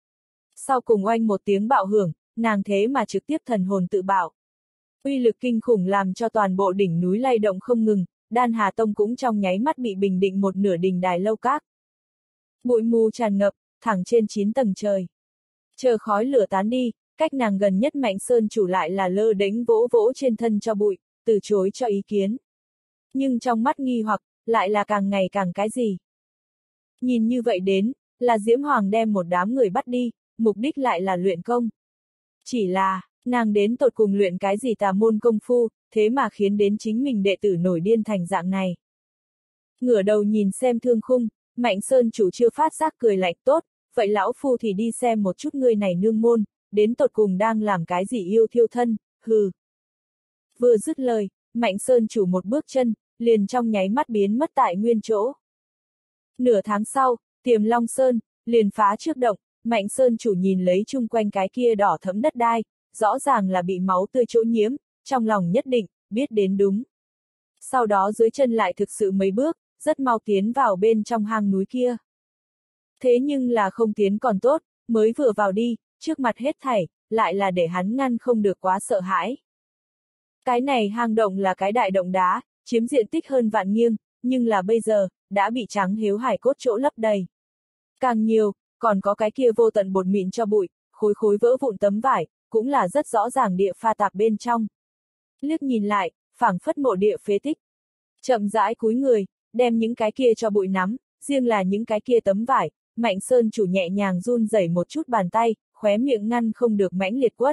Sau cùng oanh một tiếng bạo hưởng, nàng thế mà trực tiếp thần hồn tự bạo. Uy lực kinh khủng làm cho toàn bộ đỉnh núi lay động không ngừng, Đan Hà Tông cũng trong nháy mắt bị bình định một nửa đình đài lâu các. Bụi mù tràn ngập, thẳng trên 9 tầng trời. Chờ khói lửa tán đi, cách nàng gần nhất Mạnh Sơn chủ lại là lơ đễnh vỗ trên thân cho bụi, từ chối cho ý kiến. Nhưng trong mắt nghi hoặc, lại là càng ngày càng cái gì. Nhìn như vậy đến, là Diễm Hoàng đem một đám người bắt đi, mục đích lại là luyện công. Chỉ là, nàng đến tột cùng luyện cái gì tà môn công phu, thế mà khiến đến chính mình đệ tử nổi điên thành dạng này. Ngửa đầu nhìn xem thương khung, Mạnh Sơn chủ chưa phát giác cười lạnh tốt, vậy lão phu thì đi xem một chút ngươi này nương môn, đến tột cùng đang làm cái gì yêu thiêu thân, hừ. Vừa dứt lời, Mạnh Sơn chủ một bước chân, liền trong nháy mắt biến mất tại nguyên chỗ. Nửa tháng sau, Tiềm Long Sơn, liền phá trước động, Mạnh Sơn chủ nhìn lấy chung quanh cái kia đỏ thẫm đất đai, rõ ràng là bị máu tươi chỗ nhiễm, trong lòng nhất định, biết đến đúng. Sau đó dưới chân lại thực sự mấy bước, rất mau tiến vào bên trong hang núi kia. Thế nhưng là không tiến còn tốt, mới vừa vào đi, trước mặt hết thảy, lại là để hắn ngăn không được quá sợ hãi. Cái này hang động là cái đại động đá, chiếm diện tích hơn vạn nghiêng, nhưng là bây giờ, đã bị trắng hiếu hải cốt chỗ lấp đầy. Càng nhiều, còn có cái kia vô tận bột mịn cho bụi, khối vỡ vụn tấm vải, cũng là rất rõ ràng địa pha tạp bên trong. Liếc nhìn lại, phảng phất mộ địa phế tích. Chậm rãi cúi người, đem những cái kia cho bụi nắm, riêng là những cái kia tấm vải, Mạnh Sơn chủ nhẹ nhàng run rẩy một chút bàn tay, khóe miệng ngăn không được mãnh liệt quất.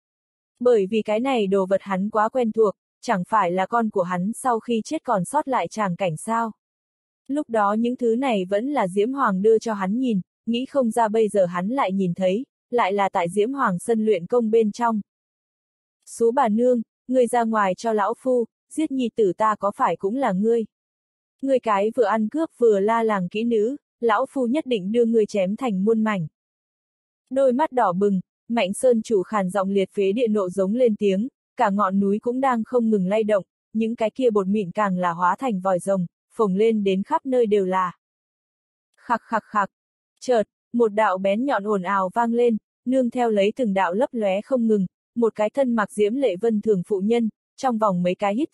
Bởi vì cái này đồ vật hắn quá quen thuộc, chẳng phải là con của hắn sau khi chết còn sót lại tràng cảnh sao. Lúc đó những thứ này vẫn là Diễm Hoàng đưa cho hắn nhìn, nghĩ không ra bây giờ hắn lại nhìn thấy, lại là tại Diễm Hoàng sân luyện công bên trong. Xú bà nương, ngươi ra ngoài cho lão phu, giết nhi tử ta có phải cũng là ngươi. Ngươi cái vừa ăn cướp vừa la làng kỹ nữ, lão phu nhất định đưa ngươi chém thành muôn mảnh. Đôi mắt đỏ bừng, Mạnh Sơn chủ khàn giọng liệt phế địa nộ giống lên tiếng, cả ngọn núi cũng đang không ngừng lay động, những cái kia bột mịn càng là hóa thành vòi rồng, phồng lên đến khắp nơi đều là. Khặc khặc khặc, chợt, một đạo bén nhọn ồn ào vang lên, nương theo lấy từng đạo lấp lóe không ngừng, một cái thân mặc diễm lệ vân thường phụ nhân, trong vòng mấy cái hít thở,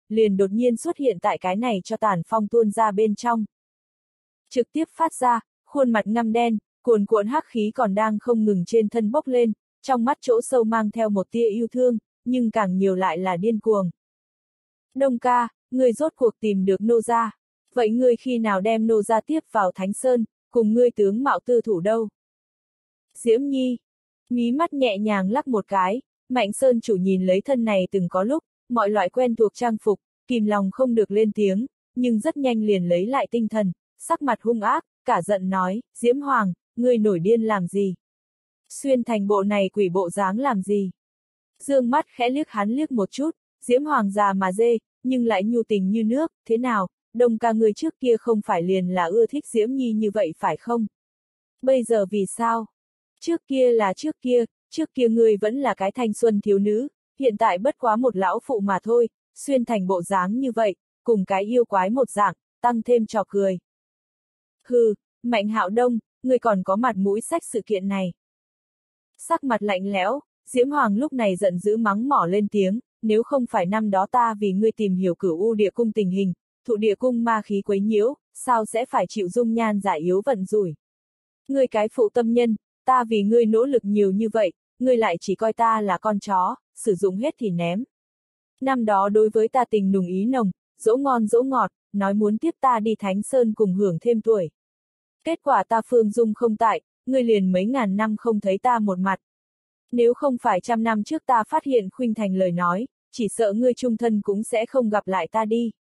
liền đột nhiên xuất hiện tại cái này cho tàn phong tuôn ra bên trong. Trực tiếp phát ra, khuôn mặt ngăm đen, cuồn cuộn hắc khí còn đang không ngừng trên thân bốc lên, trong mắt chỗ sâu mang theo một tia yêu thương, nhưng càng nhiều lại là điên cuồng. Đông ca, ngươi rốt cuộc tìm được nô gia. Vậy ngươi khi nào đem nô gia tiếp vào Thánh Sơn, cùng ngươi tướng mạo tư thủ đâu? Diễm Nhi, mí mắt nhẹ nhàng lắc một cái, Mạnh Sơn chủ nhìn lấy thân này từng có lúc, mọi loại quen thuộc trang phục, kìm lòng không được lên tiếng, nhưng rất nhanh liền lấy lại tinh thần, sắc mặt hung ác, cả giận nói, Diễm Hoàng, ngươi nổi điên làm gì? Xuyên thành bộ này quỷ bộ dáng làm gì? Dương mắt khẽ liếc hắn liếc một chút, Diễm Hoàng già mà dê, nhưng lại nhu tình như nước, thế nào, Đông ca ngươi trước kia không phải liền là ưa thích Diễm Nhi như vậy phải không? Bây giờ vì sao? Trước kia là trước kia ngươi vẫn là cái thanh xuân thiếu nữ, hiện tại bất quá một lão phụ mà thôi, xuyên thành bộ dáng như vậy, cùng cái yêu quái một dạng, tăng thêm trò cười. Hừ, Mạnh Hạo Đông, ngươi còn có mặt mũi xách sự kiện này. Sắc mặt lạnh lẽo, Diễm Hoàng lúc này giận dữ mắng mỏ lên tiếng, nếu không phải năm đó ta vì ngươi tìm hiểu Cửu U địa cung tình hình, thụ địa cung ma khí quấy nhiễu, sao sẽ phải chịu dung nhan giả yếu vận rủi. Ngươi cái phụ tâm nhân, ta vì ngươi nỗ lực nhiều như vậy, ngươi lại chỉ coi ta là con chó, sử dụng hết thì ném. Năm đó đối với ta tình nùng ý nồng, dỗ ngon dỗ ngọt, nói muốn tiếp ta đi Thánh Sơn cùng hưởng thêm tuổi. Kết quả ta Phương Dung không tại, ngươi liền mấy ngàn năm không thấy ta một mặt. Nếu không phải 100 năm trước ta phát hiện Khuynh Thành lời nói, chỉ sợ ngươi trung thân cũng sẽ không gặp lại ta đi.